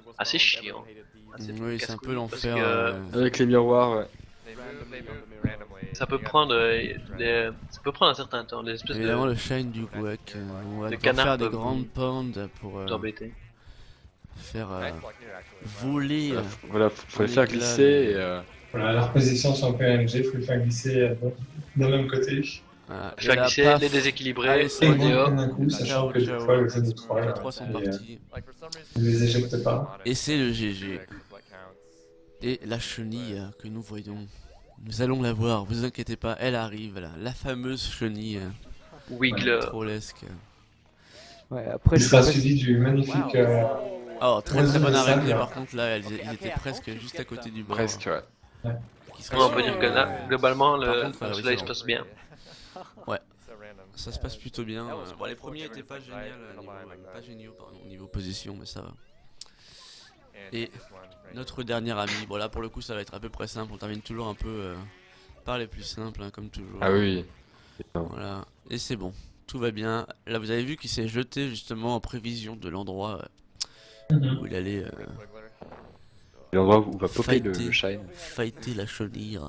chiant. Oui, c'est un peu l'enfer. Avec les miroirs, ouais. ça peut prendre ça peut prendre un certain temps. Les espèces évidemment le shine du Gouac, on va devoir faire des grandes pentes pour faire voler. Voilà, faut les faire glisser. Voilà, leurs positions sont PNG, faut les faire glisser d'un même côté. Faire glisser, les déséquilibrer, et d'un coup, sachant que des fois le jeu de 3 ne les éjecte pas. Et c'est le GG. Et la chenille que nous voyons, nous allons la voir, vous inquiétez pas, elle arrive là, la fameuse chenille Wiggler. Trollesque. Ouais, après, il sera suivi du magnifique. Oh, très bonne arrêtée, par contre là, ils étaient presque juste à côté du bord. Presque, ouais. On peut dire que là, globalement, cela il se passe bien. Ouais, ça se passe plutôt bien. Bon, les premiers étaient pas géniaux, au niveau position, mais ça va. Et notre dernier ami, bon là pour le coup ça va être à peu près simple, on termine toujours un peu par les plus simples, hein, comme toujours. Ah oui. Voilà, et c'est bon, tout va bien. Là vous avez vu qu'il s'est jeté justement en prévision de l'endroit où il allait... l'endroit où va popper le shine. Fighter la chenille.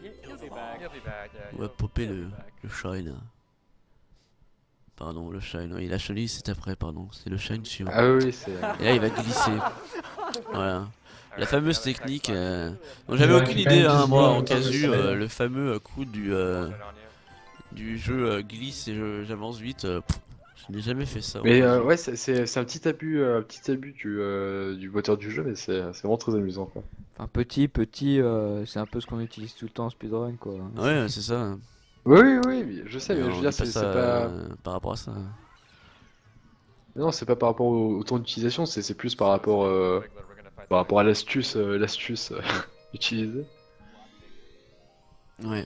Où va popper le shine. Pardon, le shine. Oui, la chenille c'est après, pardon. C'est le shine suivant. Ah oui, c'est... Et là il va glisser. Voilà. La fameuse technique. dont j'avais aucune idée, hein, moi, en casu, le fameux coup du jeu glisse et j'avance vite. Je n'ai jamais fait ça. Mais ouais, c'est un petit abus du moteur du jeu, mais c'est vraiment très amusant, quoi. Enfin, petit, c'est un peu ce qu'on utilise tout le temps en speedrun, quoi. Ouais, c'est ça. Oui, je sais, mais je veux dire, c'est pas... par rapport à ça. Non, c'est pas par rapport au temps d'utilisation, c'est plus par rapport à l'astuce utilisée. Ouais.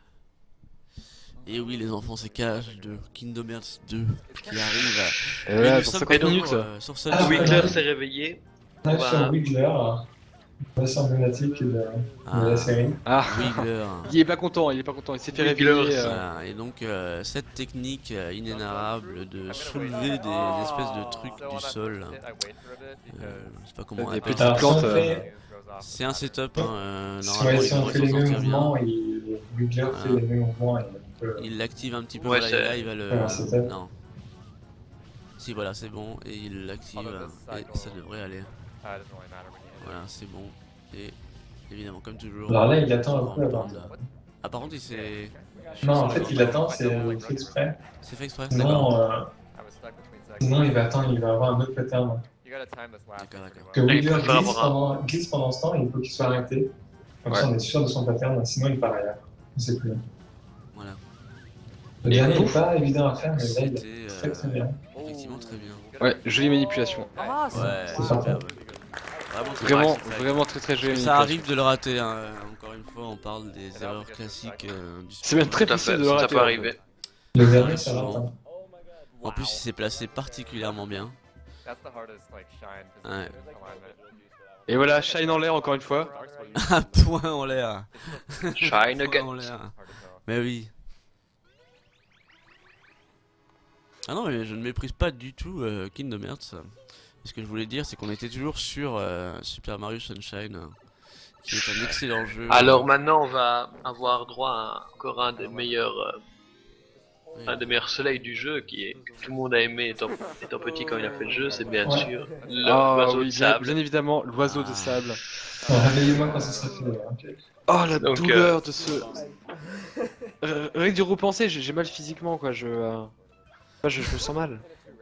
Et oui, les enfants, c'est Cage de Kingdom Hearts 2 qui arrive à... Et ouais, pour 50 minutes. Wiggler s'est réveillé. Sur Wiggler, c'est emblématique de la série. Ah, Wiggler. il est pas content, il s'est fait réveiller. Voilà. Et donc, cette technique inénarrable de soulever des espèces de trucs du sol. Je sais pas comment on des appelle petites plantes. C'est un setup, normalement si on fait les mêmes mouvements, Wiggler fait les mêmes mouvements. Il l'active un petit peu, ouais, là il va le... non. Si voilà, c'est bon, et il l'active, et ça devrait aller. Voilà, c'est bon, et évidemment, comme toujours... Alors là, il attend un peu avant. Ah, par contre, il s'est... Non, en fait, il attend, c'est fait exprès. C'est fait exprès, sinon, il va attendre, il va avoir un autre pattern. D'accord. Que Wiggler glisse pendant ce temps, et il faut qu'il soit arrêté. Comme ça, on est sûr de son pattern, sinon il part ailleurs. On sait plus. Voilà. Le dernier n'est pas évident à faire, mais là, il est très bien. Effectivement, très bien. Ouais, jolie manipulation. Ouais, c'est parfait. Vraiment très jolie manipulation. Ça arrive de le rater, hein. Encore une fois, on parle des erreurs classiques du c'est même très possible de le rater. Ça peut arriver. Le dernier, ça va. En plus, il s'est placé particulièrement bien. Ouais. Et voilà, shine en l'air encore une fois. Un point en l'air. Shine again. Mais oui. Ah non, mais je ne méprise pas du tout Kingdom Hearts. Ce que je voulais dire, c'est qu'on était toujours sur Super Mario Sunshine, qui est un excellent jeu. Alors maintenant, on va avoir droit à encore un des meilleurs soleils du jeu, que tout le monde a aimé étant petit quand il a fait le jeu, c'est bien sûr l'oiseau de sable. Bien évidemment, l'oiseau de sable. Réveillez-moi quand ce sera fini. Oh la douleur de ce... Rien que d'y repenser, j'ai mal physiquement, quoi. Je me sens mal.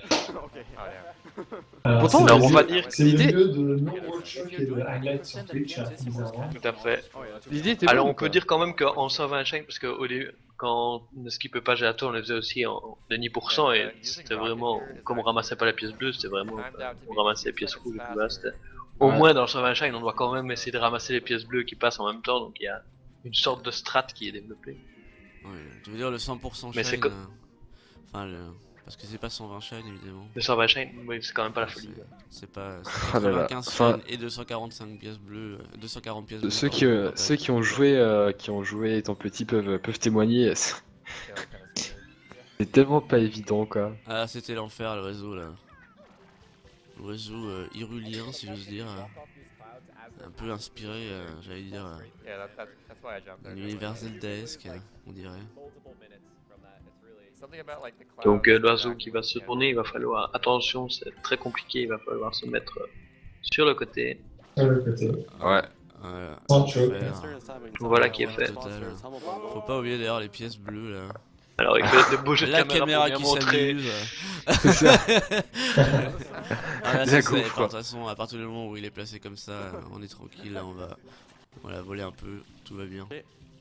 Pourtant, on va dire que l'idée de nombreux chocs et de highlights sur Twitch, bizarrement. Tout à fait. L'idée était alors bonne, on peut dire quand même qu'en 120 chaînes, parce qu'au début, quand on ne skippait pas Gelato, on le faisait aussi en 10% et c'était vraiment, comme on ramassait pas la pièce bleue, c'était vraiment, on ramassait les pièces rouges et tout là, c'était... Au moins dans le 120 chaînes, on doit quand même essayer de ramasser les pièces bleues qui passent en même temps, donc il y a une sorte de strat qui est développée. Ouais, tu veux dire le 100% mais shine, c'est enfin parce que c'est pas 120 shine évidemment. Le 120 shine, oui, c'est quand même pas la folie. C'est pas 95 shine et 245 pièces bleues, 240 pièces bleues. Ceux qui ont joué étant petits peuvent témoigner. C'est tellement pas évident, quoi. Ah, c'était l'enfer le réseau là. Oiseau irulien, si j'ose dire. Un peu inspiré, j'allais dire, d'un univers zeldaesque, on dirait. Donc l'oiseau qui va se tourner, il va falloir, attention, c'est très compliqué, il va falloir se mettre sur le côté. Sur le côté. Ouais. Sans choc. Voilà qui est fait. Faut pas oublier d'ailleurs les pièces bleues là. Alors il fait de beaux jeux de La caméra caméra pour bien qui montrer. s'amuse. Ah, là, Bien ça, cool, de quoi. toute façon, à partir du moment où il est placé comme ça, on est tranquille, là on va voilà, voler un peu, tout va bien.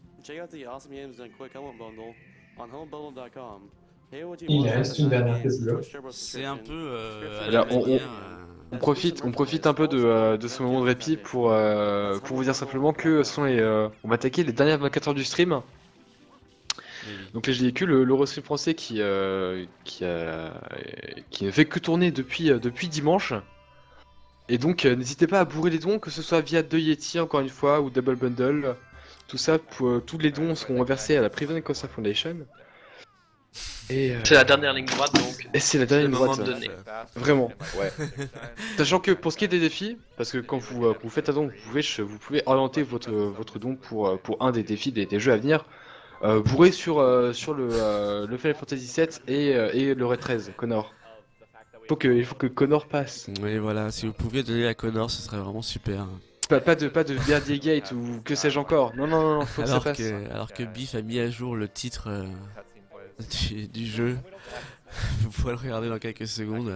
Il reste une dernière pièce bleue. C'est un peu à Alors, la manière, On profite un peu de ce moment de répit pour vous dire simplement que ce sont on va attaquer les dernières 24 heures du stream. Donc les véhicules, l'Eurostream français qui ne fait que tourner depuis dimanche. Et donc n'hésitez pas à bourrer les dons, que ce soit via 2 Yeti encore une fois ou Double Bundle. Tout ça, tous les dons seront versés à la Prevent Cancer Foundation. C'est la dernière ligne droite donc. Et c'est la dernière ligne droite. Donné. Vraiment, ouais. Sachant que pour ce qui est des défis, parce que quand vous faites un don, vous pouvez orienter votre don pour un des défis des jeux à venir. Bourré sur le Final Fantasy VII et le Red 13, Connor. Il faut que Connor passe. Oui, voilà, si vous pouviez donner à Connor, ce serait vraiment super. Pas de Birthday Gate ou que sais-je encore. Non, faut que ça passe. Alors que Biff a mis à jour le titre du jeu. Vous pourrez le regarder dans quelques secondes.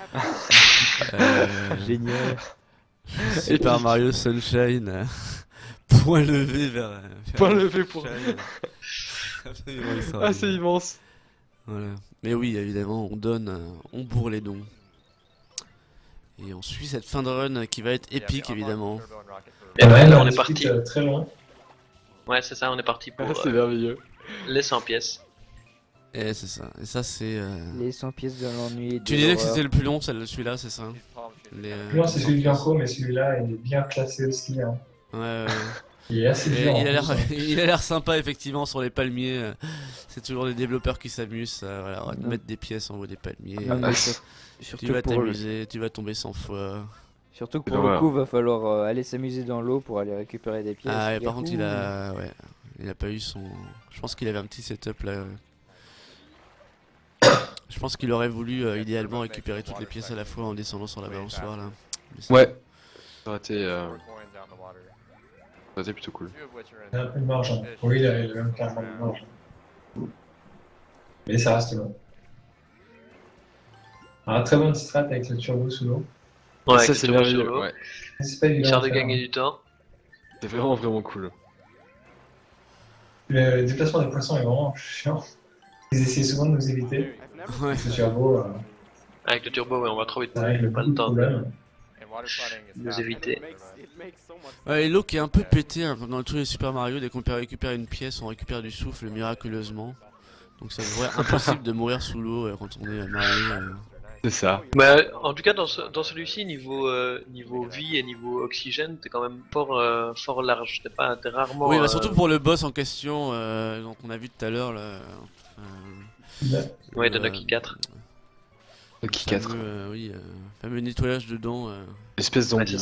Génial. Super Mario Sunshine. Point levé vers Point levé pour. Ah, c'est immense. Voilà. Mais oui, évidemment, on donne, on bourre les dons. Et on suit cette fin de run qui va être épique, évidemment. Et ouais, là, on est parti. Très loin. Ouais, c'est ça, on est parti pour c'est merveilleux. Les 100 pièces. Et c'est ça. Et ça, c'est. Les 100 pièces de l'ennui. Tu disais que c'était le plus long, celui-là, c'est ça? Le plus long, c'est celui de Bianco, mais celui-là, il est bien classé aussi. Hein. Ouais. Il est assez dur. Il a l'air sympa, effectivement, sur les palmiers. C'est toujours des développeurs qui s'amusent à mettre des pièces en haut des palmiers. Tu vas t'amuser, tu vas tomber 100 fois. Surtout que pour le coup, va falloir aller s'amuser dans l'eau pour aller récupérer des pièces. Ah, et par contre, il a pas eu son. Je pense qu'il avait un petit setup là. Je pense qu'il aurait voulu idéalement récupérer toutes les pièces à la fois en descendant sur la balançoire là. Ouais. Ça aurait été plutôt cool. Il a un peu de marge. Hein. Oui, il a même carrément de marge. Mais ça reste long. Alors, très bonne strat avec le turbo sous l'eau. Ouais, ça c'est merveilleux. Ouais. C'est pas évident. Histoire de gagner du temps. C'est vraiment cool. Le déplacement des poissons est vraiment chiant. Ils essaient souvent de nous éviter. Ouais. Le turbo. Avec le turbo, ouais, on va trop vite. Ça règle pas beaucoup le de temps problèmes. de nous éviter. Ouais, et l'eau qui est un peu pété hein, dans tous les Super Mario, dès qu'on récupère une pièce, on récupère du souffle miraculeusement. Donc ça devrait être impossible de mourir sous l'eau quand on est Mario. C'est ça. Bah, en tout cas, dans celui-ci, niveau vie et niveau oxygène, t'es quand même fort large. T'es rarement. Oui, bah surtout pour le boss en question, donc on a vu tout à l'heure là. Ouais, de Noki 4. Noki 4. Oui, fameux nettoyage dedans. Espèce zombie.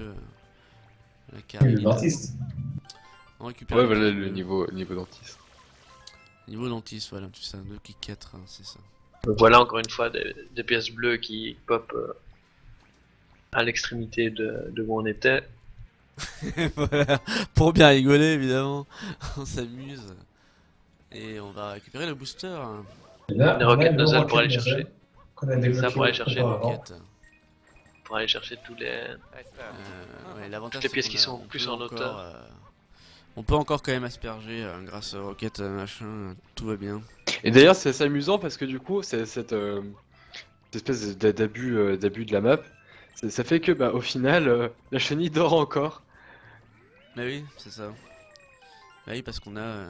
Le dentiste. On récupère. Ouais, voilà le niveau dentiste. Niveau dentiste, voilà, tout ça, Noki 4, hein, c'est ça. Donc voilà encore une fois des pièces bleues qui pop à l'extrémité de où on était. Voilà, pour bien rigoler évidemment, on s'amuse. Et on va récupérer le booster. Là, les roquettes nozzle pour aller nozzle chercher. Ça pour aller chercher. Roquettes. Pour aller chercher tous les. Ouais, toutes les pièces qui sont plus en hauteur. On peut encore quand même asperger grâce aux roquettes machin, tout va bien. Et d'ailleurs c'est assez amusant parce que du coup c'est cette espèce d'abus de la map, ça fait que bah au final la chenille dort encore. Bah oui, c'est ça. Bah oui, parce qu'on a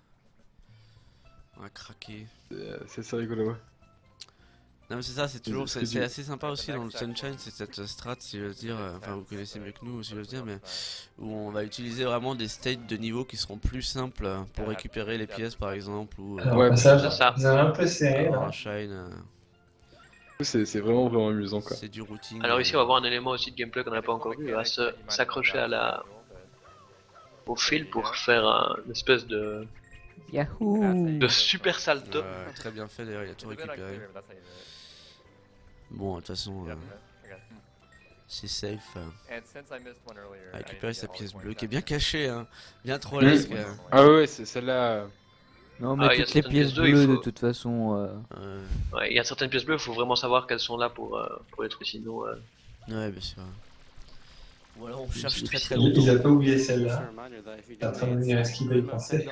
craqué. C'est assez rigolo. Ouais. Non mais c'est ça, c'est toujours, c'est assez sympa aussi dans le Sunshine, c'est cette strat si j'ose dire, enfin vous connaissez mieux que nous si j'ose dire, mais où on va utiliser vraiment des states de niveau qui seront plus simples pour récupérer les pièces par exemple, ou ouais, ça, vous avez un peu serré là. Shine, C'est vraiment amusant quoi. C'est du routing. Alors ici on va voir un élément aussi de gameplay qu'on n'a pas encore vu. Il va s'accrocher à au fil pour faire une espèce de super salto. Très bien fait d'ailleurs, il a tout récupéré. Bon, de toute façon, c'est safe. A récupérer sa pièce bleue qui est bien cachée, hein. Bien trollesque. Ah ouais, c'est celle-là. Non, mais toutes les pièces bleues de toute façon. Ouais, il y a certaines pièces bleues, il faut vraiment savoir qu'elles sont là pour être sinon. Ouais, bien sûr. Ou alors on cherche très Il longtemps. a pas oublié celle-là. T'es en train de venir à ce qu'il va y penser.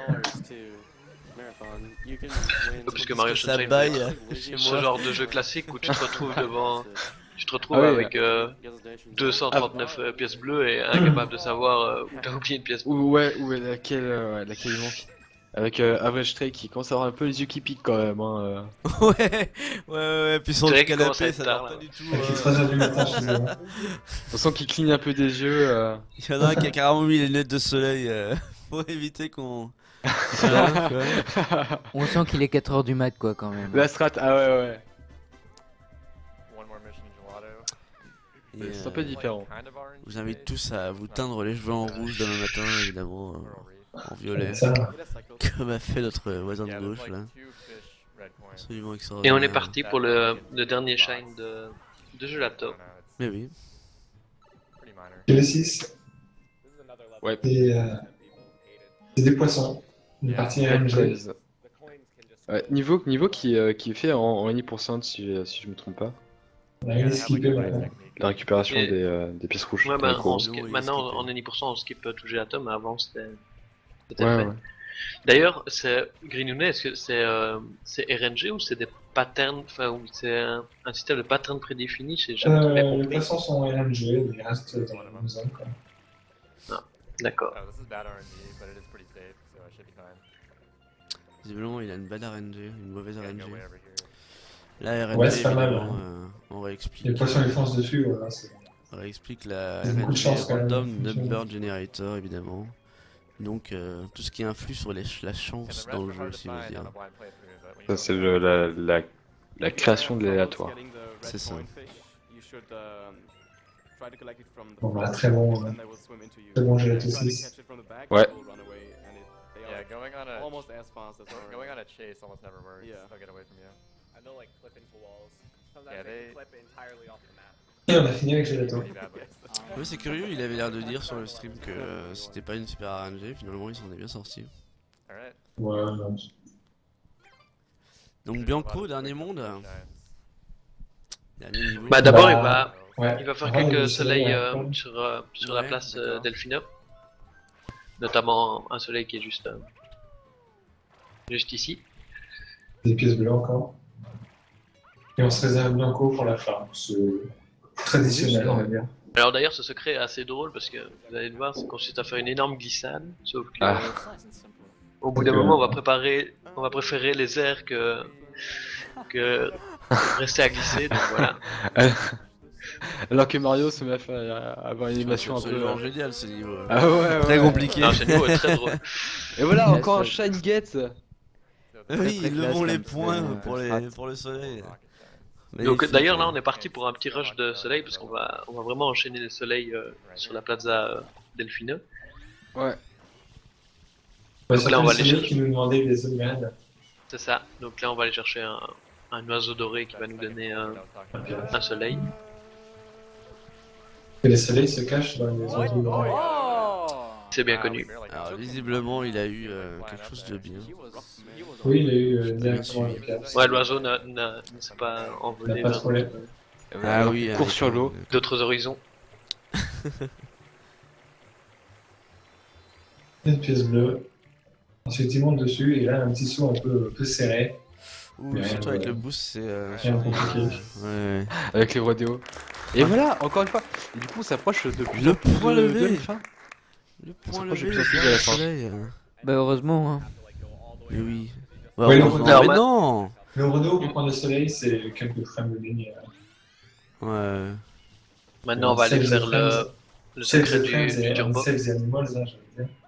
Parce que Mario Ça Sunshine, baille c'est chez ce moi. genre de jeu classique où tu te retrouves devant. Tu te retrouves avec 239 pièces bleues et incapable de savoir où t'as oublié une pièce bleue. Où est laquelle il manque. Avec Average Stray qui commence à avoir un peu les yeux qui piquent quand même. Hein. Ouais, puis sur le C'est vrai qu'il commence à canapé, être ça tard, dort là. pas du tout. Il fait 3h du matin chez eux. On sent qu'il cligne un peu des yeux. Il y en a un qui a carrément mis les lunettes de soleil pour éviter qu'on. Voilà, tu vois. On sent qu'il est 4h du mat quoi quand même. La strat, ah ouais. Et, C'est un peu différent. je vous invite tous à vous teindre les cheveux en rouge demain matin, évidemment, en violet, Ça, comme a fait notre voisin de gauche là. Absolument Et extraordinaire. on est parti pour le dernier shine de Gelato. Mais oui. c'est le 6. Ouais. C'est des poissons. Une partie RNG. Ouais, niveau qui est fait en 1% si je me trompe pas. On a rien skippé maintenant. La récupération Et- des pièces rouges. Ouais, dans les bah, cours. maintenant en Any% on skip tout Gelato, mais avant c'était Ouais, fait. ouais. D'ailleurs, c'est Green est-ce que c'est RNG ou c'est des patterns, enfin, ou c'est un système de pattern prédéfini? J'ai jamais trop bien Les compris. poissons sont RNG, ils restent dans la même zone. Quoi. D'accord. Visiblement, il a une bad RNG, une mauvaise RNG. La RNG, Ouais, c'est pas mal, évidemment, on réexplique. Les poissons ils foncent dessus, voilà. On réexplique la Il y a beaucoup de RNG, chance, quand même. Random Number Generator, évidemment. Donc, tout ce qui influe sur la chance dans le jeu, si vous dire. Ça, c'est la création de l'aléatoire. C'est ça. Bon, bah, très bon Gelato 6. Ouais. Yeah, going on a chase almost never works. They'll get away from you. And they'll like clip into walls. Sometimes Yeah, they they- clip entirely off the map. Et on a fini avec Gelato. Pretty badly. Oui, c'est curieux, il avait l'air de dire sur le stream que c'était pas une super RNG, finalement il s'en est bien sorti. Alright. Ouais, non. Donc Bianco, dernier monde. Dernier niveau. Bah d'abord Bah, il ouais. va faire Avant, il y a quelques du soleil, soleils ouais. sur la Ouais, place d'accord. Delphina. Notamment un soleil qui est juste ici. Des pièces bleues encore. Et on se réserve Bianco pour la fin. C'est traditionnel, on va dire. Alors d'ailleurs ce secret est assez drôle parce que vous allez le voir, ça consiste à faire une énorme glissade, sauf que Ah. au bout d'un moment on va préférer les airs que rester à glisser, donc voilà. Alors que Mario se met à faire avoir une animation un peu. absolument génial ce niveau. Ah ouais, Très ouais. compliqué. Non, chez nous est très drôle. Et voilà, Ouais, encore un ça- Shine Gate. Oui, très ils classe levons les comme points strat. pour le soleil. Donc Magnifique. d'ailleurs là on est parti pour un petit rush de soleil parce qu'on va vraiment enchaîner les soleils sur la plaza Delphina. Ouais. Ouais, Donc là, on va aller c'est chercher. qui nous demandait des upgrades. C'est ça, donc là on va aller chercher un oiseau doré qui va nous donner un soleil. Et les soleils se cachent dans les oiseaux grands. Oh! C'est bien connu. Alors visiblement il a eu quelque chose de bien. Oui, il a eu directement le caps. Ouais, l'oiseau ne s'est pas Il envolé n'a pas vers trop l'air. Ah oui, court sur l'eau. d'autres horizons. Une pièce bleue. Ensuite, il monte dessus et là, un petit saut un peu serré. Ouh, Mais surtout rien avec de- le boost c'est rien de compliqué. ouais. Avec les rodéos. Et voilà, encore une fois. Et du coup, on s'approche de plus Le en plus point de levé. la fin. Le On point s'approche de levé, plus en plus le de la fin. soleil. Bah heureusement. Hein. Mais oui. Ouais, Ouais, le heureusement. retard, Mais ouais. non. Le Renault pour prendre le soleil, c'est quelques frames de ligne. Ouais. Maintenant on va aller faire le secret du turbo. Save the Animals, hein, je veux dire.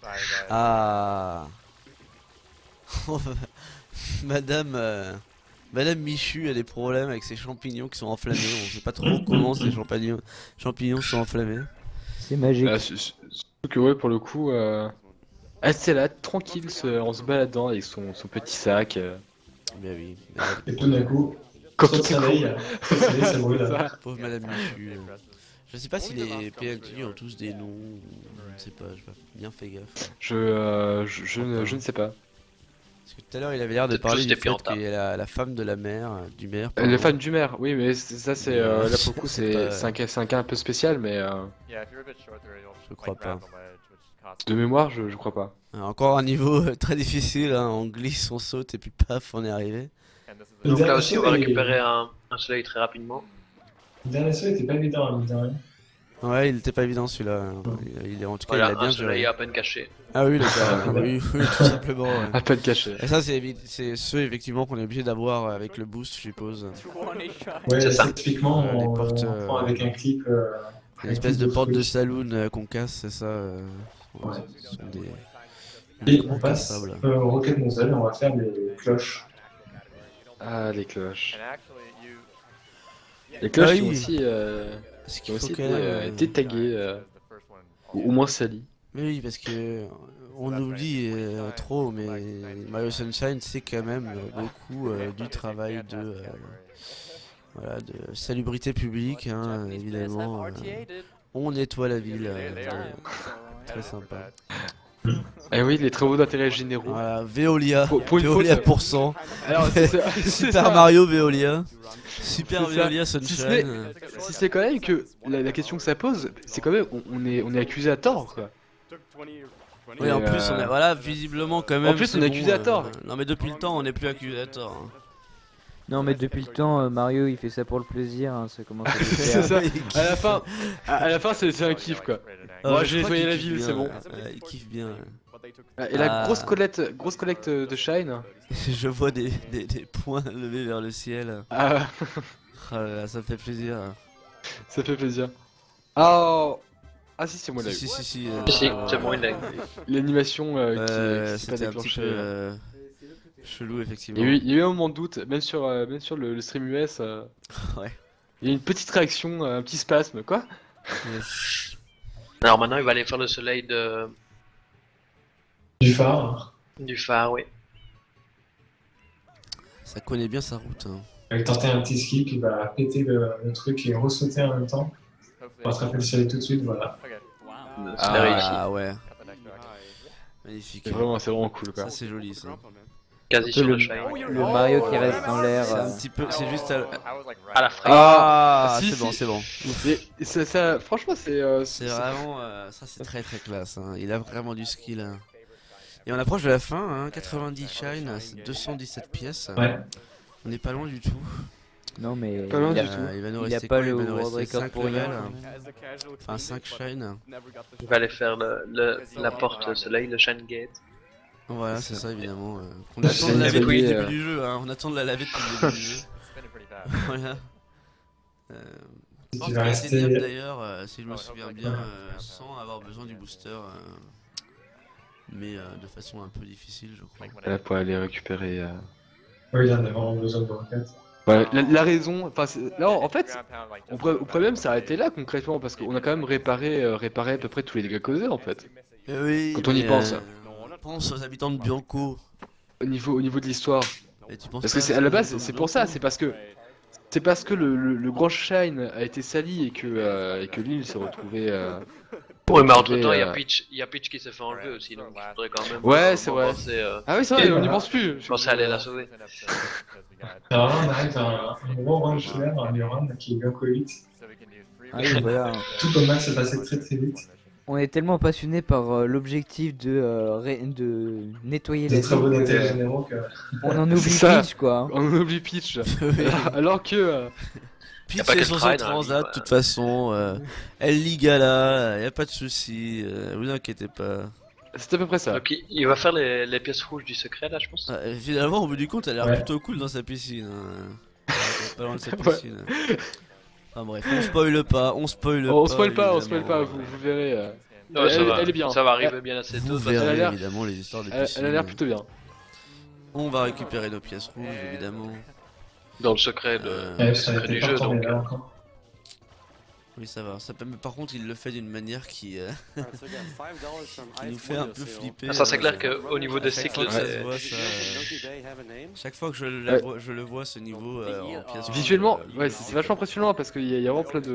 Ah. Madame Madame Michu a des problèmes avec ses champignons qui sont enflammés. On sait pas trop comment ces champignons sont enflammés. C'est magique. Surtout que ouais, pour le coup, c'est là, tranquille, en se baladant avec son petit sac. Mais oui. Et tout d'un coup, Quand saut de tout soleil, ça brûle. Pauvre Madame Michu. Je sais pas si les PNJ ont tous des noms. Je sais pas, j'ai pas bien fait gaffe. Je ne sais pas. Parce que tout à l'heure il avait l'air de parler du fait qu'il y a la femme de la mère, du maire. La femme du maire, oui, mais ça c'est là pour le coup c'est un cas un peu spécial, mais je crois pas. De mémoire, je crois pas. Encore un niveau très difficile, hein. On glisse, on saute et puis paf, on est arrivé. Donc là aussi on va récupérer un soleil très rapidement. Le dernier saut était pas évident, mine de rien. Ouais, il était pas évident celui-là. Il est en tout cas, Voilà, il a bien un géré. soleil à peine caché. Ah oui, d'accord. oui, tout simplement. Ouais. À peine caché. Et ça, c'est ceux effectivement qu'on est obligé d'avoir avec le boost, je suppose. Ouais, c'est ça. typiquement, les on portes, prend avec un clip. Une espèce de porte de saloon qu'on casse, c'est ça. Ouais. Ce sont des Et on passe au Rocket Nozzle, on va faire des cloches. Ah, les cloches. Les cloches qui ont aussi, été taguées, ou au moins salies. Mais oui, parce que on oublie trop, mais Mario Sunshine c'est quand même beaucoup du travail de salubrité publique, hein, évidemment. On nettoie la ville, très sympa. Eh oui, les travaux d'intérêt généraux. Voilà, Veolia, pour une Veolia faute. %. Alors, Super Mario Veolia. Super Veolia Sunshine. Si c'est quand même que la question que ça pose, c'est quand même on est accusé à tort quoi. Oui, en plus on est voilà visiblement quand même. En plus on est accusé à tort. Non mais depuis le temps on n'est plus accusé à tort. Hein. Non mais depuis le temps Mario il fait ça pour le plaisir, hein, ça commence à le C'est faire. ça. À la fin c'est un kiff quoi. Moi j'ai nettoyé la ville, c'est bon. Il kiffe bien. Et la grosse collecte de Shine. Je vois des points levés vers le ciel. Ah, Oh là là, ça me fait plaisir. ça fait plaisir. Ah si c'est moi là. Si, Si, c'est bon, il l'a. L'animation qui s'est pas c'était un petit déclenchée. peu chelou effectivement. Il y a eu un moment de doute, même sur le stream US. Ouais. Il y a une petite réaction, un petit spasme, quoi. Yes. Alors maintenant il va aller faire le soleil Du phare. du phare, oui. Ça connaît bien sa route. Hein. Il va tenter un petit skip, il va péter le truc et ressauter en même temps. On va attraper le soleil tout de suite, voilà. C'est réussi. Ah ouais. Magnifique. C'est vraiment cool, quoi. Ça c'est joli ça. Quasi sur le shine. Le Mario qui reste dans l'air. C'est un petit peu, c'est juste À la fraise. Ah, si, c'est bon, si. c'est bon. Et ça, franchement, c'est Vraiment, ça c'est très très classe. Hein. Il a vraiment du skill. Hein. Et on approche de la fin, hein. 90 shine, c'est 217 pièces. Ouais. On n'est pas loin du tout. Non mais Pas loin il, du tout. Il va nous il a rester pas quoi? le Il va nous world rester record 5 pour rien. levels. Enfin 5 shine. Il va aller faire la porte soleil, le shine gate. Voilà, c'est ça évidemment. On C'est attend de la laver depuis le nettoyé, début du jeu. Hein. On attend de la laver depuis le début du jeu. Voilà. Je pense Il qu'elle va est rester. atteignable d'ailleurs, si je me souviens bien, sans avoir besoin du booster. Mais de façon un peu difficile, je crois. là pour aller récupérer. Oui, il en a vraiment besoin de roquettes. Ouais, la raison, enfin, là en fait, on pourrait même s'arrêter là concrètement parce qu'on a quand même réparé à peu près tous les dégâts causés en fait. Oui, Quand on y mais, pense. On pense aux habitants de Bianco. Au niveau de l'histoire. Et tu penses Parce pas que c'est à la base, aux c'est habitants pour de ça, Bianco c'est parce que le grand Shine a été sali et que l'île s'est retrouvée. Oui, mais entre temps, retrouvée, il y a Peach qui s'est fait enlever aussi, donc il faudrait quand même. Ouais, c'est vrai. Penser, Ah oui, c'est vrai, Et on n'y voilà. pense plus. penser à aller la sauver. Alors là, on arrive à un gros run killer, un Muron qui est Bianco 8. Ah oui, voilà. Tout au max s'est passé très très vite. On est tellement passionné par l'objectif de nettoyer Des la travaux ville d'intérêt que généraux que. on en oublie C'est ça. Peach quoi. Hein. On oublie Peach. Oui. Alors que. Peach pas est que sur le son travail dans la transat, vie, de toute façon. Elle ligala, y a pas de souci. Vous inquiétez pas. C'est à peu près ça. Donc il va faire les pièces rouges du secret là, je pense. Finalement, au bout du compte, elle a l'air Ouais. plutôt cool dans sa piscine. Pas loin de sa piscine. Enfin bref, on spoil pas, On spoil pas, évidemment. vous verrez. Non, ça va, elle est bien. Ça va arriver bien assez tôt. Vous de toute façon. verrez Elle a l'air- évidemment les histoires de Elle piscine. a l'air plutôt bien. On va récupérer nos pièces rouges, évidemment. Dans le secret, du jeu, donc. Oui, ça va. Mais par contre, il le fait d'une manière qui nous fait un peu flipper. Ça, c'est clair qu'au niveau des cycles, chaque fois que je le vois, ce niveau en pièces. Visuellement, ouais, c'est vachement impressionnant parce qu'il y a vraiment plein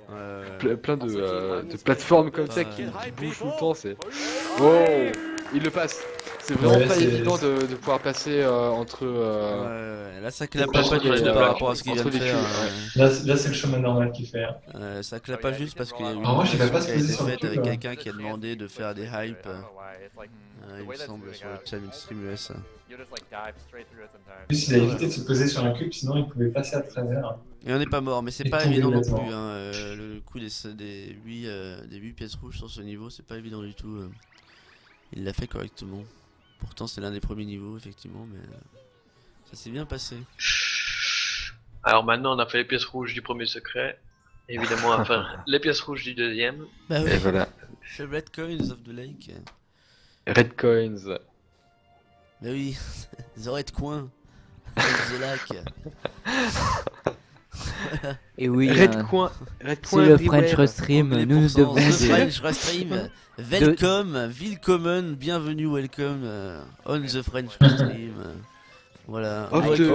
de plateformes comme ça qui bougent tout le temps. C'est. Oh, il le passe. C'est vraiment pas évident de pouvoir passer entre. Là, ça clappe pas du tout par rapport à ce qu'il vient de faire. Là, c'est le chemin normal qu'il fait. Ça clappe pas juste parce qu'il y a eu une moi, je vais pas qui a été sur le faite cul, avec quelqu'un qui a demandé de faire des hypes. Il me semble sur le channel StreamUS. En plus, il a évité de se poser sur un cube, sinon il pouvait passer à travers. Et on n'est pas mort, mais c'est pas évident non plus. Le coup des 8 pièces rouges sur ce niveau, c'est pas évident du tout. Il l'a fait correctement. Pourtant, c'est l'un des premiers niveaux, effectivement, mais ça s'est bien passé. Alors maintenant, on a fait les pièces rouges du premier secret. Évidemment, on va faire les pièces rouges du deuxième. Bah oui. Et voilà. The Red Coins of the Lake. Red Coins. Bah oui, The Red Coin of the Lake. Et oui, Red Coin. C'est le French Restream, nous devons French Restream. Willkommen, bienvenue, welcome on the French Restream. Voilà.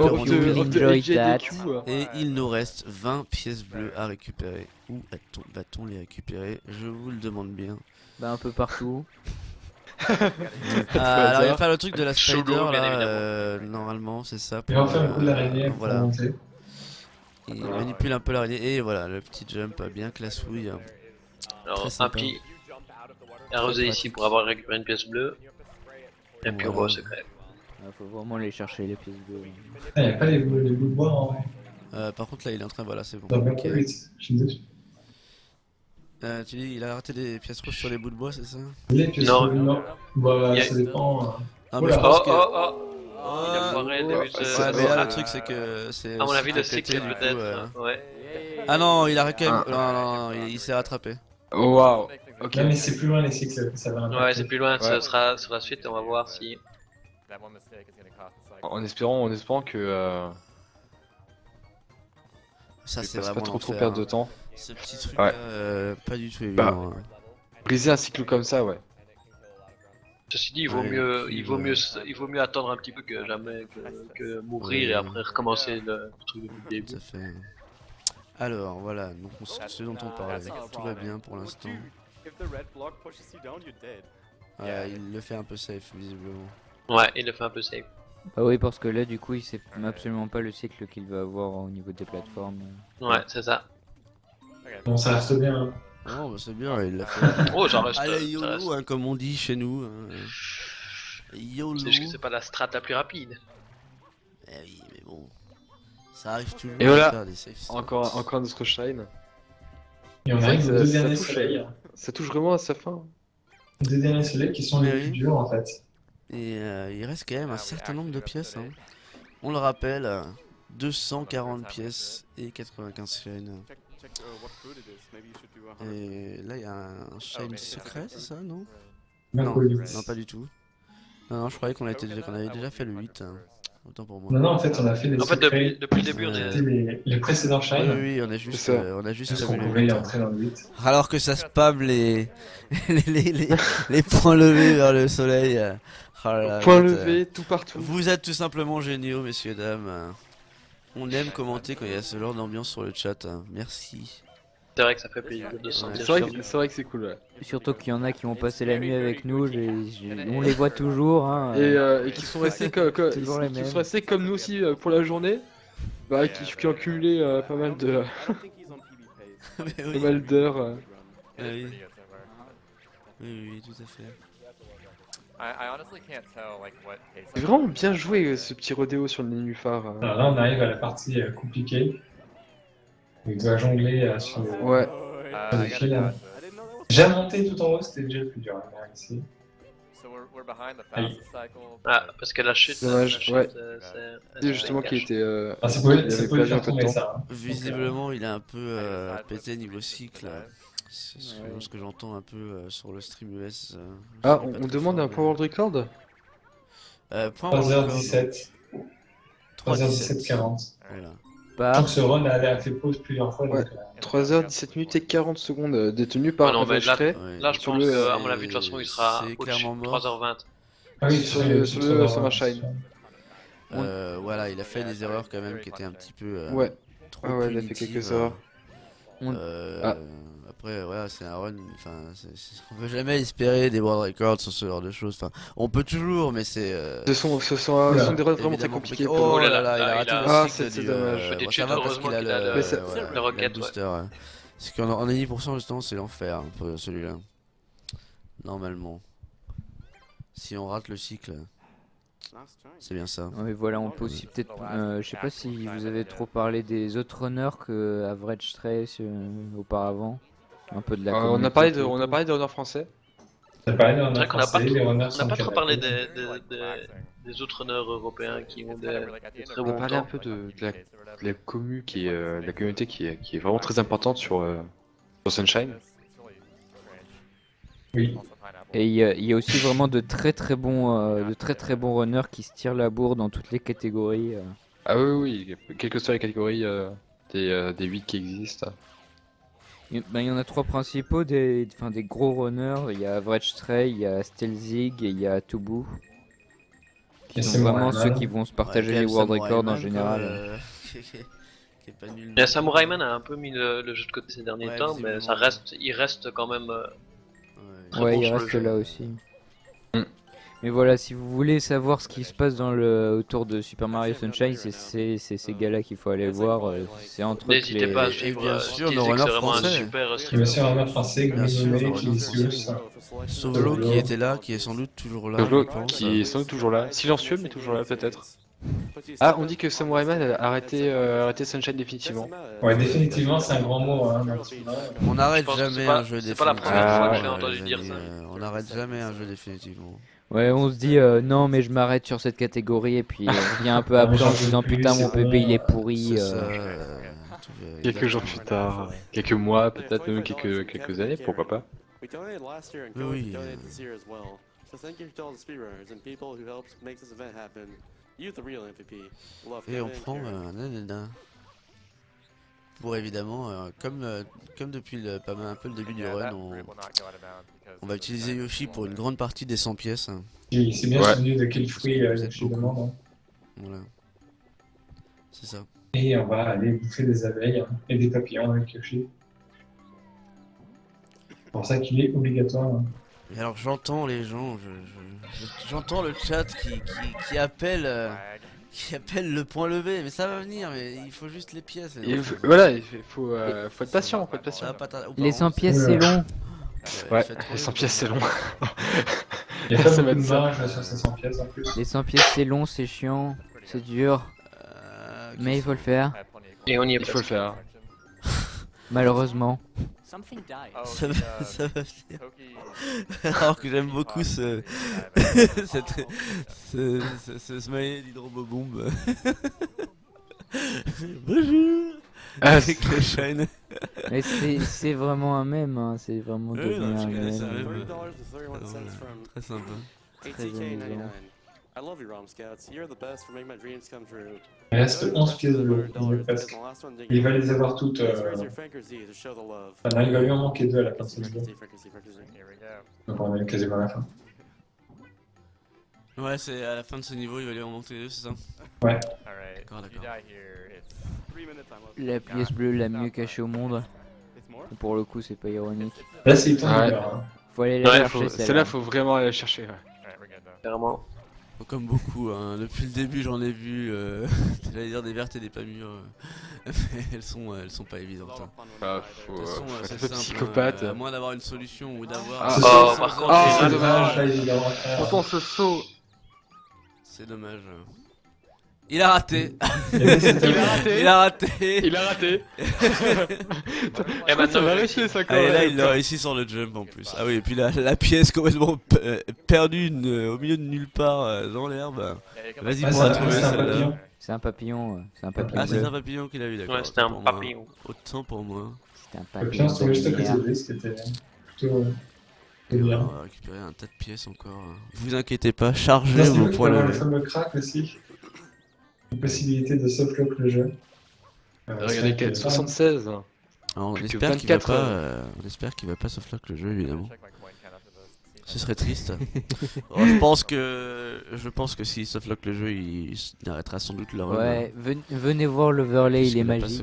Et il nous reste 20 pièces bleues à récupérer. Où va-t-on les récupérer? Je vous le demande bien. Bah un peu partout. Alors il va faire le truc de la spider là, normalement c'est ça. Il va faire le coup de l'araignée pour voilà. monter. Il manipule un peu l'araignée et voilà le petit jump bien classouille. Alors un petit arrosé ici pour avoir récupéré une pièce bleue. Et puis on va au secret. Faut vraiment aller chercher les pièces bleues. Il n'y a pas les bouts de bois en vrai. Par contre là il est en train, voilà c'est bon. Okay. Tu dis il a arrêté des pièces rouges sur les bouts de bois, c'est ça? Les pièces rouges, non. Bah, ça dépend. Ah, mais je pense que... Il a foiré le début de... mais là le truc c'est que c'est... À mon avis le cycle peut-être, ouais. Ah non, il a quand même... Non, il s'est rattrapé. Waouh. Ok. Non mais c'est plus loin les cycles, ça va. Ouais, c'est plus loin, ça sera sur la suite, on va voir si... En espérant que... Ça c'est pas vraiment trop perdre de temps. Ce petit truc là, pas du tout évident. Briser un cycle comme ça, ouais. Ceci dit, il vaut mieux attendre un petit peu que jamais que mourir et après recommencer le truc depuis le début. Tout à fait. Alors voilà, donc ce dont on parlait, tout va bien pour l'instant. Il le fait un peu safe visiblement. Ouais, il le fait un peu safe. Bah oui, parce que là du coup il sait absolument pas le cycle qu'il va avoir au niveau des plateformes. Ouais, c'est ça. Bon, ça reste bien. Hein. Non, bah c'est bien, il l'a fait. Oh, ça reste. Allez, YOLO, hein, comme on dit chez nous. YOLO. C'est juste que c'est pas la strat la plus rapide. Eh oui, mais bon. Ça arrive toujours et voilà, à faire des safe. encore un autre shine. Et on arrive aux deux derniers soleils. Ça touche vraiment à sa fin. Les deux derniers soleils qui sont les plus durs en fait. Et il reste quand même un certain nombre de pièces. Hein. On le rappelle, 240 pièces et 95 shines. Et là il y a un shine secret, c'est ça, non? Non, pas du tout. Non, je croyais qu'on avait déjà fait le 8. Hein. Autant pour moi. Non, en fait, on a fait les secrets. Depuis le début, on a les précédents shines. Oui, on a juste qu'on pouvait entrer dans le 8. Alors que ça spam les points levés vers le soleil. Points levés tout partout. Vous êtes tout simplement géniaux, messieurs, dames. On aime commenter quand il y a ce genre d'ambiance sur le chat. Merci. C'est vrai que ça fait plaisir de sentir. C'est vrai que c'est cool. Ouais. Surtout qu'il y en a qui ont passé la nuit avec nous, on les voit toujours. Hein, et qui sont restés comme nous aussi pour la journée. Bah, qui ont cumulé pas mal de pas mal d'heures. Oui, tout à fait. C'est vraiment bien joué ce petit rodéo sur le nénuphar. Alors là, on arrive à la partie compliquée. Il doit jongler sur le fil. Déjà monter tout en haut, c'était déjà le plus dur. Ici. Ah, parce que la chute. Dommage, ouais. C'est justement qui était. Ça pouvait faire tomber ça. Hein. Visiblement, il est un peu pété niveau cycle. C'est ce que j'entends un peu sur le stream US. On demande un point world record. Point world record. 3h17. 3h17-40. Voilà. Donc ce run a fait pause plusieurs fois. Ouais. 3h17 minutes et 40 secondes détenu par là, Stray. Là, je pense qu'à mon avis, de toute façon, il sera au-dessus de 3h20. Ah oui, sur le Summer Shine. Voilà, il a fait des erreurs quand même qui étaient un petit peu. Ouais. Trop il a fait quelques erreurs. Après, voilà, c'est un run. Enfin, on peut jamais espérer des world records sur ce genre de choses. Enfin, on peut toujours, mais c'est. Ce sont des runs vraiment très compliqués. Oh là là, il a raté le cycle c'est du. dommage. Ça va parce qu'il a le rocket booster. Ouais. C'est qu'en 10% justement, c'est l'enfer hein, pour celui-là. Normalement. Si on rate le cycle. C'est bien ça. Oui, voilà, on peut aussi peut-être. Je sais pas si vous avez trop parlé des autres runners que Average Trace auparavant. Un peu de la on a parlé des runners français. On a parlé des runners français, les runners on n'a pas trop parlé des autres runners européens qui ont des très bons temps. On a parlé un peu de la commu qui est la communauté qui est vraiment très importante sur Sunshine. Oui. Et il y a aussi vraiment de très bons runners qui se tirent la bourre dans toutes les catégories. Ah oui, quelles que soient les catégories des 8 qui existent. Il y en a 3 principaux, des gros runners. Il y a Average Stray, il y a Stelzig et il y a Tubu. Qui sont vraiment ceux qui vont se partager les world records en général. Samurai Man a un peu mis le jeu de côté ces derniers temps, mais il reste quand même. Ouais, il reste là aussi. Mais voilà, si vous voulez savoir ce qui se passe autour de Super Mario Sunshine, c'est ces gars-là qu'il faut aller voir. C'est entre n'hésitez pas à suivre. Bien sûr, nos runners français. Bien sûr, un runner français, Grinounet, Vinicius. Sovolo qui était là, qui est sans doute toujours là. Sovolo qui est sans doute toujours là. Silencieux, mais toujours là peut-être. Ah, on dit que Samurai Man a arrêté Sunshine définitivement. Ouais, définitivement, c'est un grand mot. Hein, on n'arrête jamais un jeu définitivement. C'est pas la première fois que j'ai entendu dire ça. On n'arrête jamais un jeu définitivement. Ouais, on se dit non, mais je m'arrête sur cette catégorie et puis on revient un peu après en se disant putain, mon bébé il est pourri. Quelques jours plus tard, quelques mois, peut-être même quelques années, pourquoi pas. Oui. Et on prend un ananas. Pour évidemment, comme depuis un peu le début du run, on va utiliser Yoshi pour une grande partie des 100 pièces. Il s'est bien souvenu de quel fruit Yoshi demande. Voilà. C'est ça. Et on va aller bouffer des abeilles et des papillons avec Yoshi. C'est pour ça qu'il est obligatoire. Hein. Et alors j'entends les gens, j'entends le chat qui appelle le point levé, mais ça va venir, mais il faut juste les pièces. Voilà, il faut être patient, Les 100 pièces c'est long. Ouais, les 100 pièces c'est long. Il y a pas beaucoup de marge sur ces 100 pièces en plus. Les 100 pièces c'est long, c'est chiant, c'est dur. Mais il faut le faire. Et on y est il faut le faire. Malheureusement. Ça va venir. Alors que j'aime beaucoup ce smiley d'hydrobombe. Bonjour. Avec le shine. Mais c'est vraiment un mème, hein. C'est vraiment devenu un mème. Très sympa. Très amusant. Il reste 11 pièces bleus, presque. Il va les avoir toutes. Non, il va lui en manquer 2 à la fin de cette vidéo. Donc on est quasiment à la fin. Ouais, c'est à la fin de ce niveau, il va lui en manquer 2, c'est ça? Ouais. D'accord. La pièce bleue la mieux cachée au monde. Pour le coup, c'est pas ironique. Là, c'est étonnant. Faut aller la chercher. Celle-là, faut vraiment aller la chercher. Clairement. Comme beaucoup, hein. Depuis le début j'en ai vu, j'allais dire des vertes et des pas mûres, mais elles sont pas évidentes. Bah, faut être simple, psychopathe. À moins d'avoir une solution ou d'avoir... par contre, c'est dommage. Pourtant ce saut... C'est dommage. Il a raté. Il a raté. Et maintenant, ça va réussir ça quand même. Et là il l'a réussi sur le jump en plus. Ah oui, et puis la pièce complètement perdue au milieu de nulle part dans l'herbe. Vas-y pour la trouver celle-là. C'est un papillon. Ah c'est un papillon qu'il a eu, d'accord. Ouais, c'était un papillon. Autant pour moi. C'était un papillon. Se trouvait juste à côté de lui, ce qui était plutôt bien. On va récupérer un tas de pièces encore. Vous inquiétez pas, chargez vos points levés. Le fameux crack aussi. une possibilité de softlock le jeu. Regardez, 76. Alors, on espère qu'il va pas, softlock le jeu évidemment. Ce serait triste. Alors, je pense que s'il softlock le jeu, il arrêtera sans doute le run. Ouais, venez voir l'overlay, il est magique.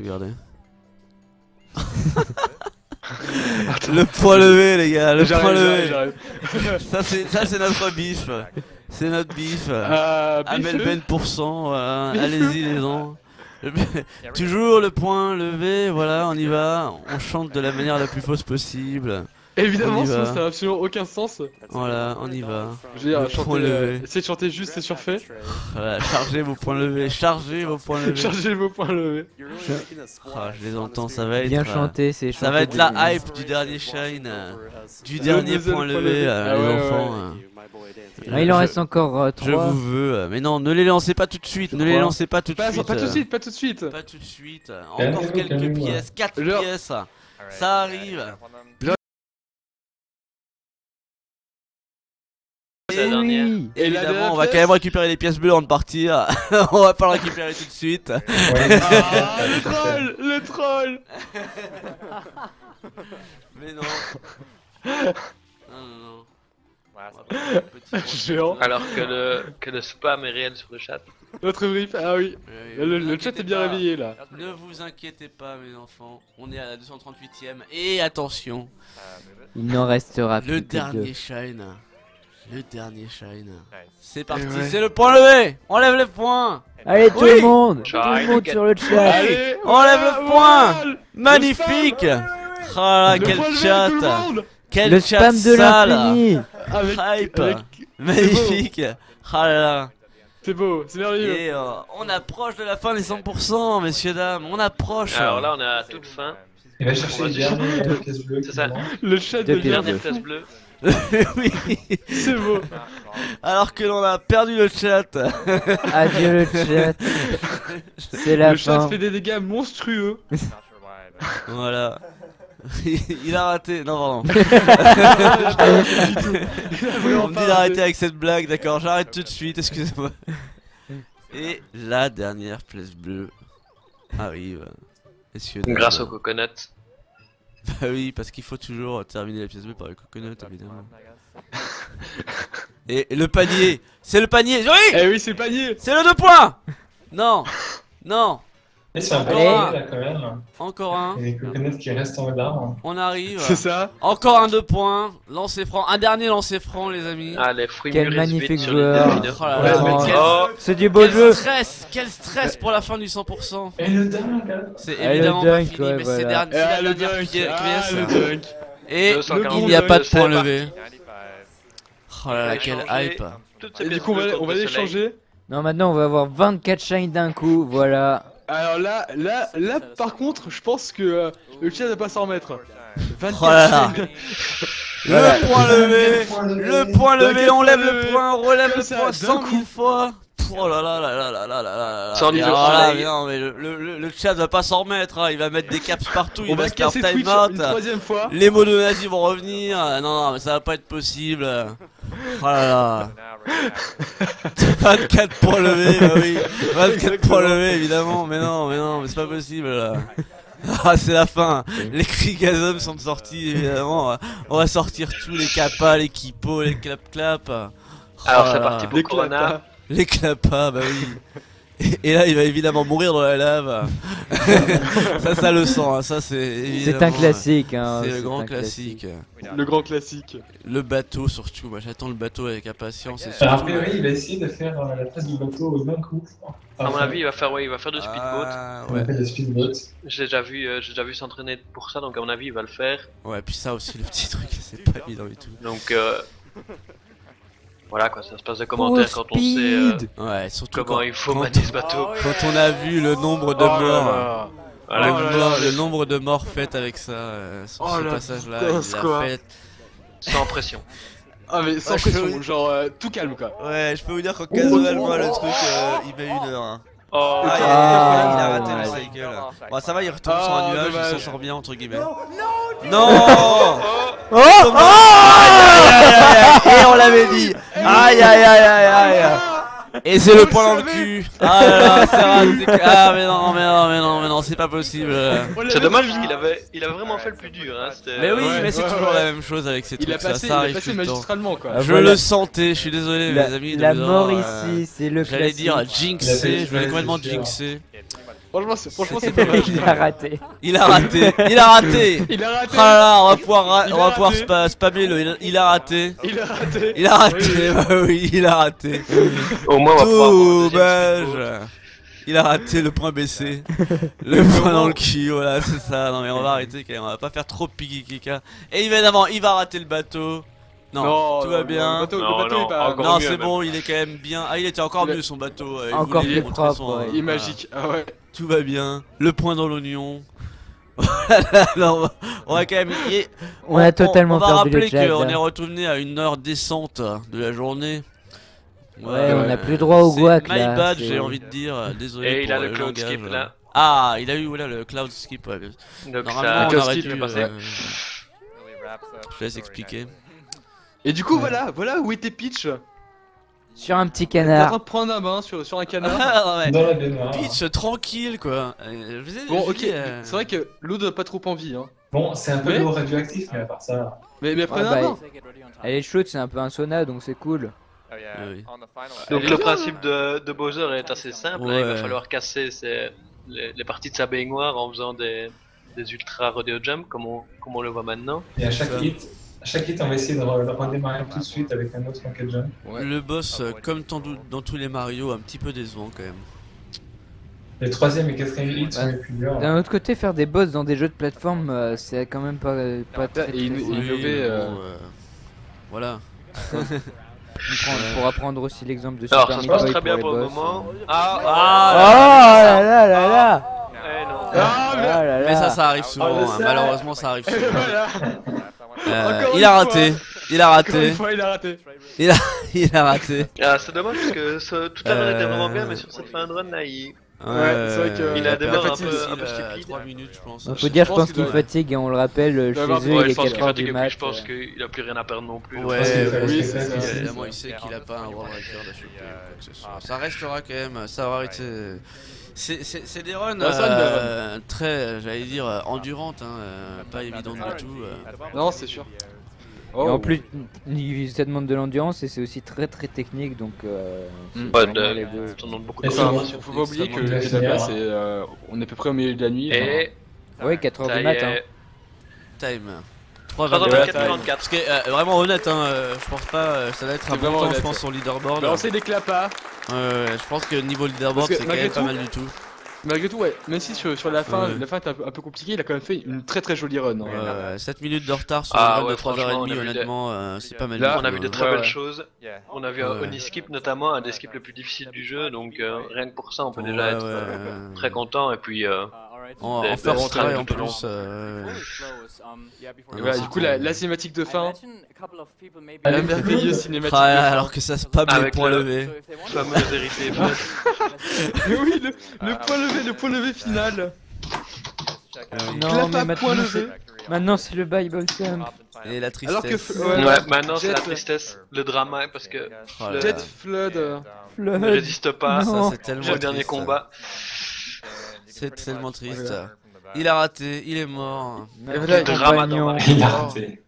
Le point levé, les gars, le point levé. Ça c'est notre bif. C'est notre bif. Amel Ben %, allez-y les gens. Toujours le point levé, voilà, on y va. On chante de la manière la plus fausse possible. Évidemment, ça n'a absolument aucun sens. Voilà, on y va. Je veux dire, essayez de chanter juste, c'est surfait. Voilà, chargez vos points levés, chargez vos points levés. Chargez vos points levés. Ah, je les entends, ça va être. Bien chanté, c'est ça va être la hype du dernier Shine, du dernier point levé, les enfants. Il en reste encore 3. Je vous veux, mais non, ne les lancez pas tout de suite, ne les lancez pas tout de suite. Pas tout de suite, pas tout de suite. Pas tout de suite. Encore quelques pièces, 4 pièces. Ça arrive. Oui. Évidemment, on va quand même récupérer les pièces bleues avant de partir. On va pas le récupérer tout de suite. Ah, le troll, le troll. Mais non. Non. Géant. Alors que le spam est réel sur le chat. Notre brief, ah oui. Le chat est bien réveillé là. Ne vous inquiétez pas, mes enfants. On est à la 238ème. Et attention, il n'en restera plus le que dernier 2. Shine. Le dernier Shine. C'est parti, c'est le point levé. On lève les points. Allez, tout le monde sur le chat. Allez, on lève le point. Magnifique. Ah là, quel chat. Quel le chat spam de l'infini. Hype. Magnifique. Ah là là. C'est beau, c'est merveilleux. Et on approche de la fin des 100%, messieurs dames. On approche. Alors là, on est à toute fin. Il va chercher les dernières pièces bleues. C'est ça. Le chat de dernière pièce bleue. Oui. C'est beau. Alors que l'on a perdu le chat. Adieu le chat. C'est la fin. Le chat fait des dégâts monstrueux. Voilà. Il a raté. Non, pardon. On me dit d'arrêter avec cette blague, d'accord. J'arrête tout de suite, excusez-moi. Et la dernière pièce bleue arrive. Grâce au coconut. Bah oui, parce qu'il faut toujours terminer la pièce bleue par le coconut, évidemment. Et le panier. C'est le panier. Oui. Eh oui, c'est le panier. C'est le 2 points. Non. Et c'est un panier là quand même. Encore un. Et les coconuts qui restent en arbre. On arrive. C'est ça. Encore un 2 points. Lancer franc. Un dernier lancer franc, les amis. Ah, les fruits quel magnifique joueur. C'est du beau jeu. Quel stress pour la fin du 100%. Et le dunk. C'est évidemment pas fini, mais c'est la dernière pièce. Et il n'y a pas de point levé. Oh là là, quelle hype. Et du coup, on va les changer. Non, maintenant on va avoir 24 shines d'un coup, voilà. Alors là, par contre, je pense que le chat va pas s'en remettre. 24 oh là là. Le point levé, on lève le point, on relève le point 100 000 fois. Oh là là là là là là là là. Sans niveau soleil. Non mais le chat va pas s'en remettre, hein. Il va mettre des caps partout, il va se faire casser time Twitch out. une troisième fois. Les mots de nazi vont revenir. Non mais ça va pas être possible. Oh là là. 24 points levés, bah oui. 24 points levés évidemment, mais non, mais c'est pas possible là. Ah, c'est la fin. Les cris gazom sont sortis évidemment. On va sortir tous les capas, les kipos, les clap. Alors c'est parti pour Corona. Les clapas, bah oui. Et là, il va évidemment mourir dans la lave. ça le sent, hein. Ça c'est évidemment. C'est un classique, hein. C'est le grand classique. Le grand classique. Le bateau surtout. Moi, j'attends le bateau avec impatience. Alors oui, il va essayer de faire la phase du bateau d'un coup. À mon avis, il va faire du speedboat. Ouais, le speedboat. J'ai déjà vu s'entraîner pour ça, donc à mon avis, il va le faire. Ouais, puis ça aussi, le petit truc, c'est pas évident du tout. Donc voilà quoi, ça se passe des commentaires quand on sait ouais, surtout comment il faut manier ce bateau. Quand on a vu le nombre de morts, le nombre de morts faites avec ça, sur ce passage-là, il a fait sans pression. Ah mais sans pression, genre tout calme quoi. Ouais, je peux vous dire qu'en casual, moi le truc, il met 1 heure. Hein. Oh, il a raté le cycle. Bon, ça va, il retombe sur un nuage, il s'en sort bien entre guillemets. Non. Et on l'avait dit. Aïe. Et c'est le point dans le cul. Ah là là, c'est rare. Ah mais non, c'est pas possible. C'est dommage parce qu'il avait vraiment fait le plus dur. Hein. Mais oui, mais c'est toujours la même chose avec ces trucs. Ça arrive tout le temps. magistralement quoi. Je le sentais, je suis désolé mes amis. La mort ici, c'est le J'allais dire jinxé, je voulais complètement jinxer. Franchement, c'est pas mal. Il a raté. Il a raté. Ah là là, on va pouvoir spammer le. Il a raté. Bah oui, il a raté. Au moins, on va pouvoir. Dommage. Il a raté le point baissé. Le point dans le cul, voilà, c'est ça. Non mais on va arrêter quand même, on va pas faire trop piki kika. Et évidemment, il va rater le bateau. Non, tout va bien. Non, c'est bon, il est quand même bien. Ah, il était encore mieux son bateau. Encore plus propre. Il est magique. Ah ouais. Tout va bien. Le point dans l'oignon. Non, on va quand même. On a totalement perdu le chat. On va rappeler qu'on est là. retourné à une heure décente de la journée. Ouais, on a plus droit au guac là. My bad, j'ai envie de dire. Désolé. Et il pour a le cloud skip là. Ah, il a eu voilà le cloud skip. Ouais. Donc normalement, ça, on aurait dû. passer. Je laisse expliquer. Et du coup, voilà où était Peach. Sur un petit canard. On prendre la main sur un canard. Dans la baignoire. Peach tranquille quoi. Bon, ok, c'est vrai que l'eau donne pas trop envie. Hein. Bon, c'est un peu l'eau radioactif, mais à part ça. Mais prenez un bain. Elle est chaude, c'est un peu un sauna donc c'est cool. Oui. Donc le principe de Bowser est assez simple. Ouais. Hein, il va falloir casser les parties de sa baignoire en faisant des ultra rodeo jump comme on le voit maintenant. Et à chaque hit, on va essayer de redémarrer tout de suite avec un autre rocket jump. Ouais. Le boss, comme dans tous les Mario, un petit peu décevant quand même. Les troisième et quatrième hits sont les plus durs. D'un autre côté, faire des boss dans des jeux de plateforme, c'est quand même pas très innové. Voilà. On pourra prendre aussi l'exemple de Alors, Super ça se Meat passe Boy très bien pour le boss. moment. Oh là là là là. Mais ça arrive souvent, hein. Malheureusement ça arrive souvent. Il a raté. Il a raté. Ah, c'est dommage parce que tout à l'heure était vraiment bien, mais sur cette fin de run là, c'est vrai que il a démarré un peu stupide. 3 minutes, je pense. Faut dire, je pense qu'il fatigue, on le rappelle, chez eux il est 4h du mat. Je pense qu'il a plus rien à perdre non plus. Ouais, oui, c'est ça. Évidemment, il sait qu'il a pas un world record à choper ou quoi que ce soit. Ça restera quand même, ça va été. C'est des runs très, j'allais dire, endurantes, hein, pas évidentes du tout. Non, c'est sûr. Et en plus, ça demande de l'endurance et c'est aussi très technique donc. Ça demande beaucoup de temps. Faut pas oublier que là-bas, on est à peu près au milieu de la nuit. Et. Ouais, 4h du matin. Time. 3h24. Parce que vraiment honnête, hein, je pense pas, ça va être un bon temps, je pense, sur leaderboard. On sait des clapas. Je pense que niveau leaderboard, c'est quand même pas mal du tout. Malgré tout, ouais, même si sur la fin, la fin est un peu compliquée, il a quand même fait une très jolie run. 7 minutes de retard sur une run de 3h30, honnêtement, c'est pas mal. Là, on a vu de très belles choses. On a vu un Oni Skip notamment, un des skips les plus difficiles du jeu, donc rien que pour ça, on peut déjà être très content. Et puis, en first try en plus. Voilà, du coup, la cinématique de fin. La merveilleuse cinématique de fin. Alors que ça spam les points levés. Fameux hérité. Oui, le point levé final. Non, mais maintenant c'est le Bible Jump. Et la tristesse. Alors que ouais, maintenant c'est la tristesse, le drama, parce que Jet Flood ne résiste pas au dernier combat. C'est tellement triste. Il a raté, il est mort. Le drama il a raté.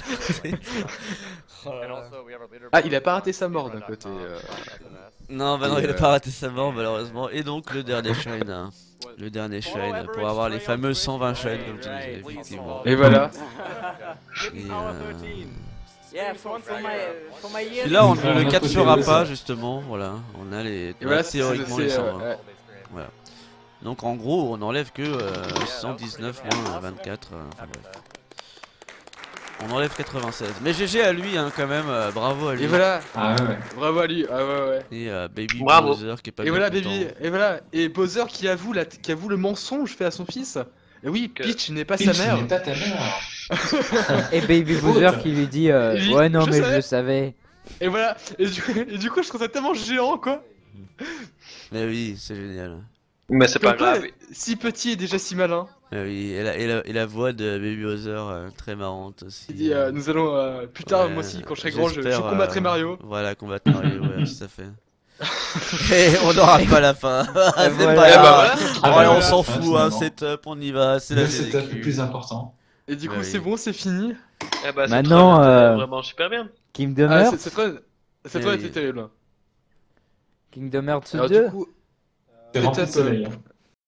Ah, il a pas raté sa mort d'un côté. Non, bah non, il a pas raté sa mort malheureusement. Et donc le dernier shine, hein. Le dernier shine pour avoir les fameux 120 shines comme tu disais effectivement. Et voilà. Et là on ne le capturera pas justement, voilà. On a les théoriquement les 120. Voilà. Donc en gros on enlève que 119 moins 24. Enfin, bref. On enlève 96. Mais GG à lui hein, quand même, bravo à lui. Et voilà. Ah ouais. Bravo à lui. Ah ouais. Et Baby Bowser qui est pas bien. Et voilà content. Baby. Et voilà. Et Bowser qui avoue le mensonge fait à son fils. Et oui, Peach n'est pas sa mère. Peach n'est pas ta mère. Et Baby Bowser qui lui dit ouais non mais je le savais. Et voilà. Et du coup je trouve ça tellement géant quoi. Mais oui, c'est génial. Mais c'est pas grave. Si petit et déjà si malin. Oui, et la voix de Baby Bowser très marrante aussi. Il dit nous allons plus tard, moi aussi, quand je serai grand, je combattrai Mario. Voilà, combattre Mario, ouais, tout à fait. Et on n'aura pas la fin. C'est voilà. pas grave. Ah, Allez, on voilà, s'en c'est fout, vrai, hein, c'est setup, on y va, c'est Le la setup GDQ. est plus important. Et du coup, Oui. c'est bon, c'est fini. Eh bah, Maintenant, vraiment super bien. Kingdom Ah, Hearts, cette fois, Oui. était terrible. Kingdom Hearts Alors 2. du coup, C'est rempli de setup, soleil.